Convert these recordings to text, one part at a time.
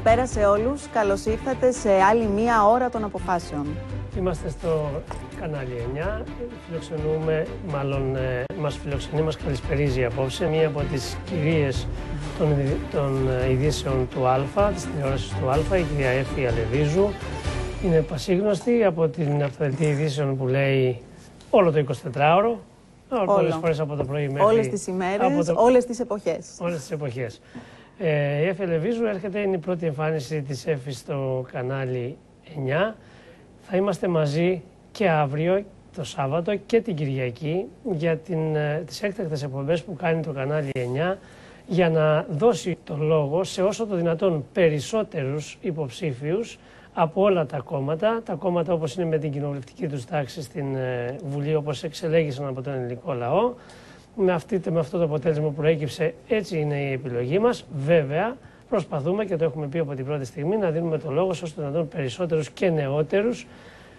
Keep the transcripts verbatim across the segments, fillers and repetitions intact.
Καλησπέρα σε όλους. Καλώς ήρθατε σε άλλη μία ώρα των αποφάσεων. Είμαστε στο κανάλι εννιά. Φιλοξενούμε, μάλλον ε, μας φιλοξενεί, μας καλησπερίζει απόψε μία από τις κυρίες των, των ειδήσεων του Α, της τηλεόρασης του Α, η κυρία Έφη Αλεβίζου. Είναι πασίγνωστη από την αυτοδελτία ειδήσεων που λέει όλο το εικοσιτετράωρο. Πολλές φορές από το πρωί μέχρι... Όλες τις ημέρες, το... όλες τις εποχές. Όλες τις εποχές. Ε, η Έφη Αλεβίζου έρχεται, είναι η πρώτη εμφάνιση της Έφη στο κανάλι εννιά. Θα είμαστε μαζί και αύριο, το Σάββατο και την Κυριακή για την, τις έκτακτες εκπομπές που κάνει το κανάλι εννιά για να δώσει το λόγο σε όσο το δυνατόν περισσότερους υποψήφιους από όλα τα κόμματα, τα κόμματα όπως είναι με την κοινοβουλευτική τους τάξη στην ε, Βουλή, όπως εξελέγησαν από τον ελληνικό λαό. Με, αυτή, με αυτό το αποτέλεσμα που προέκυψε, έτσι είναι η επιλογή μας. Βέβαια, προσπαθούμε και το έχουμε πει από την πρώτη στιγμή να δίνουμε το λόγο σε όσο το δυνατόν περισσότερους και νεότερους.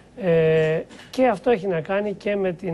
Ε, και αυτό έχει να κάνει και με την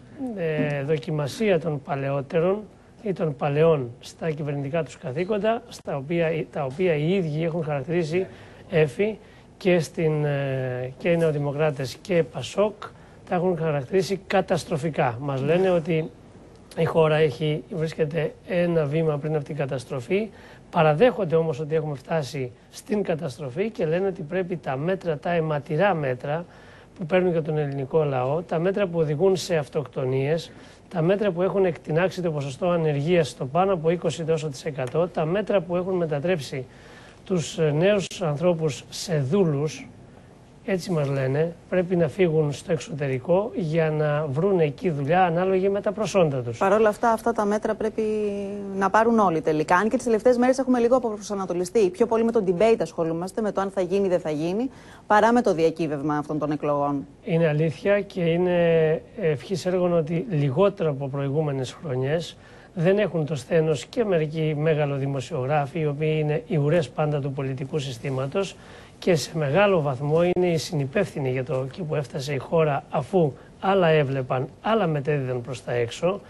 ε, δοκιμασία των παλαιότερων ή των παλαιών στα κυβερνητικά τους καθήκοντα, στα οποία, τα οποία οι ίδιοι έχουν χαρακτηρίσει Έφη και, στην, ε, και οι Νεοδημοκράτες και Πασόκ τα έχουν χαρακτηρίσει καταστροφικά. Μας λένε ότι η χώρα έχει, βρίσκεται ένα βήμα πριν από την καταστροφή, παραδέχονται όμως ότι έχουμε φτάσει στην καταστροφή και λένε ότι πρέπει τα μέτρα, τα αιματηρά μέτρα που παίρνουν για τον ελληνικό λαό, τα μέτρα που οδηγούν σε αυτοκτονίες, τα μέτρα που έχουν εκτινάξει το ποσοστό ανεργίας στο πάνω από είκοσι τοις εκατό, τα μέτρα που έχουν μετατρέψει τους νέους ανθρώπους σε δούλους, έτσι μας λένε, πρέπει να φύγουν στο εξωτερικό για να βρουν εκεί δουλειά ανάλογη με τα προσόντα τους. Παρ' όλα αυτά, αυτά τα μέτρα πρέπει να πάρουν όλοι τελικά. Αν και τις τελευταίες μέρες έχουμε λίγο αποπροσανατολιστεί. Πιο πολύ με το debate ασχολούμαστε, με το αν θα γίνει ή δεν θα γίνει, παρά με το διακύβευμα αυτών των εκλογών. Είναι αλήθεια και είναι ευχής έργων ότι λιγότερο από προηγούμενες χρονιές δεν έχουν το σθένος και μερικοί μεγαλοδημοσιογράφοι, οι οποίοι είναι οι ουρές πάντα του πολιτικού συστήματος και σε μεγάλο βαθμό είναι οι συνυπεύθυνοι για το εκεί που έφτασε η χώρα, αφού άλλα έβλεπαν, άλλα μετέδιδαν προς τα έξω,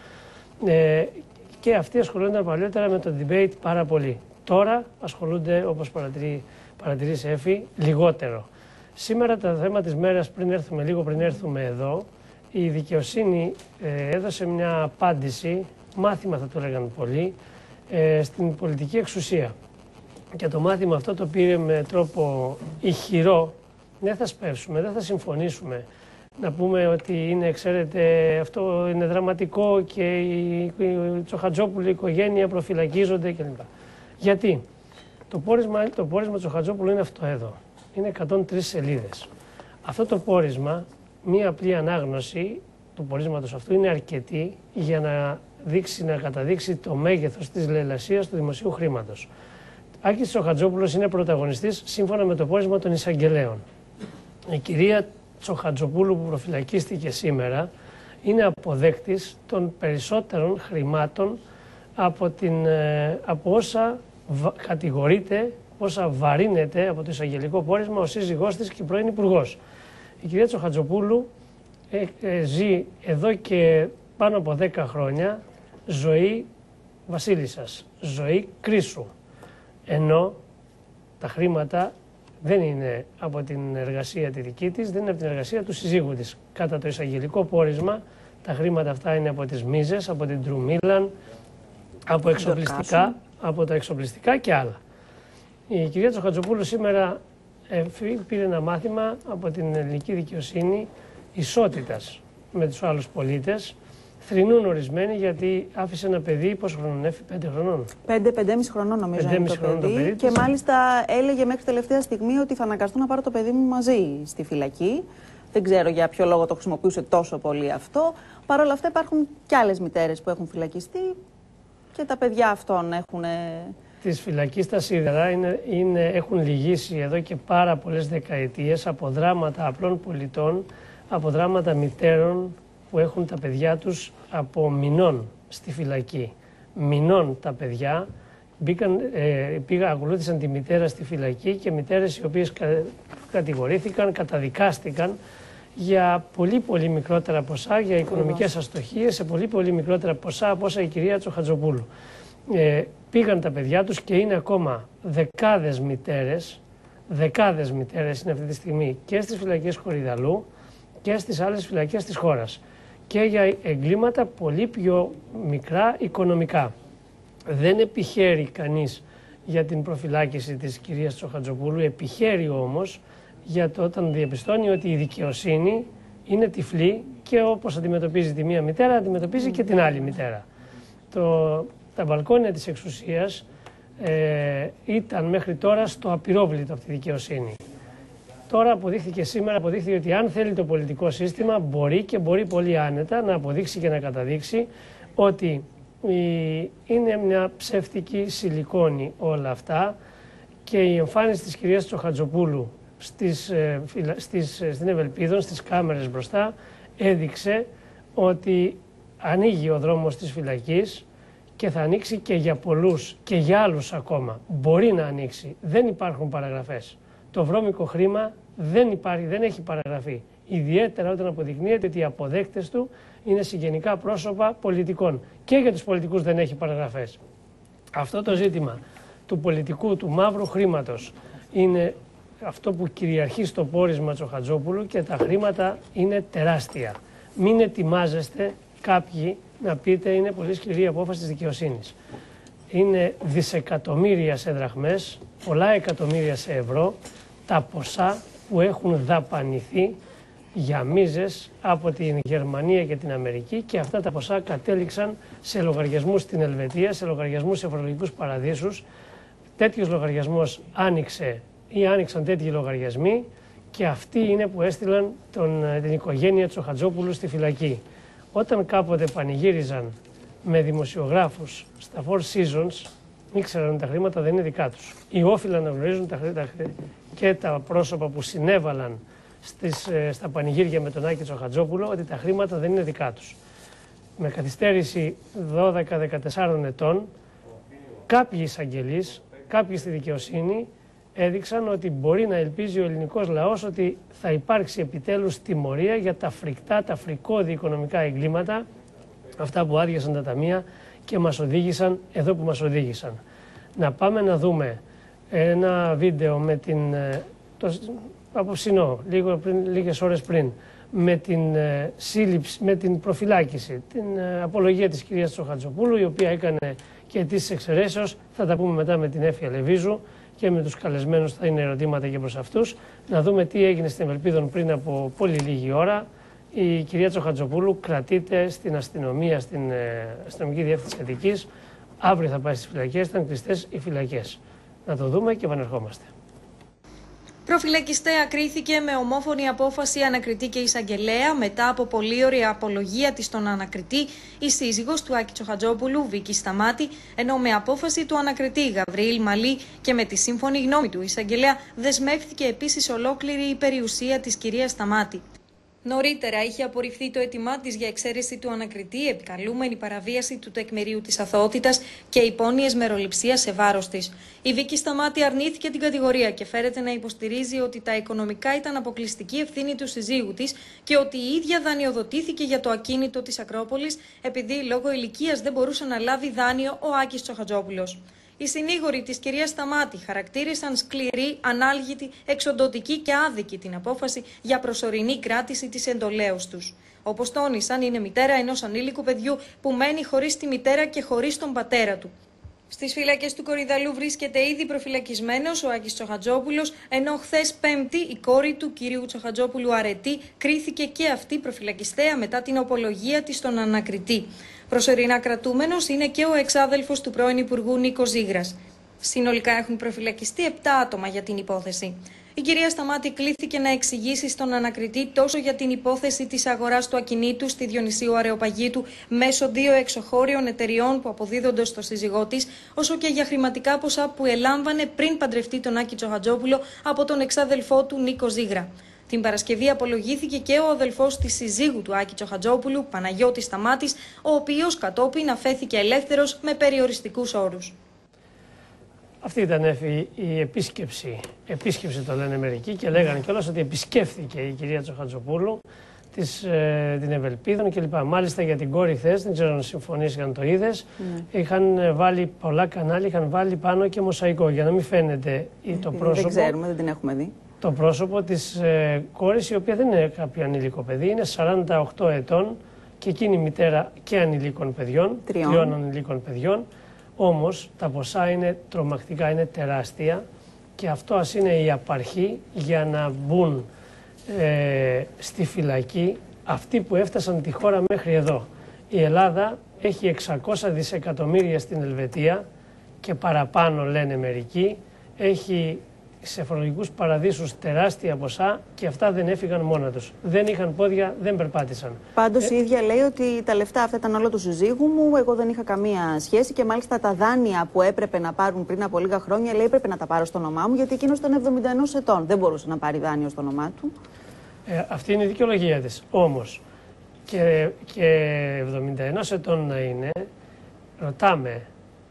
ε, και αυτοί ασχολούνταν παλιότερα με το debate πάρα πολύ. Τώρα ασχολούνται, όπως παρατηρεί, παρατηρείς Έφη, λιγότερο. Σήμερα το θέμα της μέρας, πριν έρθουμε, λίγο πριν έρθουμε εδώ, η δικαιοσύνη ε, έδωσε μια απάντηση, μάθημα θα το έλεγαν πολλοί, ε, στην πολιτική εξουσία. Και το μάθημα αυτό το πήρε με τρόπο ηχηρό. Δεν θα σπεύσουμε, δεν θα συμφωνήσουμε να πούμε ότι είναι, ξέρετε, αυτό είναι δραματικό και η Τσοχατζόπουλη η οικογένεια προφυλακίζονται κλπ. Γιατί το πόρισμα, το πόρισμα Τσοχατζόπουλου είναι αυτό εδώ. Είναι εκατόν τρεις σελίδες. Αυτό το πόρισμα, μία απλή ανάγνωση του πορίσματος αυτού είναι αρκετή για να δείξει, να καταδείξει το μέγεθος της λαιλασίας του δημοσίου χρήματος. Άκης Τσοχατζόπουλος είναι πρωταγωνιστής σύμφωνα με το πόρισμα των εισαγγελέων. Η κυρία Τσοχατζοπούλου που προφυλακίστηκε σήμερα είναι αποδέκτης των περισσότερων χρημάτων από, την, από όσα βα, κατηγορείται, όσα βαρύνεται από το εισαγγελικό πόρισμα ο σύζυγός της και πρώην υπουργός. Η κυρία Τσοχατζοπούλου ε, ε, ζει εδώ και πάνω από δέκα χρόνια ζωή βασίλισσας, ζωή κρίσου. Ενώ τα χρήματα δεν είναι από την εργασία τη δική της, δεν είναι από την εργασία του συζύγου της. Κατά το εισαγγελικό πόρισμα, τα χρήματα αυτά είναι από τις Μίζες, από την Τρούμίλαν, από εξοπλιστικά, από τα εξοπλιστικά και άλλα. Η κυρία Τσοχατζοπούλου σήμερα ε, πήρε ένα μάθημα από την ελληνική δικαιοσύνη ισότητας με τους άλλους πολίτες. Θρηνούν ορισμένοι γιατί άφησε ένα παιδί, πόσο χρονών έφυγε, πέντε χρονών. Πέντε, πεντέμισι χρονών νομίζω είναι το παιδί, το παιδί και μάλιστα έλεγε μέχρι τελευταία στιγμή ότι θα αναγκαστώ να πάρω το παιδί μου μαζί στη φυλακή. Δεν ξέρω για ποιο λόγο το χρησιμοποιούσε τόσο πολύ αυτό. Παρ' όλα αυτά υπάρχουν και άλλες μητέρες που έχουν φυλακιστεί και τα παιδιά αυτών έχουν... Της φυλακής τα σίδερα είναι, είναι, έχουν λυγίσει εδώ και πάρα πολλές δεκαετίες από δράματα απλών πολιτών, από δράματα μητέρων που έχουν τα παιδιά τους από μηνών στη φυλακή. Μηνών τα παιδιά μπήκαν, ε, πήγαν, ακολούθησαν τη μητέρα στη φυλακή και μητέρες οι οποίες κα, κατηγορήθηκαν, καταδικάστηκαν για πολύ πολύ μικρότερα ποσά, για οικονομικές αστοχίες, σε πολύ πολύ μικρότερα ποσά από όσα η κυρία Τσοχατζοπούλου. ε, πήγαν τα παιδιά τους και είναι ακόμα δεκάδες μητέρες, δεκάδες μητέρες είναι αυτή τη στιγμή και στις φυλακές Κορυδαλλού και στις άλλες φυλακές της χώρας και για εγκλήματα πολύ πιο μικρά οικονομικά. Δεν επιχαίρει κανείς για την προφυλάκηση της κυρίας Τσοχατζοπούλου, επιχαίρει όμως για το όταν διαπιστώνει ότι η δικαιοσύνη είναι τυφλή και όπως αντιμετωπίζει τη μία μητέρα, αντιμετωπίζει και την άλλη μητέρα. Το, τα μπαλκόνια της εξουσίας ε, ήταν μέχρι τώρα στο απειρόβλητο από τη δικαιοσύνη. Τώρα αποδείχθηκε σήμερα, αποδείχθηκε ότι αν θέλει το πολιτικό σύστημα μπορεί και μπορεί πολύ άνετα να αποδείξει και να καταδείξει ότι είναι μια ψεύτικη σιλικόνη όλα αυτά και η εμφάνιση της κυρίας Τσοχατζοπούλου στις, στις, στην Ευελπίδων, στις κάμερες μπροστά, έδειξε ότι ανοίγει ο δρόμος της φυλακής και θα ανοίξει και για πολλούς και για άλλους ακόμα. Μπορεί να ανοίξει. Δεν υπάρχουν παραγραφές. Το βρώμικο χρήμα δεν υπάρχει, δεν έχει παραγραφεί. Ιδιαίτερα όταν αποδεικνύεται ότι οι αποδέκτες του είναι συγγενικά πρόσωπα πολιτικών. Και για τους πολιτικούς δεν έχει παραγραφές. Αυτό το ζήτημα του πολιτικού, του μαύρου χρήματος, είναι αυτό που κυριαρχεί στο πόρισμα Τσοχατζόπουλου και τα χρήματα είναι τεράστια. Μην ετοιμάζεστε κάποιοι να πείτε είναι πολύ σκληρή η απόφαση της δικαιοσύνης. Είναι δισεκατομμύρια σε δραχμές, πολλά εκατομμύρια σε ευρώ, τα ποσά που έχουν δαπανηθεί για μίζες από την Γερμανία και την Αμερική και αυτά τα ποσά κατέληξαν σε λογαριασμούς στην Ελβετία, σε λογαριασμούς σε φορολογικούς παραδείσους. Τέτοιος λογαριασμός άνοιξε ή άνοιξαν τέτοιοι λογαριασμοί και αυτοί είναι που έστειλαν τον, την οικογένεια Τσοχατζόπουλου στη φυλακή. Όταν κάποτε πανηγύριζαν με δημοσιογράφους στα Four Seasons, ήξεραν ότι τα χρήματα δεν είναι δικά τους. Ή όφυλαν να γνωρίζουν τα χρήματα και τα πρόσωπα που συνέβαλαν στις, στα πανηγύρια με τον Άκη Τσοχατζόπουλο ότι τα χρήματα δεν είναι δικά τους. Με καθυστέρηση δώδεκα δεκατεσσάρων ετών, κάποιοι εισαγγελείς, κάποιοι στη δικαιοσύνη έδειξαν ότι μπορεί να ελπίζει ο ελληνικός λαός ότι θα υπάρξει επιτέλους τιμωρία για τα φρικτά, τα φρικώδη οικονομικά εγκλήματα, αυτά που άδειασαν τα ταμεία και μας οδήγησαν εδώ που μας οδήγησαν. Να πάμε να δούμε ένα βίντεο με την, το απόψινό, λίγο πριν, λίγες ώρες πριν, με την ε, σύλληψη, με την προφυλάκηση, την ε, απολογία της κυρίας Τσοχατζοπούλου, η οποία έκανε και αιτήσεις εξαιρέσεως. Θα τα πούμε μετά με την Έφια Λεβίζου και με τους καλεσμένους, θα είναι ερωτήματα και προς αυτούς. Να δούμε τι έγινε στην Ευελπίδων πριν από πολύ λίγη ώρα. Η κυρία Τσοχατζοπούλου κρατείται στην αστυνομία, στην ε, αστυνομική διεύθυνση Αττικής. Αύριο θα πάει στις φυλακές, ήταν κλειστές οι φυλακές. Να το δούμε και επανερχόμαστε. Προφυλακιστέα κρίθηκε με ομόφωνη απόφαση ανακριτή και εισαγγελέα μετά από πολύωρη απολογία της στον ανακριτή η σύζυγος του Άκη Τσοχατζόπουλου, Βίκη Σταμάτη, ενώ με απόφαση του ανακριτή Γαβρίλ Μαλή και με τη σύμφωνη γνώμη του εισαγγελέα δεσμεύτηκε επίσης ολόκληρη η περιουσία της κυρίας Σταμάτη. Νωρίτερα είχε απορριφθεί το αίτημά της για εξαίρεση του ανακριτή, επικαλούμενη παραβίαση του τεκμηρίου της αθωότητας και υπόνοιες μεροληψίας σε βάρος της. Η Βίκη Σταμάτη αρνήθηκε την κατηγορία και φέρεται να υποστηρίζει ότι τα οικονομικά ήταν αποκλειστική ευθύνη του συζύγου της και ότι η ίδια δανειοδοτήθηκε για το ακίνητο της Ακρόπολης επειδή λόγω ηλικίας δεν μπορούσε να λάβει δάνειο ο Άκης Τσοχατζόπουλος. Οι συνήγοροι της κυρίας Σταμάτη χαρακτήρισαν σκληρή, ανάλγητη, εξοντωτική και άδικη την απόφαση για προσωρινή κράτηση της εντολέως τους. Όπως τόνισαν, είναι μητέρα ενός ανήλικου παιδιού που μένει χωρίς τη μητέρα και χωρίς τον πατέρα του. Στις φυλακές του Κορυδαλλού βρίσκεται ήδη προφυλακισμένος ο Άκης Τσοχατζόπουλος, ενώ χθες Πέμπτη η κόρη του κυρίου Τσοχατζόπουλου Αρετή κρίθηκε και αυτή προφυλακιστέα μετά την απολογία της στον ανακριτή. Προσωρινά κρατούμενος είναι και ο εξάδελφος του πρώην Υπουργού Νίκος Ζήγρας. Συνολικά έχουν προφυλακιστεί επτά άτομα για την υπόθεση. Η κυρία Σταμάτη κλήθηκε να εξηγήσει στον ανακριτή τόσο για την υπόθεση της αγοράς του ακινήτου στη Διονυσίου Αρεοπαγίτου μέσω δύο εξωχώριων εταιριών που αποδίδονται στο σύζυγό της, όσο και για χρηματικά ποσά που ελάμβανε πριν παντρευτεί τον Άκη Τσοχατζόπουλο από τον εξάδελφό του Νίκο Ζήγρα. Την Παρασκευή απολογήθηκε και ο αδελφός της συζύγου του Άκη Τσοχατζόπουλου, Παναγιώτης Σταμάτης, ο οποίος κατόπιν αφέθηκε ελεύθερος με περιοριστικούς όρους. Αυτή ήταν η επίσκεψη, επίσκεψη το λένε μερικοί και λέγανε κιόλας ότι επισκέφθηκε η κυρία Τσοχατζοπούλου της, ε, την Ευελπίδων κλπ. Μάλιστα για την κόρη χθες, δεν ξέρω αν συμφωνείς αν το είδες, mm. είχαν βάλει πολλά κανάλια, είχαν βάλει πάνω και μοσαϊκό για να μην φαίνεται mm. το πρόσωπο. Δεν ξέρουμε, δεν την έχουμε δει. Το πρόσωπο της ε, κόρης, η οποία δεν είναι κάποιο ανήλικο παιδί, είναι σαράντα οκτώ ετών και εκείνη η μητέρα και ανηλίκων παιδιών, τριών, τριών ανηλίκων παιδιών. Όμως τα ποσά είναι τρομακτικά, είναι τεράστια και αυτό ας είναι η απαρχή για να μπουν ε, στη φυλακή αυτοί που έφτασαν τη χώρα μέχρι εδώ. Η Ελλάδα έχει εξακόσια δισεκατομμύρια στην Ελβετία και παραπάνω λένε μερικοί, έχει σε φορολογικούς παραδείσους τεράστια ποσά και αυτά δεν έφυγαν μόνα τους. Δεν είχαν πόδια, δεν περπάτησαν. Πάντως ε... η ίδια λέει ότι τα λεφτά αυτά ήταν όλο του συζύγου μου, εγώ δεν είχα καμία σχέση και μάλιστα τα δάνεια που έπρεπε να πάρουν πριν από λίγα χρόνια λέει έπρεπε να τα πάρω στο όνομά μου γιατί εκείνος ήταν εβδομήντα ένα ετών. Δεν μπορούσε να πάρει δάνειο στο όνομά του. Ε, αυτή είναι η δικαιολογία της. Όμως και, και εβδομήντα ένα ετών να είναι, ρωτάμε,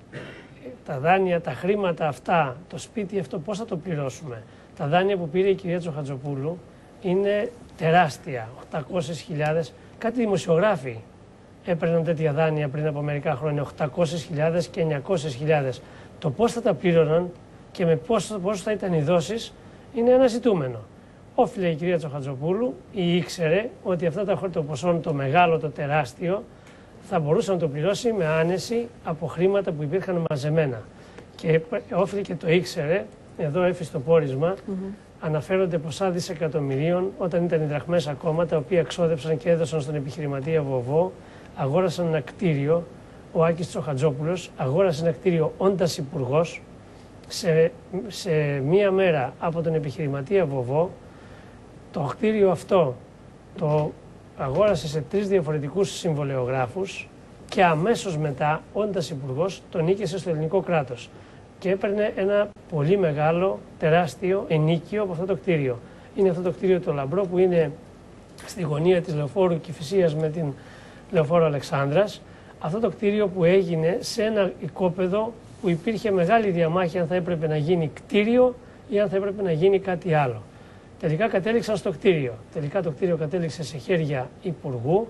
τα δάνεια, τα χρήματα αυτά, το σπίτι αυτό πώς θα το πληρώσουμε. Τα δάνεια που πήρε η κυρία Τσοχατζοπούλου είναι τεράστια, οκτακόσιες χιλιάδες. Κάτι δημοσιογράφοι έπαιρναν τέτοια δάνεια πριν από μερικά χρόνια, οκτακόσιες χιλιάδες και εννιακόσιες χιλιάδες. Το πώς θα τα πλήρωναν και με πώς, πώς θα ήταν οι δόσεις είναι ένα ζητούμενο. Όφιλε η κυρία Τσοχατζοπούλου ή ήξερε ότι αυτά τα το ποσό, το μεγάλο, το τεράστιο, θα μπορούσε να το πληρώσει με άνεση από χρήματα που υπήρχαν μαζεμένα. Και όφιλε και το ήξερε, εδώ έφυγε το πόρισμα, mm-hmm. αναφέρονται ποσά δισεκατομμυρίων όταν ήταν οι δραχμές ακόμα, τα οποία εξόδεψαν και έδωσαν στον επιχειρηματία Βοβό, αγόρασαν ένα κτίριο, ο Άκης Τσοχατζόπουλος αγόρασε ένα κτίριο όντας υπουργός, σε, σε μία μέρα από τον επιχειρηματία Βοβό, το κτίριο αυτό το αγόρασε σε τρεις διαφορετικούς συμβολεογράφους και αμέσως μετά, όντας υπουργός, τον νίκησε στο ελληνικό κράτος και έπαιρνε ένα πολύ μεγάλο, τεράστιο ενίκιο από αυτό το κτίριο. Είναι αυτό το κτίριο το λαμπρό που είναι στη γωνία της Λεωφόρου Κηφισίας με την Λεωφόρο Αλεξάνδρας. Αυτό το κτίριο που έγινε σε ένα οικόπεδο που υπήρχε μεγάλη διαμάχη αν θα έπρεπε να γίνει κτίριο ή αν θα έπρεπε να γίνει κάτι άλλο. Τελικά κατέληξαν στο κτίριο. Τελικά το κτίριο κατέληξε σε χέρια υπουργού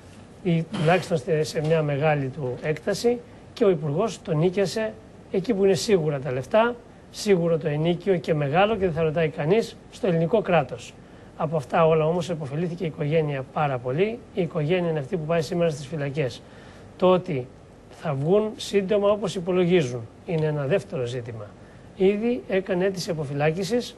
ή τουλάχιστον σε μια μεγάλη του έκταση και ο υπουργός το νίκησε εκεί που είναι σίγουρα τα λεφτά, σίγουρο το ενίκιο και μεγάλο και δεν θα ρωτάει κανείς, στο ελληνικό κράτος. Από αυτά όλα όμως επωφελήθηκε η οικογένεια πάρα πολύ. Η οικογένεια είναι αυτή που πάει σήμερα στις φυλακές. Το ότι θα βγουν σύντομα όπως υπολογίζουν είναι ένα δεύτερο ζήτημα. Ήδη έκανε αίτηση αποφυλάκησης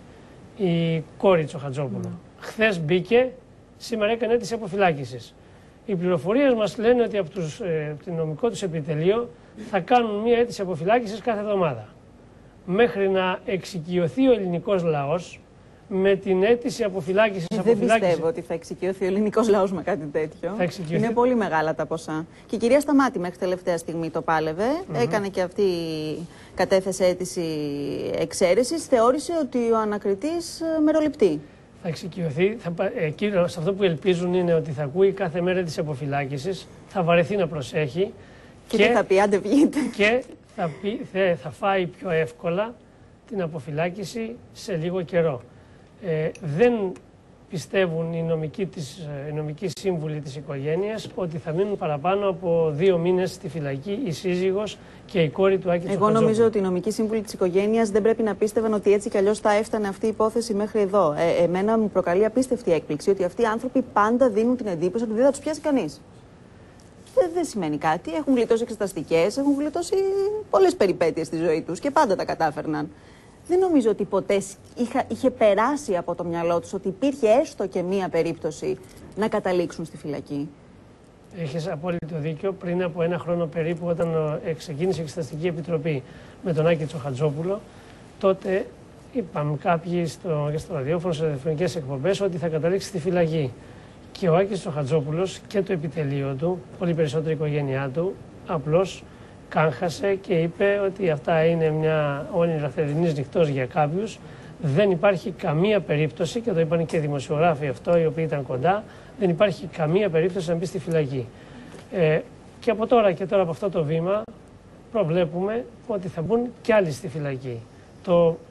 η κόρη Τσοχατζόπουλου. Mm. Χθες μπήκε, σήμερα έκανε αίτηση αποφυλάκησης. Οι πληροφορίες μας λένε ότι από, τους, ε, από το νομικό τους επιτελείο θα κάνουν μία αίτηση αποφυλάκησης κάθε εβδομάδα. Μέχρι να εξοικειωθεί ο ελληνικός λαός με την αίτηση αποφυλάκησης. Ε, δεν πιστεύω ότι θα εξοικειωθεί ο ελληνικός λαός με κάτι τέτοιο. Είναι πολύ μεγάλα τα ποσά. Και η κυρία Σταμάτη μέχρι τελευταία στιγμή το πάλευε. Mm-hmm. Έκανε και αυτή, κατέθεσε αίτηση εξαίρεσης. Θεώρησε ότι ο ανακριτής μεροληπτεί. Θα εξοικειωθεί. Θα, εκεί, σε αυτό που ελπίζουν είναι ότι θα ακούει κάθε μέρα της αποφυλάκησης, θα βαρεθεί να προσέχει. Και, και τι θα πει, άντε βγείτε. Και θα, πει, θα, θα φάει πιο εύκολα την αποφυλάκηση σε λίγο καιρό. Ε, δεν πιστεύουν οι νομικοί, της, οι νομικοί σύμβουλοι της οικογένειας ότι θα μείνουν παραπάνω από δύο μήνες στη φυλακή η σύζυγος και η κόρη του Άκη Τσοχατζόπουλου. Εγώ νομίζω ότι οι νομικοί σύμβουλοι της οικογένειας δεν πρέπει να πίστευαν ότι έτσι κι αλλιώς θα έφτανε αυτή η υπόθεση μέχρι εδώ. Ε, εμένα μου προκαλεί απίστευτη έκπληξη ότι αυτοί οι άνθρωποι πάντα δίνουν την εντύπωση ότι δεν θα τους πιάσει κανείς. Δεν, δεν σημαίνει κάτι. Έχουν γλιτώσει εξεταστικές, έχουν γλιτώσει πολλές περιπέτειες στη ζωή τους και πάντα τα κατάφερναν. Δεν νομίζω ότι ποτέ είχα, είχε περάσει από το μυαλό τους ότι υπήρχε έστω και μία περίπτωση να καταλήξουν στη φυλακή. Έχεις απόλυτο δίκιο. Πριν από ένα χρόνο περίπου, όταν ξεκίνησε η Εξεταστική Επιτροπή με τον Άκη Τσοχατζόπουλο, τότε είπαμε κάποιοι στο, στο ραδιόφωνο, σε ραδιοφωνικές εκπομπές, ότι θα καταλήξει στη φυλακή. Και ο Άκης Τσοχατζόπουλος και το επιτελείο του, πολύ περισσότερη οικογένειά του, απλώς κάγχασε και είπε ότι αυτά είναι μια όνειρα θερινής νυχτός για κάποιους. Δεν υπάρχει καμία περίπτωση, και το είπαν και οι δημοσιογράφοι αυτό, οι οποίοι ήταν κοντά, δεν υπάρχει καμία περίπτωση να μπει στη φυλακή. Ε, και από τώρα και τώρα από αυτό το βήμα προβλέπουμε ότι θα μπουν κι άλλοι στη φυλακή. Το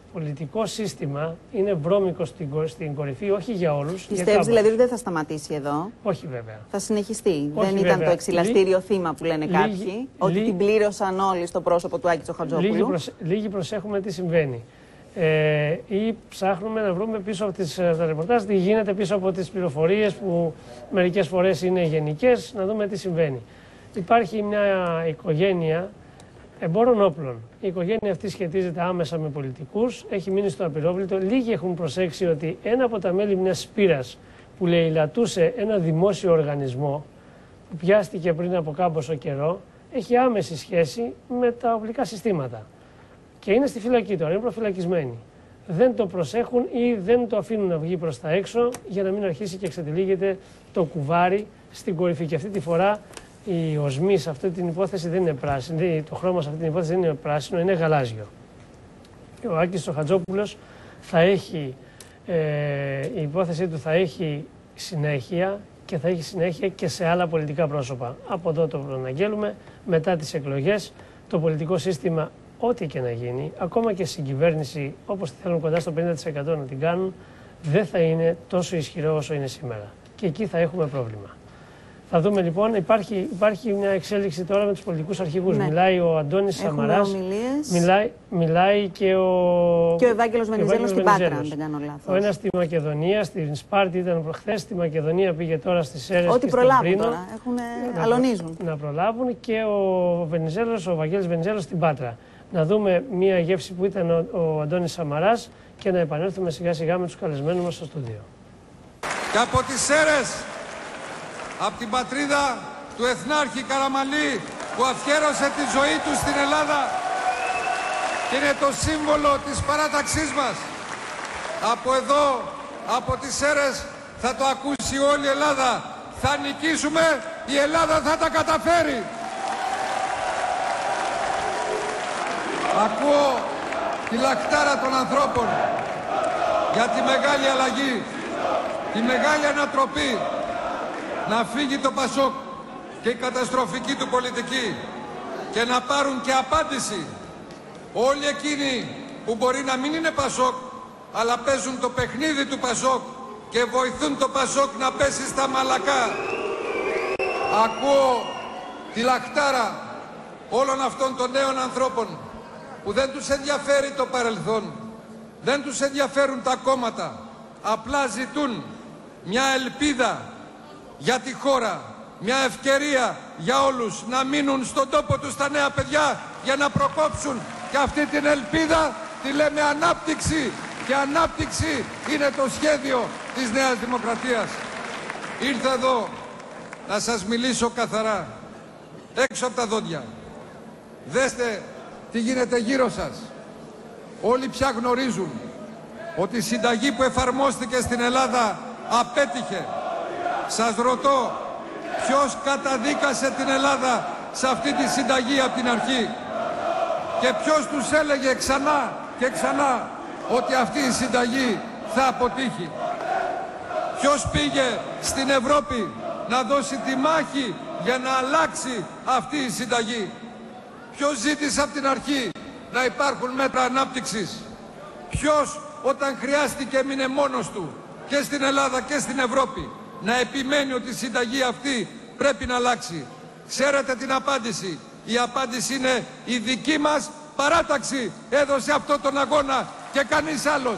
πολιτικό σύστημα είναι βρώμικο στην, στην κορυφή, όχι για όλους. Πιστεύεις δηλαδή ότι δεν θα σταματήσει εδώ? Όχι βέβαια. Θα συνεχιστεί. Όχι, δεν ήταν βέβαια. το εξηλαστήριο Λί... θύμα που λένε Λίγοι... κάποιοι, ότι Λί... την πλήρωσαν όλοι στο πρόσωπο του Άκη Τσοχατζόπουλου. Λίγοι, προσε... Λίγοι προσέχουμε τι συμβαίνει. Ε, ή ψάχνουμε να βρούμε πίσω από τις, τα ρεπορτάζ τι γίνεται πίσω από τις πληροφορίες που μερικές φορές είναι γενικές, να δούμε τι συμβαίνει. Υπάρχει μια οικογένεια εμπόρων όπλων. Η οικογένεια αυτή σχετίζεται άμεσα με πολιτικούς, έχει μείνει στο απειρόβλητο. Λίγοι έχουν προσέξει ότι ένα από τα μέλη μιας σπήρας που λαιλατούσε ένα δημόσιο οργανισμό που πιάστηκε πριν από κάμποσο καιρό, έχει άμεση σχέση με τα οπλικά συστήματα. Και είναι στη φυλακή τώρα, είναι προφυλακισμένοι. Δεν το προσέχουν ή δεν το αφήνουν να βγει προς τα έξω για να μην αρχίσει και εξετυλίγεται το κουβάρι στην κορυφή. Και αυτή τη φορά η οσμή σε αυτή την υπόθεση δεν είναι πράσινη, το χρώμα σε αυτή την υπόθεση δεν είναι πράσινο, είναι γαλάζιο. Ο Άκης Τσοχατζόπουλος θα έχει, ε, η υπόθεσή του θα έχει συνέχεια και θα έχει συνέχεια και σε άλλα πολιτικά πρόσωπα. Από εδώ το προαναγγέλουμε, μετά τις εκλογές, το πολιτικό σύστημα, ό,τι και να γίνει, ακόμα και στην κυβέρνηση, όπως θέλουν κοντά στο πενήντα τοις εκατό να την κάνουν, δεν θα είναι τόσο ισχυρό όσο είναι σήμερα. Και εκεί θα έχουμε πρόβλημα. Θα δούμε λοιπόν, υπάρχει, υπάρχει μια εξέλιξη τώρα με τους πολιτικούς αρχηγούς. Ναι. Μιλάει ο Αντώνης Σαμαράς, μιλάει, μιλάει και ο, και ο Ευάγγελος Βενιζέλος στην Πάτρα, αν δεν κάνω λάθος. Ο ένας στη Μακεδονία, στην Σπάρτη ήταν προχθές, στη Μακεδονία πήγε τώρα στις Σέρρες. Ό,τι προλάβουν τώρα, έχουν, να, αλωνίζουν. Να προλάβουν, και ο Βενιζέλος, ο Ευάγγελος Βενιζέλος στην Πάτρα. Να δούμε μια γεύση που ήταν ο, ο Αντώνης Σαμαράς και να επανέλθουμε σιγά σιγά με τους καλεσμένους μας στο στούντιο. Και από τις Σέρρες, από την πατρίδα του Εθνάρχη Καραμανλή, που αφιέρωσε τη ζωή του στην Ελλάδα και είναι το σύμβολο της παράταξής μας. Από εδώ, από τις Σέρρες, θα το ακούσει όλη η Ελλάδα. Θα νικήσουμε, η Ελλάδα θα τα καταφέρει. Ακούω τη λαχτάρα των ανθρώπων για τη μεγάλη αλλαγή, τη μεγάλη ανατροπή. Να φύγει το Πασόκ και η καταστροφική του πολιτική και να πάρουν και απάντηση όλοι εκείνοι που μπορεί να μην είναι Πασόκ, αλλά παίζουν το παιχνίδι του Πασόκ και βοηθούν το Πασόκ να πέσει στα μαλακά. Ακούω τη λαχτάρα όλων αυτών των νέων ανθρώπων που δεν τους ενδιαφέρει το παρελθόν, δεν τους ενδιαφέρουν τα κόμματα, απλά ζητούν μια ελπίδα για τη χώρα, μια ευκαιρία για όλους να μείνουν στον τόπο τους τα νέα παιδιά για να προκόψουν, και αυτή την ελπίδα τη λέμε ανάπτυξη, και ανάπτυξη είναι το σχέδιο της Νέας Δημοκρατίας. Ήρθα εδώ να σας μιλήσω καθαρά, έξω από τα δόντια. Δέστε τι γίνεται γύρω σας. Όλοι πια γνωρίζουν ότι η συνταγή που εφαρμόστηκε στην Ελλάδα απέτυχε. Σας ρωτώ, ποιος καταδίκασε την Ελλάδα σε αυτή τη συνταγή από την αρχή? Και ποιος τους έλεγε ξανά και ξανά ότι αυτή η συνταγή θα αποτύχει? Ποιος πήγε στην Ευρώπη να δώσει τη μάχη για να αλλάξει αυτή η συνταγή? Ποιος ζήτησε από την αρχή να υπάρχουν μέτρα ανάπτυξης? Ποιος όταν χρειάστηκε μείνε μόνος του και στην Ελλάδα και στην Ευρώπη να επιμένει ότι η συνταγή αυτή πρέπει να αλλάξει? Ξέρετε την απάντηση. Η απάντηση είναι η δική μας παράταξη έδωσε αυτό τον αγώνα και κανείς άλλος.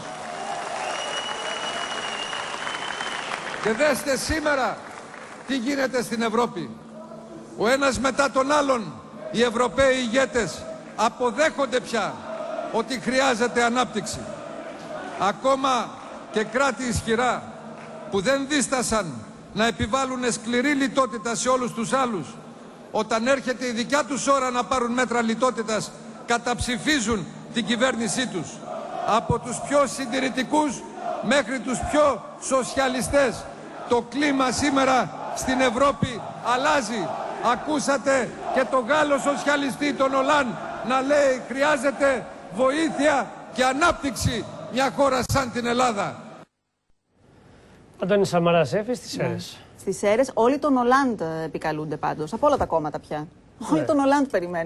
Και δέστε σήμερα τι γίνεται στην Ευρώπη. Ο ένας μετά τον άλλον οι Ευρωπαίοι ηγέτες αποδέχονται πια ότι χρειάζεται ανάπτυξη. Ακόμα και κράτη ισχυρά που δεν δίστασαν να επιβάλλουν σκληρή λιτότητα σε όλους τους άλλους, όταν έρχεται η δικιά τους ώρα να πάρουν μέτρα λιτότητας, καταψηφίζουν την κυβέρνησή τους. Από τους πιο συντηρητικούς μέχρι τους πιο σοσιαλιστές. Το κλίμα σήμερα στην Ευρώπη αλλάζει. Ακούσατε και τον Γάλλο σοσιαλιστή, τον Ολάν, να λέει χρειάζεται βοήθεια και ανάπτυξη μια χώρα σαν την Ελλάδα. Αντώνης Σαμαράς έφυγε στις Σέρρες. Ναι. Στις Σέρρες όλοι τον Ολάντ επικαλούνται πάντως, από όλα τα κόμματα πια. Ναι. Όλοι τον Ολάντ περιμένουν.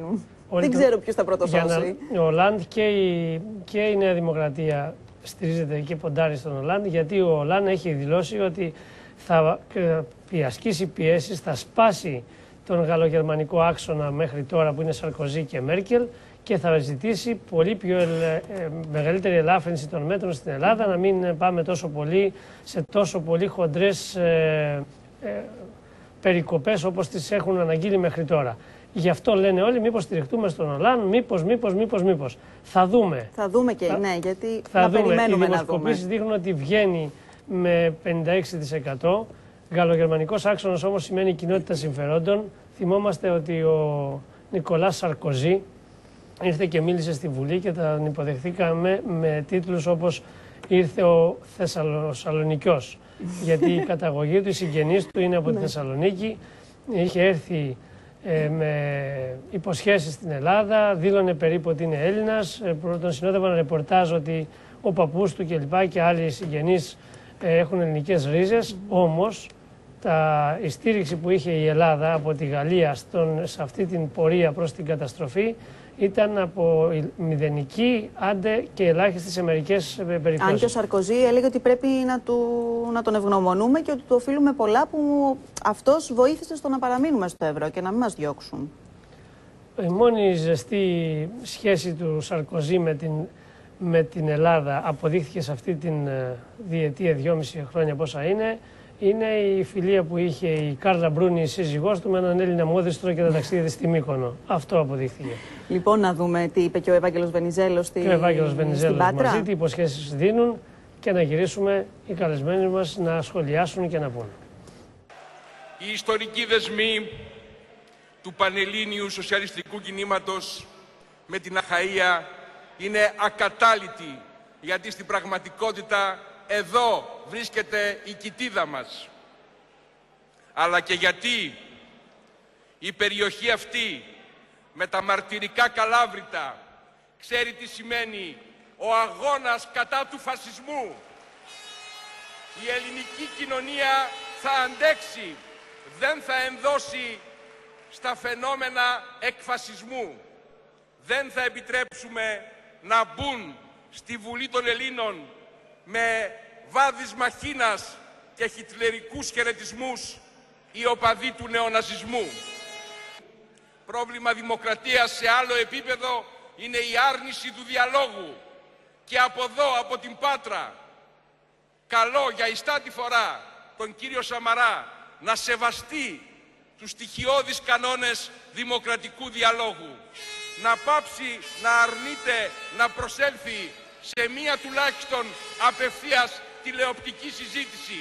Δεν το... ξέρω ποιος θα πρωτοσώσει. Ο Ολάντ και η, και η Νέα Δημοκρατία στηρίζεται και ποντάρει στον Ολάντ, γιατί ο Ολάντ έχει δηλώσει ότι θα ασκήσει πιέσεις, θα σπάσει τον γαλλογερμανικό άξονα μέχρι τώρα που είναι Σαρκοζή και Μέρκελ και θα ζητήσει πολύ πιο ε, ε, μεγαλύτερη ελάφρυνση των μέτρων στην Ελλάδα, να μην πάμε τόσο πολύ σε τόσο πολύ χοντρές ε, ε, περικοπές όπως τις έχουν αναγγείλει μέχρι τώρα. Γι' αυτό λένε όλοι μήπως στηριχτούμε στον Ολάν, μήπως, μήπως, μήπως, μήπως. Θα δούμε. Θα δούμε και θα, ναι, γιατί θα να δούμε. περιμένουμε Οι δημοσκοπήσεις δείχνουν ότι βγαίνει με πενήντα έξι τοις εκατό. Γαλλογερμανικός άξονας όμως σημαίνει κοινότητα συμφερόντων. Θυμόμαστε ότι ο Νικολάς Σαρκοζή ήρθε και μίλησε στη Βουλή και τον υποδεχθήκαμε με τίτλους όπως «Ήρθε ο Θεσσαλονικιός», γιατί η καταγωγή του, οι συγγενείς του είναι από τη Θεσσαλονίκη. Είχε έρθει ε, με υποσχέσεις στην Ελλάδα, δήλωνε περίπου ότι είναι Έλληνας, ε, τον συνόδευαν ρεπορτάζ ότι ο παππούς του και λοιπά και άλλοι συγγενείς ε, έχουν ελληνικές ρίζες, όμως τα, η στήριξη που είχε η Ελλάδα από τη Γαλλία στον, σε αυτή την πορεία προς την καταστροφή ήταν από μηδενική, άντε και ελάχιστη σε μερικές περιπτώσεις. Αν και ο Σαρκοζή έλεγε ότι πρέπει να, του, να τον ευγνωμονούμε και ότι του οφείλουμε πολλά που αυτός βοήθησε στο να παραμείνουμε στο ευρώ και να μην μας διώξουν. Η μόνη ζεστή σχέση του Σαρκοζή με την, με την Ελλάδα αποδείχθηκε σε αυτή την διετία, δυόμιση χρόνια πόσα είναι, είναι η φιλία που είχε η Κάρλα Μπρούνη, η σύζυγός του, με έναν Έλληνα μόδιστρο και τα ταξίδια στη Μύκονο. Αυτό αποδείχθηκε. Λοιπόν, να δούμε τι είπε και ο Ευάγγελος Βενιζέλος στη, και ο Ευάγγελος Βενιζέλος στην Πάτρα. Μαζί, τι υποσχέσεις δίνουν και να γυρίσουμε οι καλεσμένοι μας να σχολιάσουν και να πούν. Οι ιστορικοί δεσμοί του Πανελλήνιου Σοσιαλιστικού Κινήματος με την Αχαΐα είναι ακατάλητοι, γιατί στην πραγματικότητα εδώ βρίσκεται η κοιτίδα μας. Αλλά και γιατί η περιοχή αυτή με τα μαρτυρικά Καλάβρητα ξέρει τι σημαίνει ο αγώνας κατά του φασισμού. Η ελληνική κοινωνία θα αντέξει, δεν θα ενδώσει στα φαινόμενα εκφασισμού. Δεν θα επιτρέψουμε να μπουν στη Βουλή των Ελλήνων με βάδισμα χίνας και χιτλερικούς χαιρετισμούς οι οπαδοί του νεοναζισμού. Πρόβλημα δημοκρατίας σε άλλο επίπεδο είναι η άρνηση του διαλόγου. Και από εδώ, από την Πάτρα, καλώ για ιστάτη φορά τον κύριο Σαμαρά να σεβαστεί τους στοιχειώδεις κανόνες δημοκρατικού διαλόγου. Να πάψει να αρνείται να προσέλθει σε μία τουλάχιστον απευθείας τηλεοπτική συζήτηση.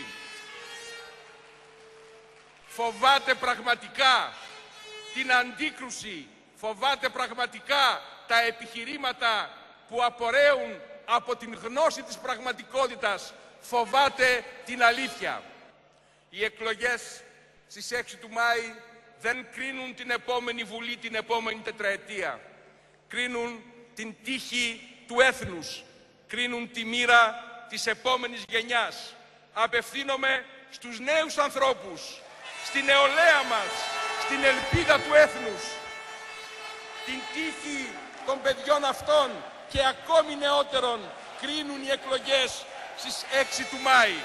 Φοβάται πραγματικά την αντίκρουση, φοβάται πραγματικά τα επιχειρήματα που απορρέουν από την γνώση της πραγματικότητας, φοβάται την αλήθεια. Οι εκλογές στις έξι του Μάη δεν κρίνουν την επόμενη Βουλή, την επόμενη τετραετία. Κρίνουν την τύχη του έθνους, κρίνουν τη μοίρα της επόμενης γενιάς. Απευθύνομαι στους νέους ανθρώπους, στην νεολαία μας, στην ελπίδα του έθνους. Την τύχη των παιδιών αυτών και ακόμη νεότερων κρίνουν οι εκλογές στις έξι του Μάη.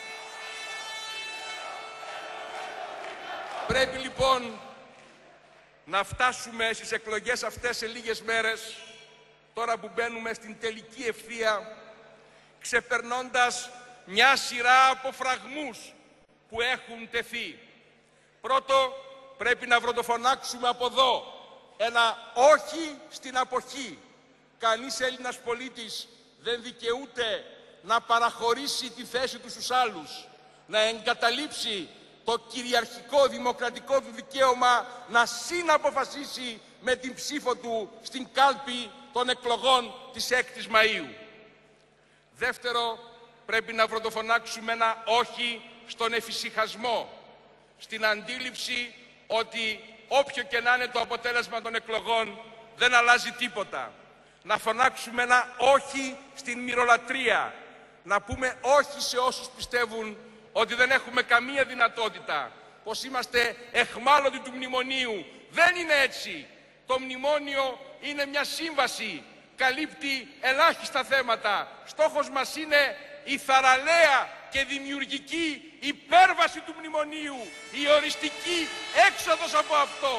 Πρέπει λοιπόν να φτάσουμε στις εκλογές αυτές σε λίγες μέρες, τώρα που μπαίνουμε στην τελική ευθεία, ξεπερνώντας μια σειρά από φραγμούς που έχουν τεθεί. Πρώτο, πρέπει να βροντοφωνάξουμε από εδώ ένα όχι στην αποχή. Κανείς Έλληνας πολίτης δεν δικαιούται να παραχωρήσει τη θέση του στους άλλους, να εγκαταλείψει το κυριαρχικό δημοκρατικό του δικαίωμα να συναποφασίσει με την ψήφο του στην κάλπη των εκλογών της έκτης Μαΐου. Δεύτερο, πρέπει να βροντοφωνάξουμε ένα όχι στον εφησυχασμό, στην αντίληψη ότι όποιο και να είναι το αποτέλεσμα των εκλογών δεν αλλάζει τίποτα. Να φωνάξουμε ένα όχι στην μυρολατρεία, να πούμε όχι σε όσους πιστεύουν ότι δεν έχουμε καμία δυνατότητα, πως είμαστε εχμάλωτοι του μνημονίου. Δεν είναι έτσι. Το μνημόνιο είναι μια σύμβαση, καλύπτει ελάχιστα θέματα. Στόχος μας είναι η θαραλέα και δημιουργική υπέρβαση του μνημονίου, η οριστική έξοδος από αυτό.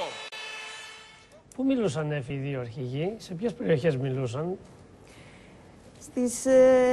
Πού μιλούσαν έφη οι δύο αρχηγοί, σε ποιες περιοχές μιλούσαν? Στις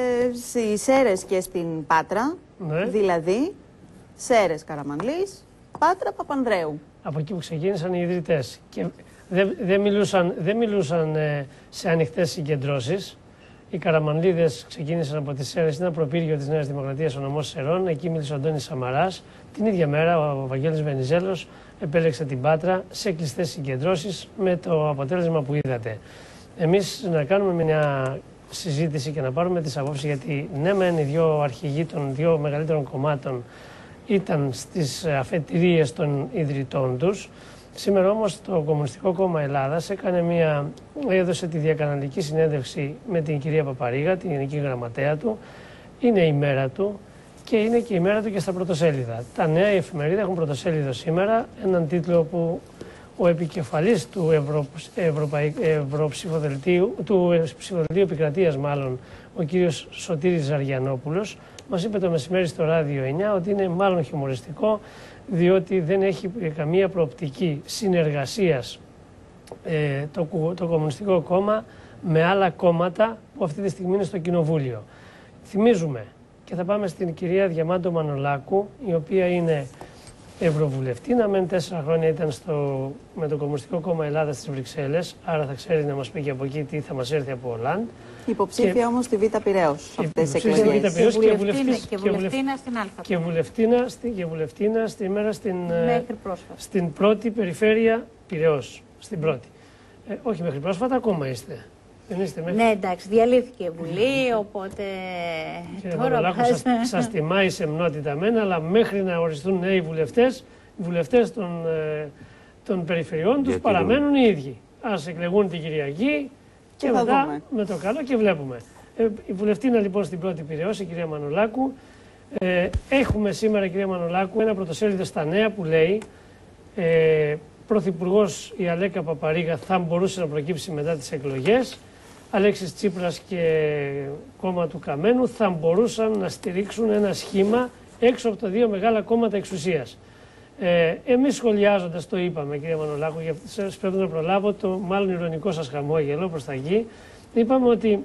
ε, Σέρρες και στην Πάτρα, ναι. Δηλαδή Σέρρες Καραμανλής, Πάτρα Παπανδρέου. Από εκεί που ξεκίνησαν οι ιδρυτές. Και δεν δε μιλούσαν, δε μιλούσαν ε, σε ανοιχτές συγκεντρώσεις. Οι Καραμανλίδες ξεκίνησαν από τις Σέρρες, ήταν προπύργιο της Νέας Δημοκρατίας ο νομός Σερών. Εκεί μίλησε ο Αντώνης Σαμαράς. Την ίδια μέρα ο Βαγγέλης Βενιζέλος επέλεξε την Πάτρα σε κλειστές συγκεντρώσεις με το αποτέλεσμα που είδατε. Εμείς να κάνουμε μια συζήτηση και να πάρουμε τις απόψεις, γιατί ναι μεν οι δύο αρχηγοί των δύο μεγαλύτερων κομμάτων ήταν στις αφετηρίες των ιδρυτών τους. Σήμερα όμως το Κομμουνιστικό Κόμμα Ελλάδας έκανε μια, έδωσε τη διακαναλική συνέντευξη με την κυρία Παπαρίγα, την Γενική Γραμματέα του. Είναι η μέρα του και είναι και η μέρα του και στα πρωτοσέλιδα. Τα νέα, η εφημερίδα, έχουν πρωτοσέλιδο σήμερα έναν τίτλο που ο επικεφαλής του Ευρω... Ευρωπαϊ... Ευρωψηφοδελτίου, του Ψηφοδελτίου Επικρατείας μάλλον, ο κύριος Σωτήρης Ζαριανόπουλος, μας είπε το μεσημέρι στο Ράδιο εννιά ότι είναι μάλλον χιουμοριστικό, διότι δεν έχει καμία προοπτική συνεργασίας ε, το, το Κομμουνιστικό Κόμμα με άλλα κόμματα που αυτή τη στιγμή είναι στο Κοινοβούλιο. Θυμίζουμε, και θα πάμε στην κυρία Διαμάντο Μανολάκου, η οποία είναι Ευρωβουλευτή, να μεν τέσσερα χρόνια ήταν στο, με το Κομμουνιστικό Κόμμα Ελλάδας στις Βρυξέλλες, άρα θα ξέρει να μας πει και από εκεί τι θα μας έρθει από Ολάντ. Υποψήφια και... όμως στη Β' Πειραιώς αυτές τις εκλογές. Και, και βουλευτήνα και βουλευτήνα στην Α. Και βουλευτήνα, και βουλευτήνα στη μέρα στην, μέχρι πρόσφατα. Στην πρώτη περιφέρεια Πειραιώς. Στην πρώτη. Ε, όχι μέχρι πρόσφατα, ακόμα είστε. Δεν είστε μέχρι... Ναι, εντάξει, διαλύθηκε η Βουλή, οπότε... Κύριε Μανολάκου, σας, σας τιμάει η σεμνότητα μένα, αλλά μέχρι να οριστούν νέοι βουλευτές, οι βουλευτές των, ε, των περιφερειών τους Γιατί παραμένουν οι ίδιοι. Ας εκλεγούν την Κυριακή και, και μετά δούμε. Με το καλό και βλέπουμε. Ε, η βουλευτήνα λοιπόν στην πρώτη Πειραιώς, η κυρία Μανολάκου. Ε, έχουμε σήμερα, κυρία Μανολάκου, ένα πρωτοσέλιδο στα νέα που λέει ε, Πρωθυπουργός η Αλέκα Παπαρίγα θα μπορούσε να προκύψει μετά τις εκλογές. Αλέξης Τσίπρας και κόμμα του Καμένου θα μπορούσαν να στηρίξουν ένα σχήμα έξω από τα δύο μεγάλα κόμματα εξουσίας. Ε, εμείς σχολιάζοντας το είπαμε, κύριε Μανολάκου, γιατί σας πρέπει να προλάβω το μάλλον ηρωνικό σας χαμόγελο προς τα γη. Είπαμε ότι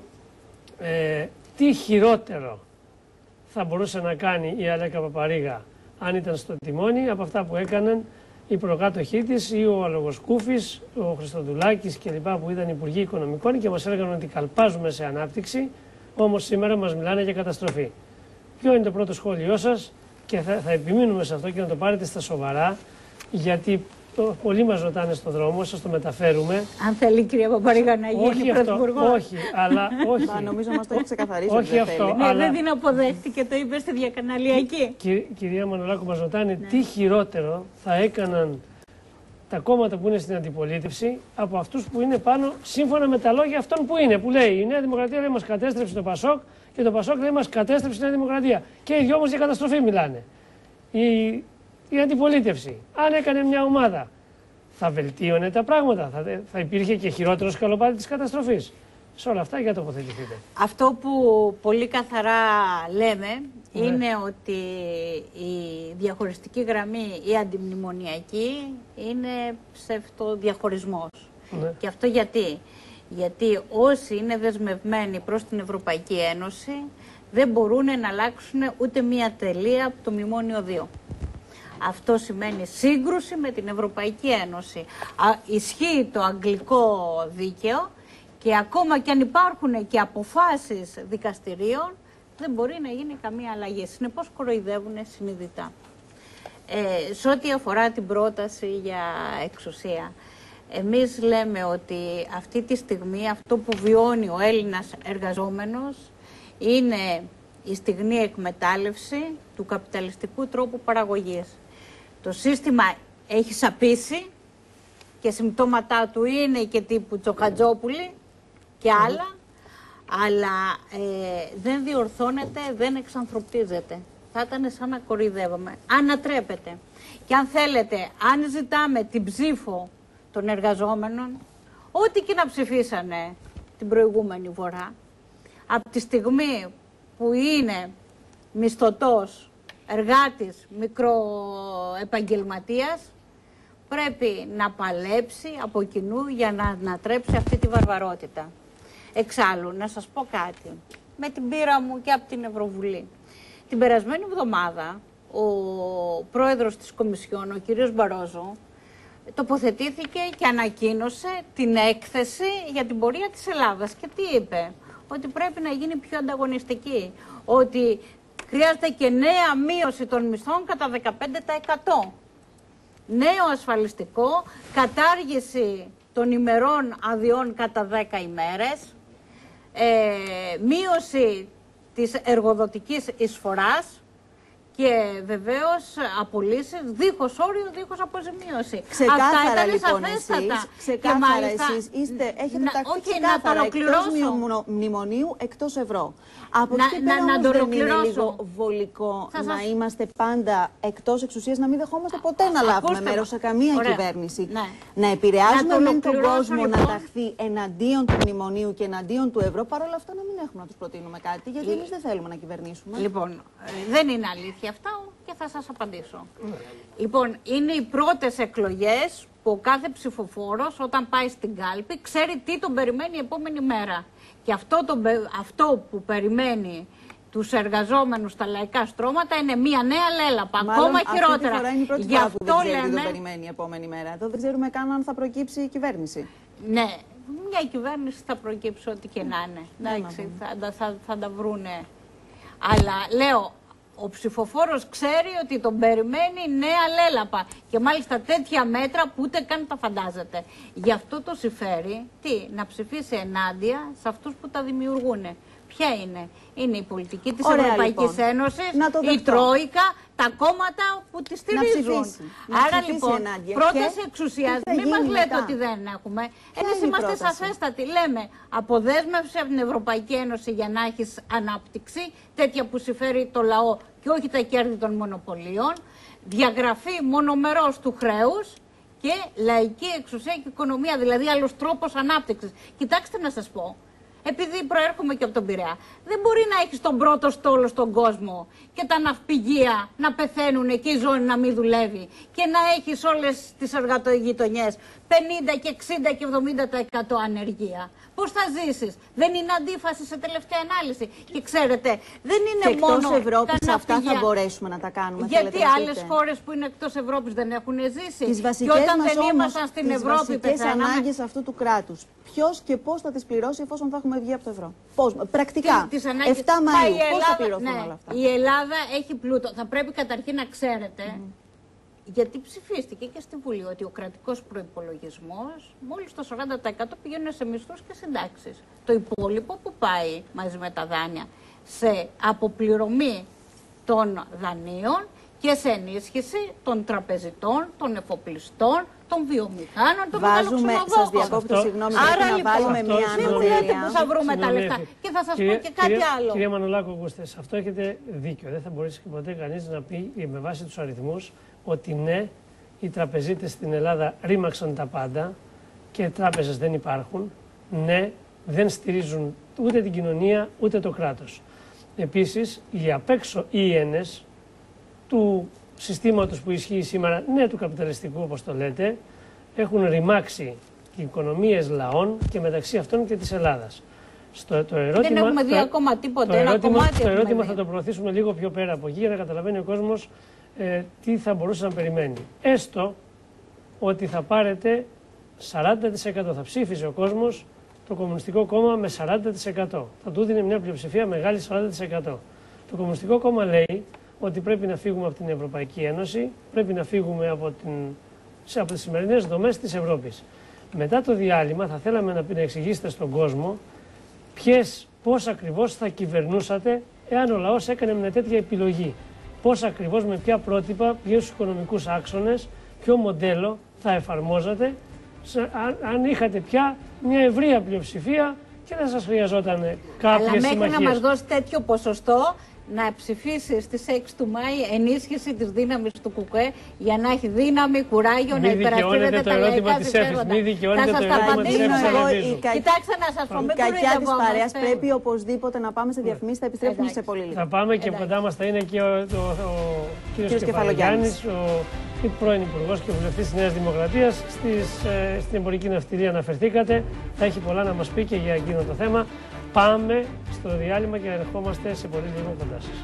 ε, τι χειρότερο θα μπορούσε να κάνει η Αλέκα Παπαρίγα αν ήταν στο τιμόνι από αυτά που έκαναν οι προκάτοχοί της ή ο Αλογοσκούφης, ο Χριστοδουλάκης κλπ. Που ήταν Υπουργοί Οικονομικών και μας έλεγαν ότι καλπάζουμε σε ανάπτυξη, όμως σήμερα μας μιλάνε για καταστροφή. Ποιο είναι το πρώτο σχόλιο σας? Και θα, θα επιμείνουμε σε αυτό και να το πάρετε στα σοβαρά, γιατί το, πολλοί μας ρωτάνε στον δρόμο, σας το μεταφέρουμε. Αν θέλει η κυρία Παπαρίγα να γίνει πρωθυπουργός. Όχι, αλλά όχι. Μα, νομίζω μας το έχει ξεκαθαρίσει. Όχι δεν αυτό. θέλει. Ναι, αλλά... δεν την αποδέχτηκε, το είπε στη διακαναλιακή. Κυ, κυρία Μανολάκου, μας ρωτάνε ναι. τι χειρότερο θα έκαναν τα κόμματα που είναι στην αντιπολίτευση από αυτούς που είναι πάνω, σύμφωνα με τα λόγια αυτών που είναι. Που λέει η Νέα Δημοκρατία λέει μας κατέστρεψε το Πασόκ και το Πασόκ λέει μας κατέστρεψε η Νέα Δημοκρατία. Και οι δυο όμως για καταστροφή μιλάνε. Η, η αντιπολίτευση, αν έκανε μια ομάδα, θα βελτίωνε τα πράγματα, θα, θα υπήρχε και χειρότερο σκαλοπάτι της καταστροφής. Σε όλα αυτά για τοποθετηθείτε. Αυτό που πολύ καθαρά λέμε ναι. είναι ότι η διαχωριστική γραμμή, η αντιμνημονιακή, είναι ψευτοδιαχωρισμός. Ναι. Και αυτό γιατί? Γιατί όσοι είναι δεσμευμένοι προς την Ευρωπαϊκή Ένωση δεν μπορούν να αλλάξουν ούτε μία τελεία από το Μνημόνιο δύο. Αυτό σημαίνει σύγκρουση με την Ευρωπαϊκή Ένωση. Α, ισχύει το αγγλικό δίκαιο και ακόμα και αν υπάρχουν και αποφάσεις δικαστηρίων δεν μπορεί να γίνει καμία αλλαγή. Συνεπώς κοροϊδεύουν συνειδητά. Ε, σε ό,τι αφορά την πρόταση για εξουσία, εμείς λέμε ότι αυτή τη στιγμή αυτό που βιώνει ο Έλληνας εργαζόμενος είναι η στιγνή εκμετάλλευση του καπιταλιστικού τρόπου παραγωγής. Το σύστημα έχει σαπίσει και συμπτώματά του είναι και τύπου Τσοχατζόπουλη και άλλα, mm. αλλά ε, δεν διορθώνεται, δεν εξανθρωπίζεται. Θα ήταν σαν να κοροϊδεύουμε. Ανατρέπεται. Και αν θέλετε, αν ζητάμε την ψήφο των εργαζόμενων, ό,τι και να ψηφίσανε την προηγούμενη φορά, από τη στιγμή που είναι μισθωτός, εργάτης, μικροεπαγγελματίας, πρέπει να παλέψει από κοινού για να ανατρέψει αυτή τη βαρβαρότητα. Εξάλλου, να σας πω κάτι, με την πείρα μου και από την Ευρωβουλή. Την περασμένη εβδομάδα, ο πρόεδρος της Κομισιόν, ο κύριος Μπαρόζο, τοποθετήθηκε και ανακοίνωσε την έκθεση για την πορεία της Ελλάδας. Και τι είπε? Ότι πρέπει να γίνει πιο ανταγωνιστική, ότι χρειάζεται και νέα μείωση των μισθών κατά δεκαπέντε τοις εκατό. Νέο ασφαλιστικό, κατάργηση των ημερών αδειών κατά δέκα ημέρες, ε, μείωση της εργοδοτικής εισφοράς και βεβαίως απολύσεις δίχως όριο, δίχως αποζημίωση. Ξεκάθαρα, αυτά ήταν λοιπόν, σαφέστατα. εσείς, ξεκάθαρα μάλιστα, εσείς είστε, έχετε να, ταχθεί όχι, ξεκάθαρα να εκτός μνημονίου, εκτός ευρώ. Από να, εκεί πέρα να, όμως να δεν είναι λίγο βολικό θα να σας... είμαστε πάντα εκτός εξουσίας, να μην δεχόμαστε ποτέ να λάβουμε μέρος σε καμία Ωραία. κυβέρνηση. Ναι. Να επηρεάζουμε να με τον κόσμο λοιπόν... να ταχθεί εναντίον του μνημονίου και εναντίον του ευρώ, παρόλα αυτά να μην έχουμε να τους προτείνουμε κάτι, γιατί εμείς δεν θέλουμε να κυβερνήσουμε. Λοιπόν, δεν είναι αλήθεια αυτά και θα σας απαντήσω. Λοιπόν, είναι οι πρώτες εκλογές που ο κάθε ψηφοφόρος όταν πάει στην κάλπη ξέρει τι τον περιμένει η επόμενη μέρα. Και αυτό, το, αυτό που περιμένει τους εργαζόμενους στα λαϊκά στρώματα είναι μία νέα λέλαπα, Μάλλον ακόμα χειρότερα. Αυτή τη φορά είναι η πρώτη Γι' φορά που δεν αυτό ξέρει λέμε... τι τον περιμένει η επόμενη μέρα. Εδώ δεν ξέρουμε καν αν θα προκύψει η κυβέρνηση. Ναι, μια κυβέρνηση θα προκύψει ό,τι και να είναι. Εντάξει, θα, θα, θα τα βρούνε. Αλλά λέω, ο ψηφοφόρος ξέρει ότι τον περιμένει νέα λέλαπα και μάλιστα τέτοια μέτρα που ούτε καν τα φαντάζεται. Γι' αυτό το συμφέρει τι, να ψηφίσει ενάντια σε αυτούς που τα δημιουργούν. Ποια είναι? Είναι η πολιτική της Ωραία, Ευρωπαϊκής λοιπόν. Ένωσης, η Τρόικα, τα κόμματα που τη στηρίζουν. Να Άρα ψηφίσει λοιπόν, ενάντια. πρόταση εξουσίας, μην μας λέτε ότι δεν έχουμε. Εμείς είμαστε σαφέστατοι. Λέμε αποδέσμευση από την Ευρωπαϊκή Ένωση για να έχεις ανάπτυξη, τέτοια που συμφέρει το λαό και όχι τα κέρδη των μονοπωλίων, διαγραφή μονομερός του χρέους και λαϊκή εξουσία και οικονομία, δηλαδή άλλος τρόπος ανάπτυξης. Κοιτάξτε να σας πω. Επειδή προέρχομαι και από τον Πειραιά, δεν μπορεί να έχεις τον πρώτο στόλο στον κόσμο και τα ναυπηγεία να πεθαίνουν και η ζώνη να μην δουλεύει και να έχεις όλες τις εργατογειτονιές πενήντα και εξήντα και εβδομήντα τοις εκατό ανεργία. Πώς θα ζήσεις? Δεν είναι αντίφαση σε τελευταία ανάλυση. Και ξέρετε, δεν είναι και μόνο εκτός Ευρώπης τα αυτά θα μπορέσουμε να τα κάνουμε. Γιατί άλλες χώρες που είναι εκτός Ευρώπης δεν έχουν ζήσει. Τις βασικές και όταν μας δεν όμως, ήμασταν στην τις Ευρώπη, βασικές πεθάναμε. ανάγκες αυτού του κράτους. Ποιος και πώς θα τις πληρώσει εφόσον θα έχουμε βγει από το ευρώ? Πώς, πρακτικά. Τις ανάγκες... εφτά Μαΐου, η πώς θα Ελλάδα, πληρωθούν ναι, όλα αυτά? η Ελλάδα έχει πλούτο. Θα πρέπει καταρχήν να ξέρετε, mm. γιατί ψηφίστηκε και στη Βουλή, ότι ο κρατικός προϋπολογισμός μόλις το σαράντα τοις εκατό πηγαίνουν σε μισθούς και συντάξεις. Το υπόλοιπο που πάει μαζί με τα δάνεια σε αποπληρωμή των δανείων και σε ενίσχυση των τραπεζιτών, των εφοπλιστών, των βιομηχάνων, των μεταλλοξενοδόχων. Σας διακόπτω, συγγνώμη, Άρα να λοιπόν, βάλουμε μια ανομιλία. Πού θα βρούμε τα λεφτά. Και θα σας κυρία, πω και κάτι κυρία, άλλο. Κυρία Μανολάκο, ακούστε, σε αυτό έχετε δίκιο. Δεν θα μπορέσει ποτέ κανείς να πει με βάση τους αριθμούς ότι ναι, οι τραπεζίτες στην Ελλάδα ρήμαξαν τα πάντα και οι τράπεζες δεν υπάρχουν. Ναι, δεν στηρίζουν ούτε την κοινωνία ούτε το κράτος. Επίσης, οι απ' έξω ίενες του συστήματος που ισχύει σήμερα, ναι, του καπιταλιστικού όπως το λέτε, έχουν ρημάξει οι οικονομίες λαών και μεταξύ αυτών και της Ελλάδας. Στο, το ερώτημα, δεν έχουμε δει το, ακόμα τίποτα, το ένα ερώτημα, κομμάτι το ερώτημα δει. θα το προωθήσουμε λίγο πιο πέρα από εκεί για να καταλαβαίνει ο κόσμος ε, τι θα μπορούσε να περιμένει. Έστω ότι θα πάρετε σαράντα τοις εκατό, θα ψήφιζε ο κόσμος το Κομμουνιστικό Κόμμα με σαράντα τοις εκατό. Θα του δίνει μια πλειοψηφία μεγάλη σαράντα τοις εκατό. Το Κομμουνιστικό Κόμμα λέει ότι πρέπει να φύγουμε από την Ευρωπαϊκή Ένωση, πρέπει να φύγουμε από, την, από τις σημερινές δομές της Ευρώπης. Μετά το διάλειμμα θα θέλαμε να, να εξηγήσετε στον κόσμο ποιες, πώς ακριβώς θα κυβερνούσατε εάν ο λαός έκανε μια τέτοια επιλογή. Πώς ακριβώς, με ποια πρότυπα, ποιους οικονομικούς άξονες, ποιο μοντέλο θα εφαρμόζατε αν, αν είχατε πια μια ευρεία πλειοψηφία και δεν σας χρειαζόταν κάποιες συμμαχίες. Αλλά μέχρι να μας δώσει τέτοιο ποσοστό, να ψηφίσει στις έξι του Μάη ενίσχυση της δύναμης του ΚΚΕ για να έχει δύναμη, κουράγιο, Μη να υπερασπίζεται τα λαϊκά συμφέροντα. Θα σας τα απαντήσω εγώ. Κοιτάξτε να σας πω, η κακιά της παρέας πρέπει οπωσδήποτε να πάμε σε διαφημίσεις, θα επιστρέψουμε σε πολύ λίγο. Θα πάμε και κοντά μας θα είναι και ο, ο, ο, ο κύριος Κεφαλογιάννης, ο πρώην Υπουργός και Βουλευτής της Νέας Δημοκρατίας. Στις, ε, στην εμπορική ναυτιλία αναφερθήκατε, θα έχει πολλά να μας πει και για εκείνο το θέμα. Πάμε στο διάλειμμα και ερχόμαστε σε πολύ λίγο κοντά σας.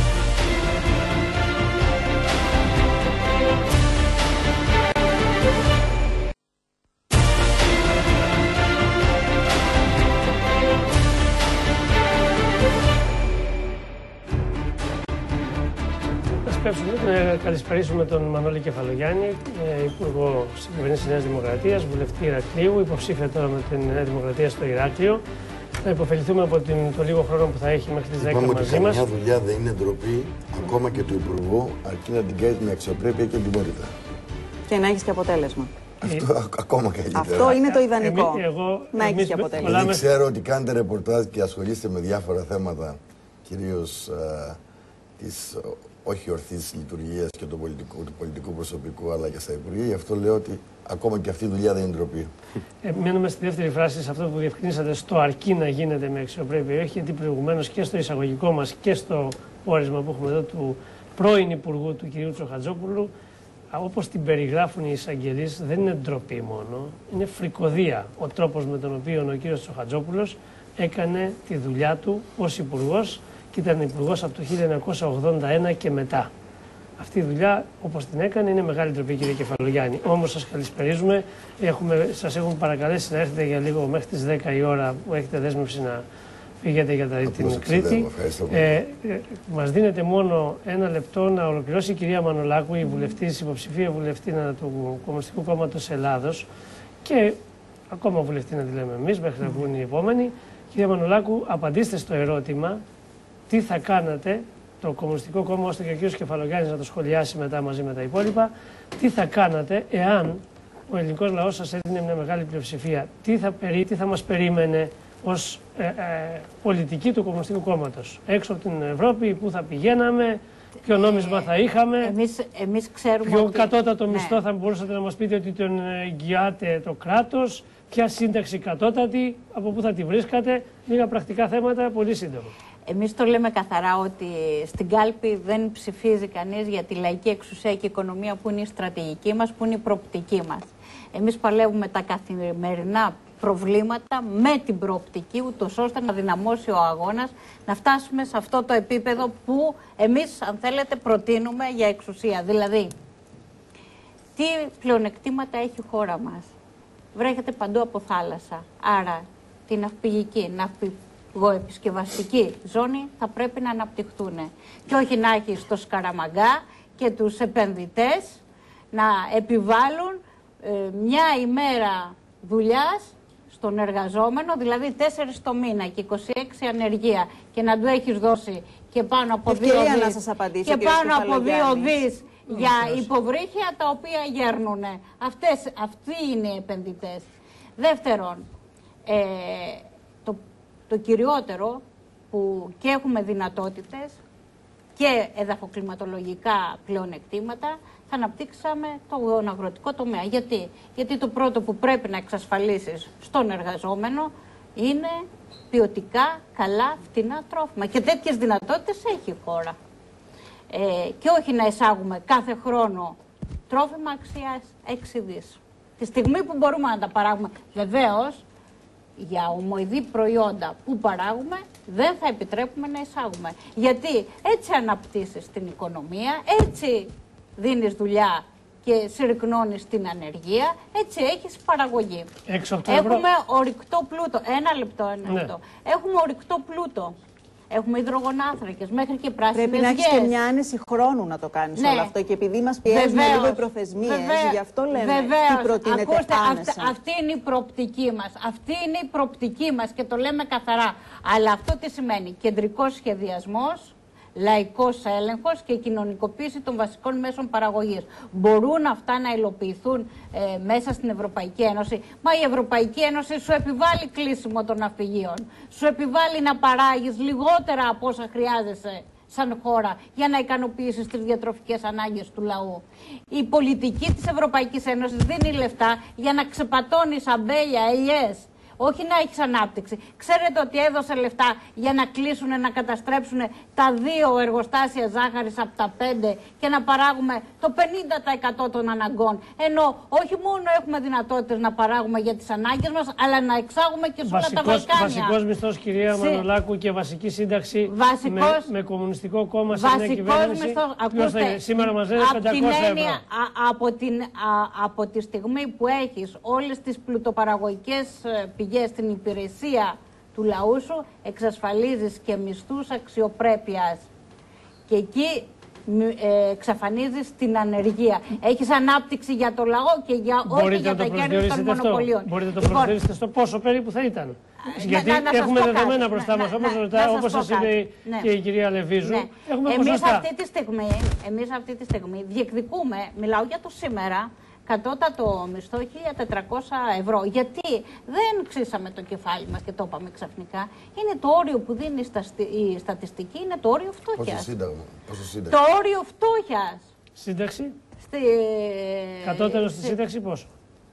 Να καλησπερίσουμε τον Μανώλη Κεφαλογιάννη, Υπουργό στην κυβέρνηση της Νέας Δημοκρατίας, βουλευτή Ηρακλείου, υποψήφια τώρα με την Νέα Δημοκρατία στο Ηράκλειο. Να υποφεληθούμε από την, το λίγο χρόνο που θα έχει μέχρι τις δέκα μαζί μας. Μια δουλειά δεν είναι ντροπή, ακόμα και του Υπουργού, αρκεί να την κάνεις με αξιοπρέπεια και εγκυμότητα. Και να έχεις και αποτέλεσμα. Αυτό ακόμα καλύτερα. Αυτό είναι το ιδανικό. Εμεί, εγώ, να έχεις και αποτέλεσμα. Δηλαδή ξέρω ότι κάνετε ρεπορτάζ και ασχολείστε με διάφορα θέματα, κυρίως uh, της όχι ορθής λειτουργίας και του πολιτικού, του πολιτικού προσωπικού, αλλά και στα Υπουργεία. Γι' αυτό λέω ότι ακόμα και αυτή η δουλειά δεν είναι ντροπή. Ε, μένουμε στη δεύτερη φράση, σε αυτό που διευκρινίσατε, στο αρκεί να γίνεται με αξιοπρέπεια. Όχι, γιατί προηγουμένως και στο εισαγωγικό μας και στο όρισμα που έχουμε εδώ του πρώην Υπουργού του κ. Τσοχατζόπουλου, όπως την περιγράφουν οι εισαγγελείς, δεν είναι ντροπή μόνο, είναι φρικοδία ο τρόπος με τον οποίο ο κ. Τσοχατζόπουλος έκανε τη δουλειά του ως Υπουργός και ήταν Υπουργός από το χίλια εννιακόσια ογδόντα ένα και μετά. Αυτή η δουλειά, όπως την έκανε, είναι μεγάλη ντροπή, κύριε Κεφαλογιάννη. Όμως σας καλησπερίζουμε. Έχουμε, σας έχουν παρακαλέσει να έρθετε για λίγο μέχρι τις δέκα η ώρα που έχετε δέσμευση να φύγετε για την Κρήτη. Ε, ε, μας δίνετε μόνο ένα λεπτό να ολοκληρώσει η κυρία Μανολάκου, η βουλευτής, υποψηφία βουλευτήνα του Κομμουνιστικού Κόμματος Ελλάδος και ακόμα βουλευτή να τη λέμε εμείς, μέχρι να βγουν οι επόμενοι. Κυρία Μανολάκου, απαντήστε στο ερώτημα τι θα κάνατε, το Κομμουνιστικό Κόμμα, ώστε και ο κ. Κεφαλογιάννης να το σχολιάσει μετά μαζί με τα υπόλοιπα, τι θα κάνατε εάν ο ελληνικός λαός σας έδινε μια μεγάλη πλειοψηφία, τι θα, περί, τι θα μας περίμενε ως ε, ε, πολιτική του Κομμουνιστικού Κόμματος, έξω από την Ευρώπη, πού θα πηγαίναμε, ποιο νόμισμα θα είχαμε, εμείς, εμείς ξέρουμε ποιο ότι... κατώτατο ναι. μισθό θα μπορούσατε να μας πείτε ότι τον εγγυάται το κράτος, ποια σύνταξη κατώτατη, από πού θα τη βρίσκατε, λίγα πρακτικά θέματα, πολύ σύντομα. Εμείς το λέμε καθαρά ότι στην κάλπη δεν ψηφίζει κανείς για τη λαϊκή εξουσία και οικονομία που είναι η στρατηγική μας, που είναι η προοπτική μας. Εμείς παλεύουμε τα καθημερινά προβλήματα με την προοπτική, ούτως ώστε να δυναμώσει ο αγώνας, να φτάσουμε σε αυτό το επίπεδο που εμείς, αν θέλετε, προτείνουμε για εξουσία. Δηλαδή, τι πλεονεκτήματα έχει η χώρα μας. Βρέχεται παντού από θάλασσα, άρα την ναυπηγική, ναυπηγική, επισκευαστική ζώνη θα πρέπει να αναπτυχθούν και όχι να έχει στο σκαραμαγκά και τους επενδυτές να επιβάλλουν ε, μια ημέρα δουλειάς στον εργαζόμενο, δηλαδή τέσσερις το μήνα και είκοσι έξι ανεργία και να του έχεις δώσει και πάνω από δύο δις, και πάνω από δύο δις για υποβρύχια τα οποία γέρνουν. Αυτές, αυτοί είναι οι επενδυτές. Δεύτερον, ε, το Το κυριότερο που και έχουμε δυνατότητες και εδαφοκλιματολογικά πλεονεκτήματα, θα αναπτύξαμε τον αγροτικό τομέα. Γιατί? Γιατί το πρώτο που πρέπει να εξασφαλίσεις στον εργαζόμενο είναι ποιοτικά, καλά, φτηνά τρόφιμα. Και τέτοιες δυνατότητες έχει η χώρα. Ε, και όχι να εισάγουμε κάθε χρόνο τρόφιμα αξίας έξι δις. Τη στιγμή που μπορούμε να τα παράγουμε, βεβαίως, για ομοειδή προϊόντα που παράγουμε, δεν θα επιτρέπουμε να εισάγουμε. Γιατί έτσι αναπτύσσεις την οικονομία, έτσι δίνεις δουλειά και συρρυκνώνεις την ανεργία, έτσι έχεις παραγωγή. Έχουμε ορυκτό πλούτο. Ένα λεπτό, ένα λεπτό. Ναι. Έχουμε ορυκτό πλούτο. Έχουμε υδρογονάνθρακες, μέχρι και πράσινες Πρέπει να έχεις και μια άνεση χρόνου να το κάνεις ναι. όλο αυτό. Και επειδή μας πιέζουν λίγο οι προθεσμίες, γι' αυτό λέμε βεβαίως. Τι προτείνεται Ακούστε, άμεσα. Αυτή, αυτή είναι η προοπτική μας. Αυτή είναι η προοπτική μας και το λέμε καθαρά. Αλλά αυτό τι σημαίνει? Κεντρικός σχεδιασμός, λαϊκός έλεγχος και κοινωνικοποίηση των βασικών μέσων παραγωγής. Μπορούν αυτά να υλοποιηθούν ε, μέσα στην Ευρωπαϊκή Ένωση. Μα η Ευρωπαϊκή Ένωση σου επιβάλλει κλείσιμο των ναυπηγείων. Σου επιβάλλει να παράγεις λιγότερα από όσα χρειάζεσαι σαν χώρα για να ικανοποιήσεις τις διατροφικές ανάγκες του λαού. Η πολιτική της Ευρωπαϊκής Ένωσης δίνει λεφτά για να ξεπατώνεις αμπέλια, ελιές. Όχι να έχεις ανάπτυξη. Ξέρετε ότι έδωσε λεφτά για να κλείσουν, να καταστρέψουν τα δύο εργοστάσια ζάχαρης από τα πέντε και να παράγουμε το πενήντα τοις εκατό των αναγκών. Ενώ όχι μόνο έχουμε δυνατότητες να παράγουμε για τις ανάγκες μας, αλλά να εξάγουμε και σε όλα τα Βαλκάνια. Βασικός μισθός, κυρία Συ... Μανολάκου, και βασική σύνταξη βασικός... με, με κομμουνιστικό κόμμα σε μια κυβέρνηση. Μισθός, ακούστε, σήμερα μας λένε πεντακόσια ευρώ. Α, από, την, α, από τη στιγμή που έχεις όλες τις πλουτοπαραγωγικές πηγές στην υπηρεσία του λαού σου, εξασφαλίζεις και μισθούς αξιοπρέπειας. Και εκεί ε, εξαφανίζεις την ανεργία. Έχεις ανάπτυξη για το λαό και για όχι για τα κέρδη των μονοπωλίων. Μπορείτε να το προσδιορίσετε στο πόσο περίπου θα ήταν. Γιατί να, να έχουμε δεδομένα μπροστά μας, όπως, όπως σας είπε ναι. και η κυρία Λεβίζου. Ναι. Έχουμε εμείς, αυτή τη στιγμή, εμείς αυτή τη στιγμή διεκδικούμε, μιλάω για το σήμερα, κατώτατο μισθό χίλια τετρακόσια ευρώ. Γιατί δεν ξύσαμε το κεφάλι μας και το είπαμε ξαφνικά. Είναι το όριο που δίνει η στατιστική, είναι το όριο φτώχειας. Πόσο σύνταγμα, πόσο σύνταξη. Το όριο φτώχειας. Σύνταξη. Στη... Κατώτερο στη σύνταξη πόσο.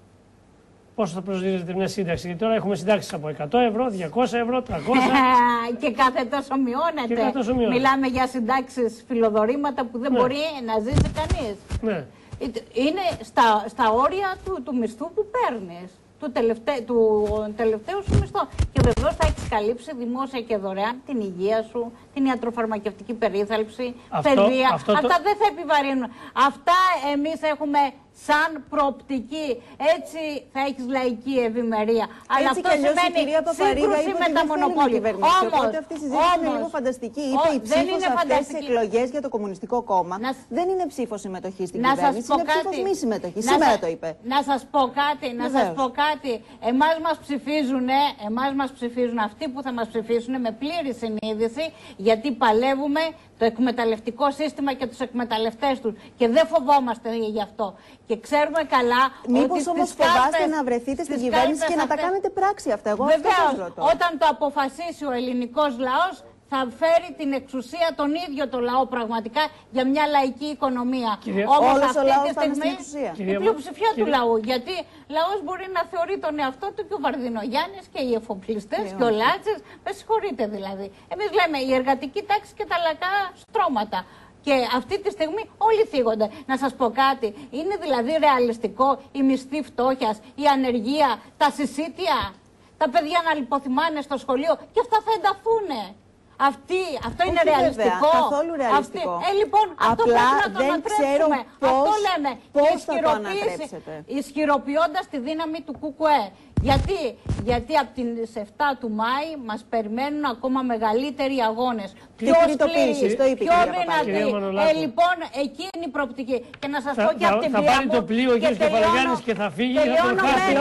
Πόσο θα προσδίδεται μια σύνταξη. Γιατί τώρα έχουμε συντάξεις από εκατό ευρώ, διακόσια ευρώ, τριακόσια. και κάθε τόσο μειώνεται. Και κάθε τόσο μειώνεται. Μιλάμε για συντάξεις φιλοδορήματα που δεν ναι. μπορεί να ζήσει κανείς. Ναι. Είναι στα, στα όρια του, του μισθού που παίρνεις, του, τελευταί, του τελευταίου σου μισθού. Και βεβαίως θα έχεις καλύψει δημόσια και δωρεάν την υγεία σου, την ιατροφαρμακευτική περίθαλψη, αυτό, παιδεία. Αυτό Αυτά το... δεν θα επιβαρύνουν. Αυτά εμείς έχουμε σαν προοπτική. Έτσι θα έχεις λαϊκή ευημερία. Αλλά έτσι αυτό σημαίνει σύγκρουση με τα μονοπόλια. Όμως, οπότε αυτή η συζήτηση είναι λίγο φανταστική. Είπε η ψήφος σε αυτές τις εκλογές για το Κομμουνιστικό Κόμμα. Να... Δεν είναι ψήφος συμμετοχή στην να κυβέρνηση, είναι κάτι... ψήφος μη συμμετοχή. Να Σήμερα σα... το είπε. Να σας πω κάτι, να σας πω κάτι. Εμάς μας ψηφίζουν, εμάς μας ψηφίζουν αυτοί που θα μας ψηφίσουν με πλήρη συνείδηση, γιατί παλεύουμε το εκμεταλλευτικό σύστημα και τους εκμεταλλευτές τους. Και δεν φοβόμαστε γι' αυτό. Και ξέρουμε καλά. Μήπως όμως φοβάστε να βρεθείτε στην κυβέρνηση και να τα κάνετε πράξη αυτά. Εγώ βεβαίως, όταν το αποφασίσει ο ελληνικός λαός, θα φέρει την εξουσία τον ίδιο το λαό πραγματικά για μια λαϊκή οικονομία. Όμως αυτή τη στιγμή η πλειοψηφία του λαού. Γιατί λαός μπορεί να θεωρεί τον εαυτό του και ο Βαρδινογιάννης και οι εφοπλιστές και ο Λάτσης. Με συγχωρείτε δηλαδή. Εμείς λέμε η εργατική τάξη και τα λαϊκά στρώματα. Και αυτή τη στιγμή όλοι θίγονται. Να σας πω κάτι, είναι δηλαδή ρεαλιστικό η μισθή φτώχειας, η ανεργία, τα συσίτια, τα παιδιά να λιποθυμάνε στο σχολείο και αυτά θα ενταφούνε. Αυτή, αυτό όχι είναι ρεαλιστικό. Βέβαια, καθόλου ρεαλιστικό. Αυτή, ε, λοιπόν, αυτό απλά πρέπει να το δεν ξέρω πώς, αυτό λέμε. πώς θα το ανατρέψετε. Ισχυροποιώντας τη δύναμη του ΚΚΕ. Γιατί, Γιατί από τις επτά του Μάη μας περιμένουν ακόμα μεγαλύτεροι αγώνες. Πιο σκληροί, το είπε, πιο δυνατοί. Ε, λοιπόν, εκεί είναι η προοπτική. Και να σας θα, πω και από την Θα πάρει το πλοίο ο κ. Κεφαλογιάννης και θα φύγει για να τον χάσει.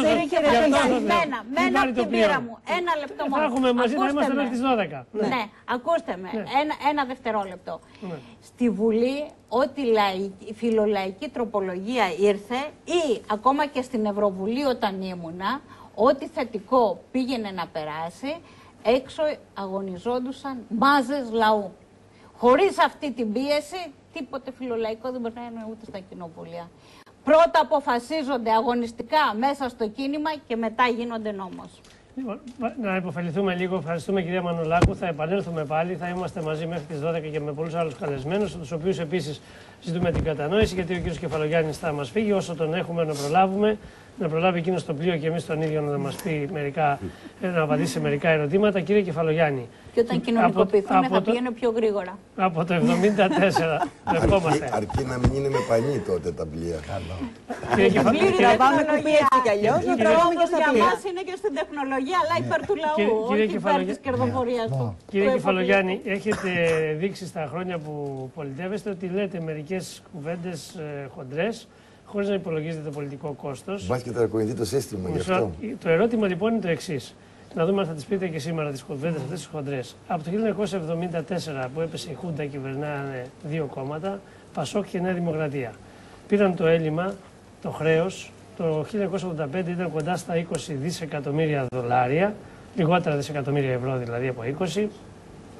Μένα, μένα από την πείρα μου. Ένα λεπτό μόνο. Θα έχουμε μαζί, να είμαστε μέχρι τις δώδεκα. Ναι, ακούστε με. Ένα δευτερόλεπτο. Στη Βουλή, ό,τι φιλολαϊκή τροπολογία ήρθε ή ακόμα και στην Ευρωβουλή όταν ήμουνα, ό,τι θετικό πήγαινε να περάσει, έξω αγωνιζόντουσαν μάζες λαού. Χωρίς αυτή την πίεση, τίποτε φιλολαϊκό δεν περνάει ούτε στα κοινοβουλία. Πρώτα αποφασίζονται αγωνιστικά μέσα στο κίνημα και μετά γίνονται νόμος. Λοιπόν, να υποφεληθούμε λίγο. Ευχαριστούμε, κυρία Μανολάκου. Θα επανέλθουμε πάλι. Θα είμαστε μαζί μέχρι τις δώδεκα και με πολλούς άλλους καλεσμένους, τους οποίους επίσης ζητούμε την κατανόηση, γιατί ο κ. Κεφαλογιάννης θα μας φύγει. Όσο τον έχουμε, να προλάβουμε. Να προλάβει εκείνο το πλοίο και εμείς τον ίδιο να μας πει μερικά, να απαντήσει σε μερικά ερωτήματα. Κύριε Κεφαλογιάννη. Και όταν κοινωνικοποιηθούμε θα πηγαίνω πιο γρήγορα. Από το εβδομήντα τέσσερα δεχόμαστε. Αρκεί να μην είναι με πανί τότε τα πλοία. Κύριε Κεφαλογιάννη. Να πάμε κουπί έτσι κι αλλιώς, να τραβάμε και στα πλοία. Για μας είναι και στην τεχνολογία, αλλά υπέρ του λαού, όχι υπέρ της κερδοφορίας του. Κύριε Κεφαλογιάννη, έχετε δείξει στα χρόνια που πολιτεύεστε ότι λέτε μερικές κουβέντες χοντρές, χωρίς να υπολογίζετε το πολιτικό κόστος. Μπας και ταρακουνηθεί το σύστημα γι' αυτό. Το ερώτημα λοιπόν είναι το εξής. Να δούμε αν θα τις πείτε και σήμερα τις κουβέντες αυτές τις χοντρές. Από το χίλια εννιακόσια εβδομήντα τέσσερα που έπεσε η Χούντα, κυβερνάνε δύο κόμματα, Πασόκ και Νέα Δημοκρατία. Πήραν το έλλειμμα, το χρέος, το χίλια εννιακόσια ογδόντα πέντε ήταν κοντά στα είκοσι δισεκατομμύρια δολάρια, λιγότερα δισεκατομμύρια ευρώ δηλαδή από είκοσι.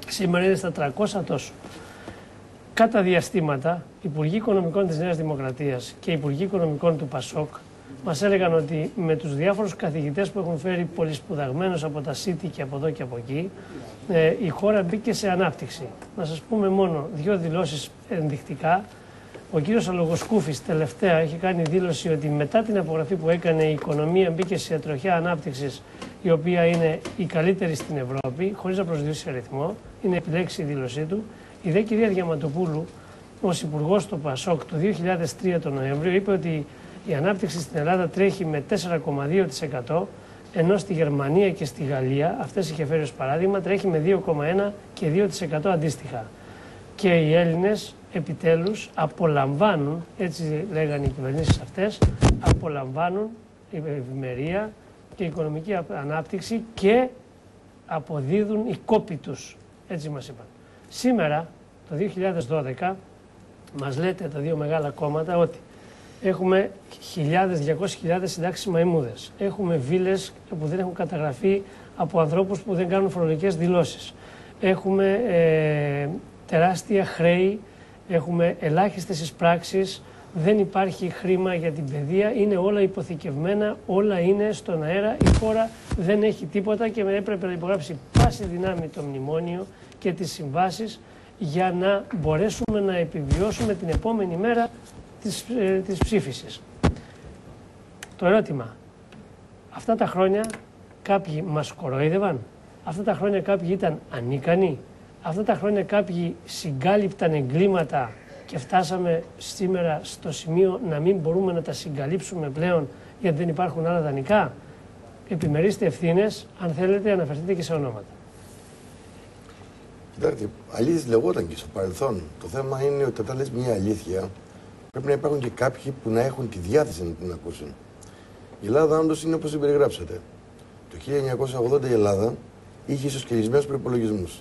σήμερα είναι στα τριακόσια τόσο. Κατά διαστήματα, Υπουργοί Οικονομικών της Νέας Δημοκρατίας και Υπουργοί Οικονομικών του ΠΑΣΟΚ μας έλεγαν ότι με τους διάφορους καθηγητές που έχουν φέρει πολυσπουδαγμένους από τα ΣΥΤΙ και από εδώ και από εκεί, ε, η χώρα μπήκε σε ανάπτυξη. Να σας πούμε μόνο δύο δηλώσεις ενδεικτικά. Ο κύριος Αλογοσκούφης τελευταία έχει κάνει δήλωση ότι μετά την απογραφή που έκανε η οικονομία μπήκε σε τροχιά ανάπτυξης, η οποία είναι η καλύτερη στην Ευρώπη, χωρίς να προσδιορίσει αριθμό. Είναι επιλέξει η δήλωσή του. Η δε κυρία Διαματοπούλου, ως υπουργός του ΠΑΣΟΚ το δύο χιλιάδες τρία τον Νοέμβριο, είπε ότι η ανάπτυξη στην Ελλάδα τρέχει με τέσσερα κόμμα δύο τοις εκατό, ενώ στη Γερμανία και στη Γαλλία, αυτές είχε φέρει ως παράδειγμα, τρέχει με δύο κόμμα ένα και δύο τοις εκατό αντίστοιχα. Και οι Έλληνες επιτέλους απολαμβάνουν, έτσι λέγανε οι κυβερνήσεις αυτές, απολαμβάνουν η ευημερία και η οικονομική ανάπτυξη και αποδίδουν οι κόποι τους. Έτσι μας είπαν. Σήμερα, το δύο χιλιάδες δώδεκα, μας λέτε τα δύο μεγάλα κόμματα ότι έχουμε χιλιάδες, διακόσιες χιλιάδες συντάξεις μαϊμούδες. Έχουμε βίλες που δεν έχουν καταγραφεί από ανθρώπους που δεν κάνουν φορολογικές δηλώσεις. Έχουμε ε, τεράστια χρέη, έχουμε ελάχιστες εισπράξεις, δεν υπάρχει χρήμα για την παιδεία, είναι όλα υποθηκευμένα, όλα είναι στον αέρα, η χώρα δεν έχει τίποτα και έπρεπε να υπογράψει πάση δυνάμει το μνημόνιο και τις συμβάσεις για να μπορέσουμε να επιβιώσουμε την επόμενη μέρα της, ε, της ψήφισης. Το ερώτημα, αυτά τα χρόνια κάποιοι μας κοροϊδεύαν, αυτά τα χρόνια κάποιοι ήταν ανίκανοι, αυτά τα χρόνια κάποιοι συγκάλυπταν εγκλήματα και φτάσαμε σήμερα στο σημείο να μην μπορούμε να τα συγκαλύψουμε πλέον γιατί δεν υπάρχουν άλλα δανεικά. Επιμερίστε ευθύνες, αν θέλετε αναφερθείτε και σε ονόματα. Κοιτάξτε, αλήθειες λεγόταν και στο παρελθόν. Το θέμα είναι ότι όταν λες μια αλήθεια, πρέπει να υπάρχουν και κάποιοι που να έχουν τη διάθεση να την ακούσουν. Η Ελλάδα όντως είναι όπως την περιγράψατε. Το χίλια εννιακόσια ογδόντα η Ελλάδα είχε ισοσκελισμένους προϋπολογισμούς.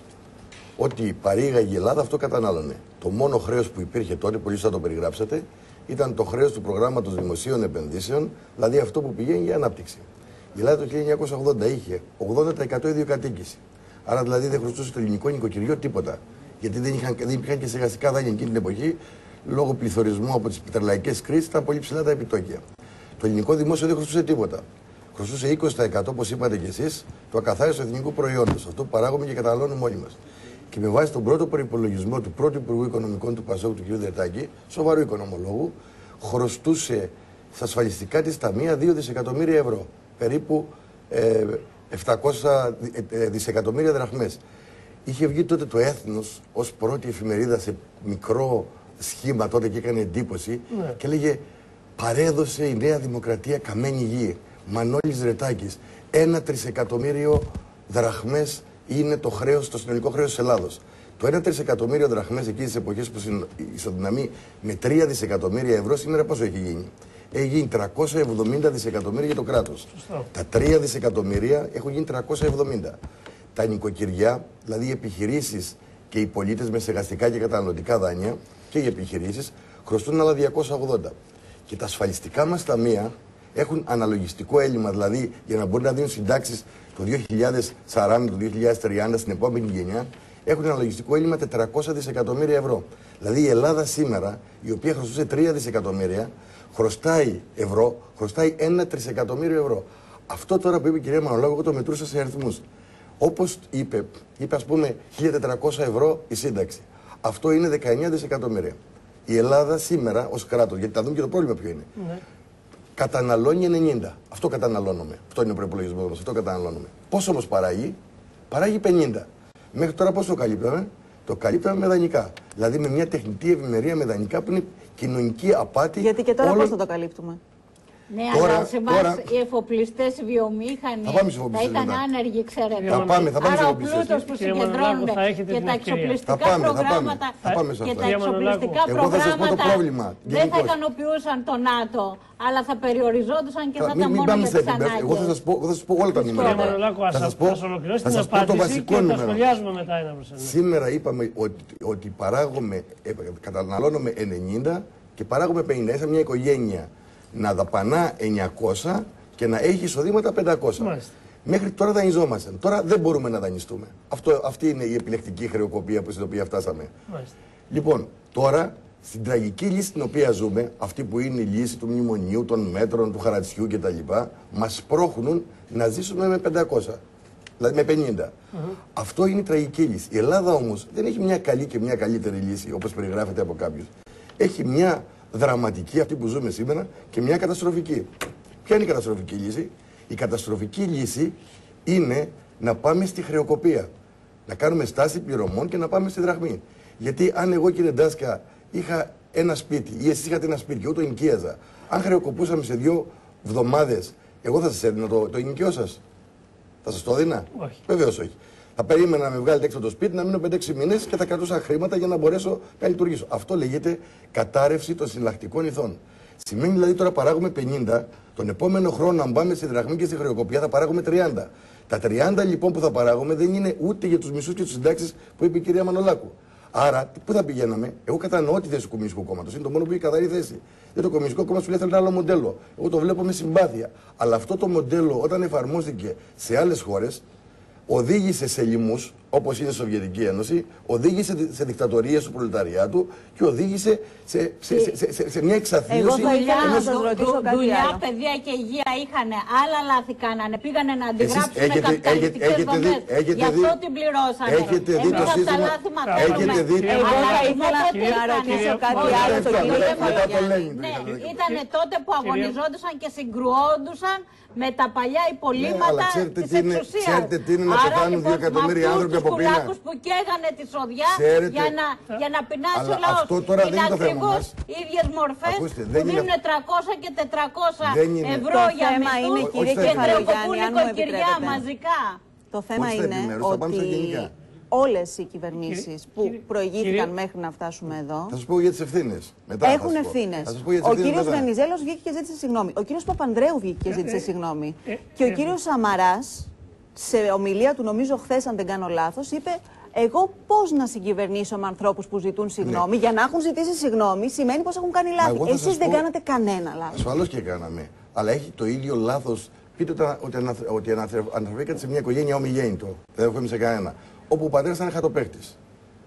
Ό,τι παρήγαγε η Ελλάδα αυτό κατανάλωνε. Το μόνο χρέος που υπήρχε τότε, πολύ σωστά το περιγράψατε, ήταν το χρέος του προγράμματος δημοσίων επενδύσεων, δηλαδή αυτό που πηγαίνει για ανάπτυξη. Η Ελλάδα το χίλια εννιακόσια ογδόντα είχε ογδόντα τοις εκατό ιδιοκατοίκηση. Άρα δηλαδή δεν χρωστούσε το ελληνικό νοικοκυριό τίποτα. Γιατί δεν, είχαν, δεν υπήρχαν και στεγαστικά δάνεια εκείνη την εποχή, λόγω πληθωρισμού από τις πετρελαϊκές κρίσεις, ήταν πολύ ψηλά τα επιτόκια. Το ελληνικό δημόσιο δεν χρωστούσε τίποτα. Χρωστούσε είκοσι τοις εκατό, όπως είπατε κι εσείς, του ακαθάριστου εθνικού προϊόντος. Αυτό που παράγουμε και καταναλώνουμε όλοι μας. Και με βάση τον πρώτο προϋπολογισμό του πρώτου Υπουργού Οικονομικών του ΠΑΣΟΚ, του κ. Δερτάκη, σοβαρού οικονομολόγου, χρωστούσε στα ασφαλιστικά της ταμεία δύο δισεκατομμύρια ευρώ. Περίπου ε, επτακόσια δισεκατομμύρια δραχμές. Είχε βγει τότε το Έθνος ως πρώτη εφημερίδα σε μικρό σχήμα τότε και έκανε εντύπωση ναι. και έλεγε παρέδωσε η Νέα Δημοκρατία καμένη γη. Μανώλης Ρετάκης. Ένα τρισεκατομμύριο δραχμές είναι το χρέος, το συνολικό χρέος της Ελλάδος. Το ένα τρισεκατομμύριο δραχμές εκείνες τις εποχές που ισοδυναμεί με τρία δισεκατομμύρια ευρώ, σήμερα πόσο έχει γίνει? Έχει γίνει τριακόσια εβδομήντα δισεκατομμύρια για το κράτος. Σωστό. Τα τρία δισεκατομμύρια έχουν γίνει τριακόσια εβδομήντα. Τα νοικοκυριά, δηλαδή οι επιχειρήσεις και οι πολίτες με στεγαστικά και καταναλωτικά δάνεια και οι επιχειρήσεις χρωστούν άλλα διακόσια ογδόντα. Και τα ασφαλιστικά μας ταμεία έχουν αναλογιστικό έλλειμμα, δηλαδή για να μπορούν να δίνουν συντάξεις το δύο χιλιάδες σαράντα, το δύο χιλιάδες τριάντα στην επόμενη γενιά, έχουν αναλογιστικό έλλειμμα τετρακόσια δισεκατομμύρια ευρώ. Δηλαδή η Ελλάδα σήμερα, η οποία χρωστούσε τρία δισεκατομμύρια, χρωστάει ευρώ, χρωστάει ένα τρισεκατομμύριο ευρώ. Αυτό τώρα που είπε η κυρία Μανολάκου, εγώ το μετρούσα σε αριθμούς. Όπως είπε, είπε ας πούμε χίλια τετρακόσια ευρώ η σύνταξη. Αυτό είναι δεκαεννιά δισεκατομμύρια. Η Ελλάδα σήμερα ως κράτος, γιατί θα δούμε και το πρόβλημα ποιο είναι. Ναι. Καταναλώνει ενενήντα. Αυτό καταναλώνουμε. Αυτό είναι ο προϋπολογισμός μας. Αυτό καταναλώνουμε. Πόσο όμως παράγει? Παράγει πενήντα. Μέχρι τώρα πώς το καλύπταμε? Το καλύπταμε με δανεικά. Δηλαδή με μια τεχνητή ευημερία με δανεικά που είναι κοινωνική απάτη. Γιατί και τώρα όλων... πώς θα το καλύπτουμε? Ναι, τώρα, αλλά σε εμάς τώρα... οι εφοπλιστές, οι βιομήχανοι θα, θα ήταν άνεργοι, ξέρετε. Θα πάμε, θα πάμε. Άρα ο πλούτος που συγκεντρώνονται και τα εξοπλιστικά θα πάμε, προγράμματα θα πάμε, θα πάμε και τα εξοπλιστικά Εγώ προγράμματα θα πρόβλημα, δεν θα ικανοποιούσαν το ΝΑΤΟ, αλλά θα περιοριζόντουσαν και θα ήταν μόνο για τις ανάγκες. Εγώ θα σας πω, θα σας πω όλα τα νούμερα. Θα σας πω, θα σας πω το βασικό νούμερο. Σήμερα είπαμε ότι παράγουμε, καταναλώνουμε ενενήντα και παράγουμε πενήντα. Είσαι μια οικογένεια να δαπανά εννιακόσια και να έχει εισοδήματα πεντακόσια. Μάλιστα. Μέχρι τώρα δανειζόμαστε. Τώρα δεν μπορούμε να δανειστούμε. Αυτό, αυτή είναι η επιλεκτική χρεοκοπία που στην οποία φτάσαμε. Μάλιστα. Λοιπόν, τώρα στην τραγική λύση στην οποία ζούμε, αυτή που είναι η λύση του μνημονίου, των μέτρων, του χαρατσιού κτλ., μας πρόχνουν να ζήσουμε με πεντακόσια. Δηλαδή με πενήντα. Mm-hmm. Αυτό είναι η τραγική λύση. Η Ελλάδα όμως δεν έχει μια καλή και μια καλύτερη λύση, όπως περιγράφεται από κάποιους. Έχει μια δραματική, αυτή που ζούμε σήμερα, και μια καταστροφική. Ποια είναι η καταστροφική λύση? Η καταστροφική λύση είναι να πάμε στη χρεοκοπία. Να κάνουμε στάση πληρωμών και να πάμε στη δραχμή. Γιατί αν εγώ, κύριε Ντάσκα, είχα ένα σπίτι ή εσείς είχατε ένα σπίτι και εγώ το ενοικίαζα, αν χρεοκοπούσαμε σε δύο εβδομάδες, εγώ θα σας έδινα το, το ενοικιό σας? Θα σας το έδινα? Όχι. Βεβαίως όχι. Θα περίμενα να με βγάλετε έξω από το σπίτι, να μείνω πέντε έξι μήνες και θα κρατούσα χρήματα για να μπορέσω να λειτουργήσω. Αυτό λέγεται κατάρρευση των συλλακτικών ηθών. Σημαίνει δηλαδή τώρα παράγουμε πενήντα, τον επόμενο χρόνο, αν πάμε στη δραχμή και στη χρεοκοπία, θα παράγουμε τριάντα. Τα τριάντα λοιπόν που θα παράγουμε δεν είναι ούτε για τους μισούς και τις συντάξεις που είπε η κυρία Μανολάκου. Άρα, πού θα πηγαίναμε? Εγώ κατανοώ τη θέση του Κομμουνιστικού Κόμματος. Είναι το μόνο που έχει καθαρή θέση. Δεν το Κομμουνιστικό Κόμμα σου λέει θέλει ένα άλλο μοντέλο. Εγώ το βλέπω με συμπάθεια. Αλλά αυτό το μοντέλο, όταν εφαρμόστηκε σε άλλες χώρες, οδήγησε σε λοιμούς, όπως είναι η Σοβιετική Ένωση, οδήγησε σε δικτατορίες του προλεταριάτου και οδήγησε σε, σε, σε, σε, σε, σε μια εξαθλίωση. Εγώ θα ήθελα να σας ρωτήσω κάτι δουλειά, άλλο. Παιδεία και υγεία είχαν, άλλα λάθη κάνανε, πήγανε να αντιγράψουν καπιταλιστικές δομές. Γι' αυτό την πληρώσανε. Έχετε δει το σύστημα. Έχετε δει το Εγώ θα ήθελα να ρωτήσω κάτι άλλο στον κύριο Μαλογιάννη. Ήταν τότε που αγωνιζόντουσαν και συγκρουόντουσαν με τα παλιά υπολείμματα της εξουσίας. Ξέρετε τι είναι να πεθάνουν δύο εκατομμύρια άνθρωποι από πείνα? Τους που καίγανε τη σοδιά για να, για να πεινάσει ο λαός. Αυτό τώρα δεν είναι το θέμα ακριβώς μας. Οι ίδιες μορφές Ακούστε, που δίνουν τριακόσια και τετρακόσια ευρώ για μισθούς και χρεοκοπούν νοικοκυριά μαζικά. Το θέμα είναι ότι όλες οι κυβερνήσεις που προηγήθηκαν μέχρι να φτάσουμε εδώ θα σας πω για τις ευθύνες. Έχουν ευθύνες. Ο κύριος Βενιζέλος βγήκε και ζήτησε συγγνώμη. Ο κύριος Παπανδρέου βγήκε και ζήτησε συγγνώμη. Και ο κύριος Σαμαράς, σε ομιλία του, νομίζω χθες, αν δεν κάνω λάθος, είπε: εγώ πώς να συγκυβερνήσω με ανθρώπους που ζητούν συγγνώμη? Ναι. Για να έχουν ζητήσει συγγνώμη σημαίνει πως έχουν κάνει λάθη. Εσείς δεν πω... κάνατε κανένα λάθος. Ασφαλώς και κάναμε. Αλλά έχει το ίδιο λάθος. Πείτε ότι, ότι αναφερθήκατε σε μια οικογένεια ομιγέννητο. Δεν έχουμε σε κανένα. Όπου ο πατέρας ήταν χατοπαίχτης.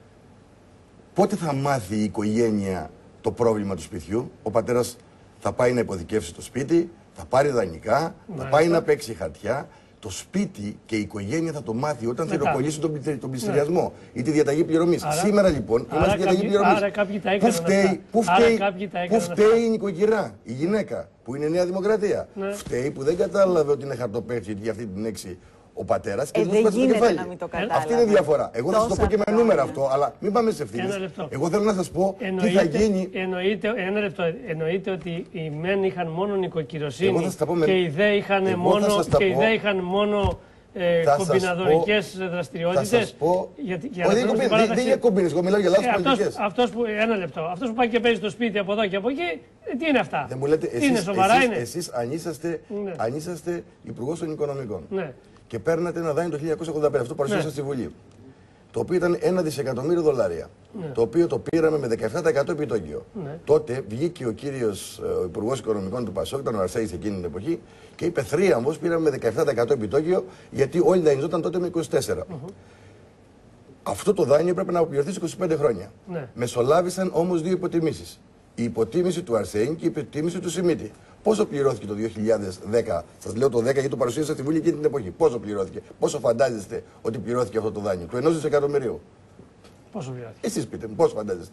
Πότε θα μάθει η οικογένεια το πρόβλημα του σπιτιού? Ο πατέρας θα πάει να υποθηκεύσει το σπίτι, θα πάρει δανεικά, Μάλιστα. θα πάει να παίξει χαρτιά. Το σπίτι και η οικογένεια θα το μάθει όταν θα ροκολήσει τον, τον πληστηριασμό ναι. ή τη διαταγή πληρωμής. Σήμερα λοιπόν είμαστε στη διαταγή πληρωμής. Πού φταίει, πού φταίει, πού φταίει η νοικοκυρά, η γυναίκα που είναι Νέα Δημοκρατία? Ναι. Φταίει που δεν κατάλαβε ότι είναι χαρτοπαίχτη για αυτή την έξι ο πατέρας και ε, δεν γίνεται κεφάλι. Να μην το κατάλαβε. Αυτή είναι η διαφορά. Εγώ θα σας το πω και με νούμερα αυτό, αλλά μην πάμε σε ευθύνες. Εγώ θέλω να σας πω εννοείται, τι θα γίνει. Εννοείται, ένα λεπτό, εννοείται ότι οι μεν είχαν μόνο νοικοκυροσύνη και οι δε είχαν μόνο, και οι δε είχαν μόνο ε, κομπιναδορικές δραστηριότητες. Θα σας πω. Γιατί, για Όχι, δεν, δεν, δεν είναι κομπινές, μιλάω για λάθος ε, πολιτικές. Αυτός που, ένα λεπτό. Αυτός που πάει και παίζει στο σπίτι από εδώ και από εκεί, τι είναι αυτά? Δεν μου λέτε, τι εσείς, είναι, σοβαρά εσείς, είναι? Εσείς αν είσαστε, ναι. αν είσαστε υπουργός των οικονομικών. Ναι. Και παίρνατε ένα δάνειο το χίλια εννιακόσια ογδόντα πέντε, αυτό παρουσίασα ναι. στη Βουλή. Το οποίο ήταν ένα δισεκατομμύριο δολάρια. Ναι. Το οποίο το πήραμε με δεκαεπτά τοις εκατό επιτόκιο. Ναι. Τότε βγήκε ο κύριος υπουργός οικονομικών του Πασόκ, ήταν ο Αρσέης εκείνη την εποχή, και είπε θρίαμβος πήραμε με δεκαεπτά τοις εκατό επιτόκιο, γιατί όλοι δανειζόταν τότε με είκοσι τέσσερα τοις εκατό. Mm-hmm. Αυτό το δάνειο πρέπει να αποπληρωθεί σε είκοσι πέντε χρόνια. Ναι. Μεσολάβησαν όμως δύο υποτιμήσεις. Η υποτίμηση του Αρσέη και η υποτίμηση του Σιμίτη. Πόσο πληρώθηκε το δύο χιλιάδες δέκα, σας λέω το δέκα γιατί το παρουσίασα στη Βουλή εκείνη την εποχή. Πόσο πληρώθηκε, πόσο φαντάζεστε ότι πληρώθηκε αυτό το δάνειο, του ενός δισεκατομμυρίου? Πόσο πληρώθηκε? Εσείς πείτε μου, πόσο φαντάζεστε?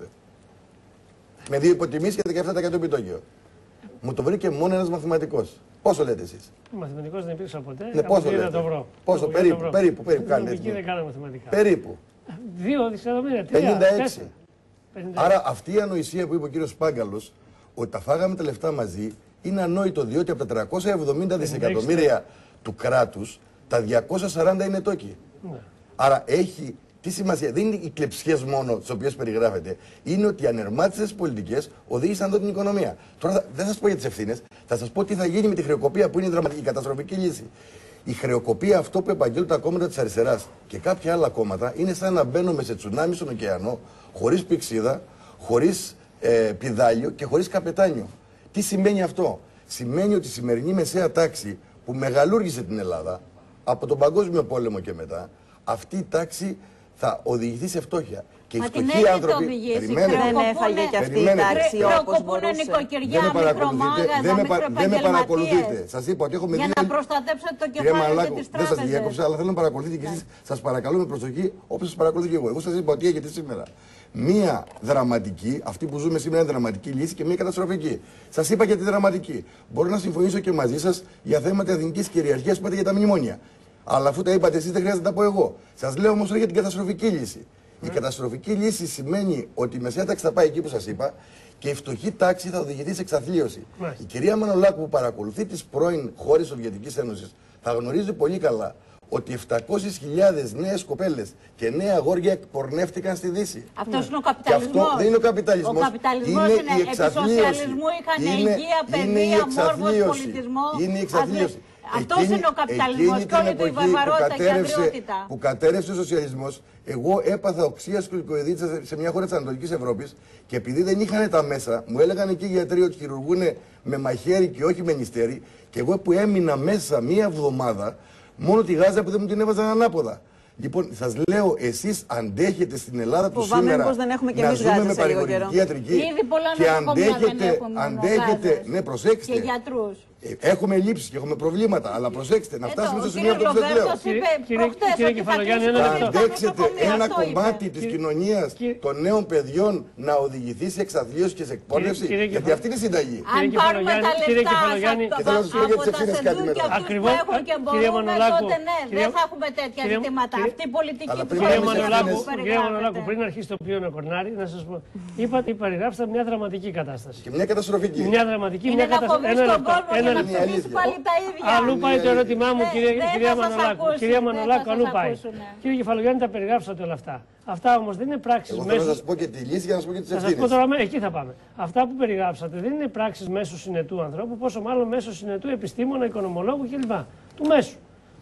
Με δύο υποτιμήσεις και δεκαεπτά τοις εκατό επιτόκιο. Μου το βρήκε μόνο ένας μαθηματικός. Πόσο λέτε εσείς? Μαθηματικός δεν υπήρξα ποτέ. Ναι, πόσο λέτε? Το βρω. Πόσο, περίπου, περίπου, περίπου, περίπου, κάνετε. Δεν κάνω μαθηματικά. Περίπου. Δύο δισεκατομμύρια, τρία, πενήντα έξι. Άρα αυτή η ανοησία που είπε ο κύριος Σπάγκαλος, ότι τα φάγαμε τα λεφτά μαζί, είναι ανόητο, διότι από τα τριακόσια εβδομήντα δισεκατομμύρια του κράτους, τα διακόσια σαράντα είναι τόκοι. Ναι. Άρα έχει τι σημασία? Δεν είναι οι κλεψιές μόνο τις οποίες περιγράφεται, είναι ότι οι ανερμάτιστες πολιτικές οδήγησαν εδώ την οικονομία. Τώρα θα, δεν θα σας πω για τις ευθύνες, θα σας πω τι θα γίνει με τη χρεοκοπία που είναι η δραματική, καταστροφική λύση. Η χρεοκοπία, αυτό που επαγγέλουν τα κόμματα της αριστεράς και κάποια άλλα κόμματα, είναι σαν να μπαίνουμε σε τσουνάμι στον ωκεανό, χωρίς πηξίδα, χωρίς ε, πηδάλιο και χωρίς καπετάνιο. Τι σημαίνει αυτό? Σημαίνει ότι η σημερινή μεσαία τάξη που μεγαλούργησε την Ελλάδα, Από τον Παγκόσμιο Πόλεμο και μετά, αυτή η τάξη θα οδηγηθεί σε φτώχεια. Και οι φτωχοί άνθρωποι. Δεν έφαγε και αυτή η τάξη όπως μπορούσε. Νοικοκυριά, δεν με παρακολουθείτε. Σας είπα ότι έχω με για να προστατέψετε το κεφάλαιο και τις τράπεζες. Δεν σας διέκοψα, αλλά θέλω να παρακολουθείτε και εσείς. Σας παρακαλώ με προσοχή όπως σας παρακολουθώ και εγώ. Εγώ σας είπα ότι έχετε σήμερα μία δραματική, αυτή που ζούμε σήμερα είναι δραματική λύση και μία καταστροφική. Σας είπα για τη δραματική. Μπορώ να συμφωνήσω και μαζί σας για θέματα εθνικής κυριαρχίας που είπατε για τα μνημόνια. Αλλά αφού τα είπατε εσείς, δεν χρειάζεται να τα πω εγώ. Σας λέω όμως για την καταστροφική λύση. Mm. Η καταστροφική λύση σημαίνει ότι η μεσαία τάξη θα πάει εκεί που σας είπα και η φτωχή τάξη θα οδηγηθεί σε εξαθλίωση. Mm. Η κυρία Μανολάκου που παρακολουθεί τις πρώην χώρες Σοβιετικής Ένωσης θα γνωρίζει πολύ καλά ότι επτακόσιες χιλιάδες νέες κοπέλες και νέα αγόρια εκπορνεύτηκαν στη Δύση. Αυτός είναι ο καπιταλισμός. Και αυτό δεν είναι ο καπιταλισμός. Ο καπιταλισμός είναι, είναι η εξαθλίωση. Επί σοσιαλισμού είχαν είναι, υγεία, παιδεία, μόρφωση, πολιτισμό. Είναι η εξαθλίωση. Αυτό είναι ο καπιταλισμός και όλη του η βαρβαρότητα και η αγριότητα. Που κατέρευσε ο σοσιαλισμός, εγώ έπαθα οξία σκουλικοειδίτσα σε μια χώρα της Ανατολικής Ευρώπης και επειδή δεν είχαν τα μέσα, μου έλεγαν εκεί οι γιατροί ότι χειρουργούν με μαχαίρι και όχι με νηστέρι. Και εγώ που έμεινα μέσα μία εβδομάδα, μόνο τη γάζα που δεν μου την έβαζαν ανάποδα. Λοιπόν, σας λέω, εσείς αντέχετε στην Ελλάδα του σήμερα δεν έχουμε και να εμείς ζούμε με παρηγορητική ιατρική και αντέχετε, αντέχετε, ναι, προσέξτε. Και γιατρούς. Έχουμε λήψεις και έχουμε προβλήματα, αλλά προσέξτε, να φτάσουμε στο σημείο που σας λέω. Κύριε Κεφαλογιάννη, να αντέξετε ένα κομμάτι της κοινωνίας των νέων παιδιών να οδηγηθεί σε εξαθλίωση και σε εκπόρνευση, γιατί αυτή είναι η συνταγή. Αν πάρουμε τα λεφτά από τα σεντούκια αυτούς που έχουν και μπορούμε, τότε ναι, δεν θα έχουμε τέτοια ζητήματα. Αυτή η πολιτική που Κύριε Μανολάκου, πριν αρχίσει το πλοίο να κορνάρει, να σας πω, είπατε, περιγράψατε μια δραματική κατάσταση. Και μια καταστροφική. Μια δραματική, μια καταστροφική. Αλλού πάει το ερώτημά μου, κυρία Μανολάκου. Κυρία Μανολάκου, αλλού πάει. Κύριε Κεφαλογιάννη, τα περιγράψατε όλα αυτά. Αυτά όμως δεν είναι πράξεις μέσω. Εγώ θέλω να σας πω και τη λύση για να σας πω και τις ευθύνες. Θα σας πω τώρα, εκεί θα πάμε. Αυτά που περιγράψατε δεν είναι πράξεις μέσω συνετού ανθρώπου, πόσο μάλλον μέσω συνετού επιστήμονα, οικονομολόγου κλπ. Του μέσου.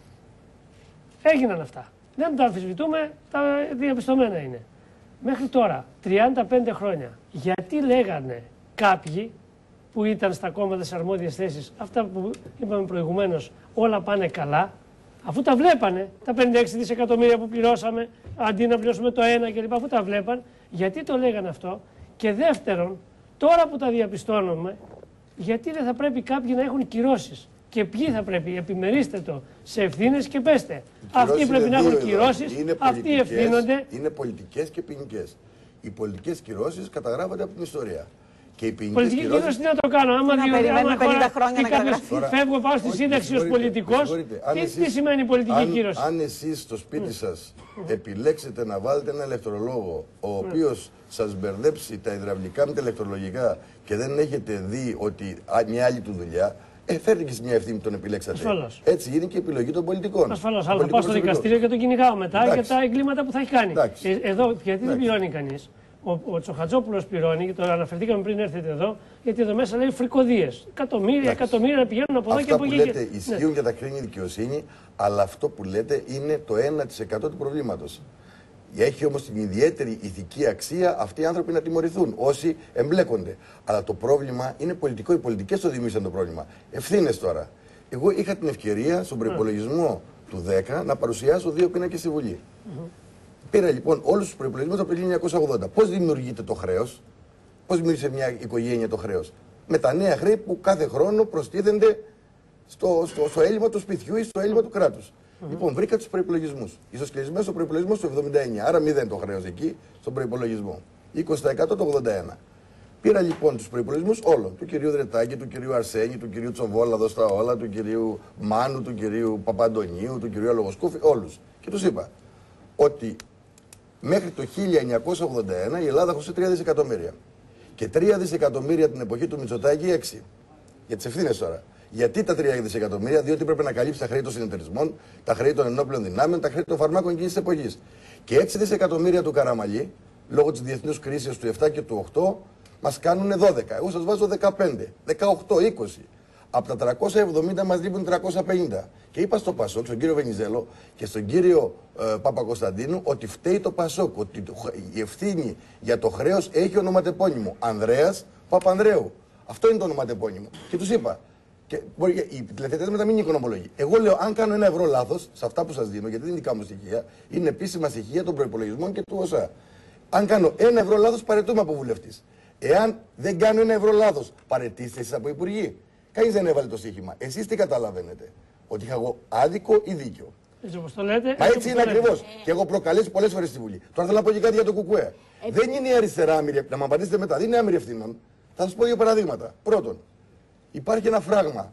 Έγιναν αυτά. Δεν τα αμφισβητούμε, τα διαπιστωμένα είναι. Μέχρι τώρα, τριάντα πέντε χρόνια, γιατί λέγανε κάποιοι που ήταν στα κόμματα σε αρμόδιες θέσεις, αυτά που είπαμε προηγουμένως, όλα πάνε καλά, αφού τα βλέπανε, τα πενήντα έξι δισεκατομμύρια που πληρώσαμε, αντί να πληρώσουμε το ένα κλπ. Αφού τα βλέπαν, γιατί το λέγανε αυτό? Και δεύτερον, τώρα που τα διαπιστώνουμε, γιατί δεν θα πρέπει κάποιοι να έχουν κυρώσεις? Και ποιοι θα πρέπει? Επιμερίστε το σε ευθύνες και πέστε. Αυτοί πρέπει να έχουν κυρώσεις, αυτοί ευθύνονται. Είναι πολιτικές και ποινικές. Οι πολιτικές κυρώσεις καταγράφονται από την ιστορία. Και η πολιτική κύρωση τι να το κάνω? Άμα περιμένουμε πενήντα χρόνια να καταγραφεί. Φεύγω, πάω στη σύνταξη ως πολιτικός. Τι σημαίνει πολιτική κύρωση? Αν εσείς στο σπίτι σας επιλέξετε να βάλετε ένα ηλεκτρολόγο ο οποίος σας μπερδέψει τα υδραυλικά με τα ηλεκτρολογικά και δεν έχετε δει ότι μια άλλη του δουλειά, Ε, φέρτε και σε μια ευθύνη που τον επιλέξατε. Ασφαλώς. Έτσι είναι και η επιλογή των πολιτικών. Ασφαλώς. Αλλά θα πάω στο δικαστήριο και τον κυνηγάω μετά. Εντάξει. Για τα εγκλήματα που θα έχει κάνει. Ε, εδώ, γιατί Εντάξει. δεν πληρώνει κανείς? Ο, ο Τσοχατζόπουλος πληρώνει, και το αναφερθήκαμε πριν έρθετε εδώ, γιατί εδώ μέσα λέει φρικοδίες. Εκατομμύρια, Εντάξει. εκατομμύρια να πηγαίνουν από εδώ και από εκεί. Αυτά που λέτε ισχύουν ναι. για τα κρίνη δικαιοσύνη, αλλά αυτό που λέτε είναι το ένα τοις εκατό του προβλήματος. Έχει όμως την ιδιαίτερη ηθική αξία αυτοί οι άνθρωποι να τιμωρηθούν, όσοι εμπλέκονται. Αλλά το πρόβλημα είναι πολιτικό. Οι πολιτικές το δημιούργησαν το πρόβλημα. Ευθύνες τώρα. Εγώ είχα την ευκαιρία στον προϋπολογισμό του δέκα να παρουσιάσω δύο πίνακες στη Βουλή. Mm -hmm. Πήρα λοιπόν όλους τους προϋπολογισμούς από το χίλια εννιακόσια ογδόντα. Πώς δημιουργείται το χρέος, πώς δημιουργήσε μια οικογένεια το χρέος? Με τα νέα χρέη που κάθε χρόνο προστίθενται στο, στο, στο έλλειμμα του σπιτιού ή στο έλλειμμα του κράτους. Mm -hmm. Λοιπόν, βρήκα τους προϋπολογισμούς. Ισοσχελισμένος στον προϋπολογισμό του εβδομήντα εννιά, άρα μηδέν το χρέος εκεί, στον προϋπολογισμό. είκοσι τοις εκατό το ογδόντα ένα. Πήρα λοιπόν τους προϋπολογισμούς όλων. Του κυρίου Δρετάκη, του κυρίου Αρσένη, του κυρίου Τσοβόλα, δώστα όλα, του κυρίου Μάνου, του κυρίου Παπαντονίου, του κυρίου Αλογοσκούφη, όλους. Και τους είπα ότι μέχρι το χίλια εννιακόσια ογδόντα ένα η Ελλάδα χωρίς τρία δισεκατομμύρια. Και τρία δισεκατομμύρια την εποχή του Μητσοτάκη έξι. Για τις ευθύνες τώρα. Γιατί τα τρία δισεκατομμύρια? Διότι πρέπει να καλύψει τα χρέη των συνεταιρισμών, τα χρέη των ενόπλων δυνάμεων, τα χρέη των φαρμάκων εκείνης της εποχής. Και έξι δισεκατομμύρια του Καραμαλή, λόγω της διεθνούς κρίσης του επτά και του οκτώ, μας κάνουν δώδεκα. Εγώ σας βάζω δεκαπέντε, δεκαοκτώ, είκοσι. Από τα τριακόσια εβδομήντα μας λείπουν τριακόσια πενήντα. Και είπα στο Πασόκ, στον κύριο Βενιζέλο και στον κύριο ε, Παπακοσταντίνου, ότι φταίει το Πασόκ. Ότι το, η ευθύνη για το χρέος έχει ονοματεπώνυμο. Ανδρέας Παπανδρέου. Αυτό είναι το ονοματεπώνυμο. Και τους είπα, Και μπορεί, οι τηλεθεατές μετά μην είναι οικονομολόγοι. Εγώ λέω, αν κάνω ένα ευρώ λάθος σε αυτά που σας δίνω, γιατί δεν είναι δικά μου στοιχεία, είναι επίσημα στοιχεία των προϋπολογισμών και του ΟΣΑ. Αν κάνω ένα ευρώ λάθος, παραιτούμε από βουλευτής. Εάν δεν κάνω ένα ευρώ λάθος, παραιτήστε εσείς από υπουργοί. Κανείς δεν έβαλε το στοίχημα. Εσείς τι καταλαβαίνετε, ότι είχα εγώ άδικο ή δίκιο. Έτσι όπως το λέτε. Μα έτσι είναι ακριβώς. Ε... Και έχω προκαλέσει πολλές φορές στη Βουλή. Τώρα θέλω να πω και κάτι για το Κουκουέ. Ε... Δεν είναι η αριστερά άμυρη, να μου απαντήσετε μετά, δεν είναι άμυρη ευθύνων. Θα σας πω δύο παραδείγματα. Πρώτον, υπάρχει ένα φράγμα.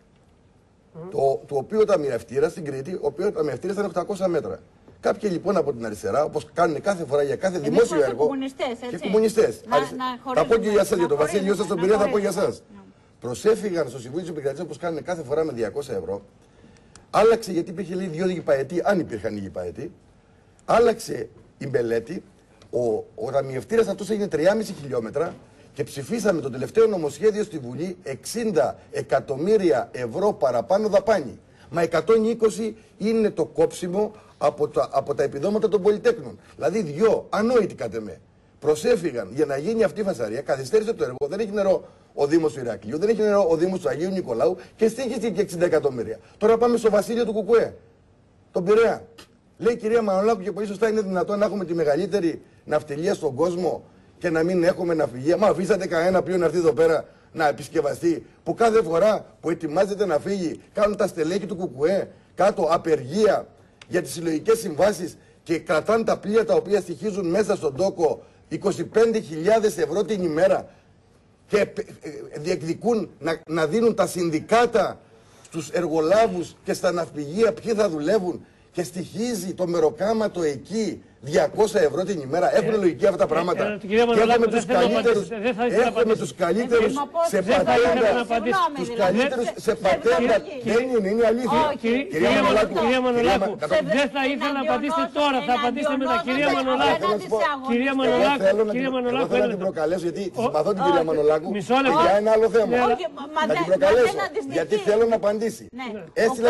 Mm. Το, το οποίο ταμιευτήρα στην Κρήτη, ο οποίο ταμιευτήρα ήταν οκτακόσια μέτρα. Κάποιοι λοιπόν από την αριστερά, όπως κάνουν κάθε φορά για κάθε Εμείς δημόσιο έργο. Κομμουνιστές, έτσι. Και κομμουνιστές. Να, Αριστε... να θα πω και για εσάς, για τον να Βασίλειο σας τον Πειραιά, θα πω για εσάς. Ναι. Προσέφηγαν στο Συμβούλιο της Επικρατείας, όπως κάνουν κάθε φορά με διακόσια ευρώ. Άλλαξε, γιατί υπήρχε λέει δύο γηπαετή, αν υπήρχαν γηπαετή. Άλλαξε η μελέτη. Ο, ο ταμιευτήρας αυτός έγινε τρία και μισό χιλιόμετρα. Και ψηφίσαμε το τελευταίο νομοσχέδιο στη Βουλή εξήντα εκατομμύρια ευρώ παραπάνω δαπάνη. Μα εκατόν είκοσι είναι το κόψιμο από τα, από τα επιδόματα των πολυτέκνων. Δηλαδή δυο ανόητοι κατ' εμέ προσέφυγαν για να γίνει αυτή η φασαρία, καθυστέρησε το έργο, δεν έχει νερό ο Δήμος του Ηρακλείου, δεν έχει νερό ο Δήμος του Αγίου Νικολάου και στήχησε και εξήντα εκατομμύρια. Τώρα πάμε στο Βασίλειο του Κουκουέ, τον Πειραιά. Λέει η κυρία Μανολάκου και πολύ σωστά, είναι δυνατόν να έχουμε τη μεγαλύτερη ναυτιλία στον κόσμο και να μην έχουμε ναυπηγεία. Μα αφήσατε κανένα πλοίο να έρθει εδώ πέρα να επισκευαστεί, που κάθε φορά που ετοιμάζεται να φύγει κάνουν τα στελέχη του Κουκουέ κάτω απεργία για τις συλλογικές συμβάσεις και κρατάνε τα πλοία τα οποία στοιχίζουν μέσα στον τόκο είκοσι πέντε χιλιάδες ευρώ την ημέρα και διεκδικούν να, να δίνουν τα συνδικάτα στους εργολάβους και στα ναυπηγεία ποιοι θα δουλεύουν και στοιχίζει το μεροκάματο εκεί διακόσια ευρώ την ημέρα. Έχουν λογική αυτά τα πράγματα. Ε, ε, και έχουμε τους καλύτερους, έχουμε τους καλύτερους σε πατέντα. Τους καλύτερους σε πατέντα. Δεν είναι, είναι αλήθεια. Κυρία Μανολάκου, δεν θα ήθελα να απαντήσετε τώρα, θα απαντήσετε μετά. Κυρία Μανολάκου, κυρία Μανολάκου, κυρία Μανολάκου. Θέλω να την προκαλέσω γιατί συμπαθώ την κυρία Μανολάκου για ένα άλλο θέμα. Να την προκαλέσω γιατί θέλω να απαντήσει. Έστειλα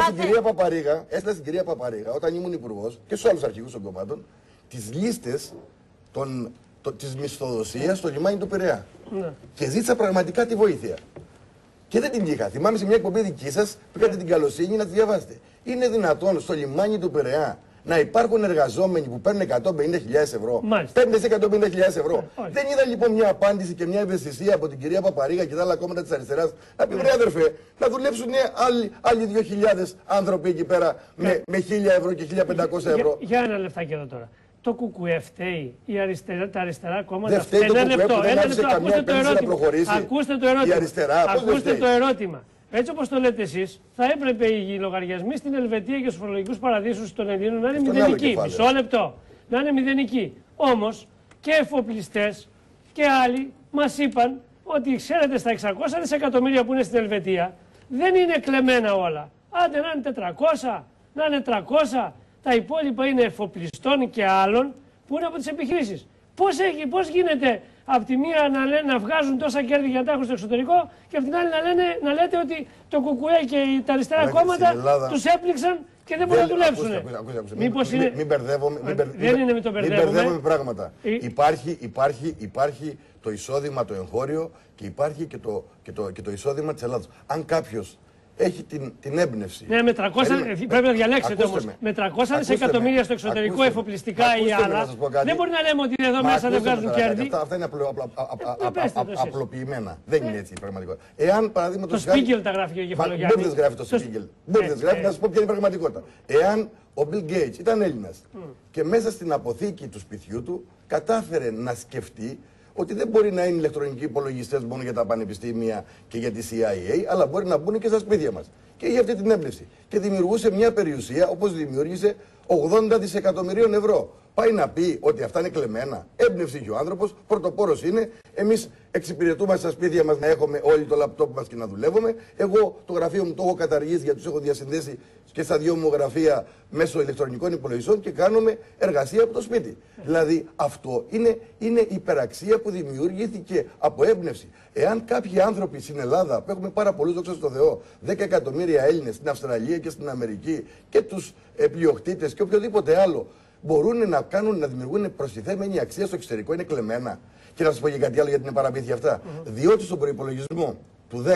στην κυρία Παπαρίγα όταν ήμουν υπουργός και στους άλλους αρχηγούς των κομμάτων τις λίστες των, το, της μισθοδοσίας στο λιμάνι του Πειραιά. Ναι. Και ζήτησα πραγματικά τη βοήθεια. Και δεν την είχα. Θυμάμαι σε μια εκπομπή δική σας που είχατε την καλοσύνη να τη διαβάσετε. Είναι δυνατόν στο λιμάνι του Πειραιά να υπάρχουν εργαζόμενοι που παίρνουν εκατόν πενήντα χιλιάδες ευρώ. Παίρνουν εκατόν πενήντα χιλιάδες ευρώ. Ε, δεν είδα λοιπόν μια απάντηση και μια ευαισθησία από την κυρία Παπαρίγα και τα άλλα κόμματα της αριστεράς να πει βρε αδερφέ, να δουλέψουν άλλοι, άλλοι δύο χιλιάδες άνθρωποι εκεί πέρα με, με χίλια ευρώ και χίλια πεντακόσια ευρώ. Για, για ένα λεπτάκι εδώ τώρα. Το Κουκουέ φταίει, η αριστερά, τα αριστερά κόμματα. Δεν φταίει το Κουκουέ που δεν άφησε καμιά επένδυση να προχωρήσει. Ακούστε το ερώτημα. Η αριστερά, Ακούστε το ερώτημα. Έτσι όπως το λέτε εσείς, θα έπρεπε οι λογαριασμοί στην Ελβετία και στους φορολογικούς παραδείσους των Ελλήνων να είναι μηδενικοί. Μισό λεπτό. Να είναι μηδενικοί. Όμως και εφοπλιστές και άλλοι μας είπαν ότι ξέρετε στα εξακόσια δισεκατομμύρια που είναι στην Ελβετία δεν είναι κλεμμένα όλα. Άντε να είναι τετρακόσια, να είναι τριακόσια. Τα υπόλοιπα είναι εφοπλιστών και άλλων που είναι από τις επιχειρήσεις. Πώς, έχει, πώς γίνεται από τη μία να, λένε, να βγάζουν τόσα κέρδη για να τα έχουν στο εξωτερικό και από την άλλη να, λένε, να λέτε ότι το Κουκουέ και τα αριστερά κόμματα Ελλάδα... τους έπληξαν και δεν μπορούν να δουλέψουν. Μήπως είναι... Μην μπερδεύομαι, μην μπερ... δεν είναι με το μπερδεύομαι. Μην μπερδεύομαι πράγματα. Ή... Υπάρχει, υπάρχει, υπάρχει το εισόδημα το εγχώριο και υπάρχει και το, και το, και το εισόδημα της Ελλάδας. Αν κάποιος έχει την, την έμπνευση. Ναι, με τριακόσια, πρέπει να διαλέξετε όμως. Με, με τριακόσια δισεκατομμύρια στο εξωτερικό ακούστε εφοπλιστικά ή άλλα. Δεν μπορεί να λέμε ότι εδώ Μα μέσα δεν βγάζουν κέρδη. Αυτά, αυτά είναι απλο, απλο, απλο, ε, απλο, απλοποιημένα. Δεν είναι έτσι η πραγματικότητα. Εάν παραδείγματος. Το Σπίγκελ τα γράφει ο Κεφαλογιάννη. Δεν γράφει το Σπίγκελ. Δεν γράφει, να σα πω ποια είναι η πραγματικότητα. Εάν ο Μπιλ Γκέιτς ήταν Έλληνας και μέσα στην αποθήκη του σπιτιού του κατάφερε να σκεφτεί ότι δεν μπορεί να είναι ηλεκτρονικοί υπολογιστές μόνο για τα πανεπιστήμια και για τη σι άι έι, αλλά μπορεί να μπουν και στα σπίτια μας. Και είχε αυτή την έμπνευση. Και δημιουργούσε μια περιουσία όπως δημιούργησε ογδόντα δισεκατομμυρίων ευρώ. Πάει να πει ότι αυτά είναι κλεμμένα. Έμπνευση είχε ο άνθρωπος, πρωτοπόρος είναι. Εμείς εξυπηρετούμε στα σπίτια μας να έχουμε όλοι το λαπτόπ μας και να δουλεύουμε. Εγώ το γραφείο μου το έχω καταργήσει γιατί τους έχω διασυνδέσει και στα δυο μου γραφεία μέσω ηλεκτρονικών υπολογιστών και κάνουμε εργασία από το σπίτι. Δηλαδή αυτό είναι, είναι υπεραξία που δημιουργήθηκε από έμπνευση. Εάν κάποιοι άνθρωποι στην Ελλάδα, που έχουμε πάρα πολλούς, δόξα τω Θεώ, δέκα εκατομμύρια Έλληνες στην Αυστραλία και στην Αμερική και τους ε, πλειοκτήτες και οποιοδήποτε άλλο, μπορούν να κάνουν, να δημιουργούν προστιθέμενη αξία στο εξωτερικό, είναι κλεμμένα. Και να σας πω και κάτι άλλο γιατί είναι παραμύθια αυτά. Mm -hmm. Διότι στον προϋπολογισμό του δέκα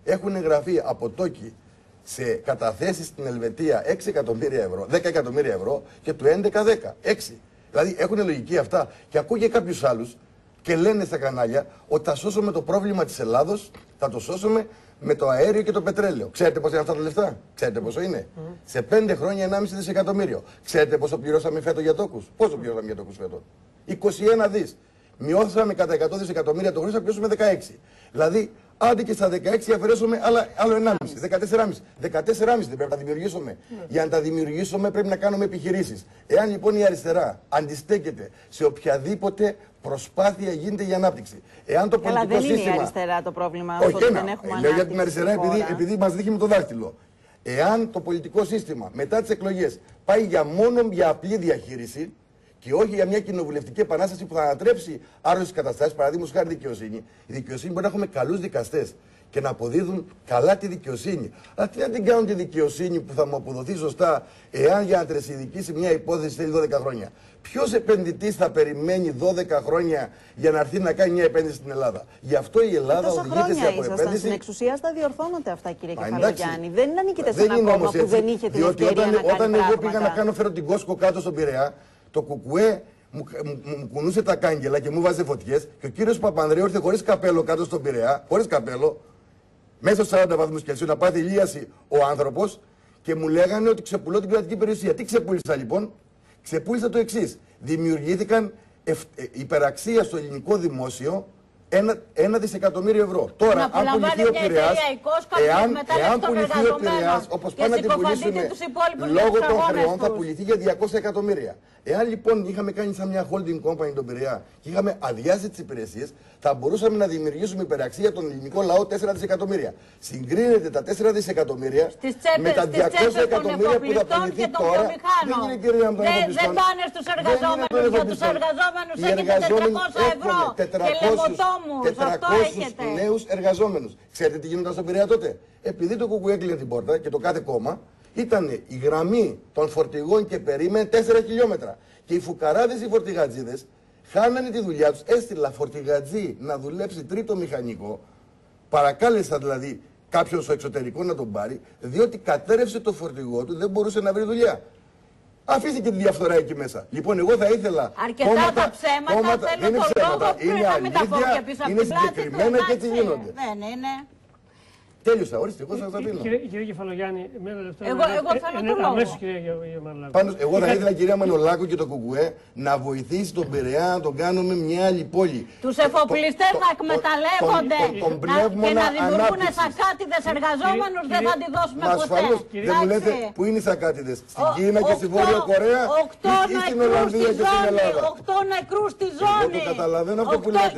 έχουν εγγραφεί από τόκι σε καταθέσεις στην Ελβετία έξι εκατομμύρια ευρώ, δέκα εκατομμύρια ευρώ και του έντεκα δέκα. έξι. Δηλαδή έχουν λογική αυτά. Και ακούω και κάποιους άλλους και λένε στα κανάλια ότι θα σώσουμε το πρόβλημα της Ελλάδος, θα το σώσουμε με το αέριο και το πετρέλαιο. Ξέρετε πόσο είναι αυτά τα λεφτά? Ξέρετε πόσο είναι? Mm. Σε πέντε χρόνια ενάμιση δισεκατομμύριο. Ξέρετε πόσο πληρώσαμε φέτο για τόκους? Πόσο πληρώσαμε για τόκους φέτο? είκοσι ένα δις. Μειώσαμε κατά εκατό δισεκατομμύρια το χρόνο, θα πληρώσουμε δεκαέξι. Δηλαδή, άντε και στα δεκαέξι αφαιρέσουμε άλλα, άλλο ενάμιση, δεκατέσσερα κόμμα πέντε. δεκατέσσερα κόμμα πέντε δεν πρέπει να τα δημιουργήσουμε. Mm. Για να τα δημιουργήσουμε πρέπει να κάνουμε επιχειρήσεις. Εάν λοιπόν η αριστερά αντιστέκεται σε οποιαδήποτε προσπάθεια γίνεται για ανάπτυξη. Εάν το πολιτικό δεν σύστημα. Είναι η αριστερά το πρόβλημα. Όχι, ότι ένα. Δεν έχουμε Λέω για την αριστερά επειδή, επειδή μας δείχνει με το δάχτυλο. Εάν το πολιτικό σύστημα μετά τις εκλογές πάει για μόνο για απλή διαχείριση και όχι για μια κοινοβουλευτική επανάσταση που θα ανατρέψει άρρωστες καταστάσεις, παραδείγματος χάρη δικαιοσύνη, η δικαιοσύνη μπορεί να έχουμε καλούς δικαστές και να αποδίδουν καλά τη δικαιοσύνη. Αλλά τι να την κάνουν τη δικαιοσύνη που θα μου αποδοθεί σωστά, εάν για να τρεσιδικήσει μια υπόθεση θέλει δώδεκα χρόνια. Ποιος επενδυτής θα περιμένει δώδεκα χρόνια για να έρθει να κάνει μια επένδυση στην Ελλάδα? Γι' αυτό η Ελλάδα οδηγείται σε αποεπένδυση. Στην εξουσία στα διορθώνονται αυτά, κύριε Κεφαλογιάννη. Δεν είναι ανήκετε σε ένα κόμμα που δεν είχε την διότι ευκαιρία όταν, να κάνει όταν εγώ πράγματα. πήγα να κάνω φέρω την Κόσκο κάτω στον Πειραιά, το κουκουέ μου, μου, μου κουνούσε τα κάγκελα και μου βάζε φωτιές και ο κύριος Παπανδρέου ήρθε χωρίς καπέλο κάτω στον Πειραιά, χωρίς καπέλο, μέσα στους σαράντα βαθμούς Κελσίου να πάθει ηλίαση ο άνθρωπος και μου λέγανε ότι ξεπουλώ την κρατική περιουσία. Τι ξεπούλησα λοιπόν? Ξεπούλησα το εξής. Δημιουργήθηκαν ευ... υπεραξία στο ελληνικό δημόσιο ένα, ένα δισεκατομμύριο ευρώ. Τώρα, αν πουληθεί ο Πειραιάς, εάν, εάν πουληθεί ο Πειραιάς, όπως πάνε να την πουλήσουμε λόγω των χρεών, θα πουληθεί για διακόσια εκατομμύρια. Εάν λοιπόν είχαμε κάνει σαν μια holding company τον Πειραιά και είχαμε αδειάσει τις υπηρεσίες, θα μπορούσαμε να δημιουργήσουμε υπεραξία τον ελληνικό λαό τέσσερα δισεκατομμύρια. Συγκρίνεται τα τέσσερα δισεκατομμύρια με τα διακόσια εκατομμύρια που θα πουληθεί τώρα. Δεν είναι κυρία μου, δεν πάνε στους εργαζόμενους. Για τους εργαζόμενους έχετε τετρακόσια ευρώ και λεβοτόμους. τετρακόσιους νέους εργαζόμενους. Ξέρετε τι γίνονταν στον Πειραιά τότε? Επειδή το κουκουέ έκλεινε την πόρτα και το κάθε κόμμα, ήταν η γραμμή των φορτηγών και περίμενε τέσσερα χιλιόμετρα. Και οι φουκαράδες οι φορτηγατζίδες χάνανε τη δουλειά τους. Έστειλα φορτηγατζή να δουλέψει τρίτο μηχανικό, παρακάλεσα δηλαδή κάποιον στο εξωτερικό να τον πάρει, διότι κατέρευσε το φορτηγό του, δεν μπορούσε να βρει δουλειά. Αφήθηκε τη διαφθορά εκεί μέσα. Λοιπόν, εγώ θα ήθελα. Αρκετά κόμματα, τα ψέματα, κόμματα, θέλω δεν είναι το ψέματα, λόγο είναι αλήθεια, είναι συγκεκριμένα και έτσι γίνονται. Δεν είναι. Τέλειωσα, ορίστε, εγώ σας τα πίνω. Κύριε, κύριε Κεφαλογιάννη, με ένα λεπτό. Εγώ, εγώ θέλω το λόγο. Αμέσως, κύριε Μανολάκου. Πάντως, εγώ θα ήθελα, κυρία Μανολάκου και το κουκουέ, να βοηθήσει τον Πειραιά να τον κάνουμε μια άλλη πόλη. Τους εφοπλιστές να εκμεταλλεύονται και να δημιουργούν σακάτιδες εργαζόμενους, δεν θα τη δώσουμε ποτέ. Δεν μου λέτε που είναι οι σακάτιδες, στην Κίνα και στη Βόρεια Κορέα ή στην Ολλανδία και στην Ελλάδα? Οκτώ νεκρούς στη ζώνη. Εγώ το καταλαβαίνω αυτό που λέτε.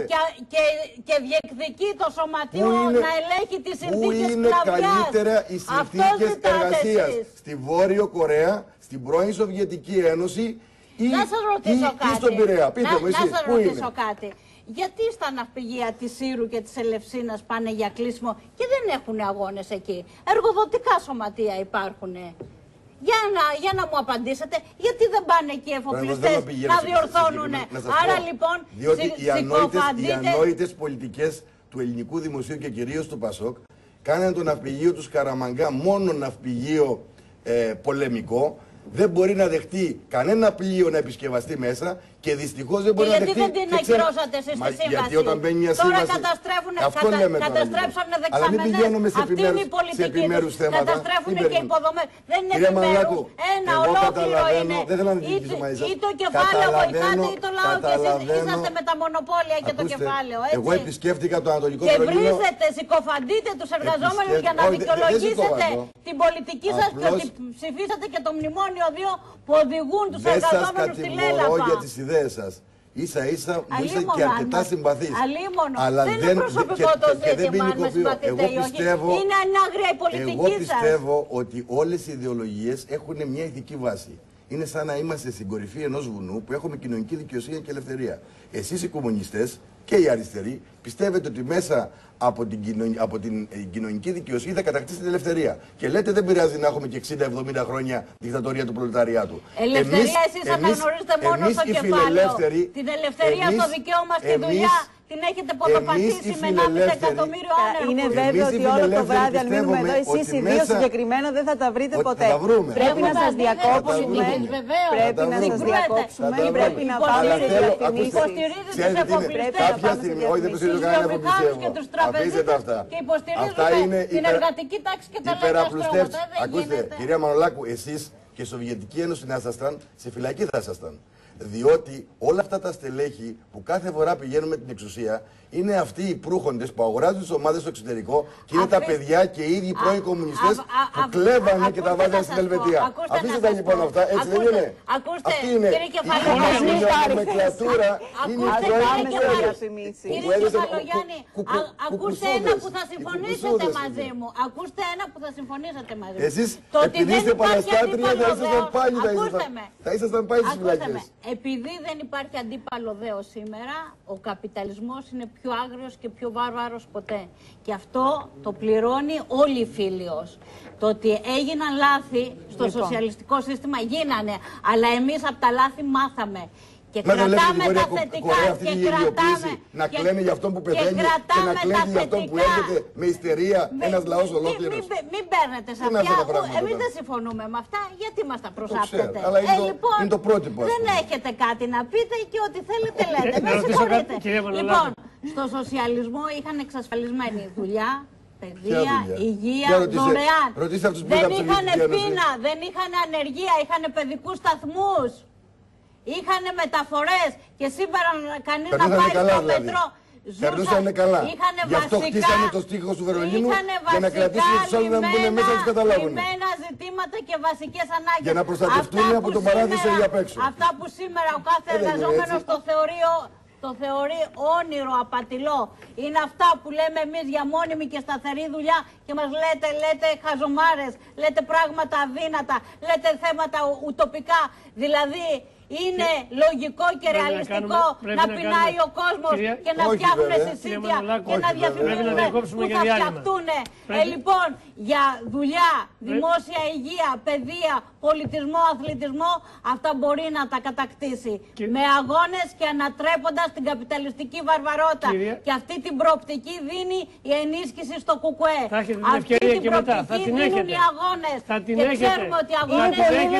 Και διεκδικεί το σωματείο να ελέγχει τις συνθήκες. Πού είναι καλύτερα οι συνθήκες εργασίας? Στη Βόρειο Κορέα, στην πρώην Σοβιετική Ένωση ή, να σας ρωτήσω ή, κάτι. ή στον Πειραιά? Πείτε μου εσείς, να σας πού ρωτήσω είναι? κάτι. Γιατί στα ναυπηγεία της Σύρου και της Ελευσίνας πάνε για κλείσιμο και δεν έχουν αγώνες εκεί? Εργοδοτικά σωματεία υπάρχουν. Για να, για να μου απαντήσετε, γιατί δεν πάνε εκεί οι εφοπλιστές να διορθώνουν? Άρα λοιπόν, διότι συ, οι ανόητες, οι ανόητες πολιτικές του ελληνικού δημοσίου και κυρίως του Πασόκ κάνανε το ναυπηγείο του Σκαραμαγκά μόνο ναυπηγείο ε, πολεμικό. Δεν μπορεί να δεχτεί κανένα πλοίο να επισκευαστεί μέσα και δυστυχώς δεν μπορεί και να δεχτεί. Γιατί δεν την ακυρώσατε εσείς τη σύμβαση? Γιατί όταν μπαίνει μια σύμβαση. Τώρα καταστρέφουν, αυτό κατα, λέμε καταστρέψανε τώρα, αλλά μην πηγαίνουμε σε επιμέρους, σε επιμέρους θέματα. Καταστρέφουν και υποδομές. Δεν είναι Κυρία επιμέρους. Μανολάκου, Ένα εγώ ολόκληρο είναι. Δεν θέλω να διοικήσω μαζί σας. Ή το κεφάλαιο βοηθάτε ή το λαό και εσείς είσαστε με τα μονοπόλια και το κεφάλαιο. Εγώ επισκέφτηκα το Ανατολικό Και Βερολίνο. βρίζετε, συκοφαντείτε τους εργαζόμενους για να δικαιολογήσετε την πολιτική σας και ότι ψηφίσατε και το μνημόνιο δύο που οδηγούν τους εργαζόμενους στη Λέλαπα. Δεν σας κατηγορώ για τις ιδέες σας. Ίσα ίσα μου είστε και αρκετά συμπαθείς. Αλλά δεν είναι προσωπικό το ζήτημα αν με συμπαθείτε ή όχι. Είναι ανάγρια η πολιτική σας. Εγώ πιστεύω ότι όλες οι ιδεολογίες έχουν μια ηθική βάση. Είναι σαν να είμαστε στην κορυφή ενός βουνού που έχουμε κοινωνική δικαιοσύνη και ελευθερία. Εσείς οι κομμουνιστές και οι αριστεροί πιστεύετε ότι μέσα από την, κοινων... από την κοινωνική δικαιοσύνη θα κατακτήσετε την ελευθερία. Και λέτε δεν πειράζει να έχουμε και εξήντα εβδομήντα χρόνια δικτατορία του προλεταριάτου. Ελευθερία εσείς αναγνωρίζετε μόνο στο κεφάλαιο. Την ελευθερία, εμείς, στο δικαίωμα στη εμείς, δουλειά την έχετε ποδοπατήσει με ένα εκατομμύριο άνεργους. Είναι βέβαιο ότι όλο το βράδυ, αν μείνουμε εδώ, εσείς οι δύο συγκεκριμένα δεν θα τα βρείτε ποτέ. Πρέπει να σας διακόψουμε. Πρέπει να σας διακόψουμε. Πρέπει να πάμε σε διαφημίσεις. Υποστηρίζετε τους εφοπλιστές, όχι, δεν υποστηρίζω κανένα εφοπλιστή. και τους τραπεζίτες και υποστηρίζετε την εργατική τάξη και τα λαϊκά. Ακούστε, κυρία Μανολάκου, εσείς και η Σοβιετική Ένωση να ήσασταν, σε φυλακή θα ήσασταν. Διότι όλα αυτά τα στελέχη που κάθε φορά πηγαίνουν με την εξουσία είναι αυτοί οι προύχοντες που αγοράζουν τις ομάδες στο εξωτερικό και είναι τα παιδιά και οι ίδιοι πρώοι κομμουνιστές που κλέβανε και τα βάζανε στην Ελβετία. Αφήστε τα λοιπόν αυτά, έτσι δεν είναι? Αυτή είναι η νομοκλατούρα, είναι η πρώοι Κύριε Κεφαλογιάννη, ακούστε ένα που θα συμφωνήσετε μαζί μου. Ακούστε ένα που θα συμφωνήσετε μαζί μου. Εσείς επειδή είστε παραστάτρια θα ήσασταν πάλι στις φυλακές. Επειδή δεν υπάρχει αντίπαλο δέο σήμερα, ο καπιταλισμός είναι πιο άγριος και πιο βάρβαρος ποτέ. Και αυτό το πληρώνει όλη η φίλιος. Το ότι έγιναν λάθη στο λοιπόν. σοσιαλιστικό σύστημα γίνανε, αλλά εμείς από τα λάθη μάθαμε. Και Μα κρατάμε δεν τα θετικά αυτή και τη κρατάμε. Να κλαίνει για αυτόν που πεθαίνει και, και να κλαίνει για αυτόν που έρχεται με ιστερία ένας λαός ολόκληρος. Μην μη, μη παίρνετε σε αυτά. Εμείς δεν συμφωνούμε με αυτά. Γιατί μας τα προσάπτετε? Αλλά είναι, ε, το, λοιπόν, είναι το πρότυπο. Δεν έχετε κάτι να πείτε και ό,τι θέλετε λέτε. Με συγχωρείτε. Λοιπόν, στο σοσιαλισμό είχαν εξασφαλισμένη δουλειά, παιδεία, υγεία, δωρεάν. Δεν είχαν πείνα, δεν είχαν ανεργία, είχαν παιδικούς σταθμούς. Είχαν μεταφορές και σήμερα κανείς να πάει στο μετρό. Περνούσανε καλά. Γι' αυτό χτίσανε το στίχο του Βερολίνου για να κρατήσουν τους άλλους να μπουν μέσα να τους καταλάβουν. Λιμένα ζητήματα και βασικές ανάγκες. Για να προστατευτούν από τον παράδεισο ή απ' έξω. Αυτά που σήμερα ο κάθε εργαζόμενος το θεωρεί το θεωρεί όνειρο, απατηλό. Είναι αυτά που λέμε εμείς για μόνιμη και σταθερή δουλειά και μας λέτε, λέτε χαζομάρες, λέτε πράγματα αδύνατα, λέτε θέματα ουτοπικά. Δηλαδή είναι λογικό και πρέπει ρεαλιστικό να, να, να πεινάει ο κόσμος και να φτιάχνουν συσίτια και να διαφημίζουν που θα φτιαχτούν. Ε, λοιπόν, για δουλειά, δημόσια υγεία, παιδεία, πολιτισμό, αθλητισμό, αυτά μπορεί να τα κατακτήσει. Και... με αγώνες και ανατρέποντας την καπιταλιστική βαρβαρότητα. Κυρία... Και αυτή την προοπτική δίνει η ενίσχυση στο ΚΚΕ. Αυτή την και προοπτική την δίνουν οι αγώνες. Θα την και έχετε. Ξέρουμε ότι οι αγώνες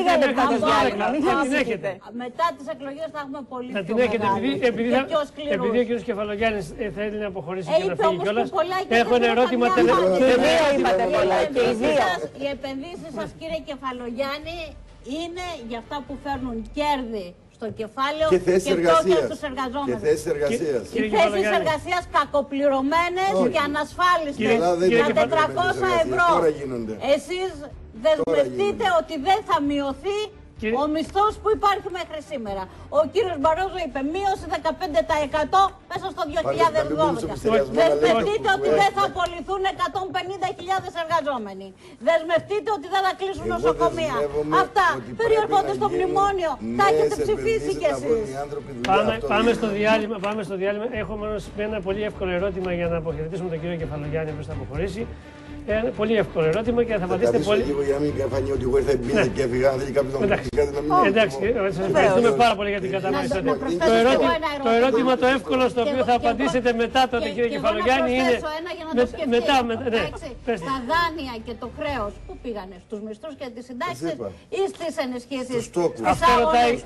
θα την έχετε. Μετά τις εκλογές θα έχουμε πολύ θα πιο την έχετε, μεγάλη επειδή, επειδή, και πιο σκληρούς. Επειδή ο κ. Κεφαλογιάννης ε, θέλει να αποχωρήσει ε, και να φύγει κιόλας, έχω ένα ερώτημα τελευταίο. Οι επενδύσεις σας, κύριε Κεφαλογιάννη, είναι για αυτά που φέρνουν κέρδη στο κεφάλαιο και θέσεις εργασίας. στους εργαζόμενους. Και θέσεις εργασίας. Οι θέσεις εργασίας κακοπληρωμένες και ανασφάλιστες για τετρακόσια ευρώ. Εσείς δεσμευτείτε ότι δεν θα μειωθεί Κύριε... ο μισθός που υπάρχει μέχρι σήμερα. Ο κύριος Μπαρόζο είπε μείωση δεκαπέντε τοις εκατό μέσα στο δύο χιλιάδες δώδεκα. Δεσμευτείτε ότι δεν θα απολυθούν εκατόν πενήντα χιλιάδες εργαζόμενοι. Δεσμευτείτε ότι δεν θα κλείσουν νοσοκομεία. Αυτά περιορκώνται στο μνημόνιο. Τα έχετε ψηφίσει κι εσείς. Πάμε, πάμε, στο διάλειμμα, πάμε στο διάλειμμα. Έχω μόνο ένα πολύ εύκολο ερώτημα για να αποχαιρετήσουμε τον κύριο Κεφαλογιάννη που θα αποχωρήσει. Ένα πολύ εύκολο ερώτημα και θα απαντήσετε πολύ. λίγο για να μην φανεί ότι εγώ ήρθα εμπειρία και έφυγα. Αν θέλει κάποιος να μου πει κάτι να μην. Εντάξει, σας ευχαριστούμε πάρα πολύ για την κατανόηση. Το ερώτημα το εύκολο στο οποίο θα απαντήσετε μετά τον κύριο Κεφαλογιάννη είναι. Μετά, τα δάνεια και το χρέος που πήγανε στους μισθούς και τις συντάξεις ή στις ενισχύσεις. Στους αγώνες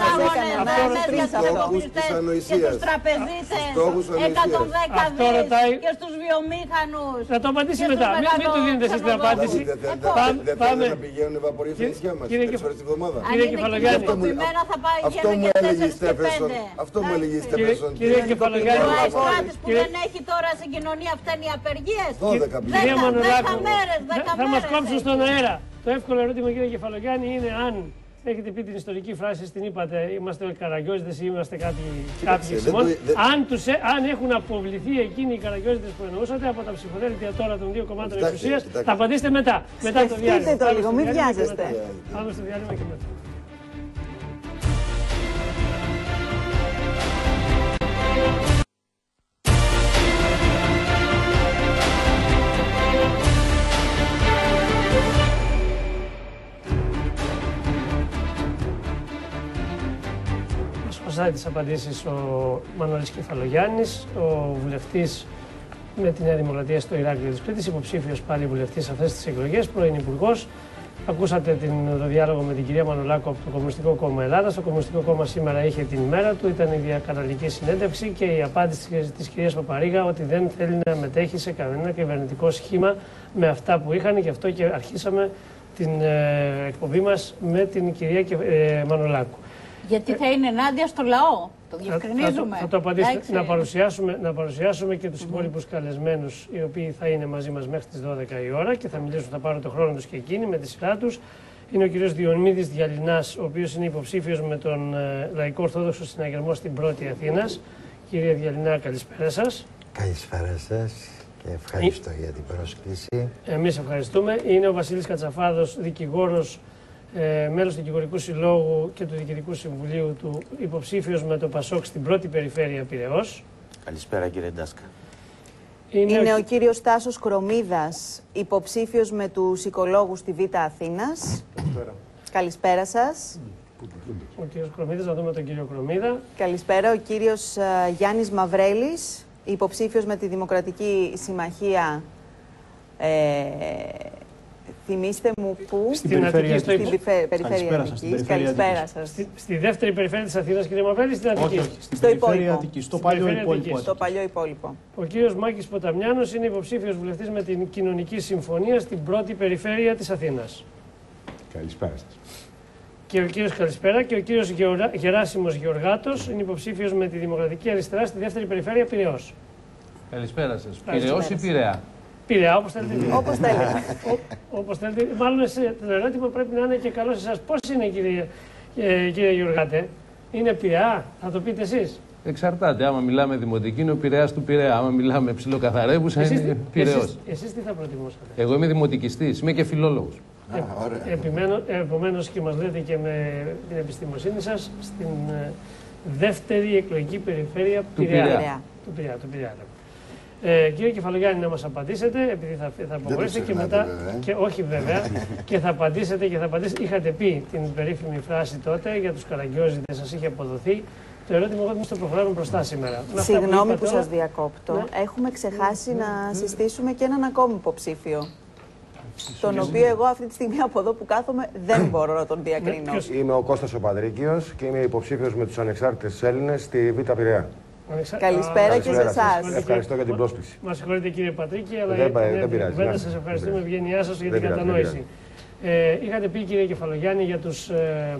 και τους τραπεζίτες, εκατόν δέκα δις και στους βιομήχανους. Θα το απαντήσει μετά. Μην του δίνετε εσείς την απάντηση. Πάμε. Να πηγαίνουν βαπορίες στα νησιά μας, τρεις φορές τη βδομάδα. Κύριε Κεφαλογιάννη. Αυτό μου έλεγε η Στέφενσον. Αυτό μου έλεγε η Στέφενσον. Κύριε Κεφαλογιάννη. Ο Αεσκράτης που δεν έχει τώρα συγκοινωνία φταίνει οι απεργίες. δώδεκα μέρες, δέκα Θα μας μέρες. κόψουν στον αέρα. Το εύκολο ερώτημα, κύριε Κεφαλογιάννη, είναι αν έχετε πει την ιστορική φράση, την είπατε, είμαστε καραγκιόζητες ή είμαστε κάτι, κάποιοι εξημών. Αν, αν έχουν αποβληθεί εκείνοι οι καραγκιόζητες που εννοούσατε από τα ψηφοδέλτια τώρα των δύο κομμάτων εξουσίας, θα απαντήσετε μετά. Μετά το διάλειμμα. Σκεφτείτε το λίγο, μην βιάζεστε. Πάμε στο διάλειμμα και μετά. έδωσε τις απαντήσεις ο Μανώλης Κεφαλογιάννης, ο βουλευτής με τη Νέα Δημοκρατία στο Ηράκλειο της Κρήτης, υποψήφιος πάλι βουλευτής σε αυτές τις εκλογές, πρώην υπουργός. Ακούσατε την, το διάλογο με την κυρία Μανολάκου από το Κομμουνιστικό Κόμμα Ελλάδας. Το Κομμουνιστικό Κόμμα σήμερα είχε την ημέρα του, ήταν η διακαναλική συνέντευξη και η απάντηση της κυρίας Παπαρίγα ότι δεν θέλει να μετέχει σε κανένα κυβερνητικό σχήμα με αυτά που είχαν, γι' αυτό και αρχίσαμε την ε, εκπομπή μας με την κυρία ε, Μανολάκου. Γιατί θα είναι ενάντια στο λαό. Το διευκρινίζουμε. Θα, θα, θα το απαντήσουμε. Να παρουσιάσουμε, να παρουσιάσουμε και τους mm-hmm. υπόλοιπους καλεσμένους, οι οποίοι θα είναι μαζί μας μέχρι τις δώδεκα η ώρα και θα μιλήσουν, θα πάρουν το χρόνο τους και εκείνοι με τη σειρά τους. Είναι ο κύριος Διονύδης Διαλυνάς, ο οποίος είναι υποψήφιος με τον ε, Λαϊκό Ορθόδοξο Συναγερμό στην Πρώτη Αθήνας. Κύριε Διαλυνά, καλησπέρα σας. Καλησπέρα σας και ευχαριστώ ε... για την πρόσκληση. Εμείς ευχαριστούμε. Είναι ο Βασίλης Κατσαφάδος, δικηγόρος, Ε, μέλος του Δικηγορικού Συλλόγου και του Διοικητικού Συμβουλίου του, υποψήφιος με το ΠΑΣΟΚ στην πρώτη περιφέρεια Πειραιώς. Καλησπέρα κύριε Ντάσκα. Είναι, Είναι ο... ο κύριος Τάσος Κρομίδας, υποψήφιος με τους οικολόγους στη Β' Αθήνας. Καλησπέρα. Καλησπέρα σας. Ο κύριος Κρομίδας, να δούμε τον κύριο Κρομίδα. Καλησπέρα. Ο κύριος uh, Γιάννης Μαυρέλης, υποψήφιος με τη Δημοκρατική Συμμαχία. Ε, Θυμήστε μου πού. Στην, στην Αττική, στο στην περιφέρεια Αττικής. Καλησπέρα σας. Στη, στη δεύτερη περιφέρεια της Αθήνας, κύριε Μαυρέλη, στην Αττική. Όχι, όχι, στην στο υπόλοιπο. Αττικής, στο παλιό υπόλοιπο. Στο παλιό υπόλοιπο. Ο κύριος Μάκης Ποταμιάνος είναι υποψήφιος βουλευτής με την Κοινωνική Συμφωνία στην πρώτη περιφέρεια της Αθήνας. Καλησπέρα σας. Και ο κύριος Καλησπέρα και ο κύριος Γεωρα... Γεράσιμος Γεωργάτος είναι υποψήφιος με τη Δημοκρατική Αριστερά στη δεύτερη περιφέρεια Πειραιώς. Καλησπέρα σας. Πειραιώς ή Πειραιά? Πειραιά, όπως θέλετε. Όπως θέλετε. Όπως θέλετε. Μάλλον το ερώτημα πρέπει να είναι και καλό σε εσάς. Πώς είναι, κύριε, κύριε Γεωργάτε? Είναι Πειραιά, θα το πείτε εσείς? Εξαρτάται. Άμα μιλάμε δημοτική, είναι ο Πειραιάς του Πειραιά. Άμα μιλάμε ψιλοκαθαρεύουσα, είναι Πειραιώς. Εσείς, εσείς τι θα προτιμούσατε? Εγώ είμαι δημοτικιστής, είμαι και φιλόλογος. Ε, Επομένως και μας λέτε και με την επιστημοσύνη σας, στην δεύτερη εκλογική περιφέρεια Πειραιά. Του Πειραιά. Του Πειραιά. Ε, κύριε Κεφαλογιάννη, να μας απαντήσετε, επειδή θα, θα αποχωρήσετε και μετά. Βέβαια. Και, όχι βέβαια, και θα απαντήσετε και θα απαντήσετε. Είχατε πει την περίφημη φράση τότε για τους Καραγκιόζηδες, σας είχε αποδοθεί. Το ερώτημα εγώ εμείς το προχωράμε μπροστά σήμερα. Συγγνώμη που, που σας διακόπτω. Ναι. Έχουμε ξεχάσει ναι. να συστήσουμε και έναν ακόμη υποψήφιο. Τον οποίο εγώ αυτή τη στιγμή από εδώ που κάθομαι δεν μπορώ να τον διακρίνω. Είμαι ο Κώστας ο Παδρίκιος και είμαι υποψήφιος με τους ανεξάρτητες Έλληνες στη Β' Πειραιά. Εξα... Καλησπέρα και σε εσάς. Ευχαριστώ για την πρόσκληση. Μας συγχωρείτε κύριε Πατρίκη, αλλά δεν, δεν πειράζει. Δεν σας ευχαριστούμε ευγένειά σας για την κατανόηση. Ε, είχατε πει κύριε Κεφαλογιάννη για τους ε,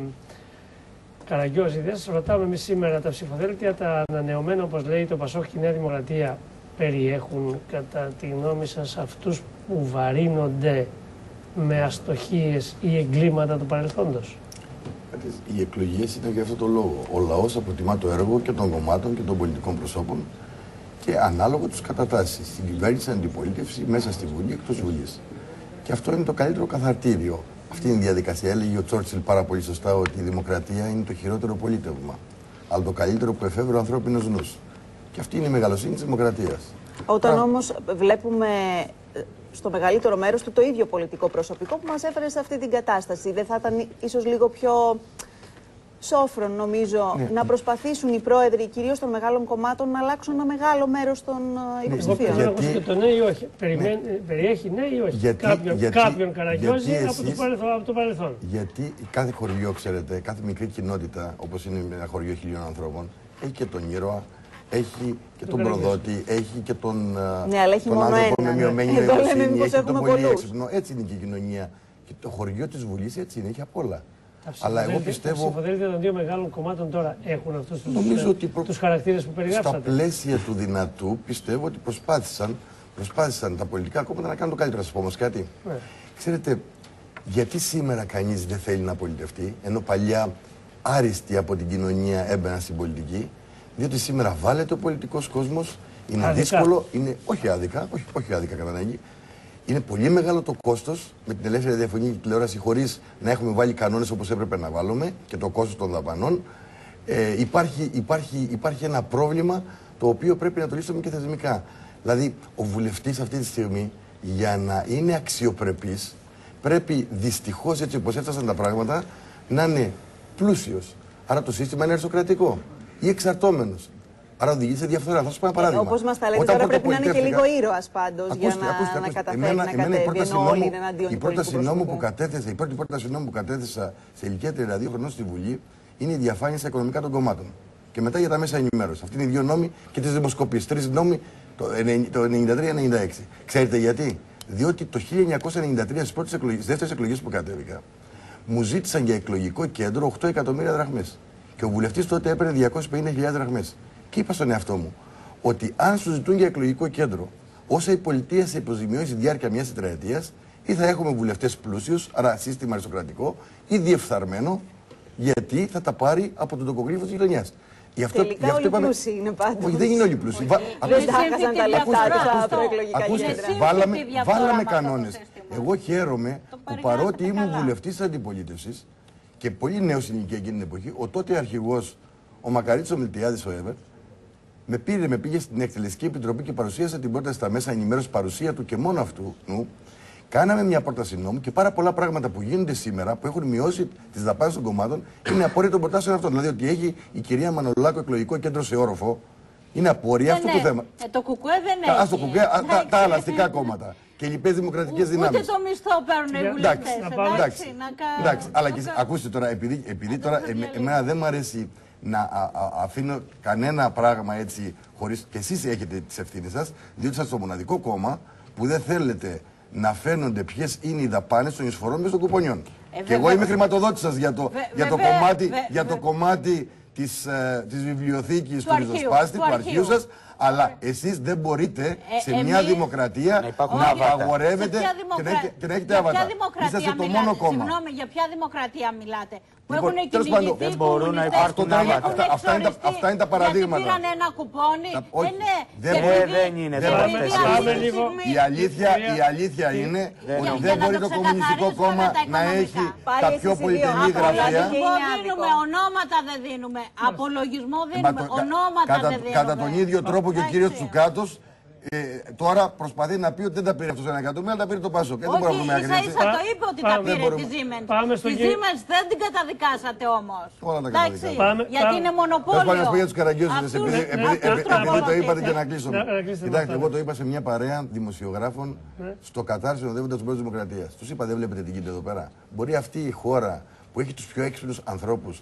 Καραγκιόζηδες. Ρωτάμε εμείς σήμερα τα ψηφοδέλτια, τα ανανεωμένα όπως λέει το ΠΑΣΟΚ και η Νέα Δημοκρατία περιέχουν κατά τη γνώμη σας αυτούς που βαρύνονται με αστοχίες ή εγκλήματα του παρελθόντος? Οι εκλογές είναι για αυτό το λόγο. Ο λαός αποτιμά το έργο και των κομμάτων και των πολιτικών προσώπων και ανάλογα τους κατατάσσεις στην κυβέρνηση, στην αντιπολίτευση, μέσα στη Βουλή, εκτός Βουλής. Και αυτό είναι το καλύτερο καθαρτήριο. Αυτή είναι η διαδικασία. Έλεγε ο Τσόρτσιλ πάρα πολύ σωστά ότι η δημοκρατία είναι το χειρότερο πολίτευμα. Αλλά το καλύτερο που εφεύρει ο ανθρώπινος νους. Και αυτή είναι η μεγαλοσύνη της δημοκρατίας. Όταν όμως βλέπουμε στο μεγαλύτερο μέρος του το ίδιο πολιτικό προσωπικό που μας έφερε σε αυτή την κατάσταση, δεν θα ήταν ίσως λίγο πιο σόφρον, νομίζω, ναι. να προσπαθήσουν οι πρόεδροι, κυρίως των μεγάλων κομμάτων, να αλλάξουν ένα μεγάλο μέρος των υποψηφίων? Εγώ θέλω να ακούσω και το ναι ή όχι. Περιμένει, ναι. Περιέχει ναι ή όχι γιατί, κάποιον, γιατί, κάποιον Καραγκιόζη γιατί από, από το παρελθόν? Γιατί κάθε χωριό, ξέρετε, κάθε μικρή κοινότητα, όπως είναι ένα χωριό χιλίων ανθρώπων, έχει και τον ήρωα, έχει και τον προδότη, έχει και τον, ναι, αλλά έχει τον μόνο άνθρωπο ένα, με μειωμένη ναι. νοημοσύνη, έχει τον πολύ έξυπνο. Έτσι είναι και η κοινωνία. Και το χωριό της Βουλής έτσι είναι, έχει απ' όλα. Αλλά εγώ πιστεύω. Τα ψηφοδέλτια των δύο μεγάλων κομμάτων τώρα έχουν αυτούς τους, προ... τους χαρακτήρες που περιγράψατε? Στα πλαίσια του δυνατού πιστεύω ότι προσπάθησαν, προσπάθησαν τα πολιτικά κόμματα να κάνουν το καλύτερο. Να σας πω όμως κάτι. Ναι. Ξέρετε, γιατί σήμερα κανείς δεν θέλει να πολιτευτεί, ενώ παλιά άριστοι από την κοινωνία έμπαιναν στην πολιτική? Διότι σήμερα βάλετε ο πολιτικός κόσμος, είναι άδικα. δύσκολο, είναι όχι άδικα, όχι, όχι άδικα κατά ανάγκη. Είναι πολύ μεγάλο το κόστος με την ελεύθερη διαφωνική τηλεόραση χωρίς να έχουμε βάλει κανόνες όπως έπρεπε να βάλουμε και το κόστος των δαπανών. Ε, υπάρχει, υπάρχει, υπάρχει ένα πρόβλημα το οποίο πρέπει να το λύσουμε και θεσμικά. Δηλαδή, ο βουλευτής αυτή τη στιγμή για να είναι αξιοπρεπής πρέπει δυστυχώς, έτσι όπως έφτασαν τα πράγματα, να είναι πλούσιος. Άρα το σύστημα είναι αριστοκρατικό. ή εξαρτώμενος. Άρα οδηγεί σε διαφθορά. Θα σου πω ένα παράδειγμα. Όπως μας τα λέτε τώρα, πρέπει να είναι και λίγο ήρωας πάντως για να, ακούστε, να καταφέρει εμένα, να εμένα κατέβει, ενώ όλοι είναι εναντίον η του πρόταση πολιτικού νόμου που προσωπικού. κατέθεσα, η πρώτη πρόταση νόμου που κατέθεσα σε ηλικία τριάντα δύο χρονών στη Βουλή είναι η διαφάνεια στα οικονομικά των κομμάτων. Και μετά για τα μέσα ενημέρωση. Αυτοί είναι οι δύο νόμοι και τις δημοσκοπήσεις. Τρεις νόμοι το ενενήντα τρία ενενήντα έξι. Ξέρετε γιατί? Διότι το χίλια εννιακόσια ενενήντα τρία στις πρώτες εκλογές, δεύτερες εκλογές που κατέβηκα, μου ζήτησαν για εκλογικό κέντρο οκτώ εκατομμύρια δραχμές. Και ο βουλευτής τότε έπαιρνε διακόσιες πενήντα χιλιάδες δραχμές. Και είπα στον εαυτό μου ότι αν σου ζητούν για εκλογικό κέντρο όσα η πολιτεία σε υποζημιώσει στη διάρκεια μιας τετραετίας, ή θα έχουμε βουλευτές πλούσιους, άρα σύστημα αριστοκρατικό, ή διεφθαρμένο, γιατί θα τα πάρει από τον τοκογλύφο της γειτονιάς. Γι' αυτό, Τελικά γι αυτό όλοι είπαμε... πλούσιοι είναι πάντως. Όχι, δεν είναι όλοι πλούσιοι. Δεν τα χάσαν τα λεφτά τους στα προεκλογικά Ακούστε, κέντρα. βάλαμε, βάλαμε κανόνες. Εγώ χαίρομαι που παρότι ήμουν βουλευτής της αντιπολίτευσης και πολύ νέος στην ηλικία εκείνη την εποχή, ο τότε αρχηγός, ο Μακαρίτης ο Μιλτιάδης ο Εύερ, με πήρε, με πήγε στην Εκτελεστική Επιτροπή και παρουσίασε την πρόταση στα μέσα ενημέρωση, παρουσία του και μόνο αυτού. Νου. Κάναμε μια πρόταση νόμου και πάρα πολλά πράγματα που γίνονται σήμερα που έχουν μειώσει τις δαπάνες των κομμάτων είναι απόρρια των προτάσεων αυτών. Δηλαδή ότι έχει η κυρία Μανολάκο εκλογικό κέντρο σε όροφο είναι απόρρια αυτού του θέμα. Ε, το κουκουέ δεν έχει. Α, το κουκουέ, α, τα, τα άλλα αστικά κόμματα και λοιπές δημοκρατικές δυνάμεις. Ούτε το μισθό παίρνουν οι βουλευτές. Εντάξει, εντάξει, αλλά και, ακούστε τώρα, επειδή, επειδή τώρα εμέ, εμένα δεν μου αρέσει να α, α, αφήνω κανένα πράγμα έτσι χωρίς. Και εσείς έχετε τις ευθύνες σας, διότι είσαστε το μοναδικό κόμμα που δεν θέλετε να φαίνονται ποιες είναι οι δαπάνες των εισφορών μες των κουπονιών. Ε, και εγώ είμαι χρηματοδότης σας για το, βε, για το βε, κομμάτι, βε, για το βε, κομμάτι της, ε, της βιβλιοθήκης, του ριζοσπάστη, του, του αρχείου σας, αλλά εσείς δεν μπορείτε ε, σε εμείς, μια δημοκρατία να, να απαγορεύετε και, και να έχετε άβατα. Είσαστε το μόνο κόμμα. Συγγνώμη, για ποια δημοκρατία μιλάτε? Που λοιπόν, έχουν κυνηγηθεί, δεν μπορούν να υπάρχουν άβατα. Αυτά, αυτά, είναι, αυτά είναι τα παραδείγματα. Γιατί πήραν ένα κουπόνι. Τα, όχι, ε, ναι, δεν, επειδή, δεν είναι δεν η αλήθεια, η αλήθεια είναι ότι δεν μπορεί το Κομμουνιστικό Κόμμα να έχει τα πιο πολυτελή γραφεία. Δίνουμε ονόματα, δεν δίνουμε. Απολογισμό δίνουμε. Ονόματα δεν δίνουμε. Κατά τον ίδιο τρόπο και ο κύριος Τσουκάτος Ε, τώρα προσπαθεί να πει ότι δεν τα πήρε αυτό ένα εκατομμύριο, αλλά τα πήρε το Πάσοκ. Όχι, ίσα ίσα το είπε ότι τα πήρε τη Siemens. Τη Siemens δεν την καταδικάσατε όμως. Όλα τα καταδικάσατε. Γιατί είναι μονοπόλιο. Θα πάω να πω για τους Καραγκιόζηδες, επειδή το είπατε και να κλείσω. Κοιτάξτε, εγώ το είπα σε μια παρέα δημοσιογράφων στο Κατάρ, συνοδεύοντας τους Πρόεδρους Δημοκρατίας. Τους είπα, δεν βλέπετε τι γίνεται εδώ πέρα. Μπορεί αυτή η χώρα που έχει τους πιο έξυπνους ανθρώπους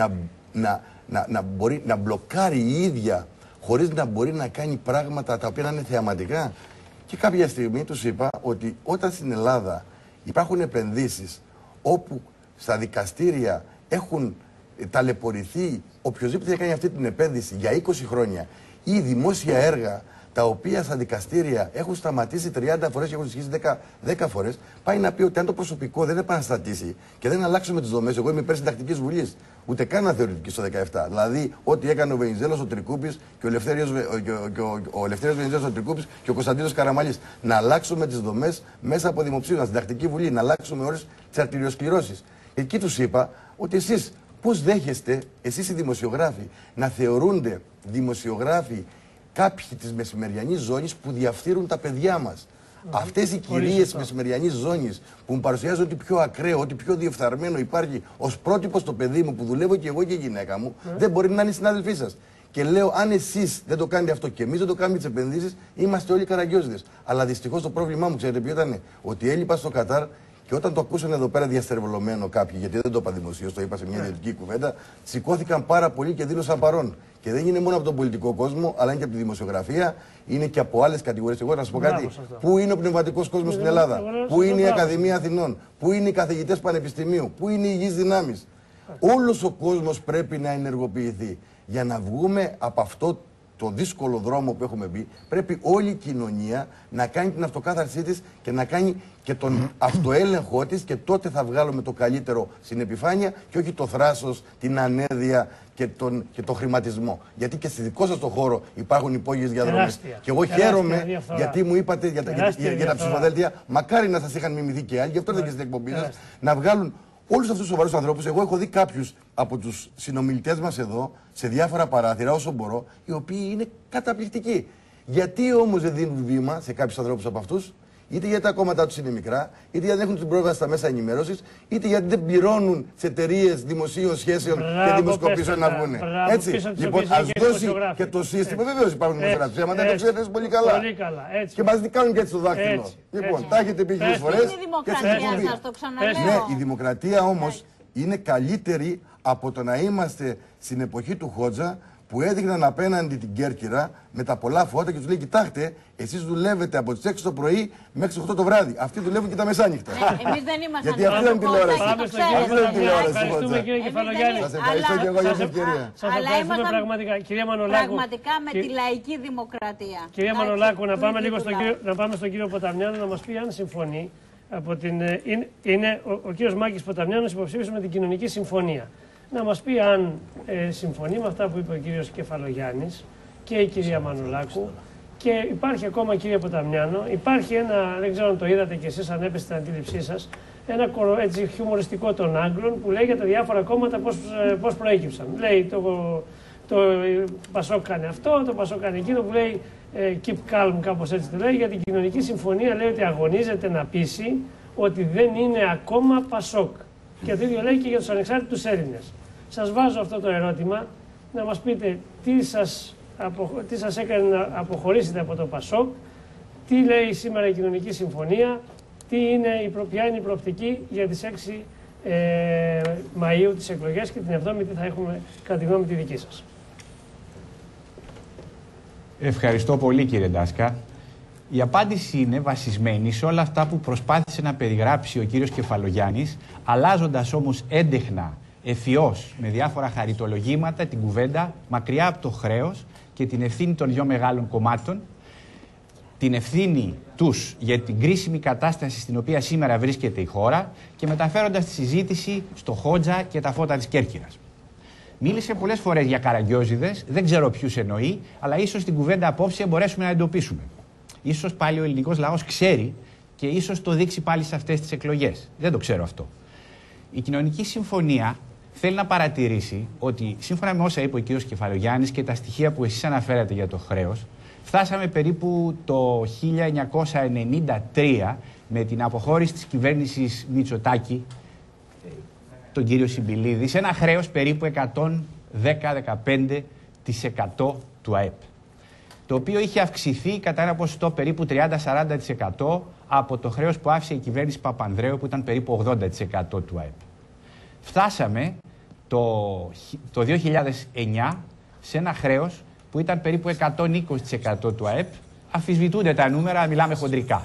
να μπορεί να μπλοκάρει η ίδια, χωρίς να μπορεί να κάνει πράγματα τα οποία να είναι θεαματικά. Και κάποια στιγμή τους είπα ότι όταν στην Ελλάδα υπάρχουν επενδύσεις όπου στα δικαστήρια έχουν ταλαιπωρηθεί οποιοδήποτε κάνει αυτή την επένδυση για είκοσι χρόνια ή δημόσια έργα τα οποία στα δικαστήρια έχουν σταματήσει τριάντα φορές και έχουν ισχύσει δέκα φορές, πάει να πει ότι αν το προσωπικό δεν επαναστατήσει και δεν αλλάξουμε τις δομές, εγώ είμαι υπέρ συντακτικής βουλής, ούτε καν αθεωρητική στο δεκαεπτά. Δηλαδή, ό,τι έκανε ο Βενιζέλος, ο Τρικούπης και ο Ελευθέριος, και ο, και ο, ο Ελευθέριος Βενιζέλος, ο Τρικούπης και ο Κωνσταντίνος Καραμαλής. Να αλλάξουμε τις δομές μέσα από δημοψήφισμα, συντακτική βουλή, να αλλάξουμε όλες τις αρτηριοσκληρώσεις. Εκεί τους είπα ότι εσείς πώς δέχεστε, εσείς οι δημοσιογράφοι, να θεωρούνται δημοσιογράφοι κάποιοι της μεσημεριανής ζώνης που διαφθείρουν τα παιδιά μας. Αυτές οι κυρίες της μεσημεριανής ζώνης που μου παρουσιάζουν ότι πιο ακραίο, ότι πιο διεφθαρμένο υπάρχει ως πρότυπο στο παιδί μου που δουλεύω και εγώ και η γυναίκα μου, mm. δεν μπορεί να είναι συνάδελφοί σας. Και λέω, αν εσείς δεν το κάνετε αυτό και εμείς δεν το κάνουμε τις επενδύσεις, είμαστε όλοι καραγκιόζηδες. Αλλά δυστυχώς το πρόβλημά μου, ξέρετε ποιο ήταν? Ότι έλειπα στο Κατάρ και όταν το ακούσαν εδώ πέρα διαστερβολωμένο κάποιοι, γιατί δεν το είπα δημοσίως, το είπα σε μια ιδιωτική κουβέντα, σηκώθηκαν πάρα πολύ και δήλωσαν παρόν. Και δεν είναι μόνο από τον πολιτικό κόσμο, αλλά είναι και από τη δημοσιογραφία, είναι και από άλλες κατηγορίες. Εγώ να σας πω κάτι. Πού είναι ο πνευματικός κόσμος στην Ελλάδα, πού είναι η Ακαδημία Αθηνών, πού είναι οι καθηγητές πανεπιστημίου, πού είναι οι υγιείς δυνάμεις. Όλος ο κόσμος πρέπει να ενεργοποιηθεί. Για να βγούμε από αυτό το δύσκολο δρόμο που έχουμε μπει, πρέπει όλη η κοινωνία να κάνει την αυτοκάθαρσή της και να κάνει και τον αυτοέλεγχό της, και τότε θα βγάλουμε το καλύτερο στην επιφάνεια και όχι το θράσος, την ανέδεια και τον, και το χρηματισμό. Γιατί και στη δικό σας το χώρο υπάρχουν υπόγειες διαδρομές. Και εγώ χαίρομαι διαφορά. Γιατί μου είπατε για τα, για, για, για τα ψηφοδέλτια, μακάρι να σας είχαν μιμηθεί και άλλοι, γι' αυτό ήρθατε και στην εκπομπή σας, να βγάλουν όλους αυτούς τους σοβαρούς ανθρώπους. Εγώ έχω δει κάποιους από τους συνομιλητές μας εδώ, σε διάφορα παράθυρα, όσο μπορώ, οι οποίοι είναι καταπληκτικοί. Γιατί όμως δεν δίνουν βήμα σε κάποιους ανθρώπους από αυτούς? είτε γιατί τα κόμματά του είναι μικρά, είτε γιατί δεν έχουν την πρόσβαση στα μέσα ενημέρωσης, είτε γιατί δεν πληρώνουν σε εταιρείες δημοσίων σχέσεων και δημοσκοπήσεων να βγουν. Έτσι. Λοιπόν, ας δώσει και το σύστημα. Βεβαίως υπάρχουν μέσα ψέματα, δεν το ξέρετε πολύ καλά. Πολύ καλά. Έτσι. Και μας κάνουν και έτσι το δάχτυλο. Έτσι. Λοιπόν, έτσι. τα έχετε πει χίλιες φορές. Είναι η δημοκρατία σας, το ξαναλέω. Ναι, η δημοκρατία όμως είναι καλύτερη από το να είμαστε στην εποχή του Χότζα, που έδειχναν απέναντι την Κέρκυρα με τα πολλά φώτα και του λέει: κοιτάξτε, εσείς δουλεύετε από τις έξι το πρωί μέχρι τις οκτώ το βράδυ. Αυτοί δουλεύουν και τα μεσάνυχτα. Ναι, εμείς δεν ήμασταν. Γιατί αυτή ήταν τηλεόραση. Αυτή ήταν τηλεόραση. Ευχαριστούμε, κύριε Κεφαλογιάννη. Σας ευχαριστώ και εγώ για την ευκαιρία. Σας ευχαριστούμε πραγματικά. Κυρία Μανολάκου. Πραγματικά με τη λαϊκή δημοκρατία. Κυρία Μανολάκου, να πάμε λίγο να πάμε στον κύριο Ποταμιάνο να μας πει αν συμφωνεί. Από την, είναι είναι ο, ο κύριος Μάκης Ποταμιάνος, υποψήφιος με την Κοινωνική Συμφωνία. Να μας πει αν ε, συμφωνεί με αυτά που είπε ο κύριος Κεφαλογιάννης και η κυρία Μανολάκου. Και υπάρχει ακόμα, κύριε Ποταμιάνο, υπάρχει ένα, δεν ξέρω αν το είδατε κι εσείς, αν έπεσε στην αντίληψή σας, ένα έτσι χιουμοριστικό των Άγγλων που λέει για τα διάφορα κόμματα πώς, πώς προέκυψαν. Λέει το, το, το Πασόκ κάνει αυτό, το Πασόκ κάνει εκείνο, που λέει keep calm, κάπως έτσι το λέει. Για την Κοινωνική Συμφωνία λέει ότι αγωνίζεται να πείσει ότι δεν είναι ακόμα Πασόκ. Και το ίδιο λέει και για τους ανεξάρτητους Έλληνες. Σας βάζω αυτό το ερώτημα, να μας πείτε τι σας, απο, τι σας έκανε να αποχωρήσετε από το Πασόκ, τι λέει σήμερα η Κοινωνική Συμφωνία, τι είναι, ποια είναι η προοπτική για τις έξι ε, Μαΐου τις εκλογές και την εβδόμη τι θα έχουμε κατά τη γνώμη τη δική σας. Ευχαριστώ πολύ, κύριε Ντάσκα. Η απάντηση είναι βασισμένη σε όλα αυτά που προσπάθησε να περιγράψει ο κύριος Κεφαλογιάννης, αλλάζοντας όμως έντεχνα, ευφυώς, με διάφορα χαριτολογήματα την κουβέντα μακριά από το χρέος και την ευθύνη των δυο μεγάλων κομμάτων, την ευθύνη τους για την κρίσιμη κατάσταση στην οποία σήμερα βρίσκεται η χώρα και μεταφέροντας τη συζήτηση στο Χότζα και τα φώτα της Κέρκυρας. Μίλησε πολλές φορές για καραγκιόζηδες, δεν ξέρω ποιους εννοεί, αλλά ίσως την κουβέντα απόψε μπορέσουμε να εντοπίσουμε. Ίσως πάλι ο ελληνικός λαός ξέρει και ίσως το δείξει πάλι σε αυτές τις εκλογές. Δεν το ξέρω αυτό. Η Κοινωνική Συμφωνία θέλει να παρατηρήσει ότι σύμφωνα με όσα είπε ο κ. Κεφαλογιάννης και τα στοιχεία που εσείς αναφέρατε για το χρέος, φτάσαμε περίπου το χίλια εννιακόσια ενενήντα τρία με την αποχώρηση της κυβέρνησης Μητσοτάκη, τον κύριο Συμπιλίδη, σε ένα χρέος περίπου εκατόν δέκα με δεκαπέντε τοις εκατό του ΑΕΠ, το οποίο είχε αυξηθεί κατά ένα ποσοστό περίπου τριάντα με σαράντα τοις εκατό από το χρέος που άφησε η κυβέρνηση Παπανδρέου, που ήταν περίπου ογδόντα τοις εκατό του ΑΕΠ. Φτάσαμε το, το δύο χιλιάδες εννιά σε ένα χρέος που ήταν περίπου εκατόν είκοσι τοις εκατό του ΑΕΠ. Αμφισβητούνται τα νούμερα, μιλάμε χοντρικά.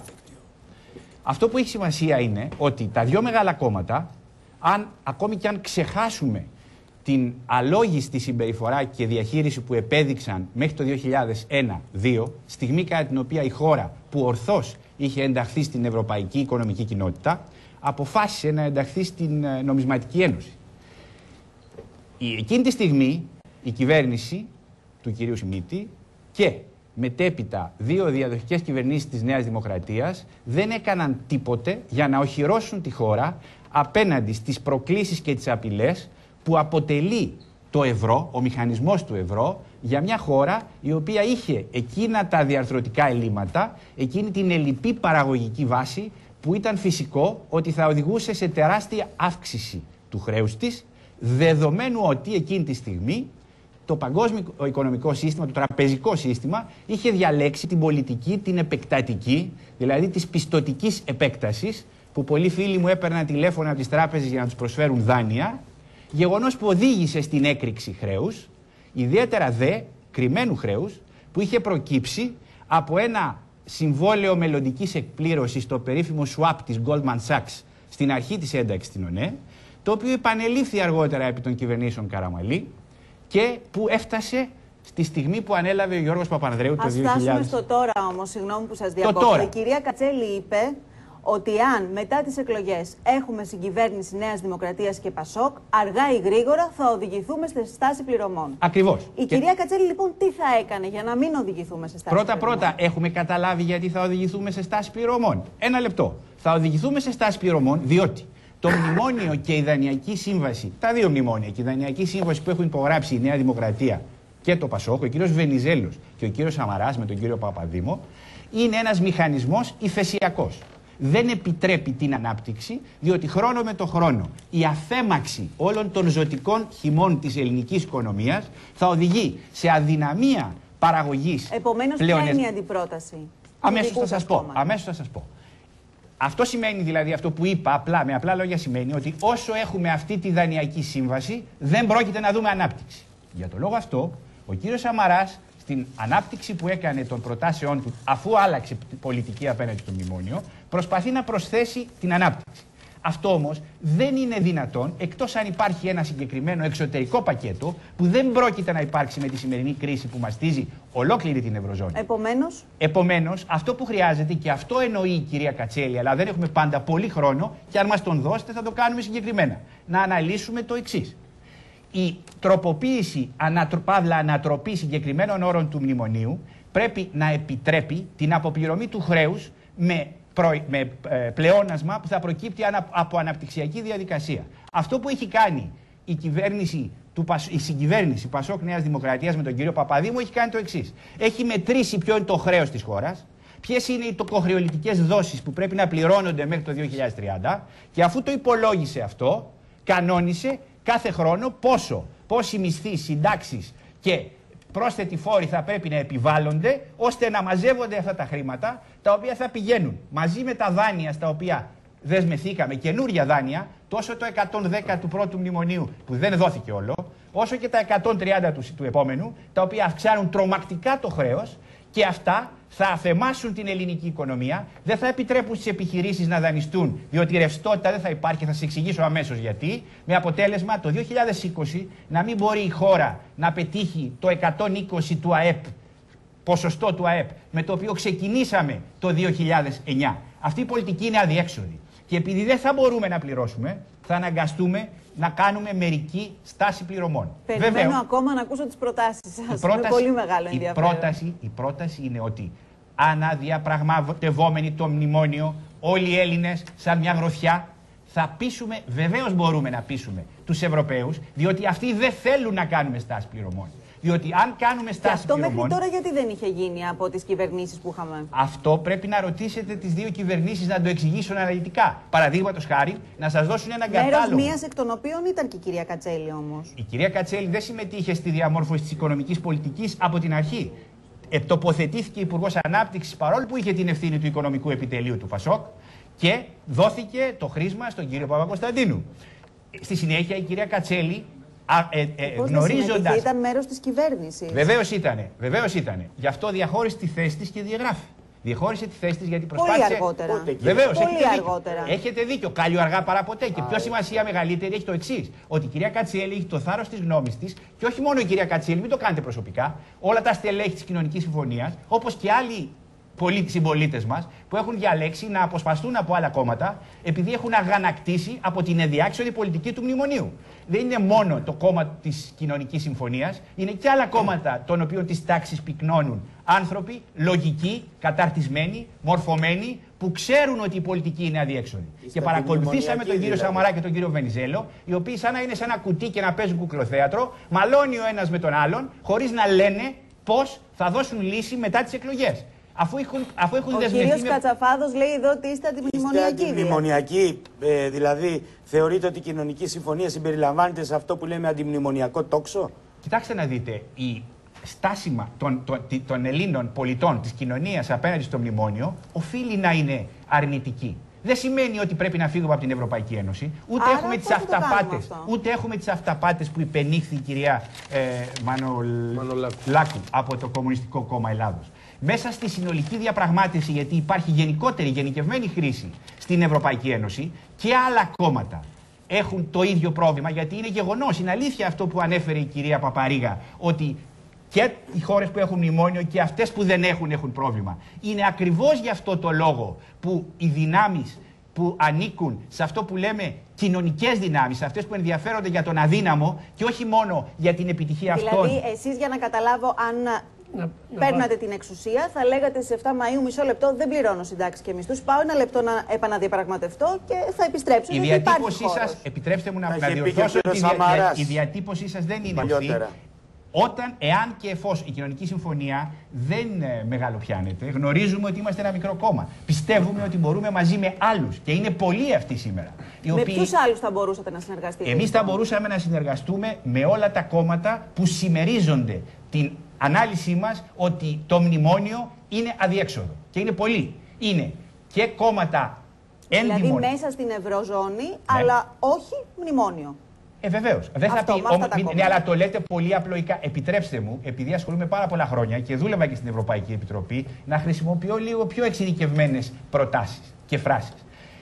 Αυτό που έχει σημασία είναι ότι τα δύο μεγάλα κόμματα, αν, ακόμη και αν ξεχάσουμε την αλόγιστη συμπεριφορά και διαχείριση που επέδειξαν μέχρι το δύο χιλιάδες ένα δύο, στιγμή κατά την οποία η χώρα που ορθώς είχε ενταχθεί στην Ευρωπαϊκή Οικονομική Κοινότητα, αποφάσισε να ενταχθεί στην Νομισματική Ένωση. Εκείνη τη στιγμή η κυβέρνηση του κυρίου Σιμίτη και μετέπειτα δύο διαδοχικές κυβερνήσεις της Νέας Δημοκρατίας δεν έκαναν τίποτε για να οχυρώσουν τη χώρα απέναντι στις προκλήσεις και τις απειλές που αποτελεί το ευρώ, ο μηχανισμός του ευρώ, για μια χώρα η οποία είχε εκείνα τα διαρθρωτικά ελλείμματα, εκείνη την ελλειπή παραγωγική βάση που ήταν φυσικό ότι θα οδηγούσε σε τεράστια αύξηση του χρέους της, δεδομένου ότι εκείνη τη στιγμή το παγκόσμιο οικονομικό σύστημα, το τραπεζικό σύστημα, είχε διαλέξει την πολιτική, την επεκτατική, δηλαδή της πιστωτικής επέκτασης, που πολλοί φίλοι μου έπαιρναν τηλέφωνα από τις τράπεζες για να τους προσφέρουν δάνεια, γεγονός που οδήγησε στην έκρηξη χρέους, ιδιαίτερα δε κρυμμένου χρέους, που είχε προκύψει από ένα συμβόλαιο μελλοντικής εκπλήρωσης, το περίφημο swap της Goldman Sachs, στην αρχή της ένταξης στην ΟΝΕ, το οποίο επανελήφθη αργότερα επί των κυβερνήσεων Καραμαλή και που έφτασε στη στιγμή που ανέλαβε ο Γιώργος Παπανδρέου το δύο χιλιάδες. Ας φτάσουμε στο τώρα όμως, συγγνώμη που σας διακόπτω. Η κυρία Κατσέλη είπε ότι αν μετά τις εκλογές έχουμε συγκυβέρνηση Νέας Δημοκρατίας και Πασόκ, αργά ή γρήγορα θα οδηγηθούμε σε στάση πληρωμών. Ακριβώς. Η και... κυρία Κατσέλη λοιπόν τι θα έκανε για να μην οδηγηθούμε σε στάση πρώτα, πληρωμών. Πρώτα-πρώτα έχουμε καταλάβει γιατί θα οδηγηθούμε σε στάση πληρωμών. Ένα λεπτό. Θα οδηγηθούμε σε στάση πληρωμών διότι το μνημόνιο και η δανειακή σύμβαση, τα δύο μνημόνια και η δανειακή σύμβαση που έχουν υπογράψει η Νέα Δημοκρατία και το Πασόκ, ο κύριος Βενιζέλος και ο κύριος Σαμαράς με τον κύριο Παπαδήμο, είναι ένας μηχανισμός υφεσιακός. Δεν επιτρέπει την ανάπτυξη, διότι χρόνο με το χρόνο η αφέμαξη όλων των ζωτικών χυμών της ελληνικής οικονομίας θα οδηγεί σε αδυναμία παραγωγής. Επομένως, ποια είναι η αντιπρόταση? Αμέσως θα σας πω. Αμέσως θα σας πω. Αυτό σημαίνει δηλαδή, αυτό που είπα, απλά, με απλά λόγια σημαίνει ότι όσο έχουμε αυτή τη δανειακή σύμβαση δεν πρόκειται να δούμε ανάπτυξη. Για τον λόγο αυτό, ο κύριος Σαμαράς στην ανάπτυξη που έκανε των προτάσεών του, αφού άλλαξε πολιτική απέναντι στο μνημόνιο, προσπαθεί να προσθέσει την ανάπτυξη. Αυτό όμως δεν είναι δυνατόν εκτός αν υπάρχει ένα συγκεκριμένο εξωτερικό πακέτο που δεν πρόκειται να υπάρξει με τη σημερινή κρίση που μαστίζει ολόκληρη την Ευρωζώνη. Επομένως, Επομένως, αυτό που χρειάζεται, και αυτό εννοεί η κυρία Κατσέλη, αλλά δεν έχουμε πάντα πολύ χρόνο και αν μας τον δώσετε θα το κάνουμε συγκεκριμένα, να αναλύσουμε το εξής. Η τροποποίηση, παύλα ανατροπή συγκεκριμένων όρων του μνημονίου πρέπει να επιτρέπει την αποπληρωμή του χρέους με, προ, με ε, πλεόνασμα που θα προκύπτει ανα, από αναπτυξιακή διαδικασία. Αυτό που έχει κάνει η, κυβέρνηση, του, η συγκυβέρνηση Πασόκ Νέας Δημοκρατίας με τον κύριο Παπαδήμο έχει κάνει το εξής. Έχει μετρήσει ποιο είναι το χρέος της χώρας, ποιες είναι οι τοκοχρεωλητικές δόσεις που πρέπει να πληρώνονται μέχρι το δύο χιλιάδες τριάντα και αφού το υπολόγισε αυτό, κανόνισε κάθε χρόνο πόσο, πόσοι μισθοί, συντάξεις και πρόσθετοι φόροι θα πρέπει να επιβάλλονται ώστε να μαζεύονται αυτά τα χρήματα τα οποία θα πηγαίνουν μαζί με τα δάνεια στα οποία δεσμευθήκαμε, καινούρια δάνεια, τόσο το εκατόν δέκα του πρώτου μνημονίου που δεν δόθηκε όλο, όσο και τα εκατόν τριάντα του, του επόμενου, τα οποία αυξάνουν τρομακτικά το χρέος και αυτά θα αφαιμάσουν την ελληνική οικονομία, δεν θα επιτρέπουν στις επιχειρήσεις να δανειστούν, διότι η ρευστότητα δεν θα υπάρχει, θα σας εξηγήσω αμέσως γιατί, με αποτέλεσμα το δύο χιλιάδες είκοσι να μην μπορεί η χώρα να πετύχει το εκατόν είκοσι του ΑΕΠ, ποσοστό του ΑΕΠ, με το οποίο ξεκινήσαμε το δύο χιλιάδες εννιά. Αυτή η πολιτική είναι αδιέξοδη. Και επειδή δεν θα μπορούμε να πληρώσουμε, θα αναγκαστούμε να κάνουμε μερική στάση πληρωμών. Περιμένω Βέβαιο, ακόμα να ακούσω τις προτάσεις σας. Πρόταση, με πολύ μεγάλο ενδιαφέρον. Η πρόταση, η πρόταση είναι ότι αναδιαπραγματευόμενοι το μνημόνιο, όλοι οι Έλληνες σαν μια γροθιά, θα πείσουμε, βεβαίως μπορούμε να πείσουμε τους Ευρωπαίους, διότι αυτοί δεν θέλουν να κάνουμε στάση πληρωμών. Διότι αν κάνουμε στάση πληρωμών. Αυτό μέχρι τώρα γιατί δεν είχε γίνει από τις κυβερνήσεις που είχαμε? Αυτό πρέπει να ρωτήσετε τις δύο κυβερνήσεις να το εξηγήσουν αναλυτικά. Παραδείγματος χάρη, να σας δώσουν έναν κατάλογο. Μέρος μίας εκ των οποίων ήταν και η κυρία Κατσέλη όμως. Η κυρία Κατσέλη δεν συμμετείχε στη διαμόρφωση της οικονομικής πολιτικής από την αρχή. Ε, τοποθετήθηκε Υπουργός Ανάπτυξης παρόλο που είχε την ευθύνη του οικονομικού επιτελείου του Πασόκ και δόθηκε το χρήσμα στον κύριο Παπακοσταντίνου. Στη συνέχεια η κυρία Κατσέλη. Α, ε, ε, γνωρίζοντας... Ήταν μέρος της κυβέρνησης. Βεβαίως ήτανε, βεβαίως ήτανε. Γι' αυτό διαχώρισε τη θέση της και διαγράφει. Διαχώρισε τη θέση της γιατί προσπάθησε... Πολύ αργότερα. Βεβαίως, Πολύ έχετε αργότερα. Δίκιο. Έχετε δίκιο. Κάλλιο αργά παρά ποτέ. Και πιο σημασία μεγαλύτερη έχει το εξής. Ότι η κυρία Κατσέλη έχει το θάρρος της γνώμης της και όχι μόνο η κυρία Κατσέλη, μην το κάνετε προσωπικά. Όλα τα στελέχη της Κοινωνικής Συμφωνίας, όπως και άλλοι συμπολίτες μας που έχουν διαλέξει να αποσπαστούν από άλλα κόμματα επειδή έχουν αγανακτήσει από την ενδιάξοδη πολιτική του μνημονίου. Δεν είναι μόνο το κόμμα της Κοινωνικής Συμφωνίας, είναι και άλλα κόμματα των οποίων τις τάξεις πυκνώνουν άνθρωποι λογικοί, καταρτισμένοι, μορφωμένοι, που ξέρουν ότι η πολιτική είναι αδιέξοδη. Και παρακολουθήσαμε τον κύριο Σαμαρά και τον κύριο Βενιζέλο, οι οποίοι σαν να είναι σε ένα κουτί και να παίζουν κουκλοθέατρο, μαλώνει ο ένας με τον άλλον, χωρίς να λένε πώς θα δώσουν λύση μετά τις εκλογές. Αφού έχουν, αφού έχουν ο δεσμευτεί. Ο κύριος με... Κατσαφάδος λέει εδώ ότι είστε αντιμνημονιακοί. Είστε αντιμνημονιακοί, ε, δηλαδή θεωρείτε ότι η κοινωνική συμφωνία συμπεριλαμβάνεται σε αυτό που λέμε αντιμνημονιακό τόξο? Κοιτάξτε να δείτε, η στάση των, των, των Ελλήνων πολιτών της κοινωνίας απέναντι στο μνημόνιο οφείλει να είναι αρνητική. Δεν σημαίνει ότι πρέπει να φύγουμε από την Ευρωπαϊκή Ένωση, ούτε Άρα, έχουμε τις αυταπάτες, ούτε έχουμε τις αυταπάτες που υπενήχθη η κυρία ε, Μανολ... Μανολάκου από το Κομμουνιστικό Κόμμα Ελλάδος. Μέσα στη συνολική διαπραγμάτευση, γιατί υπάρχει γενικότερη, γενικευμένη χρήση στην Ευρωπαϊκή Ένωση και άλλα κόμματα έχουν το ίδιο πρόβλημα, γιατί είναι γεγονός, είναι αλήθεια αυτό που ανέφερε η κυρία Παπαρίγα, ότι και οι χώρες που έχουν μνημόνιο και αυτές που δεν έχουν έχουν πρόβλημα. Είναι ακριβώς γι' αυτό το λόγο που οι δυνάμεις που ανήκουν σε αυτό που λέμε κοινωνικές δυνάμεις, αυτές που ενδιαφέρονται για τον αδύναμο και όχι μόνο για την επιτυχία δηλαδή, αυτών. Δηλαδή, εσείς για να καταλάβω, αν να, παίρνατε να... την εξουσία, θα λέγατε στις εφτά Μαΐου, μισό λεπτό, δεν πληρώνω συντάξεις και μισθούς, πάω ένα λεπτό να επαναδιαπραγματευτώ και θα επιστρέψω. Η διατύπωσή σας, επιτρέψτε μου να, να διορθώσω ότι η, δια, η διατύπωσή σας δεν είναι αυτή. Όταν, εάν και εφόσον η κοινωνική συμφωνία δεν ε, μεγαλοπιάνεται, γνωρίζουμε ότι είμαστε ένα μικρό κόμμα. Πιστεύουμε ότι μπορούμε μαζί με άλλους. Και είναι πολλοί αυτοί σήμερα. Οι με οποίοι... ποιους άλλους θα μπορούσατε να συνεργαστείτε? Εμείς θα μπορούσαμε να συνεργαστούμε με όλα τα κόμματα που συμμερίζονται την ανάλυση μας ότι το μνημόνιο είναι αδιέξοδο. Και είναι πολλοί. Είναι και κόμματα έντιμων. Δηλαδή μέσα στην Ευρωζώνη, ναι, αλλά όχι μνημόνιο. Ε, βεβαίως. Δεν θα πει. Ναι, αλλά το λέτε πολύ απλοϊκά. Επιτρέψτε μου, επειδή ασχολούμαι πάρα πολλά χρόνια και δούλευα και στην Ευρωπαϊκή Επιτροπή, να χρησιμοποιώ λίγο πιο εξειδικευμένες προτάσεις και φράσεις.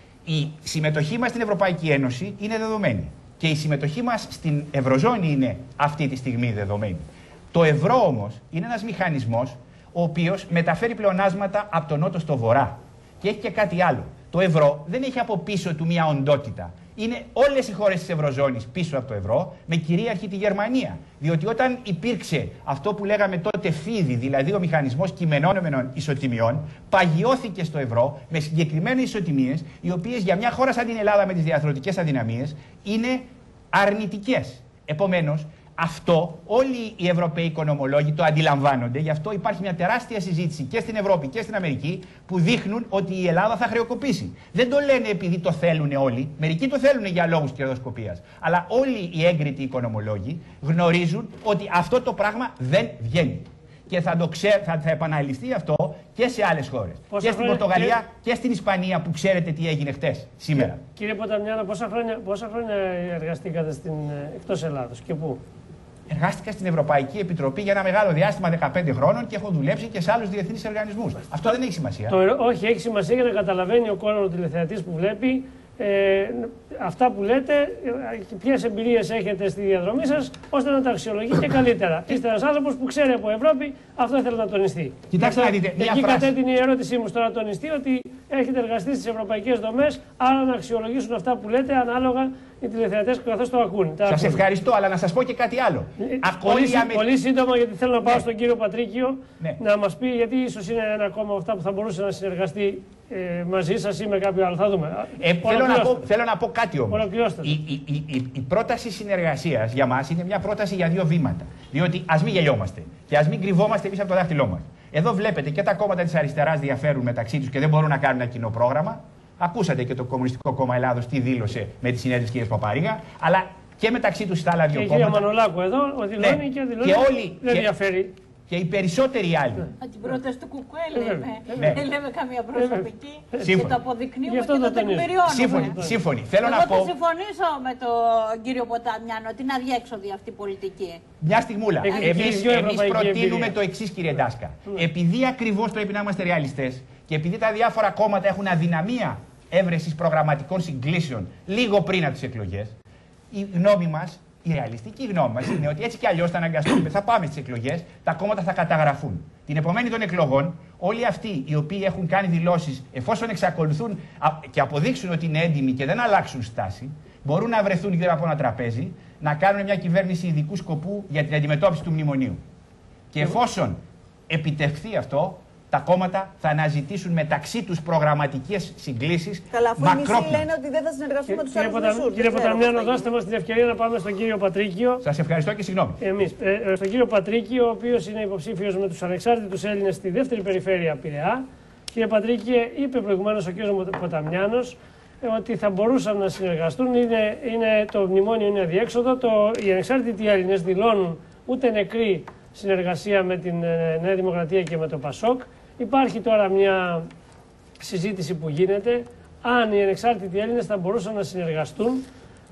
Η συμμετοχή μας στην Ευρωπαϊκή Ένωση είναι δεδομένη. Και η συμμετοχή μας στην Ευρωζώνη είναι αυτή τη στιγμή δεδομένη. Το ευρώ όμως είναι ένας μηχανισμός ο οποίος μεταφέρει πλεονάσματα από τον νότο στο βορρά. Και έχει και κάτι άλλο. Το ευρώ δεν έχει από πίσω του μια οντότητα. Είναι όλες οι χώρες της Ευρωζώνης πίσω από το ευρώ, με κυρίαρχη τη Γερμανία. Διότι όταν υπήρξε αυτό που λέγαμε τότε φίδι, δηλαδή ο μηχανισμός κειμενόμενων ισοτιμιών, παγιώθηκε στο ευρώ με συγκεκριμένες ισοτιμίες, οι οποίες για μια χώρα σαν την Ελλάδα με τις διαρθρωτικές αδυναμίες είναι αρνητικές. Επομένως, αυτό όλοι οι Ευρωπαίοι οικονομολόγοι το αντιλαμβάνονται, γι' αυτό υπάρχει μια τεράστια συζήτηση και στην Ευρώπη και στην Αμερική που δείχνουν ότι η Ελλάδα θα χρεοκοπήσει. Δεν το λένε επειδή το θέλουν όλοι, μερικοί το θέλουν για λόγους κερδοσκοπίας. Αλλά όλοι οι έγκριτοι οικονομολόγοι γνωρίζουν ότι αυτό το πράγμα δεν βγαίνει. Και θα, το ξέ, θα, θα επαναληφθεί αυτό και σε άλλες χώρες. Πόσα και στην χρόνια, Πορτογαλία και... και στην Ισπανία που ξέρετε τι έγινε χτες, σήμερα. Κύριε Ποταμιάνο, πόσα χρόνια, πόσα χρόνια εργαστήκατε στην, εκτός Ελλάδος και πού? Εργάστηκα στην Ευρωπαϊκή Επιτροπή για ένα μεγάλο διάστημα δεκαπέντε χρόνων και έχω δουλέψει και σε άλλους διεθνείς οργανισμούς. Αυτό δεν έχει σημασία. Το, όχι, έχει σημασία για να καταλαβαίνει ο κόσμος τηλεθεατής που βλέπει ε, αυτά που λέτε, ποιες εμπειρίες έχετε στη διαδρομή σας, ώστε να τα αξιολογεί και καλύτερα. Είστε ένας άνθρωπος που ξέρει από Ευρώπη, αυτό ήθελα να τονιστεί. Κοιτάξτε να δείτε. Εκεί κατέτεινε η ερώτησή μου στο να τονιστεί ότι έχετε εργαστεί στις ευρωπαϊκές δομές, άρα να αξιολογήσουν αυτά που λέτε ανάλογα οι τηλεθεατές καθώς το ακούν. Σας ευχαριστώ, αλλά να σας πω και κάτι άλλο. Πολύ, με... πολύ σύντομα, γιατί θέλω να πάω ναι. στον κύριο Πατρίκιο ναι. να μας πει, γιατί ίσως είναι ένα κόμμα αυτά που θα μπορούσε να συνεργαστεί ε, μαζί σας ή με κάποιο άλλο. Θα δούμε. Ε, θέλω, να πω, θέλω να πω κάτι όμως. Η, η, η, η, η πρόταση συνεργασίας για μας είναι μια πρόταση για δύο βήματα. Διότι ας μην γελιόμαστε και ας μην κρυβόμαστε πίσω από το δάχτυλό μας. Εδώ βλέπετε και τα κόμματα της αριστεράς διαφέρουν μεταξύ τους και δεν μπορούν να κάνουν ένα κοινό πρόγραμμα. Ακούσατε και το Κομμουνιστικό Κόμμα Ελλάδος τι δήλωσε με τη συνέντευξη της κ. Παπαρίγα, αλλά και μεταξύ τους στα άλλα δύο κόμματα. Και η κυρία Μανολάκου εδώ, ο δηλώνει ναι. και δηλώνει. Και όλοι, δεν και, διαφέρει. Και οι περισσότεροι άλλοι. Από την πρόταση του Κουκουέ λέμε. Ναι. Δεν λέμε καμία προσωπική. Σύμφωνοι. Και το αποδεικνύουμε και το τεκμηριώνουμε. Σύμφωνοι. Σύμφωνοι. Θέλω Εγώ να πω. θα συμφωνήσω με τον κύριο Ποταμιάνο ότι είναι αδιέξοδη αυτή η πολιτική. Μια στιγμούλα. Εμείς προτείνουμε το εξής, κύριε Ντάσκα. Επειδή ακριβώς πρέπει να είμαστε ρεαλιστές και επειδή τα διάφορα κόμματα έχουν αδυναμία έβρεσης προγραμματικών συγκλήσεων λίγο πριν από τις εκλογές, η γνώμη μας, η ρεαλιστική γνώμη μας είναι ότι έτσι κι αλλιώς θα αναγκαστούμε, θα πάμε στις εκλογές, τα κόμματα θα καταγραφούν. Την επομένη των εκλογών, όλοι αυτοί οι οποίοι έχουν κάνει δηλώσεις, εφόσον εξακολουθούν και αποδείξουν ότι είναι έντιμοι και δεν αλλάξουν στάση, μπορούν να βρεθούν γύρω από ένα τραπέζι, να κάνουν μια κυβέρνηση ειδικού σκοπού για την αντιμετώπιση του μνημονίου. Και εφόσον επιτευχθεί αυτό, τα κόμματα θα αναζητήσουν μεταξύ τους προγραμματικές συγκλήσεις. Καλά, αφού οι μισοί λένε ότι δεν θα συνεργαστούν με τους άλλους μισούς. Κύριε Ποταμιάνο, δώστε μας την ευκαιρία να πάμε στον κύριο Πατρίκιο. Σας ευχαριστώ και συγγνώμη. Εμείς, ε, στον κύριο Πατρίκιο, ο οποίος είναι υποψήφιος με τους ανεξάρτητους Έλληνες στη δεύτερη περιφέρεια Πειραιά. Κύριε Πατρίκιο, είπε προηγουμένως ο κύριος Ποταμιάνος ότι θα μπορούσαν να συνεργαστούν. Είναι, είναι, το μνημόνιο είναι αδιέξοδο. Το, οι ανεξάρτητοι Έλληνες δηλώνουν ούτε νεκρή συνεργασία με την Νέα Δημοκρατία και με το Πασόκ. Υπάρχει τώρα μια συζήτηση που γίνεται αν οι ανεξάρτητοι Έλληνες θα μπορούσαν να συνεργαστούν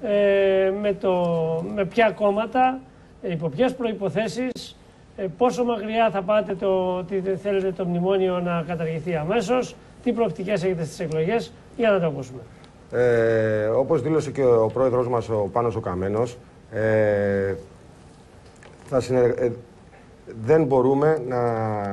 ε, με, το, με ποια κόμματα, ε, υπό ποιες προϋποθέσεις, ε, πόσο μακριά θα πάτε το ότι θέλετε το μνημόνιο να καταργηθεί αμέσως, τι προοπτικές έχετε στις εκλογές, για να το ακούσουμε. Ε, όπως δήλωσε και ο πρόεδρος μας, ο Πάνος ο Καμένος, ε, θα συνεργ... ε, δεν μπορούμε να...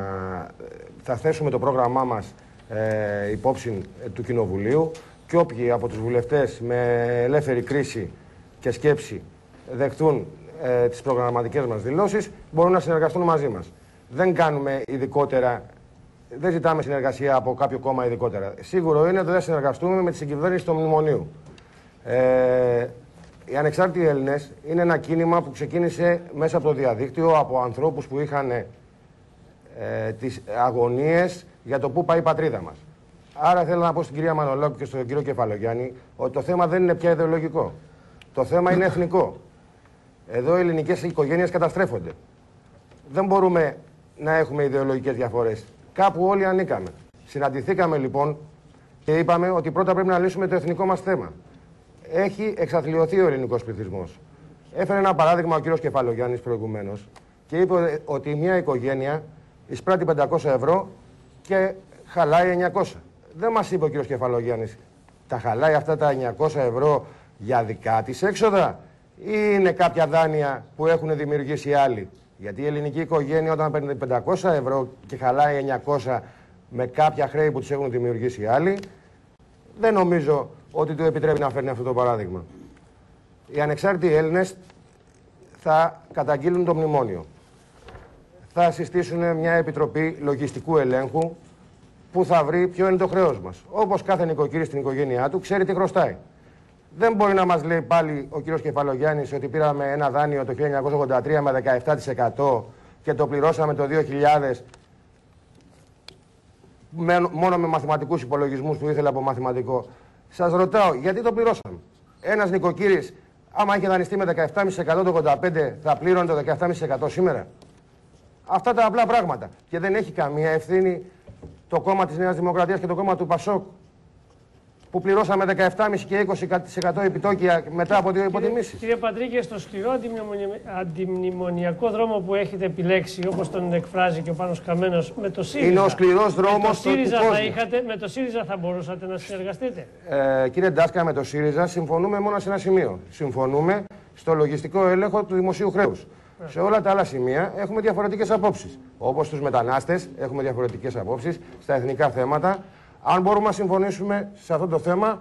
Θα θέσουμε το πρόγραμμά μας ε, υπόψη ε, του Κοινοβουλίου και όποιοι από τους βουλευτές με ελεύθερη κρίση και σκέψη δεχτούν ε, τις προγραμματικές μας δηλώσεις μπορούν να συνεργαστούν μαζί μας. Δεν κάνουμε ειδικότερα, δεν ζητάμε συνεργασία από κάποιο κόμμα ειδικότερα. Σίγουρο είναι ότι δεν συνεργαστούμε με τη συγκυβέρνηση του Μνημονίου. Ε, Οι ανεξάρτητοι Έλληνες είναι ένα κίνημα που ξεκίνησε μέσα από το διαδίκτυο από ανθρώπους που είχαν ε, τις αγωνίες για το πού πάει η πατρίδα μας. Άρα θέλω να πω στην κυρία Μανολάκου και στον κύριο Κεφαλογιάννη ότι το θέμα δεν είναι πια ιδεολογικό. Το θέμα είναι εθνικό. Εδώ οι ελληνικές οικογένειες καταστρέφονται. Δεν μπορούμε να έχουμε ιδεολογικές διαφορές. Κάπου όλοι ανήκαμε. Συναντηθήκαμε λοιπόν και είπαμε ότι πρώτα πρέπει να λύσουμε το εθνικό μας θέμα. Έχει εξαθλιωθεί ο ελληνικός πληθυσμός. Έφερε ένα παράδειγμα ο κύριος Κεφαλογιάννης προηγουμένως και είπε ότι μια οικογένεια εισπράττει πεντακόσια ευρώ και χαλάει εννιακόσια. Δεν μας είπε ο κύριος Κεφαλογιάννης, τα χαλάει αυτά τα εννιακόσια ευρώ για δικά της έξοδα ή είναι κάποια δάνεια που έχουν δημιουργήσει άλλοι? Γιατί η ελληνική οικογένεια όταν παίρνει πεντακόσια ευρώ και χαλάει εννιακόσια με κάποια χρέη που τους έχουν δημιουργήσει άλλοι, δεν νομίζω ότι του επιτρέπει να φέρνει αυτό το παράδειγμα. Οι ανεξάρτητοι Έλληνες θα καταγγείλουν το μνημόνιο. Θα συστήσουν μια επιτροπή λογιστικού ελέγχου που θα βρει ποιο είναι το χρέος μας. Όπως κάθε νοικοκύρη στην οικογένειά του ξέρει τι χρωστάει. Δεν μπορεί να μας λέει πάλι ο κύριος Κεφαλογιάννης ότι πήραμε ένα δάνειο το χίλια εννιακόσια ογδόντα τρία με δεκαεπτά τοις εκατό και το πληρώσαμε το δύο χιλιάδες με, μόνο με μαθηματικούς υπολογισμούς που ήθελε από μαθηματικό. Σας ρωτάω, γιατί το πληρώσαμε? Ένας νοικοκύρης, άμα είχε δανειστεί με δεκαεπτά κόμμα πέντε τοις εκατό το ογδόντα πέντε, θα πλήρωνε το δεκαεπτά κόμμα πέντε τοις εκατό σήμερα? Αυτά τα απλά πράγματα. Και δεν έχει καμία ευθύνη το κόμμα της Νέας Δημοκρατίας και το κόμμα του Πασόκ, που πληρώσαμε δεκαεπτά κόμμα πέντε και είκοσι τοις εκατό επιτόκια μετά από δύο υποτιμήσεις. Κύριε Πατρίκη, στο σκληρό αντιμνημονιακό δρόμο που έχετε επιλέξει, όπως τον εκφράζει και ο Πάνος Καμένος, με το ΣΥΡΙΖΑ. Είναι ο σκληρός δρόμος με το ΣΥΡΙΖΑ του θα είχατε, με το ΣΥΡΙΖΑ θα μπορούσατε να συνεργαστείτε? Ε, κύριε Ντάσκα, με το ΣΥΡΙΖΑ συμφωνούμε μόνο σε ένα σημείο. Συμφωνούμε στο λογιστικό έλεγχο του δημοσίου χρέους. Yeah. Σε όλα τα άλλα σημεία έχουμε διαφορετικές απόψεις. Όπως στους μετανάστες έχουμε διαφορετικές απόψεις, στα εθνικά θέματα. Αν μπορούμε να συμφωνήσουμε σε αυτό το θέμα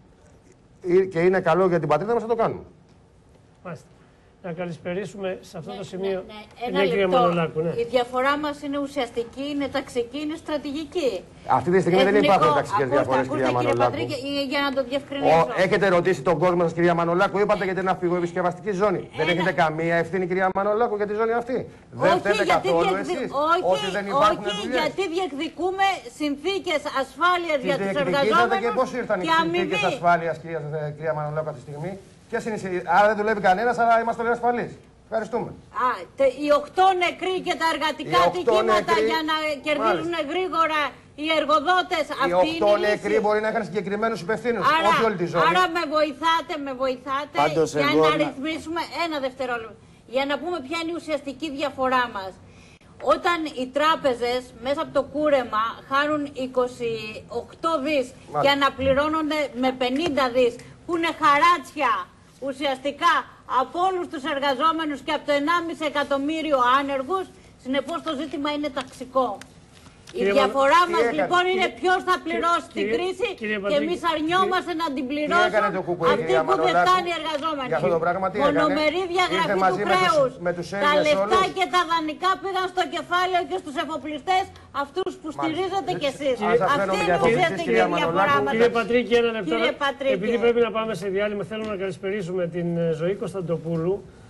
και είναι καλό για την πατρίδα μας, θα το κάνουμε. Μάλιστα. Να καλησπερίσουμε σε αυτό ναι, το σημείο. Ναι, ναι. Ένα λεπτό. Μανολάκου, ναι. Η διαφορά μας είναι ουσιαστική, είναι ταξική, είναι στρατηγική. Αυτή τη στιγμή Εθνικό, δεν υπάρχουν ταξικές διαφορές, κυρία Μανολάκου. Πατρίκη, για να το διευκρινίσω. Ο, έχετε ρωτήσει τον κόσμο σας, κυρία Μανολάκου, είπατε για την αυπηγοεπισκευαστική ζώνη. Ένα... Δεν έχετε καμία ευθύνη, κυρία Μανολάκου, για τη ζώνη αυτή? Δεν φταίτε καθόλου διεκδι... εσείς όχι, ότι δεν υπάρχουν όχι, δουλειές? γιατί διεκδικούμε συνθήκες ασφάλειας για τους εργαζόμενους και πώς ήρθαν οι συνθήκες ασφάλειας, κυρία Μανολάκου, αυτή τη στιγμή? Άρα δεν δουλεύει κανένας, αλλά είμαστε όλοι ασφαλείς. Ευχαριστούμε. Α, τε, οι οκτώ νεκροί και τα εργατικά ατυχήματα για να κερδίζουν Μάλιστα. γρήγορα οι εργοδότες. Οι οκτώ νεκροί μπορεί να είχαν συγκεκριμένους υπευθύνους, όχι όλη τη ζώνη. Άρα με βοηθάτε, με βοηθάτε Πάντως για εγώ... να ρυθμίσουμε ένα δευτερόλεπτο. Για να πούμε ποια είναι η ουσιαστική διαφορά μας. Όταν οι τράπεζες μέσα από το κούρεμα χάνουν είκοσι οκτώ δις για να πληρώνονται με πενήντα δις, που είναι χαράτσια ουσιαστικά από όλους τους εργαζόμενους και από το ενάμιση εκατομμύριο άνεργους, συνεπώς το ζήτημα είναι ταξικό. Η κύριε διαφορά μα... μας κύριε... λοιπόν είναι ποιος θα πληρώσει κύριε... την κρίση κύριε... και εμείς αρνιόμαστε κύριε... να την πληρώσουν αυτοί που δεν φτάνει οι εργαζόμενοι. Μονομερίδια γραφή του χρέους. Τα λεφτά όλους. Και τα δανεικά πήγαν στο κεφάλαιο και στους εφοπλιστές, αυτούς που στηρίζετε κι εσείς. Αυτή είναι ουσιαστική διαφορά μας. Κύριε Πατρίκη, ένα λεπτό. Επειδή πρέπει να πάμε σε διάλειμμα, θέλω να καλησπερίσουμε την Ζωή Κωνσταντοπούλου.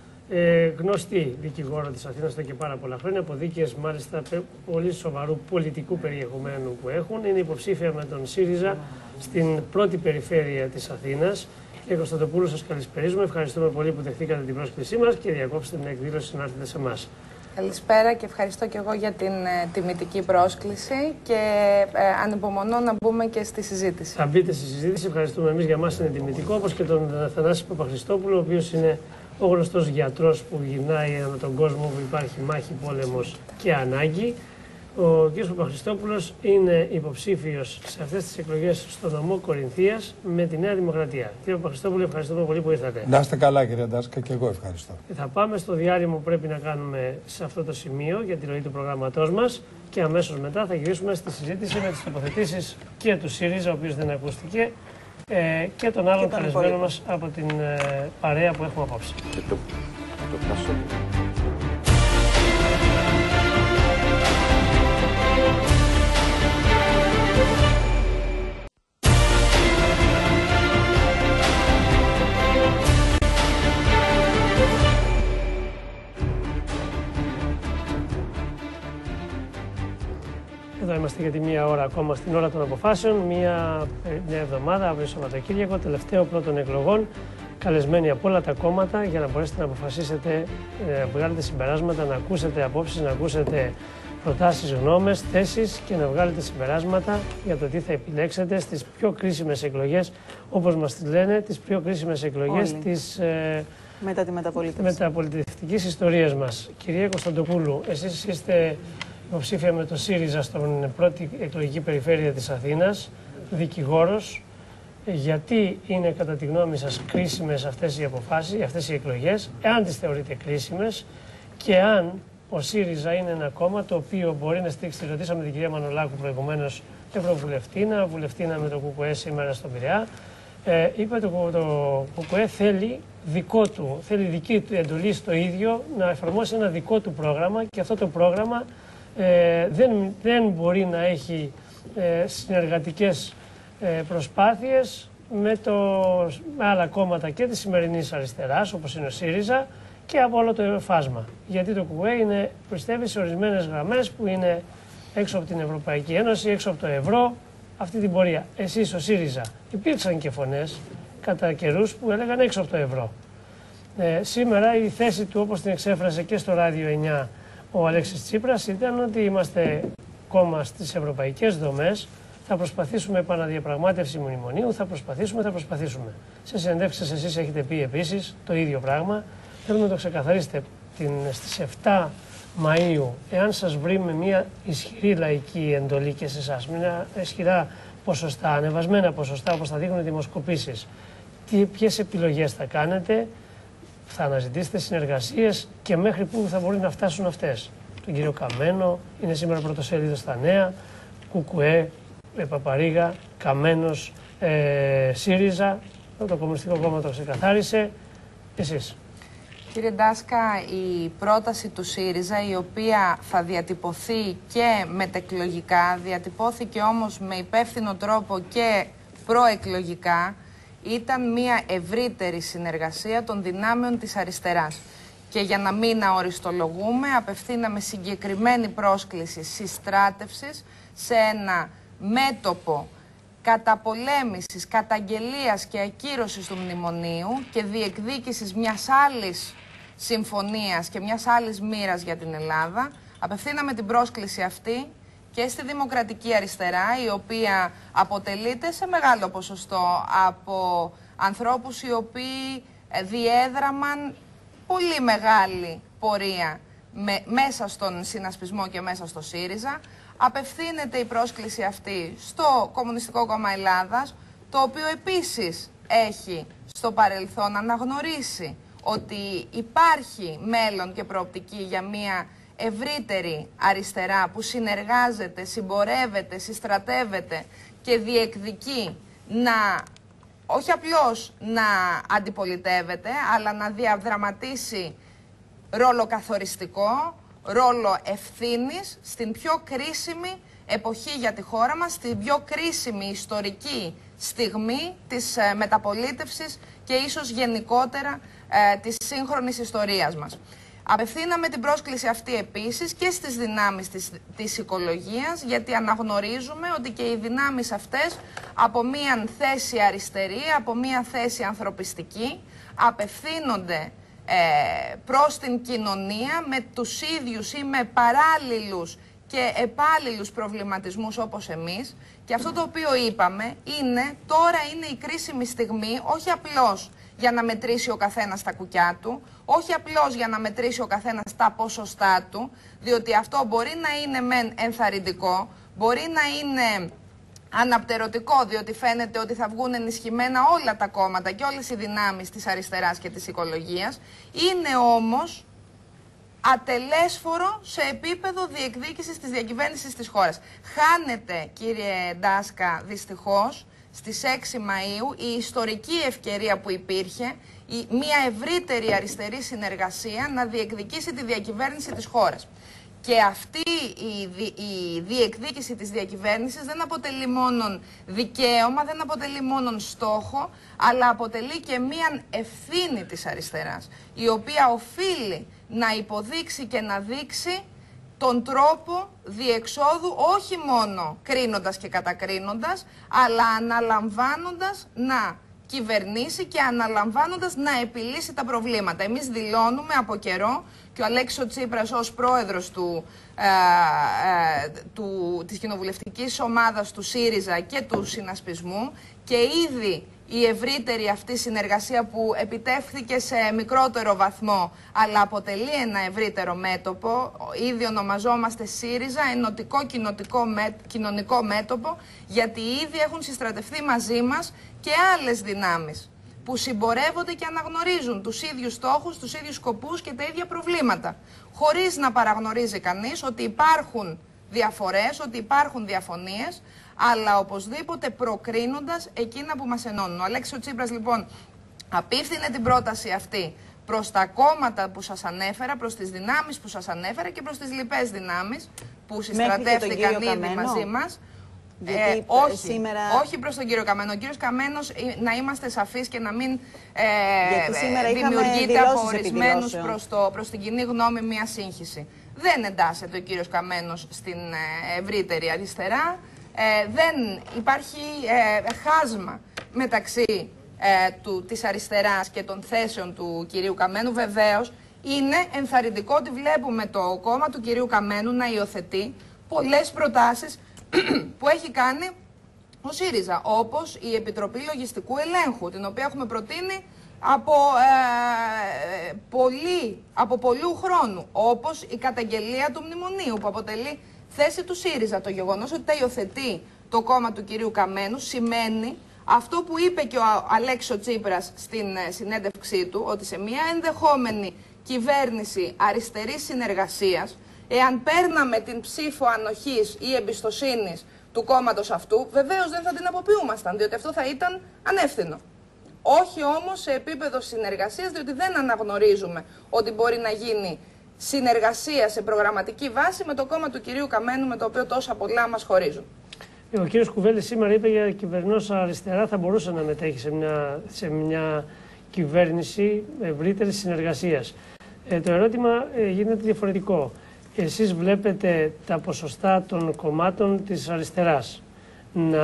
Ε, γνωστή δικηγόρο της Αθήνας εδώ και πάρα πολλά χρόνια, από δίκες μάλιστα πολύ σοβαρού πολιτικού περιεχομένου που έχουν. Είναι υποψήφια με τον ΣΥΡΙΖΑ στην πρώτη περιφέρεια της Αθήνας. Κύριε Κωνσταντοπούλου, σας καλησπερίζουμε. Ευχαριστούμε πολύ που δεχτήκατε την πρόσκλησή μας και διακόψετε την εκδήλωση να έρθετε σε εμάς. Καλησπέρα και ευχαριστώ και εγώ για την ε, τιμητική πρόσκληση και ε, ανυπομονώ να μπούμε και στη συζήτηση. Θα μπείτε στη συζήτηση. Ευχαριστούμε εμείς, για μας είναι τιμητικό, όπως και τον Θανάση Παπαχριστόπουλο, ο οποίος είναι ο γνωστός γιατρός που γυρνάει ανά τον κόσμο όπου υπάρχει μάχη, πόλεμος και ανάγκη. Ο κ. Παπαχριστόπουλος είναι υποψήφιος σε αυτές τις εκλογές στο νομό Κορινθίας με τη Νέα Δημοκρατία. Κ. Παπαχριστόπουλο, ευχαριστούμε πολύ που ήρθατε. Να είστε καλά, κύριε Ντάσκα, και εγώ ευχαριστώ. Θα πάμε στο διάλειμμα που πρέπει να κάνουμε σε αυτό το σημείο για τη ροή του προγράμματός μας και αμέσως μετά θα γυρίσουμε στη συζήτηση με τις τοποθετήσεις και του ΣΥΡΙΖΑ, ο οποίος δεν ακούστηκε, Ε, και τον άλλον καλεσμένο μας από την ε, παρέα που έχουμε απόψε. Και το, το Εδώ είμαστε για τη μία ώρα ακόμα στην ώρα των αποφάσεων. Μία, μια εβδομάδα, αύριο Σαββατοκύριακο, τελευταίο πρώτων εκλογών. Καλεσμένοι από όλα τα κόμματα για να μπορέσετε να αποφασίσετε, να βγάλετε συμπεράσματα, να ακούσετε απόψεις, να ακούσετε προτάσεις, γνώμες, θέσεις και να βγάλετε συμπεράσματα για το τι θα επιλέξετε στις πιο κρίσιμες εκλογές, όπως μας τις λένε, τις πιο κρίσιμες εκλογές Όλοι. της ε, μετά τη μεταπολίτευση. μεταπολιτευτικής ιστορίας μας. Κυρία Κωνσταντοπούλου, εσείς είστε υποψήφια με το ΣΥΡΙΖΑ στην πρώτη εκλογική περιφέρεια της Αθήνας, δικηγόρος. Γιατί είναι κατά τη γνώμη σας κρίσιμες αυτές οι αποφάσεις, αυτές οι εκλογές, εάν τις θεωρείτε κρίσιμες και αν ο ΣΥΡΙΖΑ είναι ένα κόμμα το οποίο μπορεί να στήξει, ρωτήσαμε την κυρία Μανολάκου προηγουμένως, ευρωβουλευτήνα, βουλευτήνα με το ΚΚΕ σήμερα στον Πειραιά, ε, είπε το, το ΚΚΕ θέλει δικό του, θέλει δική του εντολή στο ίδιο να εφαρμόσει ένα δικό του πρόγραμμα και αυτό το πρόγραμμα ε, δεν, δεν μπορεί να έχει ε, συνεργατικές ε, προσπάθειες με, το, με άλλα κόμματα και της σημερινής αριστεράς, όπως είναι ο ΣΥΡΙΖΑ, και από όλο το φάσμα. Γιατί το ΚΚΕ είναι, πιστεύει σε ορισμένες γραμμές που είναι έξω από την Ευρωπαϊκή Ένωση, έξω από το ευρώ, αυτή την πορεία. Εσείς ο ΣΥΡΙΖΑ, υπήρξαν και φωνές κατά καιρούς που έλεγαν έξω από το ευρώ. Ε, σήμερα η θέση του, όπως την εξέφρασε και στο Ράδιο εννιά ο Αλέξης Τσίπρας, ήταν ότι είμαστε κόμμα στις ευρωπαϊκές δομές, θα προσπαθήσουμε επαναδιαπραγμάτευση μνημονίου, θα προσπαθήσουμε, θα προσπαθήσουμε. Σε συνεντεύξεις εσείς έχετε πει επίσης το ίδιο πράγμα. Θέλουμε να το ξεκαθαρίσετε την, στις εφτά Μαΐου, εάν σας βρει με μια ισχυρή λαϊκή εντολή και σε εσάς, με μια ισχυρά ποσοστά, ανεβασμένα ποσοστά, όπως θα δείχνουν οι δημοσκοπήσεις, ποιες επιλογές θα κάνετε, θα αναζητήσετε συνεργασίες και μέχρι πού θα μπορεί να φτάσουν αυτές. Τον κύριο Καμένο, είναι σήμερα πρωτοσέλιδο στα νέα, ΚΚΕ, Παπαρίγα, Καμένος, ε, ΣΥΡΙΖΑ, το Κομμουνιστικό Κόμμα το ξεκαθάρισε. Εσείς. Κύριε Ντάσκα, η πρόταση του ΣΥΡΙΖΑ, η οποία θα διατυπωθεί και μετεκλογικά, διατυπώθηκε όμως με υπεύθυνο τρόπο και προεκλογικά, ήταν μια ευρύτερη συνεργασία των δυνάμεων της αριστεράς. Και για να μην αοριστολογούμε, απευθύναμε συγκεκριμένη πρόσκληση συστράτευσης σε ένα μέτωπο καταπολέμησης, καταγγελίας και ακύρωσης του μνημονίου και διεκδίκησης μιας άλλης συμφωνίας και μιας άλλης μοίρας για την Ελλάδα. Απευθύναμε την πρόσκληση αυτή και στη Δημοκρατική Αριστερά, η οποία αποτελείται σε μεγάλο ποσοστό από ανθρώπους οι οποίοι διέδραμαν πολύ μεγάλη πορεία με, μέσα στον συνασπισμό και μέσα στο ΣΥΡΙΖΑ. Απευθύνεται η πρόσκληση αυτή στο Κομμουνιστικό Κόμμα Ελλάδας, το οποίο επίσης έχει στο παρελθόν αναγνωρίσει ότι υπάρχει μέλλον και προοπτική για μια ευρύτερη αριστερά που συνεργάζεται, συμπορεύεται, συστρατεύεται και διεκδικεί να, όχι απλώς να αντιπολιτεύεται, αλλά να διαδραματίσει ρόλο καθοριστικό, ρόλο ευθύνης στην πιο κρίσιμη εποχή για τη χώρα μας, στην πιο κρίσιμη ιστορική στιγμή της ε, μεταπολίτευσης και ίσως γενικότερα ε, της σύγχρονης ιστορίας μας. Απευθύναμε την πρόσκληση αυτή επίσης και στις δυνάμεις της, της οικολογίας, γιατί αναγνωρίζουμε ότι και οι δυνάμεις αυτές από μία θέση αριστερή, από μία θέση ανθρωπιστική, απευθύνονται ε, προς την κοινωνία με τους ίδιους ή με παράλληλους και επάλληλους προβληματισμούς όπως εμείς. Και αυτό το οποίο είπαμε είναι, τώρα είναι η κρίσιμη στιγμή, όχι απλώς για να μετρήσει ο καθένας τα κουκιά του, όχι απλώς για να μετρήσει ο καθένας τα ποσοστά του, διότι αυτό μπορεί να είναι μεν ενθαρρυντικό, μπορεί να είναι αναπτερωτικό, διότι φαίνεται ότι θα βγουν ενισχυμένα όλα τα κόμματα και όλες οι δυνάμεις της αριστεράς και της οικολογίας, είναι όμως ατελέσφορο σε επίπεδο διεκδίκησης της διακυβέρνησης της χώρας. Χάνεται, κύριε Ντάσκα, δυστυχώς, στις έξι Μαΐου η ιστορική ευκαιρία που υπήρχε, η, μια ευρύτερη αριστερή συνεργασία να διεκδικήσει τη διακυβέρνηση της χώρας. Και αυτή η, δι, η διεκδίκηση της διακυβέρνησης δεν αποτελεί μόνον δικαίωμα, δεν αποτελεί μόνον στόχο, αλλά αποτελεί και μια ευθύνη της αριστεράς, η οποία οφείλει να υποδείξει και να δείξει τον τρόπο διεξόδου, όχι μόνο κρίνοντας και κατακρίνοντας, αλλά αναλαμβάνοντας να κυβερνήσει και αναλαμβάνοντας να επιλύσει τα προβλήματα. Εμείς δηλώνουμε από καιρό, και ο Αλέξης Τσίπρας ως πρόεδρος του, ε, ε, του, της κοινοβουλευτικής ομάδας του ΣΥΡΙΖΑ και του συνασπισμού, και ήδη η ευρύτερη αυτή συνεργασία που επιτεύχθηκε σε μικρότερο βαθμό, αλλά αποτελεί ένα ευρύτερο μέτωπο. Ήδη ονομαζόμαστε ΣΥΡΙΖΑ, ενωτικό κοινωνικό μέτωπο, γιατί ήδη έχουν συστρατευτεί μαζί μας και άλλες δυνάμεις που συμπορεύονται και αναγνωρίζουν τους ίδιους στόχους, τους ίδιους σκοπούς και τα ίδια προβλήματα, χωρίς να παραγνωρίζει κανείς ότι υπάρχουν διαφορές, ότι υπάρχουν διαφωνίες, αλλά οπωσδήποτε προκρίνοντας εκείνα που μας ενώνουν. Ο Αλέξης Τσίπρας λοιπόν απίφθινε την πρόταση αυτή προς τα κόμματα που σας ανέφερα, προς τις δυνάμεις που σας ανέφερα και προς τις λοιπές δυνάμεις που συστρατεύτηκαν ήδη μαζί μας. Ε, όχι, σήμερα... όχι προς τον κύριο Καμένο. Ο κύριος Καμένος, να είμαστε σαφείς και να μην ε, δημιουργείται από ορισμένους προς, προς την κοινή γνώμη μια σύγχυση. Δεν εντάσσεται ο κύριος Καμένος στην ε, ευρύτερη αριστερά. Ε, δεν υπάρχει ε, χάσμα μεταξύ ε, του, της αριστεράς και των θέσεων του κυρίου Καμένου. Βεβαίως, είναι ενθαρρυντικό ότι βλέπουμε το κόμμα του κυρίου Καμένου να υιοθετεί πολλές προτάσεις που έχει κάνει ο ΣΥΡΙΖΑ, όπως η Επιτροπή Λογιστικού Ελέγχου, την οποία έχουμε προτείνει από, ε, πολύ, από πολλού χρόνου, όπως η καταγγελία του μνημονίου, που αποτελεί θέση του ΣΥΡΙΖΑ. Το γεγονός ότι τα υιοθετεί το κόμμα του κυρίου Καμένου σημαίνει αυτό που είπε και ο Αλέξης Τσίπρας στην συνέντευξή του, ότι σε μια ενδεχόμενη κυβέρνηση αριστερής συνεργασίας, εάν παίρναμε την ψήφο ανοχής ή εμπιστοσύνης του κόμματος αυτού, βεβαίως δεν θα την αποποιούμασταν, διότι αυτό θα ήταν ανεύθυνο. Όχι όμως σε επίπεδο συνεργασίας, διότι δεν αναγνωρίζουμε ότι μπορεί να γίνει συνεργασία σε προγραμματική βάση με το κόμμα του κυρίου Καμένου, με το οποίο τόσα πολλά μας χωρίζουν. Ο κύριος Κουβέλης σήμερα είπε για κυβερνός αριστερά θα μπορούσε να μετέχει σε μια, σε μια κυβέρνηση ευρύτερης συνεργασίας. Ε, το ερώτημα ε, γίνεται διαφορετικό. Εσείς βλέπετε τα ποσοστά των κομμάτων της αριστεράς να,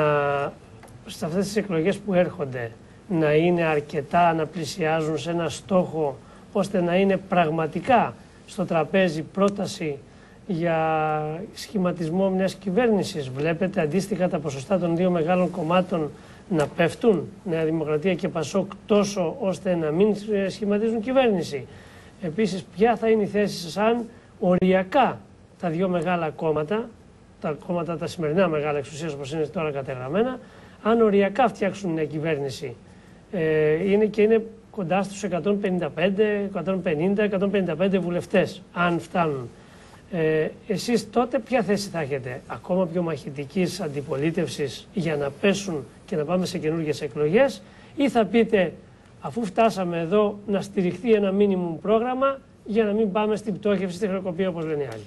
σε αυτές τις εκλογές που έρχονται, να είναι αρκετά, να πλησιάζουν σε ένα στόχο, ώστε να είναι πραγματικά στο τραπέζι πρόταση για σχηματισμό μιας κυβέρνησης? Βλέπετε αντίστοιχα τα ποσοστά των δύο μεγάλων κομμάτων να πέφτουν, Νέα Δημοκρατία και Πασόκ, τόσο ώστε να μην σχηματίζουν κυβέρνηση? Επίσης, ποια θα είναι η θέση σας αν οριακά τα δύο μεγάλα κόμματα, τα κόμματα τα σημερινά μεγάλα εξουσίας όπως είναι τώρα κατεγραμμένα, αν οριακά φτιάξουν μια κυβέρνηση? Ε, είναι και είναι κοντά στους εκατόν πενήντα πέντε, εκατόν πενήντα, εκατόν πενήντα πέντε βουλευτές, αν φτάνουν. Ε, εσείς τότε ποια θέση θα έχετε? Ακόμα πιο μαχητικής αντιπολίτευσης για να πέσουν και να πάμε σε καινούργιες εκλογές, ή θα πείτε αφού φτάσαμε εδώ να στηριχθεί ένα μίνιμουμ πρόγραμμα για να μην πάμε στην πτώχευση, στη χρεοκοπία όπως λένε οι άλλοι?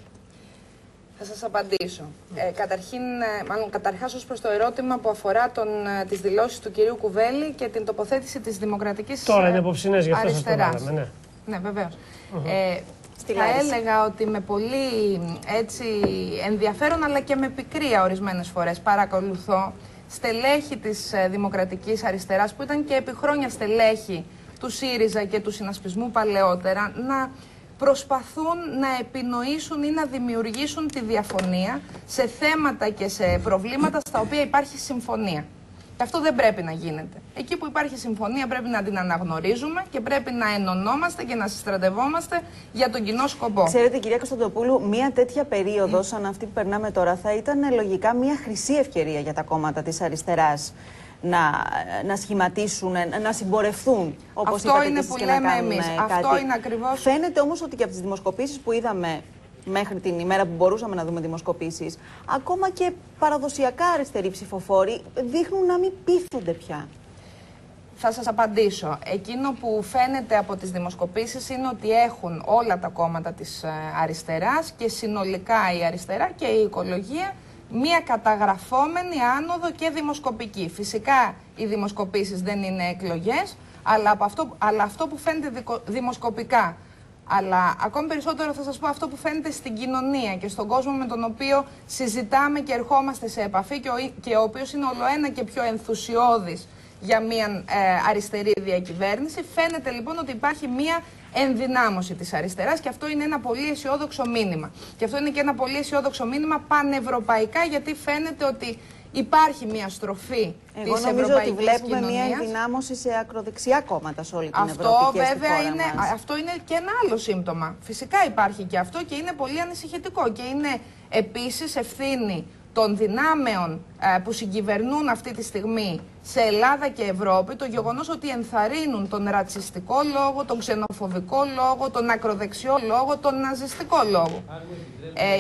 Θα σας απαντήσω. Ε, καταρχήν, μάλλον καταρχάς ως προς το ερώτημα που αφορά τον, τις δηλώσεις του κυρίου Κουβέλη και την τοποθέτηση της Δημοκρατικής Αριστεράς. Τώρα είναι υποψινές, γι' αυτό σας το βάλαμε, ναι. Ναι, βεβαίως. Uh-huh. ε, θα έλεγα ότι με πολύ έτσι, ενδιαφέρον αλλά και με πικρία ορισμένες φορές παρακολουθώ στελέχη της Δημοκρατικής Αριστεράς, που ήταν και επί χρόνια στελέχη του ΣΥΡΙΖΑ και του συνασπισμού παλαιότερα, να προσπαθούν να επινοήσουν ή να δημιουργήσουν τη διαφωνία σε θέματα και σε προβλήματα στα οποία υπάρχει συμφωνία. Και αυτό δεν πρέπει να γίνεται. Εκεί που υπάρχει συμφωνία πρέπει να την αναγνωρίζουμε και πρέπει να ενωνόμαστε και να συστρατευόμαστε για τον κοινό σκοπό. Ξέρετε, κυρία Κωνσταντοπούλου, μια τέτοια περίοδος σαν αυτή που περνάμε τώρα θα ήταν λογικά μια χρυσή ευκαιρία για τα κόμματα της αριστεράς να, να σχηματίσουν, να συμπορευθούν, όπως είπατε και εσείς, και να κάνουν εμείς. Κάτι. Αυτό είναι ακριβώς... Φαίνεται όμως ότι και από τις δημοσκοπήσεις που είδαμε μέχρι την ημέρα που μπορούσαμε να δούμε δημοσκοπήσεις, ακόμα και παραδοσιακά αριστεροί ψηφοφόροι δείχνουν να μην πείθονται πια. Θα σας απαντήσω. Εκείνο που φαίνεται από τις δημοσκοπήσεις είναι ότι έχουν όλα τα κόμματα της αριστεράς και συνολικά η αριστερά και η οικολογία μία καταγραφόμενη άνοδο και δημοσκοπική. Φυσικά οι δημοσκοπήσεις δεν είναι εκλογές, αλλά, από αυτό, αλλά αυτό που φαίνεται δημοσκοπικά Αλλά ακόμη περισσότερο θα σας πω αυτό που φαίνεται στην κοινωνία και στον κόσμο με τον οποίο συζητάμε και ερχόμαστε σε επαφή και ο, και ο οποίος είναι ολοένα και πιο ενθουσιώδης για μια ε, αριστερή διακυβέρνηση. Φαίνεται λοιπόν ότι υπάρχει μια ενδυνάμωση της αριστεράς και αυτό είναι ένα πολύ αισιόδοξο μήνυμα. Και αυτό είναι και ένα πολύ αισιόδοξο μήνυμα πανευρωπαϊκά, γιατί φαίνεται ότι υπάρχει μια στροφή Εγώ της νομίζω ευρωπαϊκής ότι βλέπουμε κοινωνίας. μια ενδυνάμωση σε ακροδεξιά κόμματα σε όλη την Αυτό, Ευρώπη και βέβαια, στη χώρα είναι, μας. αυτό είναι και ένα άλλο σύμπτωμα. Φυσικά υπάρχει και αυτό και είναι πολύ ανησυχητικό. Και είναι επίσης ευθύνη των δυνάμεων ε, που συγκυβερνούν αυτή τη στιγμή σε Ελλάδα και Ευρώπη το γεγονός ότι ενθαρρύνουν τον ρατσιστικό λόγο, τον ξενοφοβικό λόγο, τον ακροδεξιό λόγο, τον ναζιστικό λόγο. Ε,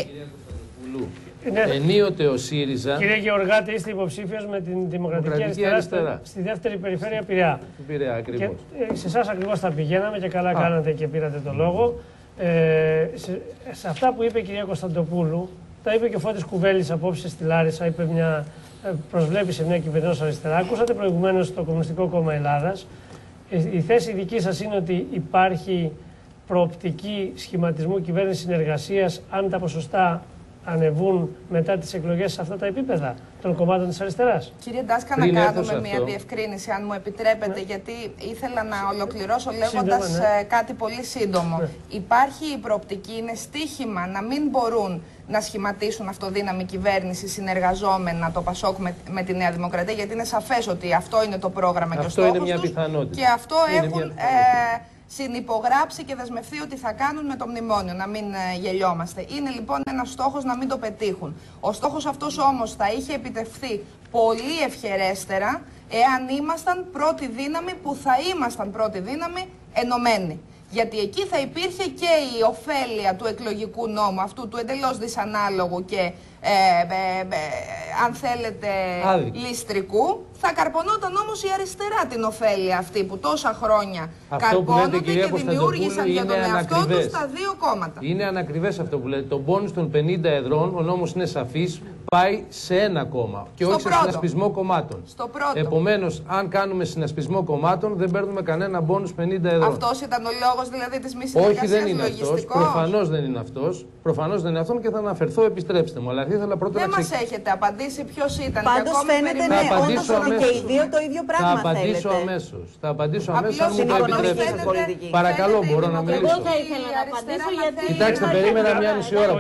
Ναι. Ενίοτε ο ΣΥΡΙΖΑ. Κύριε Γεωργάτη, είστε υποψήφιος με την Δημοκρατική Αριστερά, αριστερά στη δεύτερη περιφέρεια Πειραιά. Πειραιά, ακριβώς. Και σε εσάς ακριβώς θα πηγαίναμε και καλά Α. κάνατε και πήρατε το λόγο. Ε, σε, σε αυτά που είπε η κυρία Κωνσταντοπούλου, τα είπε και ο Φώτης Κουβέλης απόψε στη Λάρισα, είπε μια, προσβλέπει σε μια κυβερνώσα αριστερά. Ακούσατε προηγουμένως το Κομμουνιστικό Κόμμα Ελλάδας. Η θέση δική σας είναι ότι υπάρχει προοπτική σχηματισμού κυβέρνηση συνεργασίας αν τα ποσοστά ανεβούν μετά τις εκλογές σε αυτά τα επίπεδα των κομμάτων της αριστεράς. Κύριε Ντάσκα, να κάνουμε μια διευκρίνηση, αν μου επιτρέπετε, ναι. γιατί ήθελα να ολοκληρώσω λέγοντας Σύντομα, ναι. κάτι πολύ σύντομο. Ναι. Υπάρχει η προοπτική, είναι στίχημα να μην μπορούν να σχηματίσουν αυτοδύναμη κυβέρνηση συνεργαζόμενα το ΠΑΣΟΚ με, με τη Νέα Δημοκρατία, γιατί είναι σαφές ότι αυτό είναι το πρόγραμμα αυτό και ο στόχος είναι μια τους, πιθανότητα. και αυτό είναι έχουν συνυπογράψει και δεσμευθεί ότι θα κάνουν με το μνημόνιο, να μην ε, γελιόμαστε. Είναι λοιπόν ένας στόχος να μην το πετύχουν. Ο στόχος αυτός όμως θα είχε επιτευχθεί πολύ ευχερέστερα εάν ήμασταν πρώτη δύναμη, που θα ήμασταν πρώτη δύναμη ενωμένοι. Γιατί εκεί θα υπήρχε και η ωφέλεια του εκλογικού νόμου, αυτού του εντελώς δυσανάλογου και ε, ε, ε, αν θέλετε Άδικη. ληστρικού. Θα καρπονόταν όμως η αριστερά την ωφέλεια αυτή που τόσα χρόνια αυτό καρπώνονται και δημιούργησαν για τον εαυτό τους τα δύο κόμματα. Είναι ανακριβές αυτό που λέτε. Το μπόνους των πενήντα εδρών, ο νόμος είναι σαφής, πάει σε ένα κόμμα και στο όχι πρώτο. σε συνασπισμό κομμάτων. Στο πρώτο. Επομένως, αν κάνουμε συνασπισμό κομμάτων, δεν παίρνουμε κανένα μπόνους πενήντα εδρών. Αυτός ήταν ο λόγος δηλαδή της μη συνεργασίας? Όχι, δεν είναι αυτός. Προφανώς δεν είναι αυτός. Προφανώς δεν είναι αυτόν και θα αναφερθώ, επιστρέψτε μου. Αλλά ήθελα πρώτα δεν να μας έχετε απαντήσει ποιος ήταν. Πάντως φαίνεται ναι, όντως ότι και οι δύο το ίδιο πράγμα θα απαντήσω θέλετε. αμέσως. Θα απαντήσω αμέσως αν μου το επιτρέψετε. Φαίνεται, Παρακαλώ, φαίνεται μπορώ να μιλήσω. Εγώ θα ήθελα να απαντήσω γιατί... Κοιτάξτε, περίμενα μια μισή ώρα.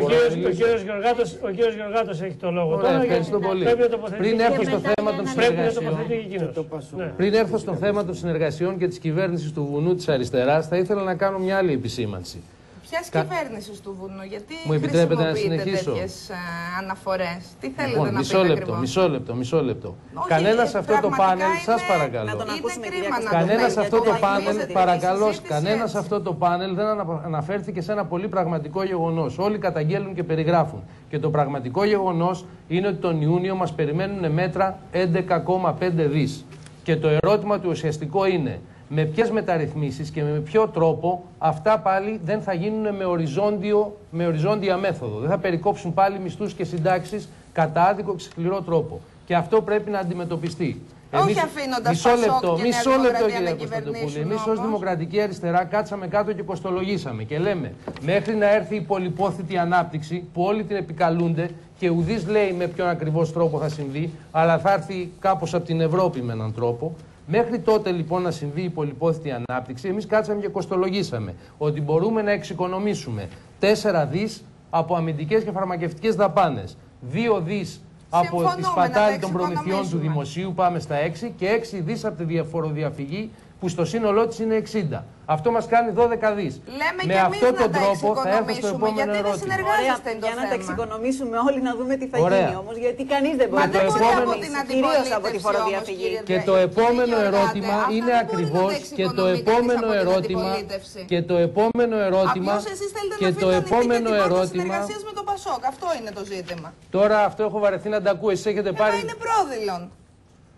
Ο κύριος Γεωργάτος έχει το λόγο. Ωραία, ευχαριστώ πολύ. Πριν έρθω στο θέμα των συνεργασιών, πριν έρθω στο θέμα των συνεργασιών και της κυβέρνησης του βουνού της αριστεράς, θα ήθελα να κάνω μια άλλη επισήμανση. Ποιας Κα... κυβέρνησης του βουνού, γιατί μου επιτρέπετε να συνεχίσω τέτοιες α, αναφορές? Τι θέλετε λοιπόν, να μισό πείτε λεπτό, ακριβώς? Μισό λεπτό, μισό λεπτό. Όχι, κανένα σε αυτό το πάνελ, είναι... σας παρακαλώ. Να τον ακούσουμε, κανένα σε αυτό το πάνελ, παρακαλώ, κανένα σε αυτό το πάνελ δεν αναφέρθηκε σε ένα πολύ πραγματικό γεγονός. Όλοι καταγγέλνουν και περιγράφουν. Και το πραγματικό γεγονός είναι ότι τον Ιούνιο μας περιμένουν μέτρα έντεκα κόμμα πέντε δις. Και το ερώτημα του ουσιαστικό είναι, με ποιες μεταρρυθμίσεις και με ποιο τρόπο αυτά πάλι δεν θα γίνουν με, οριζόντιο, με οριζόντια μέθοδο. Δεν θα περικόψουν πάλι μισθούς και συντάξεις κατά άδικο και σκληρό τρόπο. Και αυτό πρέπει να αντιμετωπιστεί. Όχι αφήνοντας μισό λεπτό, μισό λεπτό κύριε Κωνσταντοπούλου. Εμείς ως Δημοκρατική Αριστερά κάτσαμε κάτω και κοστολογήσαμε και λέμε μέχρι να έρθει η πολυπόθητη ανάπτυξη που όλοι την επικαλούνται και ουδής λέει με ποιον ακριβώς τρόπο θα συμβεί, αλλά θα έρθει κάπως από την Ευρώπη με έναν τρόπο. Μέχρι τότε λοιπόν να συμβεί η πολυπόθητη ανάπτυξη, εμείς κάτσαμε και κοστολογήσαμε ότι μπορούμε να εξοικονομήσουμε τέσσερα δις από αμυντικές και φαρμακευτικές δαπάνες, δύο δις από τη σπατάλη των προμηθειών του δημοσίου, πάμε στα έξι, και έξι δις από τη διαφοροδιαφυγή που στο σύνολό της είναι εξήντα. Αυτό μας κάνει δώδεκα δις. Λέμε με και αυτόν τον τρόπο θα έρθω στο επόμενο γιατί ερώτημα. Δεν συνεργάζεστε για να τα εξοικονομήσουμε όλοι, να δούμε τι θα Ωραία. γίνει όμως, γιατί κανείς δεν μπορεί να το επόμενο... κυρίως από τη φοροδιαφυγή. Και το επόμενο ερώτημα είναι ακριβώς και το επόμενο ερώτημα και το επόμενο ερώτημα και το επόμενο ερώτημα με το ΠΑΣΟΚ. Αυτό είναι το ζήτημα. Τώρα αυτό έχω βαρεθεί να τα ακούω. Εσείς έχετε πάρει. Είναι πρόδειλον.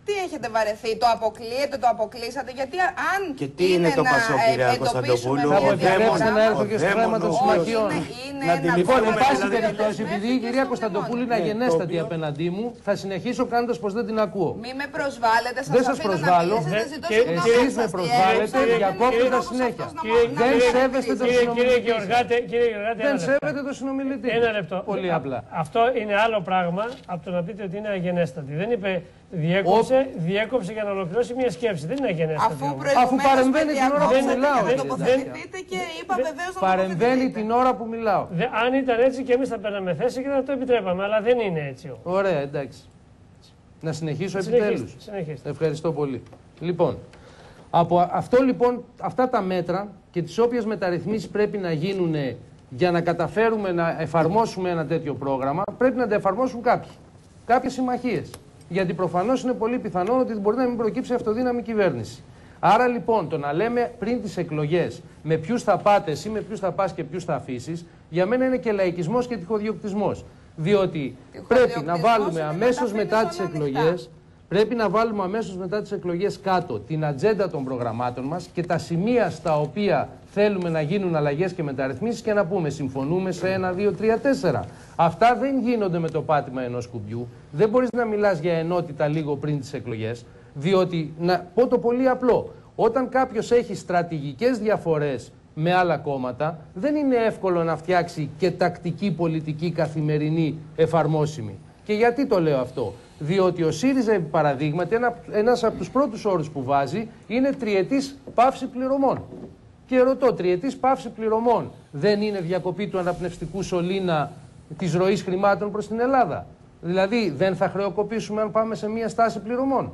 Τι έχετε βαρεθεί, το αποκλείετε, το αποκλείσατε, γιατί αν και τι είναι, είναι το Πασόκ, κυρία Κωνσταντοπούλου, θα επιτρέψετε να έρθω και στο θέμα των συμμαχιών. Λοιπόν, εν πάση περιπτώσει, επειδή η κυρία Κωνσταντοπούλου είναι αγενέστατη απέναντί μου, θα συνεχίσω κάνοντας πως δεν την ακούω. Μη με προσβάλλετε, σας δεν σας προσβάλλω. Εσείς με προσβάλλετε, διακόπτετε συνέχεια. Δεν σέβεστε τον συνομιλητή. Δεν σέβεται τον συνομιλητή. Ένα λεπτό. Πολύ απλά. Αυτό είναι άλλο πράγμα από το να πείτε ότι είναι αγενέστατη. Δεν είπε διέκοψε, Ο... διέκοψε για να ολοκληρώσει μια σκέψη. Δεν είναι αγενέστατη. Αφού, Αφού παρεμβαίνει την ώρα που μιλάω. Και είπα βεβαίως να παρεμβαίνει την ώρα που μιλάω. Δε, αν ήταν έτσι και εμείς θα παίρναμε θέση και θα το επιτρέπαμε, αλλά δεν είναι έτσι. Ωραία, εντάξει. Να συνεχίσω Συνεχίστε, επιτέλους. Συνεχίστε. Ευχαριστώ πολύ. Λοιπόν, από αυτό λοιπόν, αυτά τα μέτρα και τις όποιες μεταρρυθμίσεις πρέπει να γίνουν για να καταφέρουμε να εφαρμόσουμε ένα τέτοιο πρόγραμμα, πρέπει να τα εφαρμόσουν κάποιοι. Κάποιες συμμαχίες. Γιατί προφανώς είναι πολύ πιθανό ότι μπορεί να μην προκύψει αυτοδύναμη κυβέρνηση. Άρα λοιπόν το να λέμε πριν τις εκλογές με ποιους θα πάτε εσύ, με ποιους θα πας και ποιους θα αφήσεις, για μένα είναι και λαϊκισμός και τυχοδιοκτισμός. Διότι πρέπει να βάλουμε αμέσως μετά τις εκλογές, πρέπει να βάλουμε αμέσως μετά τις εκλογές κάτω την ατζέντα των προγραμμάτων μας και τα σημεία στα οποία θέλουμε να γίνουν αλλαγές και μεταρρυθμίσεις και να πούμε συμφωνούμε σε ένα, δύο, τρία, τέσσερα. Αυτά δεν γίνονται με το πάτημα ενός κουμπιού. Δεν μπορείς να μιλάς για ενότητα λίγο πριν τις εκλογές, διότι, να πω το πολύ απλό, όταν κάποιος έχει στρατηγικές διαφορές με άλλα κόμματα, δεν είναι εύκολο να φτιάξει και τακτική πολιτική καθημερινή εφαρμόσιμη. Και γιατί το λέω αυτό? Διότι ο ΣΥΡΙΖΑ, επί παραδείγματι, ένα, ένας από τους πρώτους όρους που βάζει είναι τριετής πάυση πληρωμών. Και ρωτώ, τριετής πάυση πληρωμών δεν είναι διακοπή του αναπνευστικού σωλήνα της ροής χρημάτων προς την Ελλάδα? Δηλαδή, δεν θα χρεοκοπήσουμε αν πάμε σε μια στάση πληρωμών?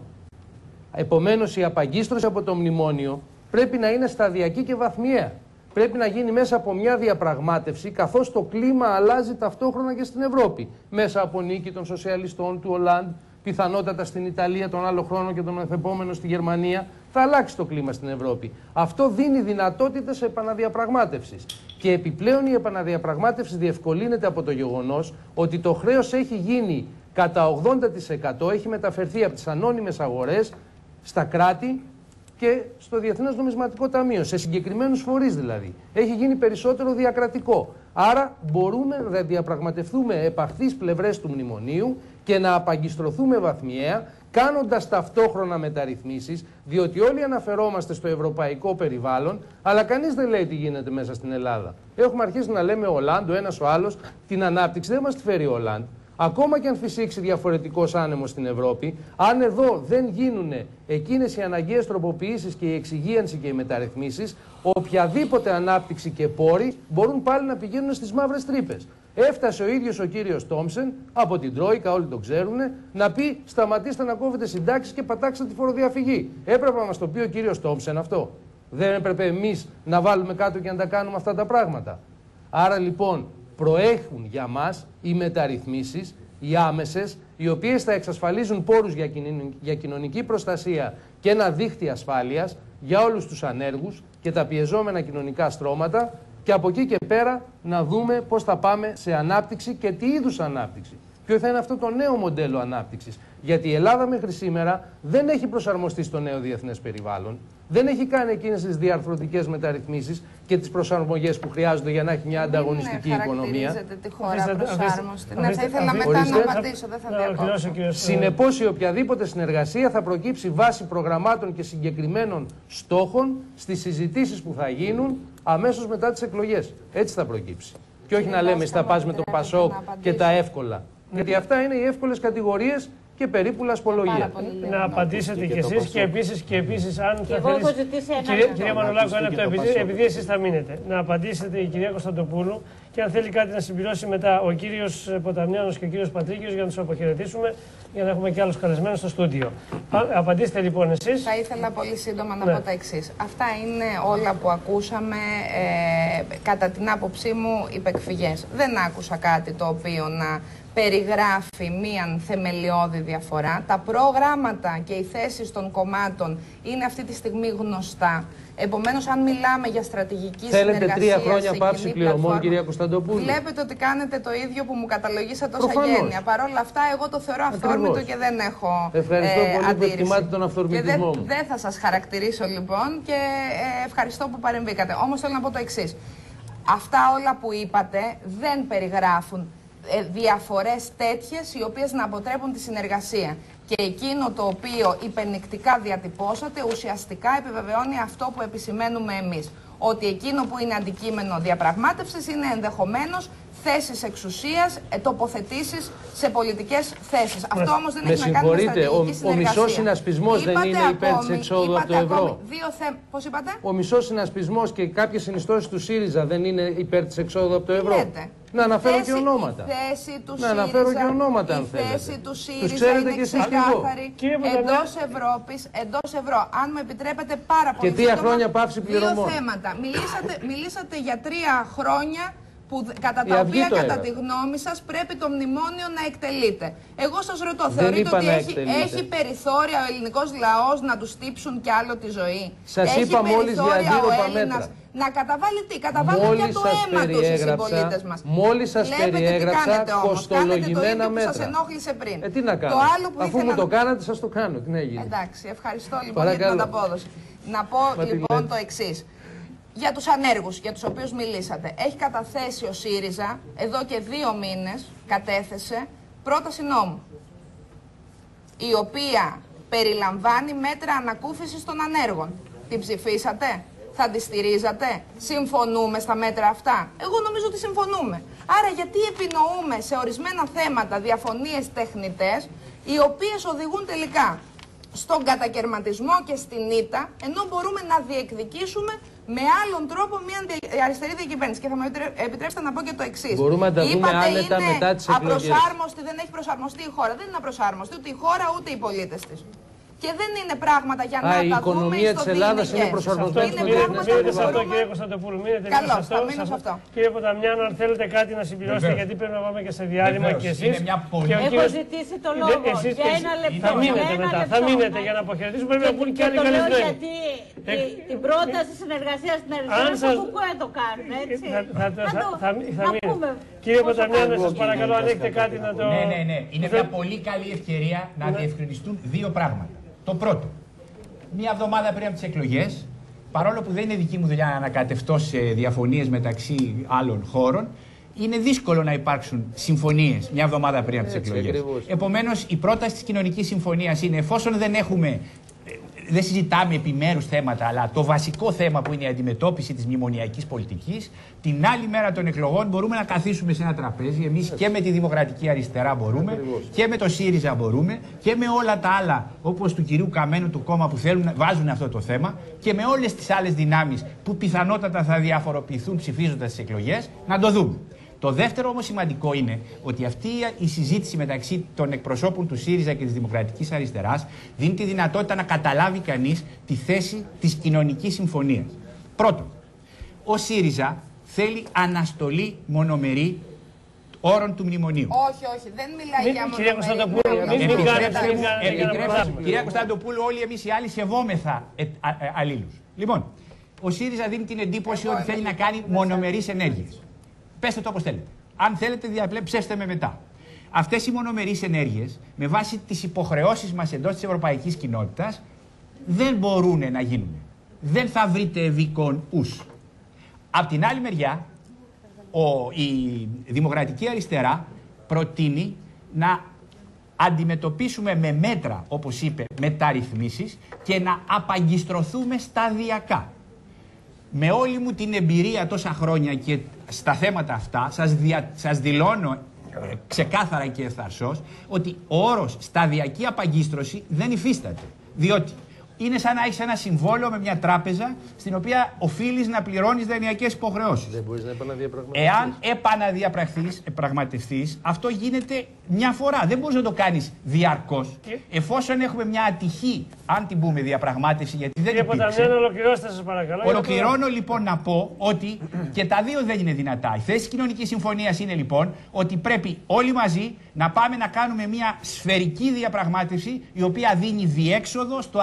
Επομένως, η απαγκίστρωση από το μνημόνιο πρέπει να είναι σταδιακή και βαθμιαία. Πρέπει να γίνει μέσα από μια διαπραγμάτευση, καθώς το κλίμα αλλάζει ταυτόχρονα και στην Ευρώπη. Μέσα από νίκη των σοσιαλιστών, του Ολάντ, πιθανότατα στην Ιταλία τον άλλο χρόνο και τον μεθεπόμενο στη Γερμανία, θα αλλάξει το κλίμα στην Ευρώπη. Αυτό δίνει δυνατότητες επαναδιαπραγμάτευσης. Και επιπλέον η επαναδιαπραγμάτευση διευκολύνεται από το γεγονός ότι το χρέος έχει γίνει κατά ογδόντα τοις εκατό, έχει μεταφερθεί από τις ανώνυμες αγορές στα κράτη και στο Διεθνές Νομισματικό Ταμείο, σε συγκεκριμένους φορείς δηλαδή. Έχει γίνει περισσότερο διακρατικό. Άρα μπορούμε να διαπραγματευτούμε επαχθείς πλευρές του μνημονίου και να απαγκιστρωθούμε βαθμιαία, κάνοντας ταυτόχρονα μεταρρυθμίσεις, διότι όλοι αναφερόμαστε στο ευρωπαϊκό περιβάλλον, αλλά κανείς δεν λέει τι γίνεται μέσα στην Ελλάδα. Έχουμε αρχίσει να λέμε ο Ολάντ, ο ένας ο άλλος, την ανάπτυξη δεν μας τη φέρει ο Ολάντ. Ακόμα και αν φυσήξει διαφορετικός άνεμος στην Ευρώπη, αν εδώ δεν γίνουν εκείνες οι αναγκαίες τροποποιήσεις και η εξυγίανση και οι μεταρρυθμίσεις, οποιαδήποτε ανάπτυξη και πόροι μπορούν πάλι να πηγαίνουν στις μαύρες τρύπες. Έφτασε ο ίδιος ο κύριος Τόμψεν από την Τρόικα, όλοι το ξέρουν, να πει σταματήστε να κόβετε συντάξεις και πατάξτε τη φοροδιαφυγή. Έπρεπε να μας το πει ο κύριος Τόμψεν αυτό? Δεν έπρεπε εμείς να βάλουμε κάτω και να τα κάνουμε αυτά τα πράγματα? Άρα λοιπόν προέχουν για μας οι μεταρρυθμίσεις, οι άμεσες, οι οποίες θα εξασφαλίζουν πόρους για, για κοινωνική προστασία και ένα δίχτυ ασφάλειας για όλους τους ανέργους και τα πιεζόμενα κοινωνικά στρώματα, και από εκεί και πέρα να δούμε πώς θα πάμε σε ανάπτυξη και τι είδους ανάπτυξη. Ποιο θα είναι αυτό το νέο μοντέλο ανάπτυξης. Γιατί η Ελλάδα μέχρι σήμερα δεν έχει προσαρμοστεί στο νέο διεθνές περιβάλλον, δεν έχει κάνει εκείνες τις διαρθρωτικές μεταρρυθμίσεις και τις προσαρμογές που χρειάζονται για να έχει μια ανταγωνιστική ναι, οικονομία. Χαρακτηρίζεται τη χώρα προσάρμοστη. Ναι, θα ήθελα μετά να απαντήσω, δεν θα διακόψω. Συνεπώς, η οποιαδήποτε συνεργασία θα προκύψει βάσει προγραμμάτων και συγκεκριμένων στόχων στις συζητήσεις που θα γίνουν αμέσως μετά τις εκλογές. Έτσι θα προκύψει. Και όχι να λέμε στα πας με το Πασόκ και τα εύκολα. Γιατί αυτά είναι οι εύκολες κατηγορίες και περίπου λασπολογία. Να απαντήσετε κι εσείς και επίσης, και επίσης αν θα θέλεις... Κυρία, κυρία Μανολάκου, ένα λεπτό, επειδή, επειδή εσείς θα μείνετε. Να απαντήσετε η κυρία Κωνσταντοπούλου και αν θέλει κάτι να συμπληρώσει μετά ο κύριος Ποταμιάνος και ο κύριος Πατρίκιος για να τους αποχαιρετήσουμε, για να έχουμε και άλλους καλεσμένους στο στούντιο. Απαντήστε λοιπόν εσείς. Θα ήθελα πολύ σύντομα να ναι. πω τα εξής. Αυτά είναι όλα που ακούσαμε, ε, κατά την άποψή μου, υπεκφυγές. Δεν άκουσα κάτι το οποίο να περιγράφει μία θεμελιώδη διαφορά. Τα προγράμματα και οι θέσεις των κομμάτων είναι αυτή τη στιγμή γνωστά. Επομένως, αν μιλάμε για στρατηγική Θέλετε συνεργασία. Θέλετε τρία χρόνια πάυση πληρωμών, πλατφόρμα, κυρία Κωνσταντοπούλου. Βλέπετε ότι κάνετε το ίδιο που μου καταλογίσατε ως Προφανώς. αγένεια. Παρ' όλα αυτά, εγώ το θεωρώ αυθόρμητο και δεν έχω Ευχαριστώ ε, πολύ αντίρρηση. που εκτιμάτε τον αυθορμητισμό μου. Δεν θα σας χαρακτηρίσω λοιπόν και ε, ευχαριστώ που παρεμβήκατε. Όμως θέλω να πω το εξής. Αυτά όλα που είπατε δεν περιγράφουν ε, διαφορές τέτοιες οι οποίες να αποτρέπουν τη συνεργασία. Και εκείνο το οποίο υπενικτικά διατυπώσατε ουσιαστικά επιβεβαιώνει αυτό που επισημαίνουμε εμείς. Ότι εκείνο που είναι αντικείμενο διαπραγμάτευσης είναι ενδεχομένως θέσεις εξουσίας, ε, τοποθετήσεις σε πολιτικές θέσεις. Αυτό όμως δεν με έχει να κάνει με στρατηγική συνεργασία. Ο μισός συνασπισμός δεν είναι υπέρ της εξόδου από το ευρώ. Δύο θε... Πώς είπατε? Ο μισός συνασπισμός και κάποιες συνιστώσεις του ΣΥΡΙΖΑ δεν είναι υπέρ της εξόδου από το ευρώ. Λέτε. Να αναφέρω θέση, και ονόματα. Η θέση του να ΣΥΡΙΖΑ, αναφέρω και ονόματα αν θέλετε. Η θέση του ΣΥΡΙΖΑ είναι ξεκάθαρη εντός Ευρώπης, εντός ευρώ. Αν μου επιτρέπετε πάρα πολύ και τρία χρόνια πάυση πληρωμών. Δύο θέματα. Μιλήσατε, μιλήσατε για τρία χρόνια που, κατά τα οποία, κατά τη γνώμη σας, πρέπει το μνημόνιο να εκτελείται. Εγώ σας ρωτώ, δεν θεωρείτε ότι έχει, έχει περιθώρια ο ελληνικός λαός να του στύψουν κι άλλο τη ζωή? Σας έχει είπα μόλις για αντίρροπα μέτρα. Να καταβάλει τι, καταβάλει για το αίμα τους οι συμπολίτες μας. Μόλις σας περιέγραψα κοστολογημένα μέτρα. Σας ενόχλησε πριν. Ε, τι να κάνω. Το άλλο που Αφού ήθελα... μου το κάνατε, σας το κάνω. Τι να γίνει. Εντάξει, ευχαριστώ λοιπόν για την ανταπόδοση. Να πω Μα λοιπόν το εξής. Για τους ανέργους, για τους οποίους μιλήσατε, έχει καταθέσει ο ΣΥΡΙΖΑ, εδώ και δύο μήνες κατέθεσε πρόταση νόμου, η οποία περιλαμβάνει μέτρα ανακούφισης των ανέργων. Την ψηφίσατε? Θα τη στηρίζατε? Συμφωνούμε στα μέτρα αυτά? Εγώ νομίζω ότι συμφωνούμε. Άρα γιατί επινοούμε σε ορισμένα θέματα διαφωνίες τεχνητές, οι οποίες οδηγούν τελικά στον κατακερματισμό και στην ήττα, ενώ μπορούμε να διεκδικήσουμε με άλλον τρόπο μια αριστερή διακυβέρνηση. Και θα μου επιτρέψετε να πω και το εξής. Μπορούμε να τα δούμε άνετα μετά τις εκλογές. Απροσάρμοστη, δεν έχει προσαρμοστεί η χώρα. Δεν είναι απροσάρμοστη ούτε η χώρα ούτε οι πολίτες της. Και δεν είναι πράγματα για να Α, τα η δούμε οικονομία της Ελλάδας είναι προσαρμοσμένη. Είναι πράγματα που μπορούμε... Κύριε Κωνσταντοπούλου, μείνετε Καλώς, λίγο σε αυτό. μείνω σε αυτό. Κύριε Ποταμιάνο, αν θέλετε κάτι να συμπληρώσετε, Βεβαίως. γιατί πρέπει να πάμε και σε διάλειμμα και εσείς. Πολύ... Έχω κύριος... ζητήσει το λόγο εσείς, για ένα λεπτό. Θα μείνετε μετά, θα μείνετε για να αποχαιρετήσουμε. Πρέπει να πούν και άλλοι καλεσμένοι. Γιατί την πρόταση συνεργασίας στην αριστερά που κουκουέ το κάνουν, έτσι. Θα μείνετε. Κύριε Ποταμιάνο, σας παρακαλώ, αν έχετε κάτι να το... Ναι, ναι, ναι. Είναι μια πολύ καλή ευκαιρία να διευκρινιστούν δύο πράγματα. Το πρώτο. Μία εβδομάδα πριν από τις εκλογές, παρόλο που δεν είναι δική μου δουλειά να ανακατευτώ σε διαφωνίες μεταξύ άλλων χώρων, είναι δύσκολο να υπάρξουν συμφωνίες μια εβδομάδα πριν από τις εκλογές. Επομένως, η πρόταση της κοινωνικής συμφωνίας είναι, εφόσον δεν έχουμε, δεν συζητάμε επιμέρους θέματα, αλλά το βασικό θέμα που είναι η αντιμετώπιση της μνημονιακής πολιτικής, την άλλη μέρα των εκλογών μπορούμε να καθίσουμε σε ένα τραπέζι, εμείς και με τη Δημοκρατική Αριστερά μπορούμε, και με το ΣΥΡΙΖΑ μπορούμε, και με όλα τα άλλα, όπως του κυρίου Καμένου του κόμμα που θέλουν, βάζουν αυτό το θέμα, και με όλες τις άλλες δυνάμεις που πιθανότατα θα διαφοροποιηθούν ψηφίζοντας τις εκλογές, να το δούμε. Το δεύτερο όμως σημαντικό είναι ότι αυτή η συζήτηση μεταξύ των εκπροσώπων του ΣΥΡΙΖΑ και της Δημοκρατικής Αριστεράς δίνει τη δυνατότητα να καταλάβει κανείς τη θέση της κοινωνικής συμφωνίας. Πρώτον, ο ΣΥΡΙΖΑ θέλει αναστολή μονομερή όρων του μνημονίου. Όχι, όχι, δεν μιλάει για μονομερή. Κυρία Κωνσταντοπούλου, όλοι εμείς οι άλλοι σεβόμεθα αλλήλους. Λοιπόν, ο ΣΥΡΙΖΑ δίνει την εντύπωση ότι θέλει να κάνει μονομερείς ενέργειες. Πέστε το όπως θέλετε. Αν θέλετε, διαψεύστε με μετά. Αυτές οι μονομερείς ενέργειες, με βάση τις υποχρεώσεις μας εντός της ευρωπαϊκής κοινότητας, δεν μπορούν να γίνουν. Δεν θα βρείτε ευήκον ους. Απ' την άλλη μεριά, ο, η Δημοκρατική Αριστερά προτείνει να αντιμετωπίσουμε με μέτρα, όπως είπε, μεταρρυθμίσεις και να απαγκιστρωθούμε σταδιακά. Με όλη μου την εμπειρία τόσα χρόνια και στα θέματα αυτά, σας, δια, σας δηλώνω ε, ξεκάθαρα και ευθαρσώς ότι ο όρος σταδιακή απαγκίστρωση δεν υφίσταται. Διότι είναι σαν να έχεις ένα συμβόλαιο με μια τράπεζα στην οποία οφείλεις να πληρώνεις δανειακές υποχρεώσεις. Δεν μπορείς να επαναδιαπραγματευτείς. Εάν επαναδιαπραγματευτείς, αυτό γίνεται μια φορά. Δεν μπορείς να το κάνεις διαρκώς. Και... Εφόσον έχουμε μια ατυχή, αν την πούμε, διαπραγμάτευση, γιατί δεν υπήρξε. Κύριε Ποταμιάνο, ολοκληρώστε σας παρακαλώ. Ολοκληρώνω λοιπόν να πω ότι και τα δύο δεν είναι δυνατά. Η θέση της κοινωνικής συμφωνίας είναι λοιπόν ότι πρέπει όλοι μαζί να πάμε να κάνουμε μια σφαιρική διαπραγμάτευση η οποία δίνει διέξοδο στο αδιέξοδο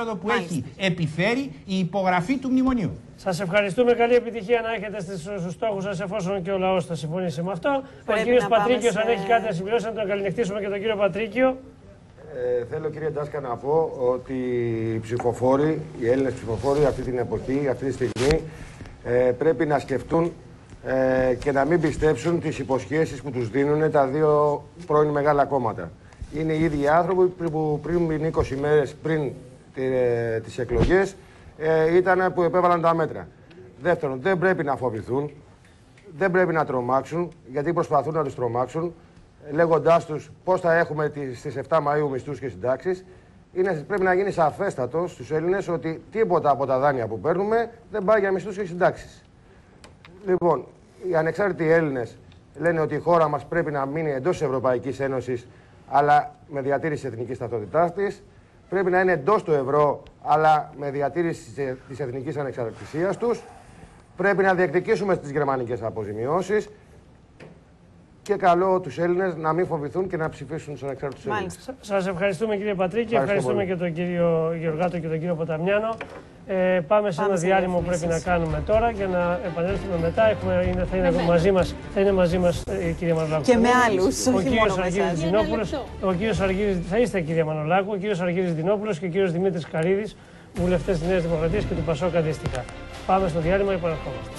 περίοδο που Μάλιστα. έχει επιφέρει η υπογραφή του μνημονίου. Σας ευχαριστούμε. Καλή επιτυχία να έχετε στους στόχους σας, εφόσον και ο λαός θα συμφωνήσει με αυτό. Πρέπει ο κύριος Πατρίκιος, σε... αν έχει κάτι να συμπληρώσει, να τον καληνυχτήσουμε και τον κύριο Πατρίκιο. Ε, θέλω, κύριε Ντάσκα, να πω ότι οι ψηφοφόροι, οι Έλληνες ψηφοφόροι αυτή την εποχή, αυτή τη στιγμή, ε, πρέπει να σκεφτούν ε, και να μην πιστέψουν τις υποσχέσεις που τους δίνουν τα δύο πρώην μεγάλα κόμματα. Είναι οι ίδιοι άνθρωποι που πριν είκοσι μέρες πριν ε, τις εκλογές ε, ήταν που επέβαλαν τα μέτρα. Δεύτερον, δεν πρέπει να φοβηθούν, δεν πρέπει να τρομάξουν, γιατί προσπαθούν να τους τρομάξουν, λέγοντάς τους πώς θα έχουμε στις εφτά Μαΐου μισθούς και συντάξεις. Είναι, πρέπει να γίνει σαφέστατο στους Έλληνες ότι τίποτα από τα δάνεια που παίρνουμε δεν πάει για μισθούς και συντάξεις. Λοιπόν, οι ανεξάρτητοι Έλληνες λένε ότι η χώρα μας πρέπει να μείνει εντός της Ευρωπαϊκής Ένωσης, αλλά με διατήρηση της εθνικής ταυτότητάς της. Πρέπει να είναι εντός του ευρώ, αλλά με διατήρηση της εθνικής ανεξαρτησίας τους. Πρέπει να διεκδικήσουμε τις γερμανικές αποζημιώσεις. Και καλό τους Έλληνες να μην φοβηθούν και να ψηφίσουν τους ανεξάρτητους Έλληνες. Σας ευχαριστούμε, κύριε Πατρίκη. Ευχαριστούμε πολύ και τον κύριο Γεωργάτο και τον κύριο Ποταμιάνο. Ε, πάμε σε πάμε ένα διάλειμμα που πρέπει να κάνουμε τώρα για να επανέλθουμε μετά. Έχουμε, είναι, θα, είναι ναι, μαζί μας, θα είναι μαζί μας η κυρία Μανολάκου. Και με άλλους. Ο κύριος Αργύρης Δινόπουλος. Ο κύριος Αργύρης, θα είστε, κυρία Μανολάκου, ο κύριος Αργύρης Δινόπουλος και ο κύριος Δημήτρης Καρύδης, βουλευτές της Νέας Δημοκρατίας και του Πασόκ αντίστοιχα. Πάμε στο διάλειμμα και επαναρχόμαστε.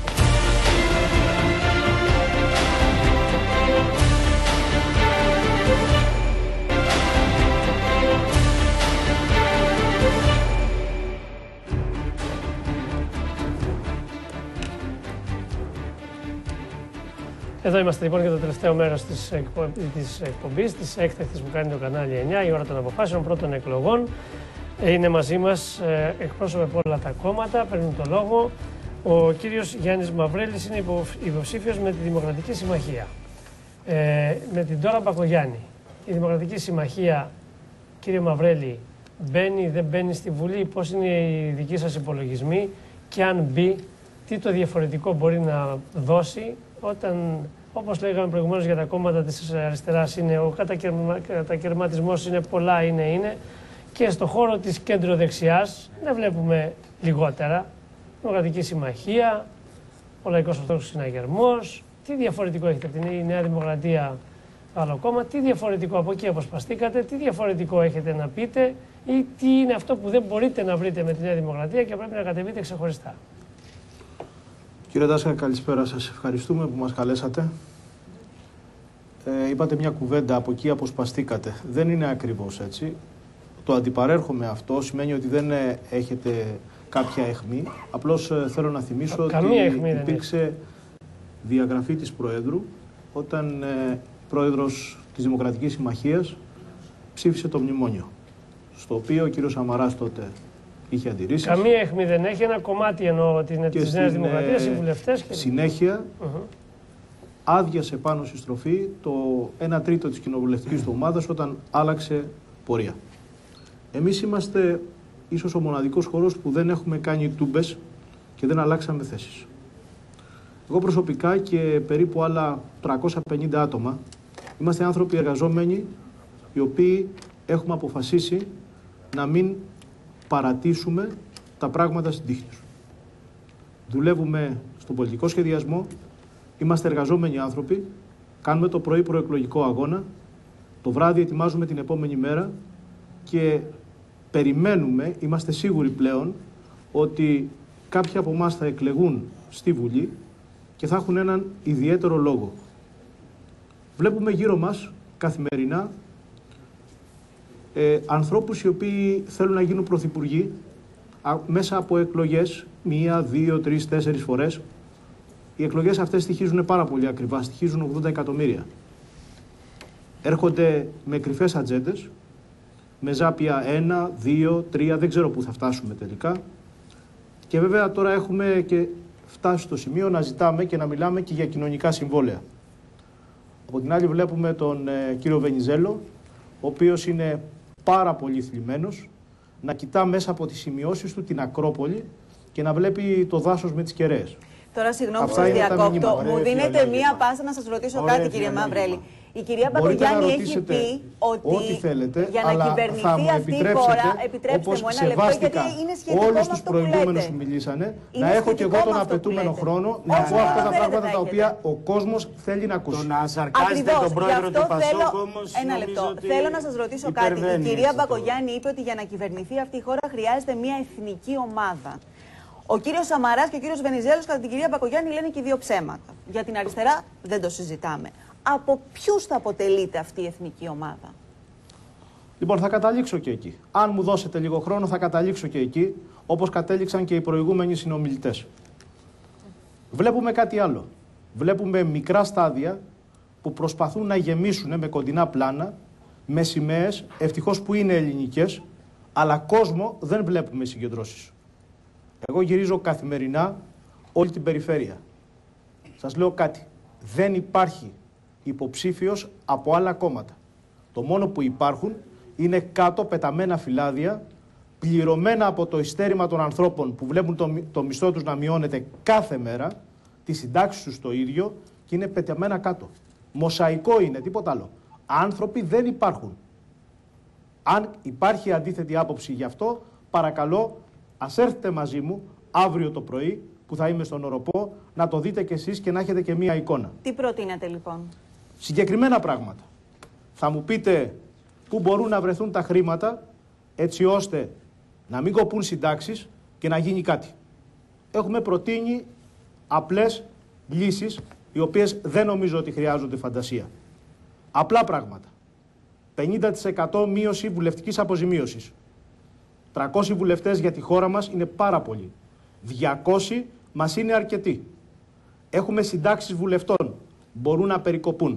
Εδώ είμαστε λοιπόν για το τελευταίο μέρος της, εκπο... της εκπομπής, της έκτακτης που κάνει το κανάλι εννιά, η ώρα των αποφάσεων πρώτων εκλογών. Είναι μαζί μας ε, εκπρόσωποι από όλα τα κόμματα, παίρνουν το λόγο. Ο κύριος Γιάννης Μαυρέλης είναι υποψήφιος με τη Δημοκρατική Συμμαχία. Ε, με την Ντόρα Μπακογιάννη. Η Δημοκρατική Συμμαχία, κύριε Μαυρέλη, μπαίνει, δεν μπαίνει στη Βουλή, πώς είναι οι δικοί σας υπολογισμοί και αν μπει, τι το διαφορετικό μπορεί να δώσει όταν, όπως λέγαμε προηγουμένως για τα κόμματα της αριστεράς, είναι ο κατακαιρμα, κατακαιρματισμός είναι πολλά, είναι, είναι. Και στο χώρο της κέντρο-δεξιάς δεν βλέπουμε λιγότερα. Δημοκρατική Συμμαχία, ο Λαϊκός Ορθόδοξος Συναγερμός. Τι διαφορετικό έχετε από την Νέα Δημοκρατία, άλλο κόμμα, τι διαφορετικό από εκεί αποσπαστήκατε, τι διαφορετικό έχετε να πείτε ή τι είναι αυτό που δεν μπορείτε να βρείτε με τη Νέα Δημοκρατία και πρέπει να κατεβείτε ξεχωριστά. Κύριε Ντάσκα, καλησπέρα σας. Ευχαριστούμε που μας καλέσατε. Ε, είπατε μια κουβέντα, από εκεί αποσπαστήκατε. Δεν είναι ακριβώς έτσι. Το αντιπαρέρχομαι αυτό, σημαίνει ότι δεν έχετε κάποια αιχμή. Απλώς ε, θέλω να θυμίσω Καμία ότι υπήρξε διαγραφή της Προέδρου όταν ε, Πρόεδρος της Δημοκρατικής Συμμαχίας ψήφισε το μνημόνιο, στο οποίο ο κύριος Σαμαράς τότε είχε αντιρρήσεις. Καμία αιχμή δεν έχει, ένα κομμάτι εννοώ της Νέας Δημοκρατίας, οι βουλευτές. Και... συνέχεια uh-huh. άδειασε πάνω στη στροφή το ένα τρίτο της κοινοβουλευτικής του ομάδας όταν άλλαξε πορεία. Εμείς είμαστε ίσως ο μοναδικός χώρος που δεν έχουμε κάνει τούμπες και δεν αλλάξαμε θέσεις. Εγώ προσωπικά και περίπου άλλα τριακόσια πενήντα άτομα είμαστε άνθρωποι εργαζόμενοι οι οποίοι έχουμε αποφασίσει να μην παρατήσουμε τα πράγματα στην τύχη τους. Δουλεύουμε στον πολιτικό σχεδιασμό, είμαστε εργαζόμενοι άνθρωποι, κάνουμε το πρωί προεκλογικό αγώνα, το βράδυ ετοιμάζουμε την επόμενη μέρα και περιμένουμε, είμαστε σίγουροι πλέον, ότι κάποιοι από εμάς θα εκλεγούν στη Βουλή και θα έχουν έναν ιδιαίτερο λόγο. Βλέπουμε γύρω μας καθημερινά ε, ανθρώπους οι οποίοι θέλουν να γίνουν πρωθυπουργοί α, μέσα από εκλογές, μία, δύο, τρεις, τέσσερις φορές. Οι εκλογές αυτές στοιχίζουν πάρα πολύ ακριβά, στοιχίζουν ογδόντα εκατομμύρια. Έρχονται με κρυφές ατζέντες, με ζάπια ένα, δύο, τρία, δεν ξέρω πού θα φτάσουμε τελικά. Και βέβαια τώρα έχουμε και φτάσει στο σημείο να ζητάμε και να μιλάμε και για κοινωνικά συμβόλαια. Από την άλλη βλέπουμε τον ε, κύριο Βενιζέλο, ο οποίος είναι πάρα πολύ θλιμμένος, να κοιτά μέσα από τις σημειώσεις του την Ακρόπολη και να βλέπει το δάσος με τις κεραίες. Τώρα, συγγνώμη που σας διακόπτω, μου δίνετε μία πάσα να σας ρωτήσω κάτι, κύριε Μαυρέλη. Η κυρία Μπακογιάννη έχει πει ότι ό,τι θέλετε, για να κυβερνηθεί αυτή η χώρα, επιτρέψτε μου ένα λεπτό, γιατί είναι σχετικό όλους με τους αυτό που προηγούμενους λέτε. που μιλήσανε, Είναι να έχω και εγώ τον αυτό απαιτούμενο που χρόνο να Όσο πω αυτά χρόνο τα θέλετε πράγματα θα τα οποία έχετε. ο κόσμος θέλει να ακούσει. Το να σαρκάζετε τον πρόεδρο του Πασόκ όμως, ένα λεπτό. ότι Θέλω να σας ρωτήσω κάτι. Η κυρία το... Μπακογιάννη είπε ότι για να κυβερνηθεί αυτή η χώρα χρειάζεται μια εθνική ομάδα. Ο κύριος Σαμαράς και ο κύριος Βενιζέλος, κατά την κυρία Μπακογιάννη, λένε και δύο ψέματα. Για την αριστερά δεν το συζητάμε. Από ποιους θα αποτελείται αυτή η εθνική ομάδα? Λοιπόν, θα καταλήξω και εκεί. Αν μου δώσετε λίγο χρόνο, θα καταλήξω και εκεί, όπως κατέληξαν και οι προηγούμενοι συνομιλητές. Βλέπουμε κάτι άλλο. Βλέπουμε μικρά στάδια που προσπαθούν να γεμίσουν με κοντινά πλάνα, με σημαίες, ευτυχώς που είναι ελληνικές, αλλά κόσμο δεν βλέπουμε συγκεντρώσεις. Εγώ γυρίζω καθημερινά όλη την περιφέρεια. Σας λέω κάτι. Δεν υπάρχει υποψήφιος από άλλα κόμματα. Το μόνο που υπάρχουν είναι κάτω πεταμένα φυλάδια, πληρωμένα από το ειστέρημα των ανθρώπων που βλέπουν το, το μισθό τους να μειώνεται κάθε μέρα, τις συντάξεις τους το ίδιο και είναι πεταμένα κάτω. Μοσαϊκό είναι, τίποτα άλλο. Άνθρωποι δεν υπάρχουν. Αν υπάρχει αντίθετη άποψη γι' αυτό, παρακαλώ, ας έρθετε μαζί μου αύριο το πρωί που θα είμαι στον Οροπό, να το δείτε κι εσείς και να έχετε και μία εικόνα. Τι προτείνετε λοιπόν? Συγκεκριμένα πράγματα. Θα μου πείτε πού μπορούν να βρεθούν τα χρήματα έτσι ώστε να μην κοπούν συντάξεις και να γίνει κάτι. Έχουμε προτείνει απλές λύσεις, οι οποίες δεν νομίζω ότι χρειάζονται φαντασία. Απλά πράγματα. πενήντα τοις εκατό μείωση βουλευτικής αποζημίωσης. τριακόσιοι βουλευτές για τη χώρα μας είναι πάρα πολλοί. διακόσιοι μας είναι αρκετοί. Έχουμε συντάξεις βουλευτών. Μπορούν να περικοπούν.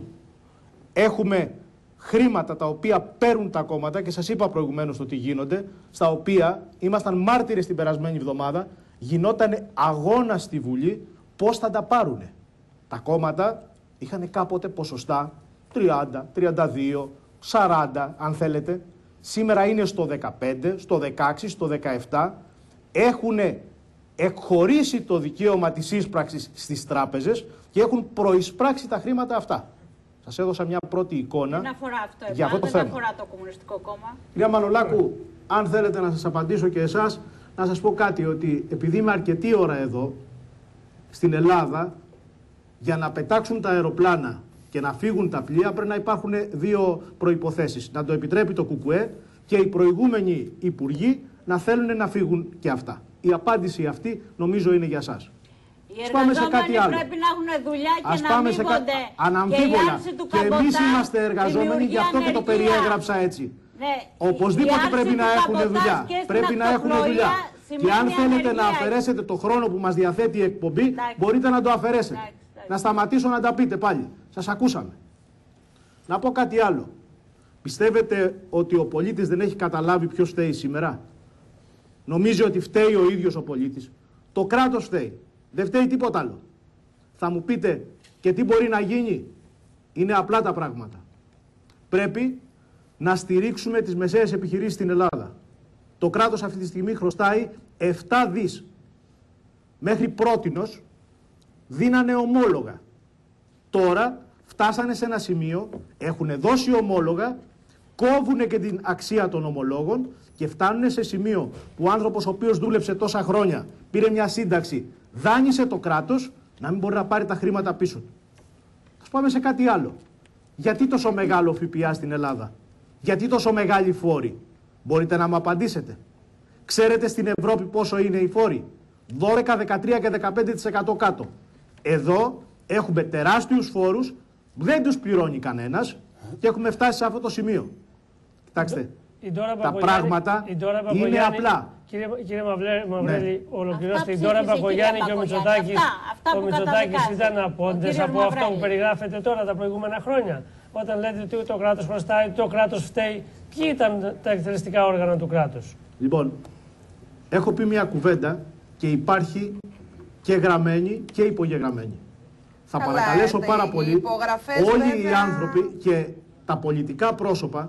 Έχουμε χρήματα τα οποία παίρνουν τα κόμματα και σας είπα προηγουμένως το τι γίνονται, στα οποία ήμασταν μάρτυρες την περασμένη εβδομάδα, γινόταν αγώνα στη Βουλή πώς θα τα πάρουνε. Τα κόμματα είχαν κάποτε ποσοστά τριάντα, τριάντα δύο, σαράντα αν θέλετε. Σήμερα είναι στο δεκαπέντε, στο δεκαέξι, στο δεκαεπτά. Έχουν εκχωρήσει το δικαίωμα της ίσπραξης στις τράπεζες και έχουν προεισπράξει τα χρήματα αυτά. Σας έδωσα μια πρώτη εικόνα δεν αφορά αυτό, για αυτό το δεν θέμα. αφορά το Κομμουνιστικό Κόμμα. Κυρία Μανολάκου, αν θέλετε να σας απαντήσω και εσάς, να σας πω κάτι, ότι επειδή είμαι αρκετή ώρα εδώ, στην Ελλάδα, για να πετάξουν τα αεροπλάνα και να φύγουν τα πλοία, πρέπει να υπάρχουν δύο προϋποθέσεις. Να το επιτρέπει το ΚΚΕ και οι προηγούμενοι υπουργοί να θέλουν να φύγουν και αυτά. Η απάντηση αυτή νομίζω είναι για σας. Οι εργαζόμενοι πρέπει να έχουν δουλειά και Ας να πάμε σε αμείβονται. αναμφίβολα. Και, και εμείς είμαστε εργαζόμενοι, γι' αυτό και το περιέγραψα έτσι. Ναι, οπωσδήποτε πρέπει να έχουν δουλειά. Πρέπει να έχουν δουλειά. Και αν θέλετε να αφαιρέσετε το χρόνο που μας διαθέτει η εκπομπή, εντάξει, μπορείτε να το αφαιρέσετε. Εντάξει, εντάξει. Να σταματήσω να τα πείτε πάλι. Σας ακούσαμε. Να πω κάτι άλλο. Πιστεύετε ότι ο πολίτης δεν έχει καταλάβει ποιος φταίει σήμερα? Νομίζει ότι φταίει ο ίδιος ο πολίτης? Το κράτος φταίει. Δεν φταίει τίποτα άλλο. Θα μου πείτε και τι μπορεί να γίνει? Είναι απλά τα πράγματα. Πρέπει να στηρίξουμε τις μεσαίες επιχειρήσεις στην Ελλάδα. Το κράτος αυτή τη στιγμή χρωστάει επτά δις. Μέχρι πρότινος δίνανε ομόλογα. Τώρα φτάσανε σε ένα σημείο, έχουν δώσει ομόλογα, κόβουν και την αξία των ομολόγων και φτάνουν σε σημείο που ο άνθρωπος ο οποίος δούλεψε τόσα χρόνια, πήρε μια σύνταξη, δάνεισε το κράτος, να μην μπορεί να πάρει τα χρήματα πίσω του. Ας πάμε σε κάτι άλλο. Γιατί τόσο μεγάλο ΦΠΑ στην Ελλάδα? Γιατί τόσο μεγάλοι φόροι? Μπορείτε να μου απαντήσετε? Ξέρετε στην Ευρώπη πόσο είναι οι φόροι? δώδεκα, δεκατρία και δεκαπέντε τοις εκατό κάτω. Εδώ έχουμε τεράστιους φόρους, δεν τους πληρώνει κανένας και έχουμε φτάσει σε αυτό το σημείο. Κοιτάξτε, τα πράγματα είναι απλά. Κύριε, κύριε Μαυρέλη, ναι, ολοκληρώστε. Η Ντόρα Μπακογιάννη και ο Μητσοτάκης, ο Μητσοτάκης ήταν απόντες από Μαυρέλη. Αυτό που περιγράφετε τώρα τα προηγούμενα χρόνια. Όταν λέτε ότι το κράτος χρωστάει, το κράτος φταίει, ποιοι ήταν τα εκτελεστικά όργανα του κράτους? Λοιπόν, έχω πει μια κουβέντα και υπάρχει και γραμμένη και υπογεγραμμένη. Θα Καλά, παρακαλέσω πάρα οι πολύ όλοι βέβαια... οι άνθρωποι και τα πολιτικά πρόσωπα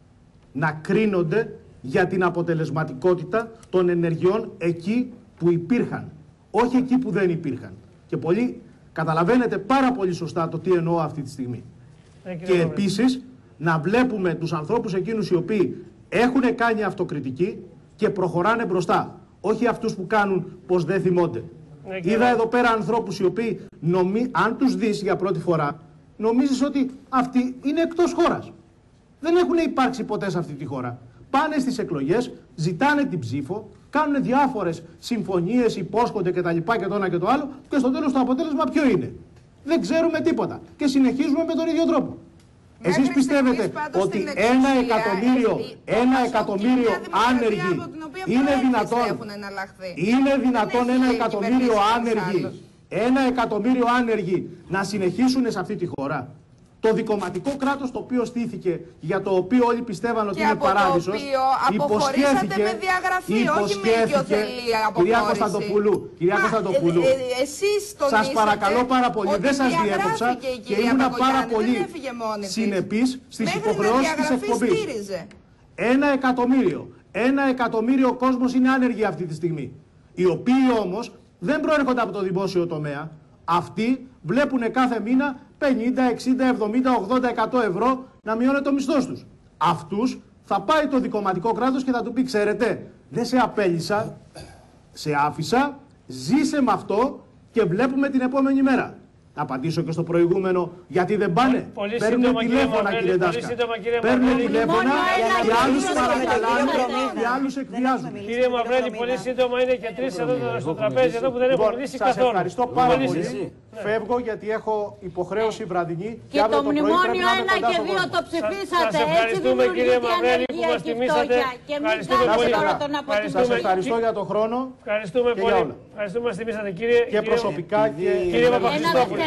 να κρίνονται για την αποτελεσματικότητα των ενεργειών εκεί που υπήρχαν, όχι εκεί που δεν υπήρχαν. Και πολύ καταλαβαίνετε πάρα πολύ σωστά το τι εννοώ αυτή τη στιγμή. Ε, και επίσης να βλέπουμε τους ανθρώπους εκείνους οι οποίοι έχουν κάνει αυτοκριτική και προχωράνε μπροστά. Όχι αυτούς που κάνουν πως δεν θυμώνται. Ε, Είδα εδώ πέρα ανθρώπους οι οποίοι, νομι... αν τους δεις για πρώτη φορά, νομίζεις ότι αυτοί είναι εκτός χώρας. Δεν έχουν υπάρξει ποτέ σε αυτή τη χώρα. Πάνε στις εκλογές, ζητάνε την ψήφο, κάνουν διάφορες συμφωνίες, υπόσχονται κτλ. Και το ένα και το άλλο, και στο τέλος το αποτέλεσμα ποιο είναι? Δεν ξέρουμε τίποτα. Και συνεχίζουμε με τον ίδιο τρόπο. Μέχρι Εσείς πιστεύετε ότι ένα εκατομμύριο, ένα εκατομμύριο άνεργοι είναι δυνατόν, είναι δυνατόν ένα εκατομμύριο άνεργοι, ένα εκατομμύριο άνεργοι να συνεχίσουν σε αυτή τη χώρα? Το δικομματικό κράτος το οποίο στήθηκε, για το οποίο όλοι πιστεύαν ότι και είναι από παράδεισος, το οποίο αποχωρήσατε με διαγραφή, όχι με οικειοθελή αποχώρηση. Κυρία Κωνσταντοπούλου, κυρία Μα, Κωνσταντοπούλου, ε, ε, εσείς σας παρακαλώ πάρα πολύ, δεν σας διέκοψα και ήμουν πάρα πολύ συνεπής στις υποχρεώσεις της εκπομπής. Ένα εκατομμύριο, ένα εκατομμύριο κόσμος είναι άνεργοι αυτή τη στιγμή, οι οποίοι όμως δεν προέρχονται από το δημόσιο τομέα. Αυτοί βλέπουν κάθε μήνα πενήντα, εξήντα, εβδομήντα, ογδόντα, εκατό ευρώ να μειώνεται το μισθός τους. Αυτούς θα πάει το δικομματικό κράτος και θα του πει: ξέρετε, δεν σε απέλυσα, σε άφησα, ζήσε με αυτό και βλέπουμε την επόμενη μέρα. Να απαντήσω και στο προηγούμενο, γιατί δεν πάνε. Παίρνουν τηλέφωνα, κύριε Ντάσκα. Παίρνουν τηλέφωνα και άλλους παρακαλάνε και άλλους εκβιάζουν. Κύριε Μαυρέλη, πολύ σύντομα, είναι και τρεις εδώ στο τραπέζι εδώ που δεν έχουν μιλήσει καθόλου. Σας ευχαριστώ πάρα πολύ. Φεύγω γιατί έχω υποχρέωση βραδινή. Και το μνημόνιο ένα και δύο το ψηφίσατε. Έτσι δημιουργείται ανεργία και φτώχεια. Και μην κάνετε τώρα τον αποτυχημένο. Σας ευχαριστώ για τον χρόνο. Ευχαριστούμε και πολύ. για όλα. Ευχαριστούμε που μας τιμήσατε, κύριε. Και προσωπικά και. Κύριε Παπαχριστόπουλε.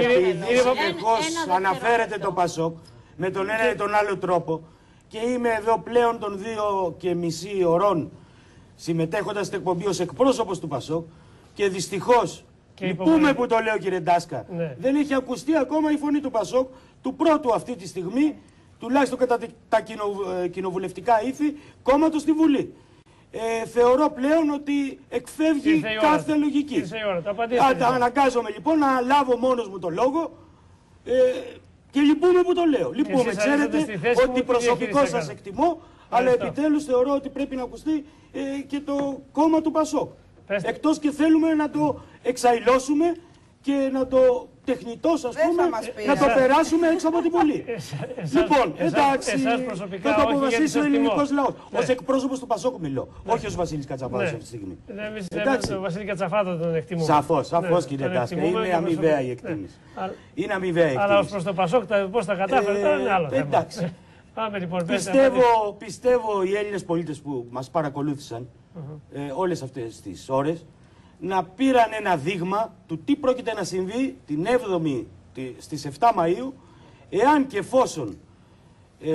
Ευτυχώς αναφέρεται το Πασόκ με τον ένα ή τον άλλο τρόπο και είμαι εδώ πλέον των δύο και μισή ωρών συμμετέχοντας στην εκπομπή ως εκπρόσωπος του Πασόκ και δυστυχώς λυπούμε που το λέω, κύριε Ντάσκα, ναι. δεν έχει ακουστεί ακόμα η φωνή του Πασόκ, του πρώτου αυτή τη στιγμή, τουλάχιστον κατά τα κοινο, κοινοβουλευτικά ήθη, κόμματος στη Βουλή. Ε, θεωρώ πλέον ότι εκφεύγει κάθε ώρα. λογική. Α, αναγκάζομαι λοιπόν να λάβω μόνος μου το λόγο ε, και λυπούμε που το λέω. Λυπούμε, ξέρετε ότι προσωπικώς σας εκτιμώ, αλλά επιτέλους θεωρώ ότι πρέπει να ακουστεί ε, και το κόμμα του Πασόκ. Πέστε. Εκτός και θέλουμε να το εξαϊλώσουμε και να το τεχνητός, ας πούμε, να το περάσουμε έξω από την Βουλή. Λοιπόν, εντάξει, θα το αποφασίσει ο ελληνικός λαός. Ως εκπρόσωπος του Πασόκ μιλώ, όχι ως Βασίλης Κατσαφάτος αυτή τη στιγμή. Εντάξει, τον Βασίλη Κατσαφάτο τον εκτιμούμε. Σαφώς, σαφώς, κύριε Ντάσκα, είναι αμοιβαία η εκτίμηση. Είναι αμοιβαία η εκτίμηση. Αλλά ως προς το Πασόκ πώς τα κατάφερε, τώρα είναι άλλο θέμα. Εντάξει. Λοιπόν, πιστεύω, πιστεύω οι Έλληνες πολίτες που μας παρακολούθησαν ε, όλες αυτές τις ώρες να πήραν ένα δείγμα του τι πρόκειται να συμβεί την έβδομη στις εφτά Μαΐου εάν και εφόσον ε,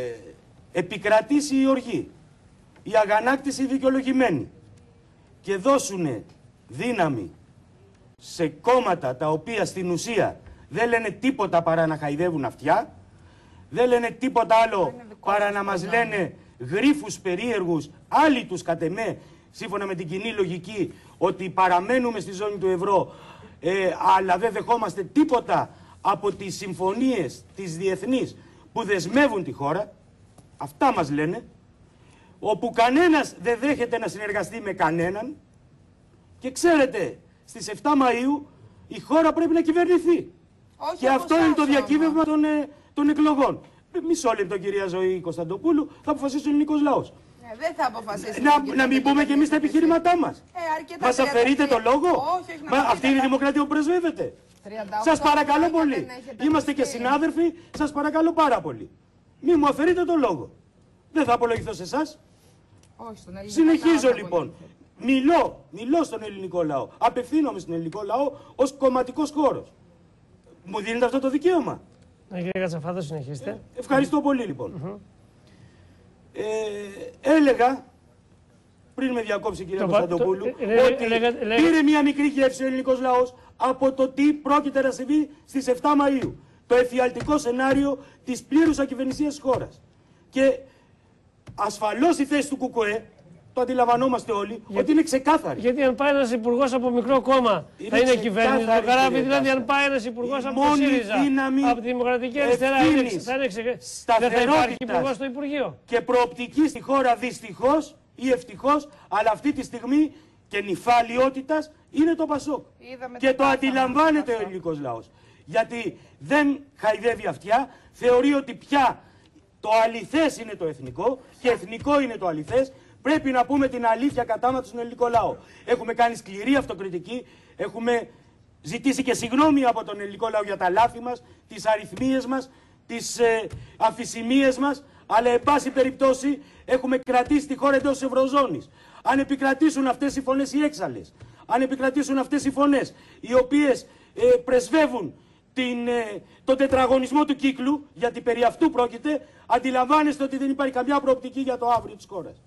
επικρατήσει η οργή, η αγανάκτηση δικαιολογημένη και δώσουν δύναμη σε κόμματα τα οποία στην ουσία δεν λένε τίποτα παρά να χαϊδεύουν αυτιά, δεν λένε τίποτα άλλο παρά να μας λένε γρίφους περίεργους, άλλοι τους κατ' εμέ, σύμφωνα με την κοινή λογική, ότι παραμένουμε στη ζώνη του ευρώ, ε, αλλά δεν δεχόμαστε τίποτα από τις συμφωνίες τις διεθνείς που δεσμεύουν τη χώρα. Αυτά μας λένε. Όπου κανένας δεν δέχεται να συνεργαστεί με κανέναν. Και ξέρετε, στις εφτά Μαΐου η χώρα πρέπει να κυβερνηθεί. Όχι και αυτό είναι το διακύβευμα των, ε, των εκλογών. Μισό λεπτό, κυρία Ζωή Κωνσταντοπούλου, θα αποφασίσει ο ελληνικός λαός. Ε, δεν θα αποφασίσει. Να, να μην πούμε και εμείς τα επιχειρήματά μας. Ε, μας αφαιρείτε το λόγο. Όχι, όχι, Μα, αυτή είναι η δημοκρατία που πρεσβεύετε. Σας παρακαλώ πολύ. Είμαστε και συνάδελφοι, σας παρακαλώ πάρα πολύ. Μη μου αφαιρείτε το λόγο. Δεν θα απολογηθώ σε εσάς. Συνεχίζω λοιπόν. Μιλώ, μιλώ στον ελληνικό λαό. Απευθύνομαι στον ελληνικό λαό ως κομματικός χώρος. Μου δίνετε αυτό το δικαίωμα. Ναι, κύριε Κατσαφάτο, συνεχίστε. Ε, ευχαριστώ πολύ λοιπόν. Mm-hmm. ε, έλεγα, πριν με διακόψει η κυρία Κωνσταντοπούλου, ότι έλεγα, έλεγα... πήρε μια μικρή γεύση ο ελληνικός λαός από το τι πρόκειται να συμβεί στις εφτά Μαΐου. Το εφιαλτικό σενάριο της πλήρους ακυβερνησίας της χώρας. Και ασφαλώς η θέση του ΚΚΕ το αντιλαμβανόμαστε όλοι, Για... ότι είναι ξεκάθαρη. Γιατί αν πάει ένας υπουργός από μικρό κόμμα, είναι θα είναι κυβέρνηση του Καράβη. Δηλαδή, αν πάει ένας υπουργός από το ΣΥΡΙΖΑ, από τη Δημοκρατική Αριστερά, θα είναι ξεκάθαρη. Δεν θα υπάρχει υπουργός στο Υπουργείο. Και προοπτική στη χώρα, δυστυχώς ή ευτυχώς, αλλά αυτή τη στιγμή και νυφαλιότητας είναι το Πασόκ. Και το αντιλαμβάνεται ο ελληνικός λαός. Γιατί δεν χαϊδεύει αυτιά, θεωρεί ότι πια το αληθές είναι το εθνικό και εθνικό είναι το αληθές. Πρέπει να πούμε την αλήθεια κατάματα στον ελληνικό λαό. Έχουμε κάνει σκληρή αυτοκριτική, έχουμε ζητήσει και συγγνώμη από τον ελληνικό λαό για τα λάθη μας, τις αριθμίες μας, τις ε, αμφισημίες μας, αλλά εν πάση περιπτώσει έχουμε κρατήσει τη χώρα εντός της Ευρωζώνης. Αν επικρατήσουν αυτές οι φωνές οι έξαλλες, αν επικρατήσουν αυτές οι φωνές οι οποίες ε, πρεσβεύουν την, ε, τον τετραγωνισμό του κύκλου, γιατί περί αυτού πρόκειται, αντιλαμβάνεστε ότι δεν υπάρχει καμιά προοπτική για το αύριο της χώρας.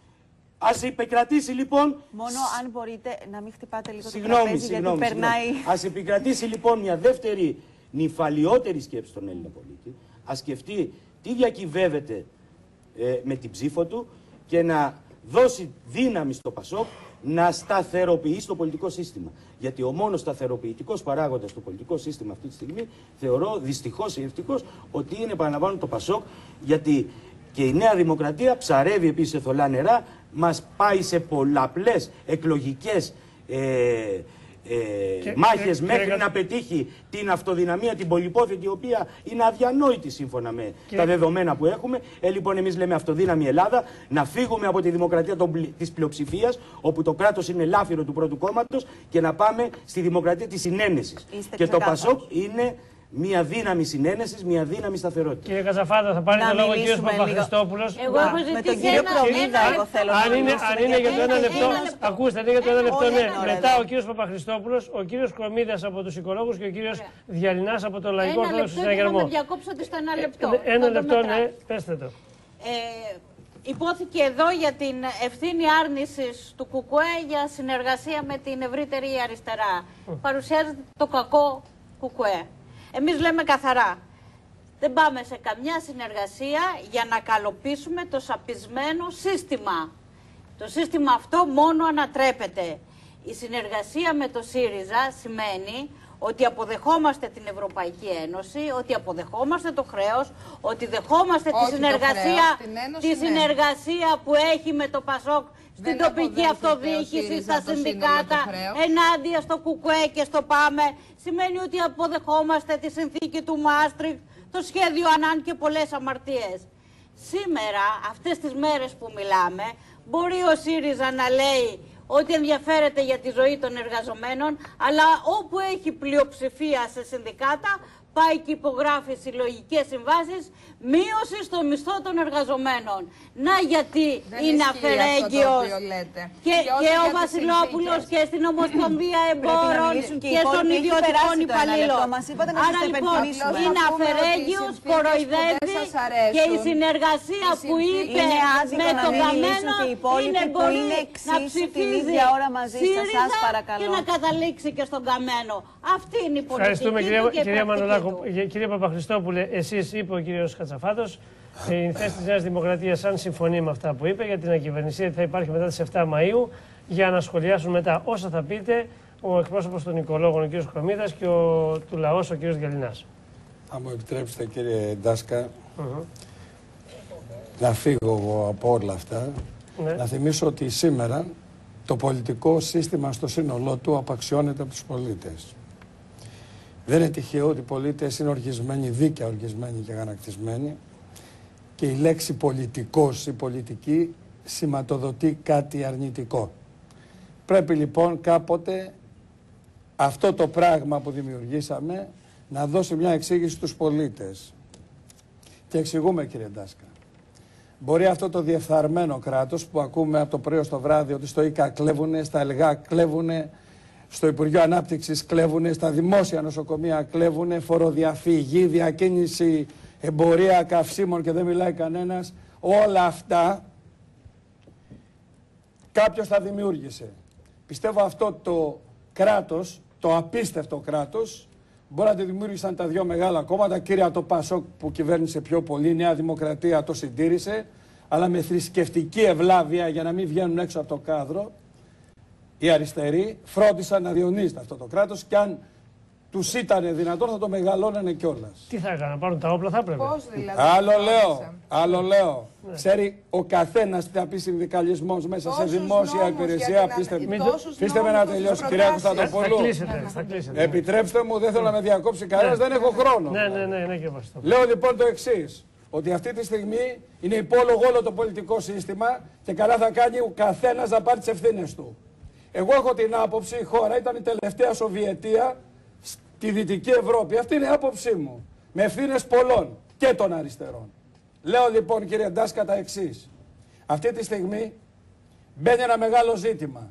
Ας επικρατήσει λοιπόν... Μόνο αν μπορείτε να μην χτυπάτε λίγο συγγνώμη, το τραπέζι, συγγνώμη, γιατί περνάει... συγγνώμη. Ας επικρατήσει λοιπόν μια δεύτερη νυφαλιότερη σκέψη στον Έλληνα πολίτη, ας σκεφτεί τι διακυβεύεται ε, με την ψήφο του και να δώσει δύναμη στο Πασόκ να σταθεροποιήσει το πολιτικό σύστημα. Γιατί ο μόνος σταθεροποιητικός παράγοντας στο πολιτικό σύστημα αυτή τη στιγμή θεωρώ δυστυχώς ή ευτυχώς ότι είναι, επαναλαμβάνω, το Πασόκ, γιατί και η Νέα Δημοκρατία ψαρεύει επίσης σε θολά νερά, μας πάει σε πολλαπλές εκλογικές ε, ε, μάχες μέχρι και... να πετύχει την αυτοδυναμία, την πολυπόθετη, η οποία είναι αδιανόητη σύμφωνα με και... τα δεδομένα που έχουμε. Ε, λοιπόν, εμείς λέμε αυτοδύναμη Ελλάδα, να φύγουμε από τη δημοκρατία των... της πλειοψηφίας, όπου το κράτος είναι λάφυρο του πρώτου κόμματος, και να πάμε στη δημοκρατία της συνένεσης. Είστε και το Πασόκ είναι μια δύναμη συνένεσης, μια δύναμη σταθερότητα. Κύριε Καζαφάντα, θα πάρει το λόγο ο κύριος Παπαχριστόπουλος. Εγώ έχω ζητήσει ένα λεπτό. Αν είναι, αν είναι για το ένα λεπτό, ακούστε, είναι για το ένα λεπτό, ναι. Μετά ο κύριος Παπαχριστόπουλος, ο κύριος Κρομίδας από τους Οικολόγους και ο κύριος Διαλυνάς από το Λαϊκό Ορθόδοξο Συναγερμό. Ένα λεπτό, να διακόψω στο ένα λεπτό. Ένα λεπτό, ναι, πέστε το. Υπόθηκε εδώ για την ευθύνη άρνησης του ΚΚΕ για συνεργασία με την ευρύτερη αριστερά. Παρουσιάζεται το κακό ΚΚΕ. Εμείς λέμε καθαρά, δεν πάμε σε καμιά συνεργασία για να καλοποιήσουμε το σαπισμένο σύστημα. Το σύστημα αυτό μόνο ανατρέπεται. Η συνεργασία με το ΣΥΡΙΖΑ σημαίνει ότι αποδεχόμαστε την Ευρωπαϊκή Ένωση, ότι αποδεχόμαστε το χρέος, ότι δεχόμαστε τη συνεργασία, χρέος, τη συνεργασία που έχει με το ΠΑΣΟΚ στην δεν τοπική αυτοδιοίκηση, στα συνδικάτα, ενάντια στο ΚΚΕ και στο ΠΑΜΕ. Σημαίνει ότι αποδεχόμαστε τη συνθήκη του Μάστριχτ, το σχέδιο Ανάν και πολλές αμαρτίες. Σήμερα, αυτές τις μέρες που μιλάμε, μπορεί ο ΣΥΡΙΖΑ να λέει ότι ενδιαφέρεται για τη ζωή των εργαζομένων, αλλά όπου έχει πλειοψηφία σε συνδικάτα, πάει και υπογράφει συλλογικές συμβάσεις, μείωση στο μισθό των εργαζομένων. Να γιατί δεν είναι αφαιρέγγιος και, και ο Βασιλόπουλος και στην Ομοσπονδία Εμπόρων και, και στον ιδιωτικών υπαλλήλων. Άρα λοιπόν είναι αφαιρέγγιος, κοροϊδεύει και η συνεργασία που είπε με τον Καμένο είναι μπορεί να ψηφίζει ΣΥΡΙΖΑ και να καταλήξει και στον Καμένο. Αυτή είναι η πολιτική του και η πρακτική. Κύριε Παπαχριστόπουλε, εσείς, είπε ο κύριος Κατσαφάτος, η θέση της Νέας Δημοκρατίας, αν συμφωνεί με αυτά που είπε, για την ακυβερνησία θα υπάρχει μετά τις εφτά Μαΐου, για να σχολιάσουν μετά όσα θα πείτε ο εκπρόσωπος των Οικολόγων, ο κύριος Κρομίδας, και ο του λαός, ο κύριος Διαλυνάς. Αν μου επιτρέψετε, κύριε Ντάσκα, uh-huh. να φύγω εγώ από όλα αυτά, ναι. να θυμίσω ότι σήμερα το πολιτικό σύστημα στο σύνολό του απαξιώνεται από τους πολίτες. Δεν είναι τυχαίο ότι οι πολίτες είναι οργισμένοι, δίκαια οργισμένοι και αγανακτισμένοι, και η λέξη πολιτικός ή πολιτική σηματοδοτεί κάτι αρνητικό. Πρέπει λοιπόν κάποτε αυτό το πράγμα που δημιουργήσαμε να δώσει μια εξήγηση στους πολίτες. Και εξηγούμε, κύριε Ντάσκα. Μπορεί αυτό το διεφθαρμένο κράτος που ακούμε από το πρωί στο βράδυ ότι στο ΙΚΑ κλέβουνε, στα ΕΛΓΑ κλέβουνε, στο Υπουργείο Ανάπτυξης κλέβουνε, στα δημόσια νοσοκομεία κλέβουνε, φοροδιαφυγή, διακίνηση, εμπορία καυσίμων και δεν μιλάει κανένας. Όλα αυτά κάποιος τα δημιούργησε. Πιστεύω αυτό το κράτος, το απίστευτο κράτος, μπορεί να τη δημιούργησαν τα δύο μεγάλα κόμματα, κύρια το ΠΑΣΟΚ που κυβέρνησε πιο πολύ, η Νέα Δημοκρατία το συντήρησε, αλλά με θρησκευτική ευλάβεια για να μην βγαίνουν έξω από το κάδρο, οι αριστεροί φρόντισαν να διονύσουν αυτό το κράτος και αν τους ήταν δυνατόν θα το μεγαλώνανε κιόλας. Τι θα έκαναν, να πάρουν τα όπλα, θα έπρεπε. Πώς δηλαδή. Άλλο λέω, άλλο λέω. Ναι. Ξέρει ο καθένας τι θα πει συνδικαλισμός μέσα σε δημόσια υπηρεσία. Πείστε με να τελειώσει, κυρία Κωνσταντοπούλου. Επιτρέψτε μου, δεν θέλω να με διακόψει κανένας, δεν έχω χρόνο. Ναι, ναι, ναι, ναι, και λέω λοιπόν το εξής. Ότι αυτή τη στιγμή είναι υπόλογο όλο το πολιτικό σύστημα και καλά θα κάνει ο καθένας να πάρει τις ευθύνες του. Εγώ έχω την άποψη, η χώρα ήταν η τελευταία Σοβιετία στη Δυτική Ευρώπη. Αυτή είναι η άποψή μου. Με ευθύνες πολλών και των αριστερών. Λέω λοιπόν, κύριε Ντάσκα, τα εξής. Αυτή τη στιγμή μπαίνει ένα μεγάλο ζήτημα.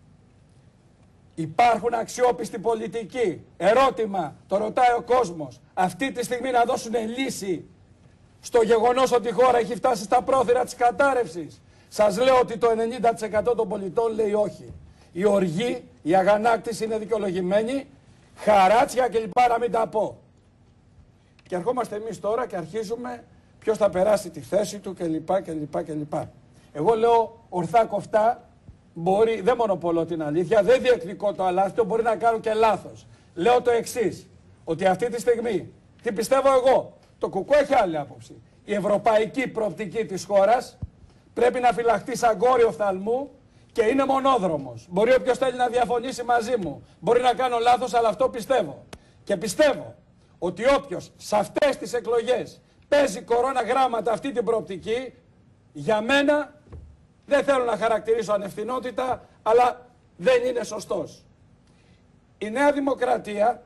Υπάρχουν αξιόπιστοι πολιτικοί. Ερώτημα, το ρωτάει ο κόσμος. Αυτή τη στιγμή να δώσουν λύση στο γεγονός ότι η χώρα έχει φτάσει στα πρόθυρα της κατάρρευσης. Σας λέω ότι το ενενήντα τοις εκατό των πολιτών λέει όχι. Η οργή, η αγανάκτηση είναι δικαιολογημένη, χαράτσια κλπ. Να μην τα πω. Και ερχόμαστε εμείς τώρα και αρχίζουμε ποιος θα περάσει τη θέση του κλπ. κλπ, κλπ. Εγώ λέω ορθά κοφτά, μπορεί, δεν μονοπολώ την αλήθεια, δεν διεκδικώ το αλάθητο, μπορεί να κάνω και λάθος. Λέω το εξής, ότι αυτή τη στιγμή, τι πιστεύω εγώ, το ΚΚΕ έχει άλλη άποψη. Η ευρωπαϊκή προοπτική της χώρας πρέπει να φυλαχτεί σαν κόρη οφθαλμού και είναι μονόδρομος. Μπορεί όποιος θέλει να διαφωνήσει μαζί μου. Μπορεί να κάνω λάθος, αλλά αυτό πιστεύω. Και πιστεύω ότι όποιος σε αυτές τις εκλογές παίζει κορώνα γράμματα αυτή την προοπτική, για μένα δεν θέλω να χαρακτηρίσω ανευθυνότητα, αλλά δεν είναι σωστός. Η Νέα Δημοκρατία,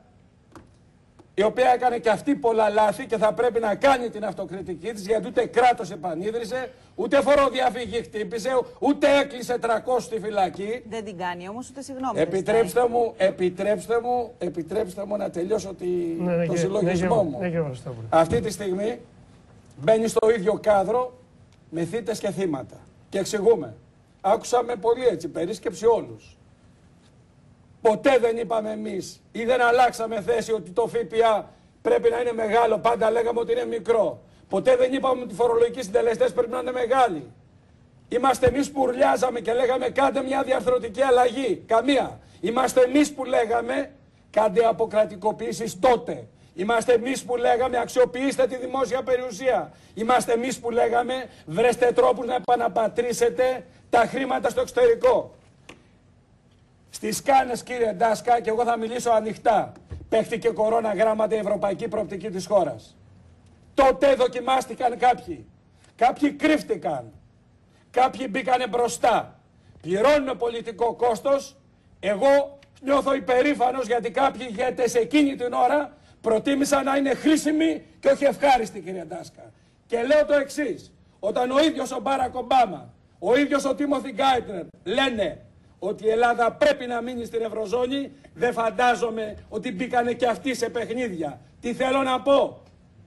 η οποία έκανε και αυτή πολλά λάθη και θα πρέπει να κάνει την αυτοκριτική της, γιατί ούτε κράτος επανίδρυσε, ούτε φοροδιαφυγή χτύπησε, ούτε έκλεισε τριακόσιους στη φυλακή. Δεν την κάνει όμως, ούτε συγγνώμη. Επιτρέψτε μου, επιτρέψτε μου, επιτρέψτε μου να τελειώσω τη, ναι, ναι, το συλλογισμό ναι, μου. Ναι, ναι, αυτή τη στιγμή μπαίνει στο ίδιο κάδρο με θύτες και θύματα. Και εξηγούμε. Άκουσα με πολύ έτσι, περίσκεψη όλους. Ποτέ δεν είπαμε εμείς ή δεν αλλάξαμε θέση ότι το ΦΠΑ πρέπει να είναι μεγάλο. Πάντα λέγαμε ότι είναι μικρό. Ποτέ δεν είπαμε ότι οι φορολογικοί συντελεστές πρέπει να είναι μεγάλοι. Είμαστε εμείς που ουρλιάζαμε και λέγαμε κάντε μια διαρθρωτική αλλαγή. Καμία. Είμαστε εμείς που λέγαμε κάντε αποκρατικοποίησεις τότε. Είμαστε εμείς που λέγαμε αξιοποιήστε τη δημόσια περιουσία. Είμαστε εμείς που λέγαμε βρέστε τρόπους να επαναπατρίσετε τα χρήματα στο εξωτερικό. Στις Κάνες, κύριε Ντάσκα, και εγώ θα μιλήσω ανοιχτά, παίχτηκε κορώνα γράμματα η ευρωπαϊκή προοπτική της χώρας. Τότε δοκιμάστηκαν κάποιοι. Κάποιοι κρύφτηκαν. Κάποιοι μπήκανε μπροστά. Πληρώνουν πολιτικό κόστος. Εγώ νιώθω υπερήφανος γιατί κάποιοι ηγέτες εκείνη την ώρα προτίμησαν να είναι χρήσιμοι και όχι ευχάριστοι, κύριε Ντάσκα. Και λέω το εξής. Όταν ο ίδιος ο Μπάρακ Ομπάμα, ο ίδιος ο Τίμοθι Γκάιτνερ λένε ότι η Ελλάδα πρέπει να μείνει στην Ευρωζώνη, δεν φαντάζομαι ότι μπήκανε και αυτοί σε παιχνίδια. Τι θέλω να πω.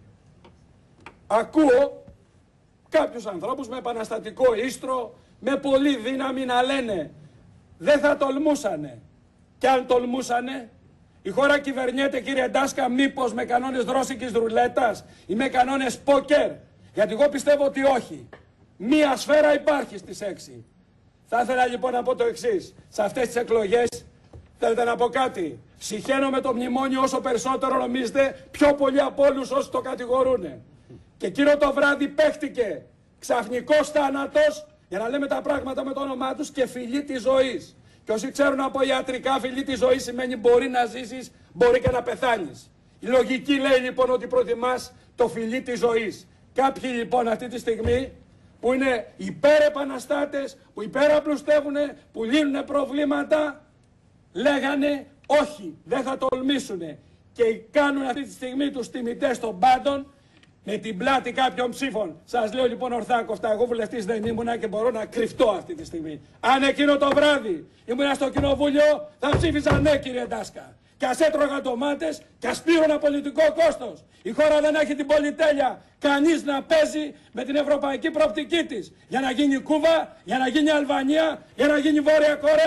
Ακούω κάποιους ανθρώπους με επαναστατικό ίστρο, με πολύ δύναμη να λένε δεν θα τολμούσανε. Και αν τολμούσανε, η χώρα κυβερνιέται, κύριε Ντάσκα, μήπως με κανόνες ρώσικης ρουλέτας ή με κανόνες πόκερ. Γιατί εγώ πιστεύω ότι όχι. Μία σφαίρα υπάρχει στις έξι. Θα ήθελα λοιπόν να πω το εξής. Σε αυτές τις εκλογές θέλετε να πω κάτι. Συχαίνω με το μνημόνιο όσο περισσότερο νομίζετε, πιο πολύ από όλους όσοι το κατηγορούνε. Και εκείνο το βράδυ παίχτηκε ξαφνικός θάνατος, για να λέμε τα πράγματα με το όνομά τους, και φυλή της ζωής. Και όσοι ξέρουν από ιατρικά, φυλή της ζωής σημαίνει μπορεί να ζήσεις, μπορεί και να πεθάνεις. Η λογική λέει λοιπόν ότι προτιμάς το φυλή της ζωής. Κάποιοι λοιπόν αυτή τη στιγμή που είναι υπερεπαναστάτες, που υπεραπλουστεύουν, που λύνουν προβλήματα, λέγανε όχι, δεν θα τολμήσουνε. Και κάνουν αυτή τη στιγμή τους τιμητές των πάντων με την πλάτη κάποιων ψήφων. Σας λέω λοιπόν ορθά κοφτά, εγώ βουλευτής δεν ήμουνα και μπορώ να κρυφτώ αυτή τη στιγμή. Αν εκείνο το βράδυ ήμουνα στο κοινοβούλιο, θα ψήφιζα ναι, κύριε Ντάσκα. Και ας έτρωγα ντομάτες και ας πλήρωνα πολιτικό κόστος. Η χώρα δεν έχει την πολυτέλεια κανείς να παίζει με την ευρωπαϊκή προοπτική της. Για να γίνει Κούβα, για να γίνει Αλβανία, για να γίνει Βόρεια Κορέα.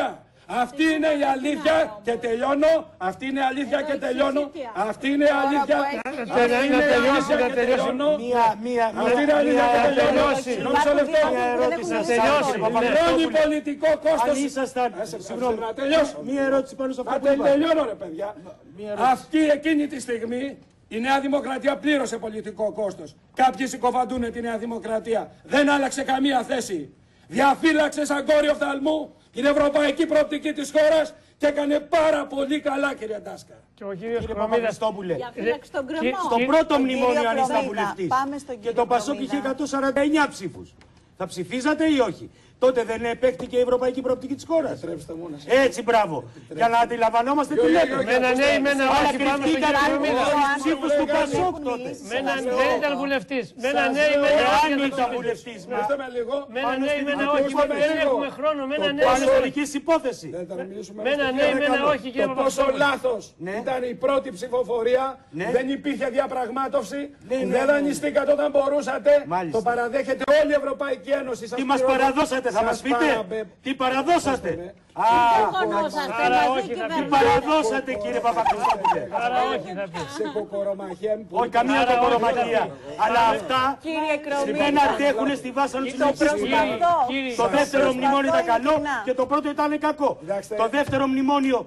Αυτή είναι η αλήθεια και τελειώνω. Αυτή είναι η αλήθεια και τελειώνω. Αυτή είναι η αλήθεια. Να τελειώσει, να τελειώσει. Μία, μία, Αυτή είναι η αλήθεια και τελειώνω. Μισό λεπτό. Να τελειώσει. Πληρώνει πολιτικό κόστος. Αν ήσασταν. Συγγνώμη, να τελειώσω. Μία ερώτηση πάνω σε αυτό που είπα. Τελειώνω ρε παιδιά. Αυτή εκείνη τη στιγμή η Νέα Δημοκρατία πλήρωσε πολιτικό κόστος. Κάποιοι συκοφαντούν τη Νέα Δημοκρατία. Δεν άλλαξε καμία θέση. Διαφύλαξε σαν κόριο οφθαλμού την ευρωπαϊκή προοπτική της χώρας και έκανε πάρα πολύ καλά, κύριε Ντάσκα. Και ο κύριος Κρομίδας. Διαφύλαξε τον κρεμό. Στο πρώτο μνημόνιο, αν ήσταν βουλευτής. Και το Πασόκ είχε εκατόν σαράντα εννιά ψήφους. Θα ψηφίζατε ή όχι? Τότε δεν επέκτηκε η ευρωπαϊκή προοπτική της χώρας. Έτσι, μπράβο. Για να αντιλαμβανόμαστε τι λέτε. Με ένα ναι ή με ένα όχι, πάμε στον κύριο Κρομίδα. Ψήφους του Πασόκ τότε. Δεν ήταν βουλευτής. Με ένα ναι ή με ένα όχι. Αν ήταν βουλευτής. Με ένα ναι ή με ένα όχι. Δεν έχουμε χρόνο. Με ένα ναι. Πάνω ιστορική υπόθεση. Με ένα ναι ή με ένα όχι, κύριε Παπαδόπουλο. Πόσο λάθος ήταν η πρώτη ψηφοφορία. Δεν υπήρχε διαπραγμάτευση. Δεν δανειστήκατε όταν μπορούσατε. Το παραδέχεται όλη η Ευρωπαϊκή Ένωση. Τι μας παραδώσατε? Θα μας πείτε τι παραδώσατε. Τι γεγονόσατε μαζί και τι παραδώσατε, κύριε Παπακριστόπουλε. Άρα όχι θα πει. Σε κοκορομαχία. Όχι καμία κοκορομαχία. Αλλά αυτά δεν αντέχουν στη βάσανο της λογικής. Το δεύτερο μνημόνιο ήταν καλό και το πρώτο ήταν κακό. Το δεύτερο μνημόνιο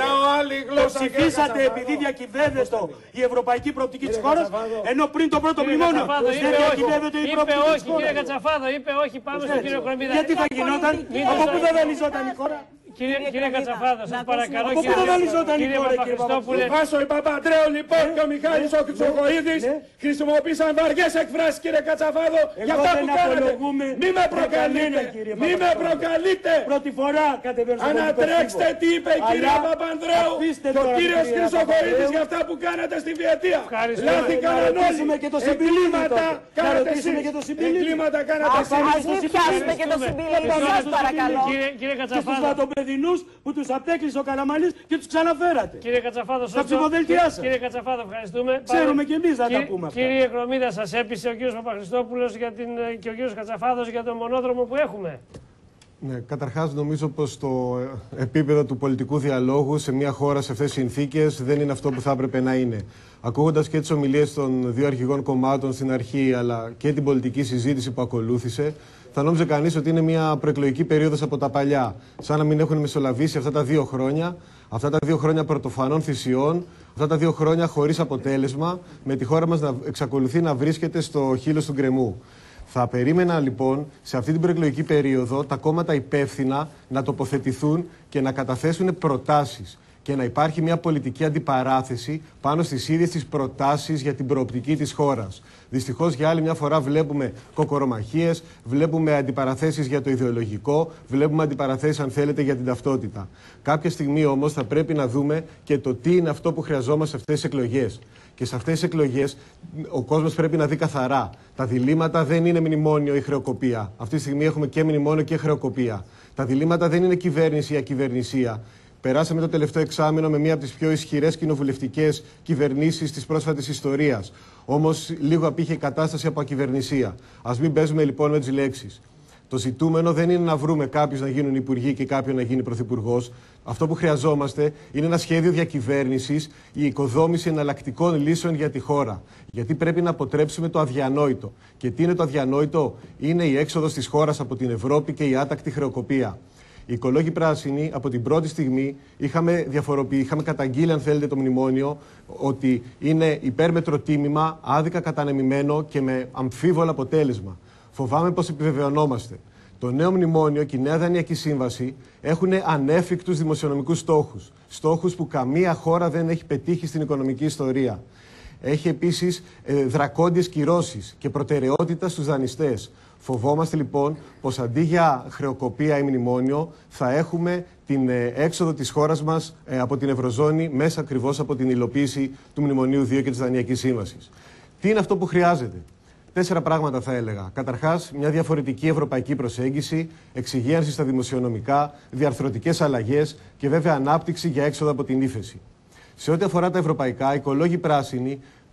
το ψηφίσατε επειδή διακυβεύεται η ευρωπαϊκή προοπτική της χώρας, ενώ πριν το πρώτο μνημόνιο δεν διακυβεύεται η προοπτική της χώρας. Κύριε Κατσαφάδο, είπε όχι, πάμε στον κύριο Κρομίδα. Γιατί θα γινόταν, από πού θα δανειζόταν η χώρα? Κύριε, κύριε Κατσαφάδο, σας παρακαλώ. Από πού θα δανειζόταν η χώρα, κύριε Παπαδόπουλε? Ο Βάσο, η Παπαντρέου λοιπόν και ο Μιχάλης ο Χρυσοχοΐδης χρησιμοποίησαν βαριές εκφράσεις, κύριε Κατσαφάδο, για αυτά που κάνατε. Μη με προκαλείτε, μη με προκαλείτε. Πρώτη φορά κατεβαίνω στο πολιτικό. Ανατρέξτε τι είπε η κυρία Παπανδρέου και ο κύριος Χρυσοχοΐδης για αυτά που κάνατε στη Βιετία. Λάθη κάναν όλοι. Εγκλήματα κάνατε εσείς. Εγκλήματα κάνατε εσείς. Ας μην πιάσουμε και το συμπίλητο σας παρακαλώ. Κύριε Και στους βατοπεδινούς που τους απέκλεισε ο Καραμανλής και τους ξαναφέρατε. Κύριε Κατσαφάδο, στα ψηφοδέλτιά σας. Κύριε Κατσαφάδο, ευχαριστούμε. Ξέρουμε και εμείς να τα πούμε αυτά. Κύριε Κρομίδα, σας έπεισε ο κύριος Παπαχριστόπουλος για την, και ο κύριος Κατσαφάδος για τον μονόδρομο που έχουμε? Ναι, καταρχάς νομίζω πως το επίπεδο του πολιτικού διαλόγου σε μια χώρα σε αυτές τις συνθήκες δεν είναι αυτό που θα έπρεπε να είναι. Ακούγοντας και τις ομιλίες των δύο αρχηγών κομμάτων στην αρχή αλλά και την πολιτική συζήτηση που ακολούθησε, θα νόμιζε κανείς ότι είναι μια προεκλογική περίοδος από τα παλιά. Σαν να μην έχουν μεσολαβήσει αυτά τα δύο χρόνια, αυτά τα δύο χρόνια πρωτοφανών θυσιών, αυτά τα δύο χρόνια χωρίς αποτέλεσμα, με τη χώρα μας να εξακολουθεί να βρίσκεται στο χείλος του γκρεμού. Θα περίμενα λοιπόν σε αυτή την προεκλογική περίοδο τα κόμματα υπεύθυνα να τοποθετηθούν και να καταθέσουν προτάσεις και να υπάρχει μια πολιτική αντιπαράθεση πάνω στις ίδιες τις προτάσεις για την προοπτική της χώρας. Δυστυχώς για άλλη μια φορά βλέπουμε κοκορομαχίες, βλέπουμε αντιπαραθέσεις για το ιδεολογικό, βλέπουμε αντιπαραθέσεις αν θέλετε για την ταυτότητα. Κάποια στιγμή όμως θα πρέπει να δούμε και το τι είναι αυτό που χρειαζόμαστε σε αυτές τις εκλογές. Και σε αυτές τις εκλογές ο κόσμος πρέπει να δει καθαρά. Τα διλήμματα δεν είναι μνημόνιο ή χρεοκοπία. Αυτή τη στιγμή έχουμε και μνημόνιο και χρεοκοπία. Τα διλήμματα δεν είναι κυβέρνηση ή ακυβερνησία. Περάσαμε το τελευταίο εξάμηνο με μία από τις πιο ισχυρές κοινοβουλευτικές κυβερνήσεις της πρόσφατης ιστορίας. Όμως λίγο απήχε η κατάσταση από ακυβερνησία. Ας μην παίζουμε λοιπόν με τις λέξεις. Το ζητούμενο δεν είναι να βρούμε κάποιους να γίνουν υπουργοί και κάποιον να γίνει πρωθυπουργός. Αυτό που χρειαζόμαστε είναι ένα σχέδιο διακυβέρνησης, η οικοδόμηση εναλλακτικών λύσεων για τη χώρα. Γιατί πρέπει να αποτρέψουμε το αδιανόητο. Και τι είναι το αδιανόητο? Είναι η έξοδος της χώρας από την Ευρώπη και η άτακτη χρεοκοπία. Οι οικολόγοι πράσινοι από την πρώτη στιγμή είχαμε διαφοροποιήσει, είχαμε καταγγείλει, αν θέλετε, το μνημόνιο ότι είναι υπέρμετρο τίμημα, άδικα κατανεμημένο και με αμφίβολο αποτέλεσμα. Φοβάμαι πως επιβεβαιωνόμαστε. Το νέο μνημόνιο και η νέα δανειακή σύμβαση έχουν ανέφικτους δημοσιονομικούς στόχους. Στόχους που καμία χώρα δεν έχει πετύχει στην οικονομική ιστορία. Έχει επίσης ε, δρακόντιες κυρώσεις και προτεραιότητα στους δανειστές. Φοβόμαστε λοιπόν πως αντί για χρεοκοπία ή μνημόνιο θα έχουμε την ε, έξοδο της χώρας μας ε, από την Ευρωζώνη μέσα ακριβώς από την υλοποίηση του Μνημονίου δύο και της Δανειακής Σύμβασης. Τι είναι αυτό που χρειάζεται? Τέσσερα πράγματα θα έλεγα. Καταρχάς, μια διαφορετική ευρωπαϊκή προσέγγιση, εξυγίανση στα δημοσιονομικά, διαρθρωτικές αλλαγές και βέβαια ανάπτυξη για έξοδο από την ύφεση. Σε ό,τι αφορά τα ευρωπαϊκά, οι οικολόγοι πράσινοι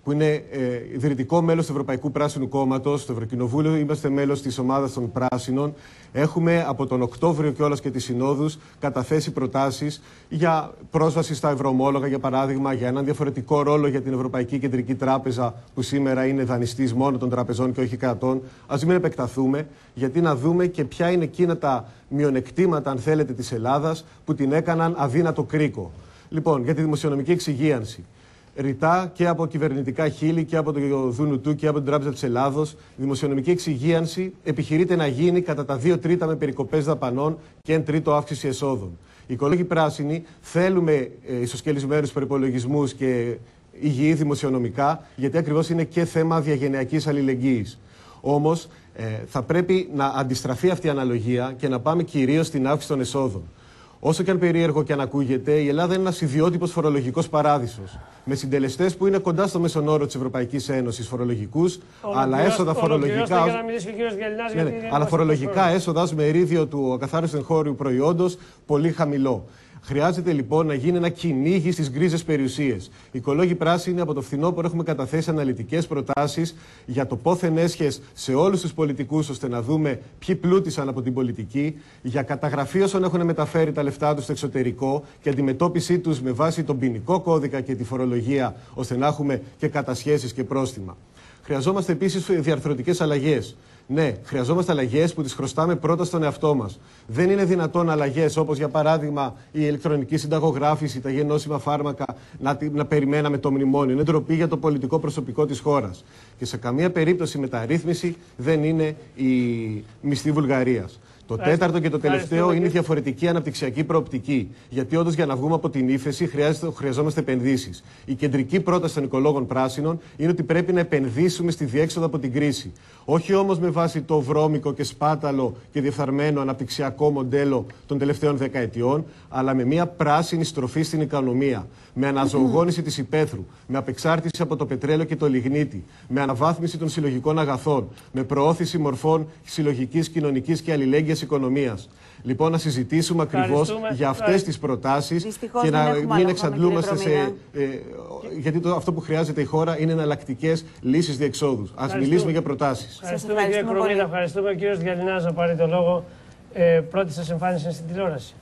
που είναι ε, ιδρυτικό μέλος του Ευρωπαϊκού Πράσινου Κόμματος, στο Ευρωκοινοβούλιο είμαστε μέλος της ομάδας των Πράσινων. Έχουμε από τον Οκτώβριο κιόλας και τις συνόδους καταθέσει προτάσεις για πρόσβαση στα ευρωομόλογα, για παράδειγμα, για έναν διαφορετικό ρόλο για την Ευρωπαϊκή Κεντρική Τράπεζα, που σήμερα είναι δανειστής μόνο των τραπεζών και όχι κρατών. Ας μην επεκταθούμε, γιατί να δούμε και ποια είναι εκείνα τα μειονεκτήματα, αν θέλετε, της Ελλάδας που την έκαναν αδύνατο κρίκο. Λοιπόν, για τη δημοσιονομική εξυγίανση. Ρητά και από κυβερνητικά χείλη και από το ΔΝΤ και από την Τράπεζα της Ελλάδος, η δημοσιονομική εξυγίανση επιχειρείται να γίνει κατά τα δύο τρίτα με περικοπές δαπανών και ένα τρίτο αύξηση εσόδων. Οι οικολόγοι πράσινοι θέλουμε ε, ισοσκελισμένους προϋπολογισμούς και υγιή δημοσιονομικά, γιατί ακριβώς είναι και θέμα διαγενειακής αλληλεγγύης. Όμως ε, θα πρέπει να αντιστραφεί αυτή η αναλογία και να πάμε κυρίως στην αύξηση των εσόδων. Όσο και αν περίεργο και αν ακούγεται, η Ελλάδα είναι ένας ιδιότυπος φορολογικός παράδεισος. Με συντελεστές που είναι κοντά στο μέσον όρο της Ευρωπαϊκής Ένωσης φορολογικούς, αλλά έσοδα φορολογικά. Ως... Ναι, ναι, αλλά φορολογικά έσοδα ως μερίδιο του ακαθάριστου εγχώριου προϊόντος πολύ χαμηλό. Χρειάζεται λοιπόν να γίνει ένα κυνήγι στις γκρίζες περιουσίες. Οι οικολόγοι πράσινοι από το φθινόπωρο έχουμε καταθέσει αναλυτικές προτάσεις για το πόθεν έσχες σε όλους τους πολιτικούς, ώστε να δούμε ποιοι πλούτησαν από την πολιτική, για καταγραφή όσων έχουν μεταφέρει τα λεφτά τους στο εξωτερικό και αντιμετώπιση τους με βάση τον ποινικό κώδικα και τη φορολογία, ώστε να έχουμε και κατασχέσεις και πρόστιμα. Χρειαζόμαστε επίσης διαρθρωτικές αλλαγές. Ναι, χρειαζόμαστε αλλαγές που τις χρωστάμε πρώτα στον εαυτό μας. Δεν είναι δυνατόν αλλαγές όπως για παράδειγμα η ηλεκτρονική συνταγογράφηση, τα γεννόσιμα φάρμακα να, να περιμέναμε το μνημόνιο. Είναι ντροπή για το πολιτικό προσωπικό της χώρας. Και σε καμία περίπτωση μεταρρύθμιση δεν είναι η μισθή Βουλγαρίας. Το τέταρτο και το τελευταίο είναι η διαφορετική αναπτυξιακή προοπτική. Γιατί όντως για να βγούμε από την ύφεση χρειαζόμαστε επενδύσεις. Η κεντρική πρόταση των οικολόγων πράσινων είναι ότι πρέπει να επενδύσουμε στη διέξοδο από την κρίση. Όχι όμως με βάση το βρώμικο και σπάταλο και διεφθαρμένο αναπτυξιακό μοντέλο των τελευταίων δεκαετιών, αλλά με μια πράσινη στροφή στην οικονομία. Με αναζωογόνηση της υπαίθρου, με απεξάρτηση από το πετρέλαιο και το λιγνίτη, με αναβάθμιση των συλλογικών αγαθών, με προώθηση μορφών συλλογικής, κοινωνικής και αλληλέγγυας οικονομίας. Λοιπόν, να συζητήσουμε ακριβώς για αυτές τις προτάσεις και να μην εξαντλούμαστε σε. Ε, γιατί το, αυτό που χρειάζεται η χώρα είναι εναλλακτικές λύσεις διεξόδου. Ας μιλήσουμε για προτάσεις. Ευχαριστούμε, κύριε Κρομίδα. Ευχαριστούμε. Ο κύριος Διαλυνάς να πάρει το λόγο. Ε, πρώτη σας εμφάνιση στην τηλεόραση.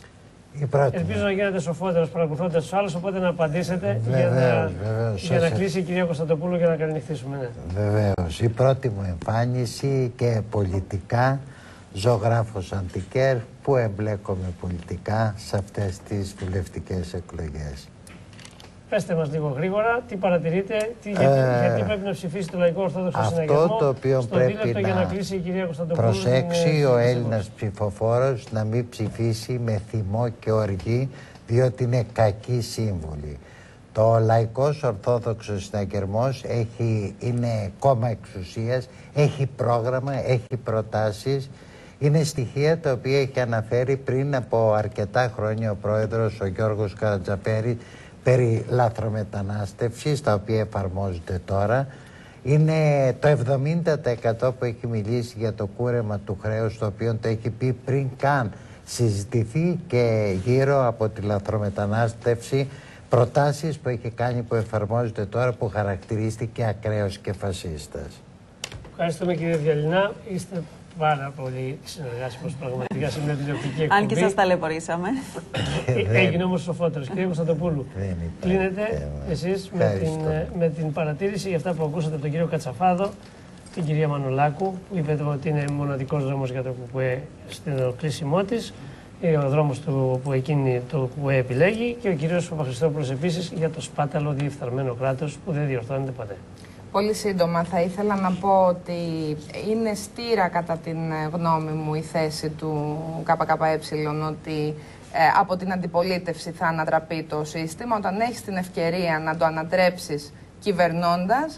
Ελπίζω να γίνετε σοφότερος παρακολουθώντας τους άλλους, οπότε να απαντήσετε βεβαίως, για, να, βεβαίως, για να κλείσει η κυρία Κωνσταντοπούλου και να καληνυχτήσουμε. Ναι. Βεβαίως. Η πρώτη μου εμφάνιση και πολιτικά ζωγράφος αντικέρ που εμπλέκομαι πολιτικά σε αυτές τις βουλευτικές εκλογές. Πέστε μας λίγο γρήγορα, τι παρατηρείτε, τι, γιατί, ε, γιατί πρέπει να ψηφίσει το Λαϊκό Ορθόδοξο Συναγερμό. Αυτό το οποίο πρέπει να, για να κλείσει η κυρία Κωνσταντοπούλου προσέξει ο Έλληνας ψηφοφόρος να μην ψηφίσει με θυμό και οργή, διότι είναι κακή σύμβουλη. Το Λαϊκός Ορθόδοξος Συναγερμός έχει, είναι κόμμα εξουσίας, έχει πρόγραμμα, έχει προτάσεις. Είναι στοιχεία τα οποία έχει αναφέρει πριν από αρκετά χρόνια ο πρόεδρος, ο Γιώργος Καρατζαφέρη, περί λαθρομετανάστευσης, τα οποία εφαρμόζονται τώρα. Είναι το εβδομήντα τοις εκατό που έχει μιλήσει για το κούρεμα του χρέους, το οποίο το έχει πει πριν καν συζητηθεί και γύρω από τη λαθρομετανάστευση, προτάσεις που έχει κάνει που εφαρμόζονται τώρα, που χαρακτηρίστηκε ακραίος και φασίστας. Ευχαριστούμε, κύριε Διαλυνά. Είστε πάρα πολύ συνεργάσιμος πραγματικά σε μια τηλεοπτική εκπομπή. Αν και σας ταλαιπωρήσαμε. Έγινε όμως σοφότερος. Κύριε Κωνσταντοπούλου, κλείνετε εσείς με την, με την παρατήρηση για αυτά που ακούσατε από τον κύριο Κατσαφάδο, την κυρία Μανολάκου, που είπε ότι είναι μοναδικός δρόμος για το ΚΚΕ στην κλείσιμό της, ο δρόμος του που εκείνη το ΚΚΕ επιλέγει, και ο κύριος Παπαχριστόπουλος επίσης για το σπάταλο διεφθαρμένο κράτος που δεν διορθώνεται ποτέ. Πολύ σύντομα θα ήθελα να πω ότι είναι στήρα κατά την γνώμη μου η θέση του ΚΚΕ ότι ε, από την αντιπολίτευση θα ανατραπεί το σύστημα. Όταν έχεις την ευκαιρία να το ανατρέψεις κυβερνώντας,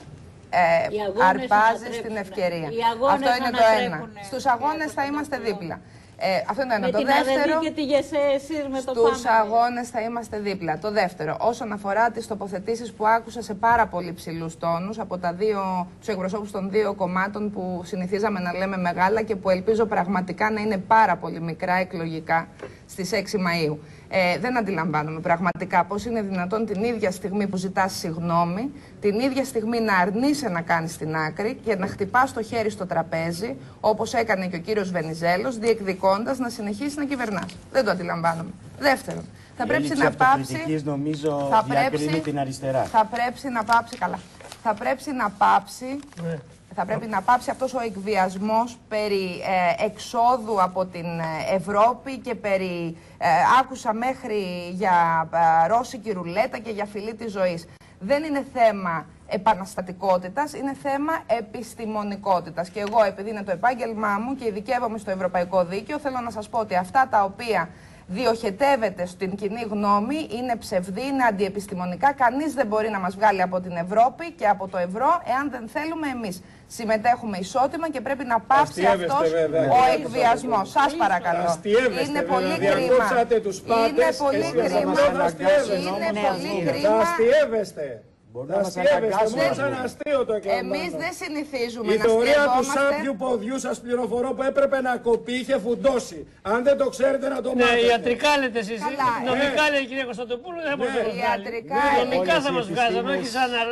ε, αρπάζεις την ευκαιρία. Αυτό είναι το ένα. Στους αγώνες θα είμαστε δίπλα. Ε, αυτό είναι το ένα. Με το την δεύτερο, και τη γεσέ, με το στους αγώνες θα είμαστε δίπλα. Το δεύτερο, όσον αφορά τις τοποθετήσεις που άκουσα σε πάρα πολύ ψηλούς τόνους από τα δύο, τους εκπροσώπους των δύο κομμάτων που συνηθίζαμε να λέμε μεγάλα και που ελπίζω πραγματικά να είναι πάρα πολύ μικρά εκλογικά στις έξι Μαΐου. Ε, δεν αντιλαμβάνομαι πραγματικά πώς είναι δυνατόν την ίδια στιγμή που ζητάς συγγνώμη, την ίδια στιγμή να αρνείσαι να κάνεις την άκρη και να χτυπάς το χέρι στο τραπέζι, όπως έκανε και ο κύριος Βενιζέλος, διεκδικώντας να συνεχίσει να κυβερνάς. Δεν το αντιλαμβάνομαι. Δεύτερον, θα πρέπει να πάψει. Νομίζω θα διακρίνει πρέπει, την αριστερά. Θα πρέπει να πάψει. Καλά. Θα πρέπει να πάψει. Ναι. Θα πρέπει να πάψει αυτός ο εκβιασμός περί ε, εξόδου από την Ευρώπη και περί, ε, άκουσα μέχρι για ε, ρώσικη ρουλέτα και για φιλή της ζωής. Δεν είναι θέμα επαναστατικότητας, είναι θέμα επιστημονικότητας. Και εγώ, επειδή είναι το επάγγελμά μου και ειδικεύομαι στο ευρωπαϊκό δίκαιο, θέλω να σας πω ότι αυτά τα οποία διοχετεύεται στην κοινή γνώμη είναι ψευδή, είναι αντιεπιστημονικά. Κανείς δεν μπορεί να μας βγάλει από την Ευρώπη και από το ευρώ εάν δεν θέλουμε εμείς. Συμμετέχουμε ισότιμα και πρέπει να πάψει αυτός βέβαια, ο εκβιασμός. Σας παρακαλώ. Είναι πολύ κρίμα. Είναι πολύ κρίμα. Είναι πολύ κρίμα. Να αστείευεστε, μόνο σαν αστείο το έκανα. Εμείς δεν συνηθίζουμε η να θεωρία του αστειευόμαστε. σάπιου ποδιού σας πληροφορώ που έπρεπε να κοπεί είχε φουντώσει. Αν δεν το ξέρετε να το μάθετε. Ναι, ιατρικά λέτε εσείς. Καλά, νομικά ε. λέει η κυρία Κωνσταντοπούλου, δεν θα μπορούσε να ναι, ιατρικά ναι, νομικά θα μας βγάζανε, όχι σαν να...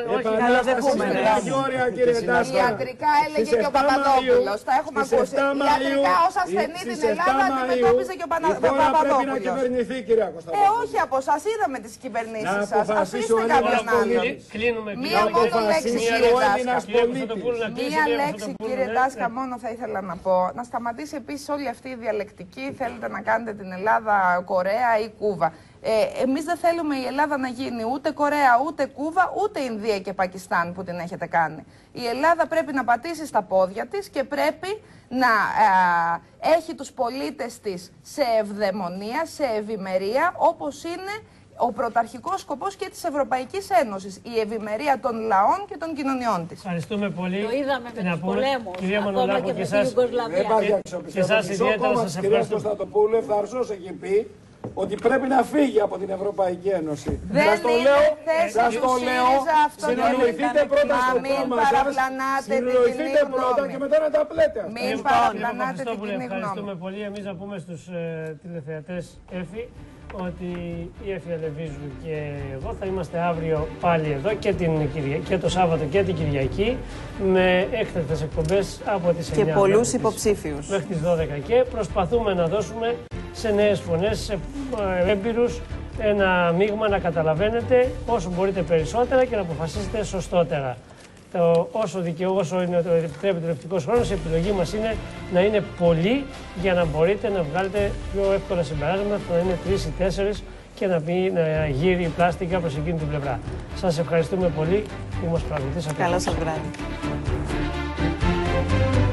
Ιατρικά έλεγε και ο Παπαδόπουλος, τα έχουμε ακούσει. Ιατρικά ως ασθενή την Ελλάδα αντιμετώπιζε και ο Παπαδόπουλος. Ε, όχι από εσάς, είδαμε τις κυβερνήσεις σας. Αφήστε κάποιον άλλον. Μία μόνο λέξη, κύριε Δάσκα. Μία λέξη, κύριε Δάσκα, μόνο θα ήθελα να πω. Να σταματήσει επίσης όλη αυτή η διαλεκτική. Θέλετε να κάνετε την Ελλάδα Κορέα ή Κούβα. Ε, εμείς δεν θέλουμε η Ελλάδα να γίνει ούτε Κορέα, ούτε Κούβα, ούτε Ινδία και Πακιστάν που την έχετε κάνει. Η Ελλάδα πρέπει να πατήσει στα πόδια της και πρέπει να ε, έχει τους πολίτες της σε ευδαιμονία, σε ευημερία, όπως είναι ο πρωταρχικός σκοπός και της Ευρωπαϊκής Ένωσης, η ευημερία των λαών και των κοινωνιών της. Ευχαριστούμε πολύ. Το είδαμε με τους πολέμους, κυρία ακόμα Μανολάκου, και και με εσάς, την Ιουγκοσλαβία. Δεν υπάρχει αξιοπιστία. Και εσάς ιδιαίτερα σας Κυρία ευχαριστώ. Κωνσταντοπούλου, ευθαρσός έχει πει ότι πρέπει να φύγει από την Ευρωπαϊκή Ένωση. Δεν σας το είναι λέω, θέση σας του το λέω, ΣΥΡΙΖΑ αυτό. συνεννοηθείτε πρώτα στο μην κόμμα σας, παραπλανάτε την κοινή συνεννοηθείτε πρώτα γνώμη. και μετά να τα πλέτε. Μην παραπλανάτε την κοινή Ευχαριστούμε γνώμη. πολύ. Εμείς να πούμε στους ε, τηλεθεατές Έφη ότι η Έφη Αλεβίζου και εγώ θα είμαστε αύριο πάλι εδώ και, την, και το Σάββατο και την Κυριακή με έκτακτες εκπομπές από τις και εννιά πολλούς μέχρι υποψήφιους. Τις, μέχρι τις δώδεκα και προσπαθούμε να δώσουμε σε νέες φωνές, σε έμπειρους, ένα μείγμα να καταλαβαίνετε όσο μπορείτε περισσότερα και να αποφασίσετε σωστότερα. Το, όσο δικαιό, όσο είναι το επιτρέπει το ελευτικός χρόνος, η επιλογή μας είναι να είναι πολλοί για να μπορείτε να βγάλετε πιο εύκολα συμπεράσματα, να είναι τρεις ή τέσσερις και να, πει, να γύρει η πλάστικα προς εκείνη την πλευρά. Σας ευχαριστούμε πολύ που μας παρακολουθήσατε. Καλό σας βράδυ.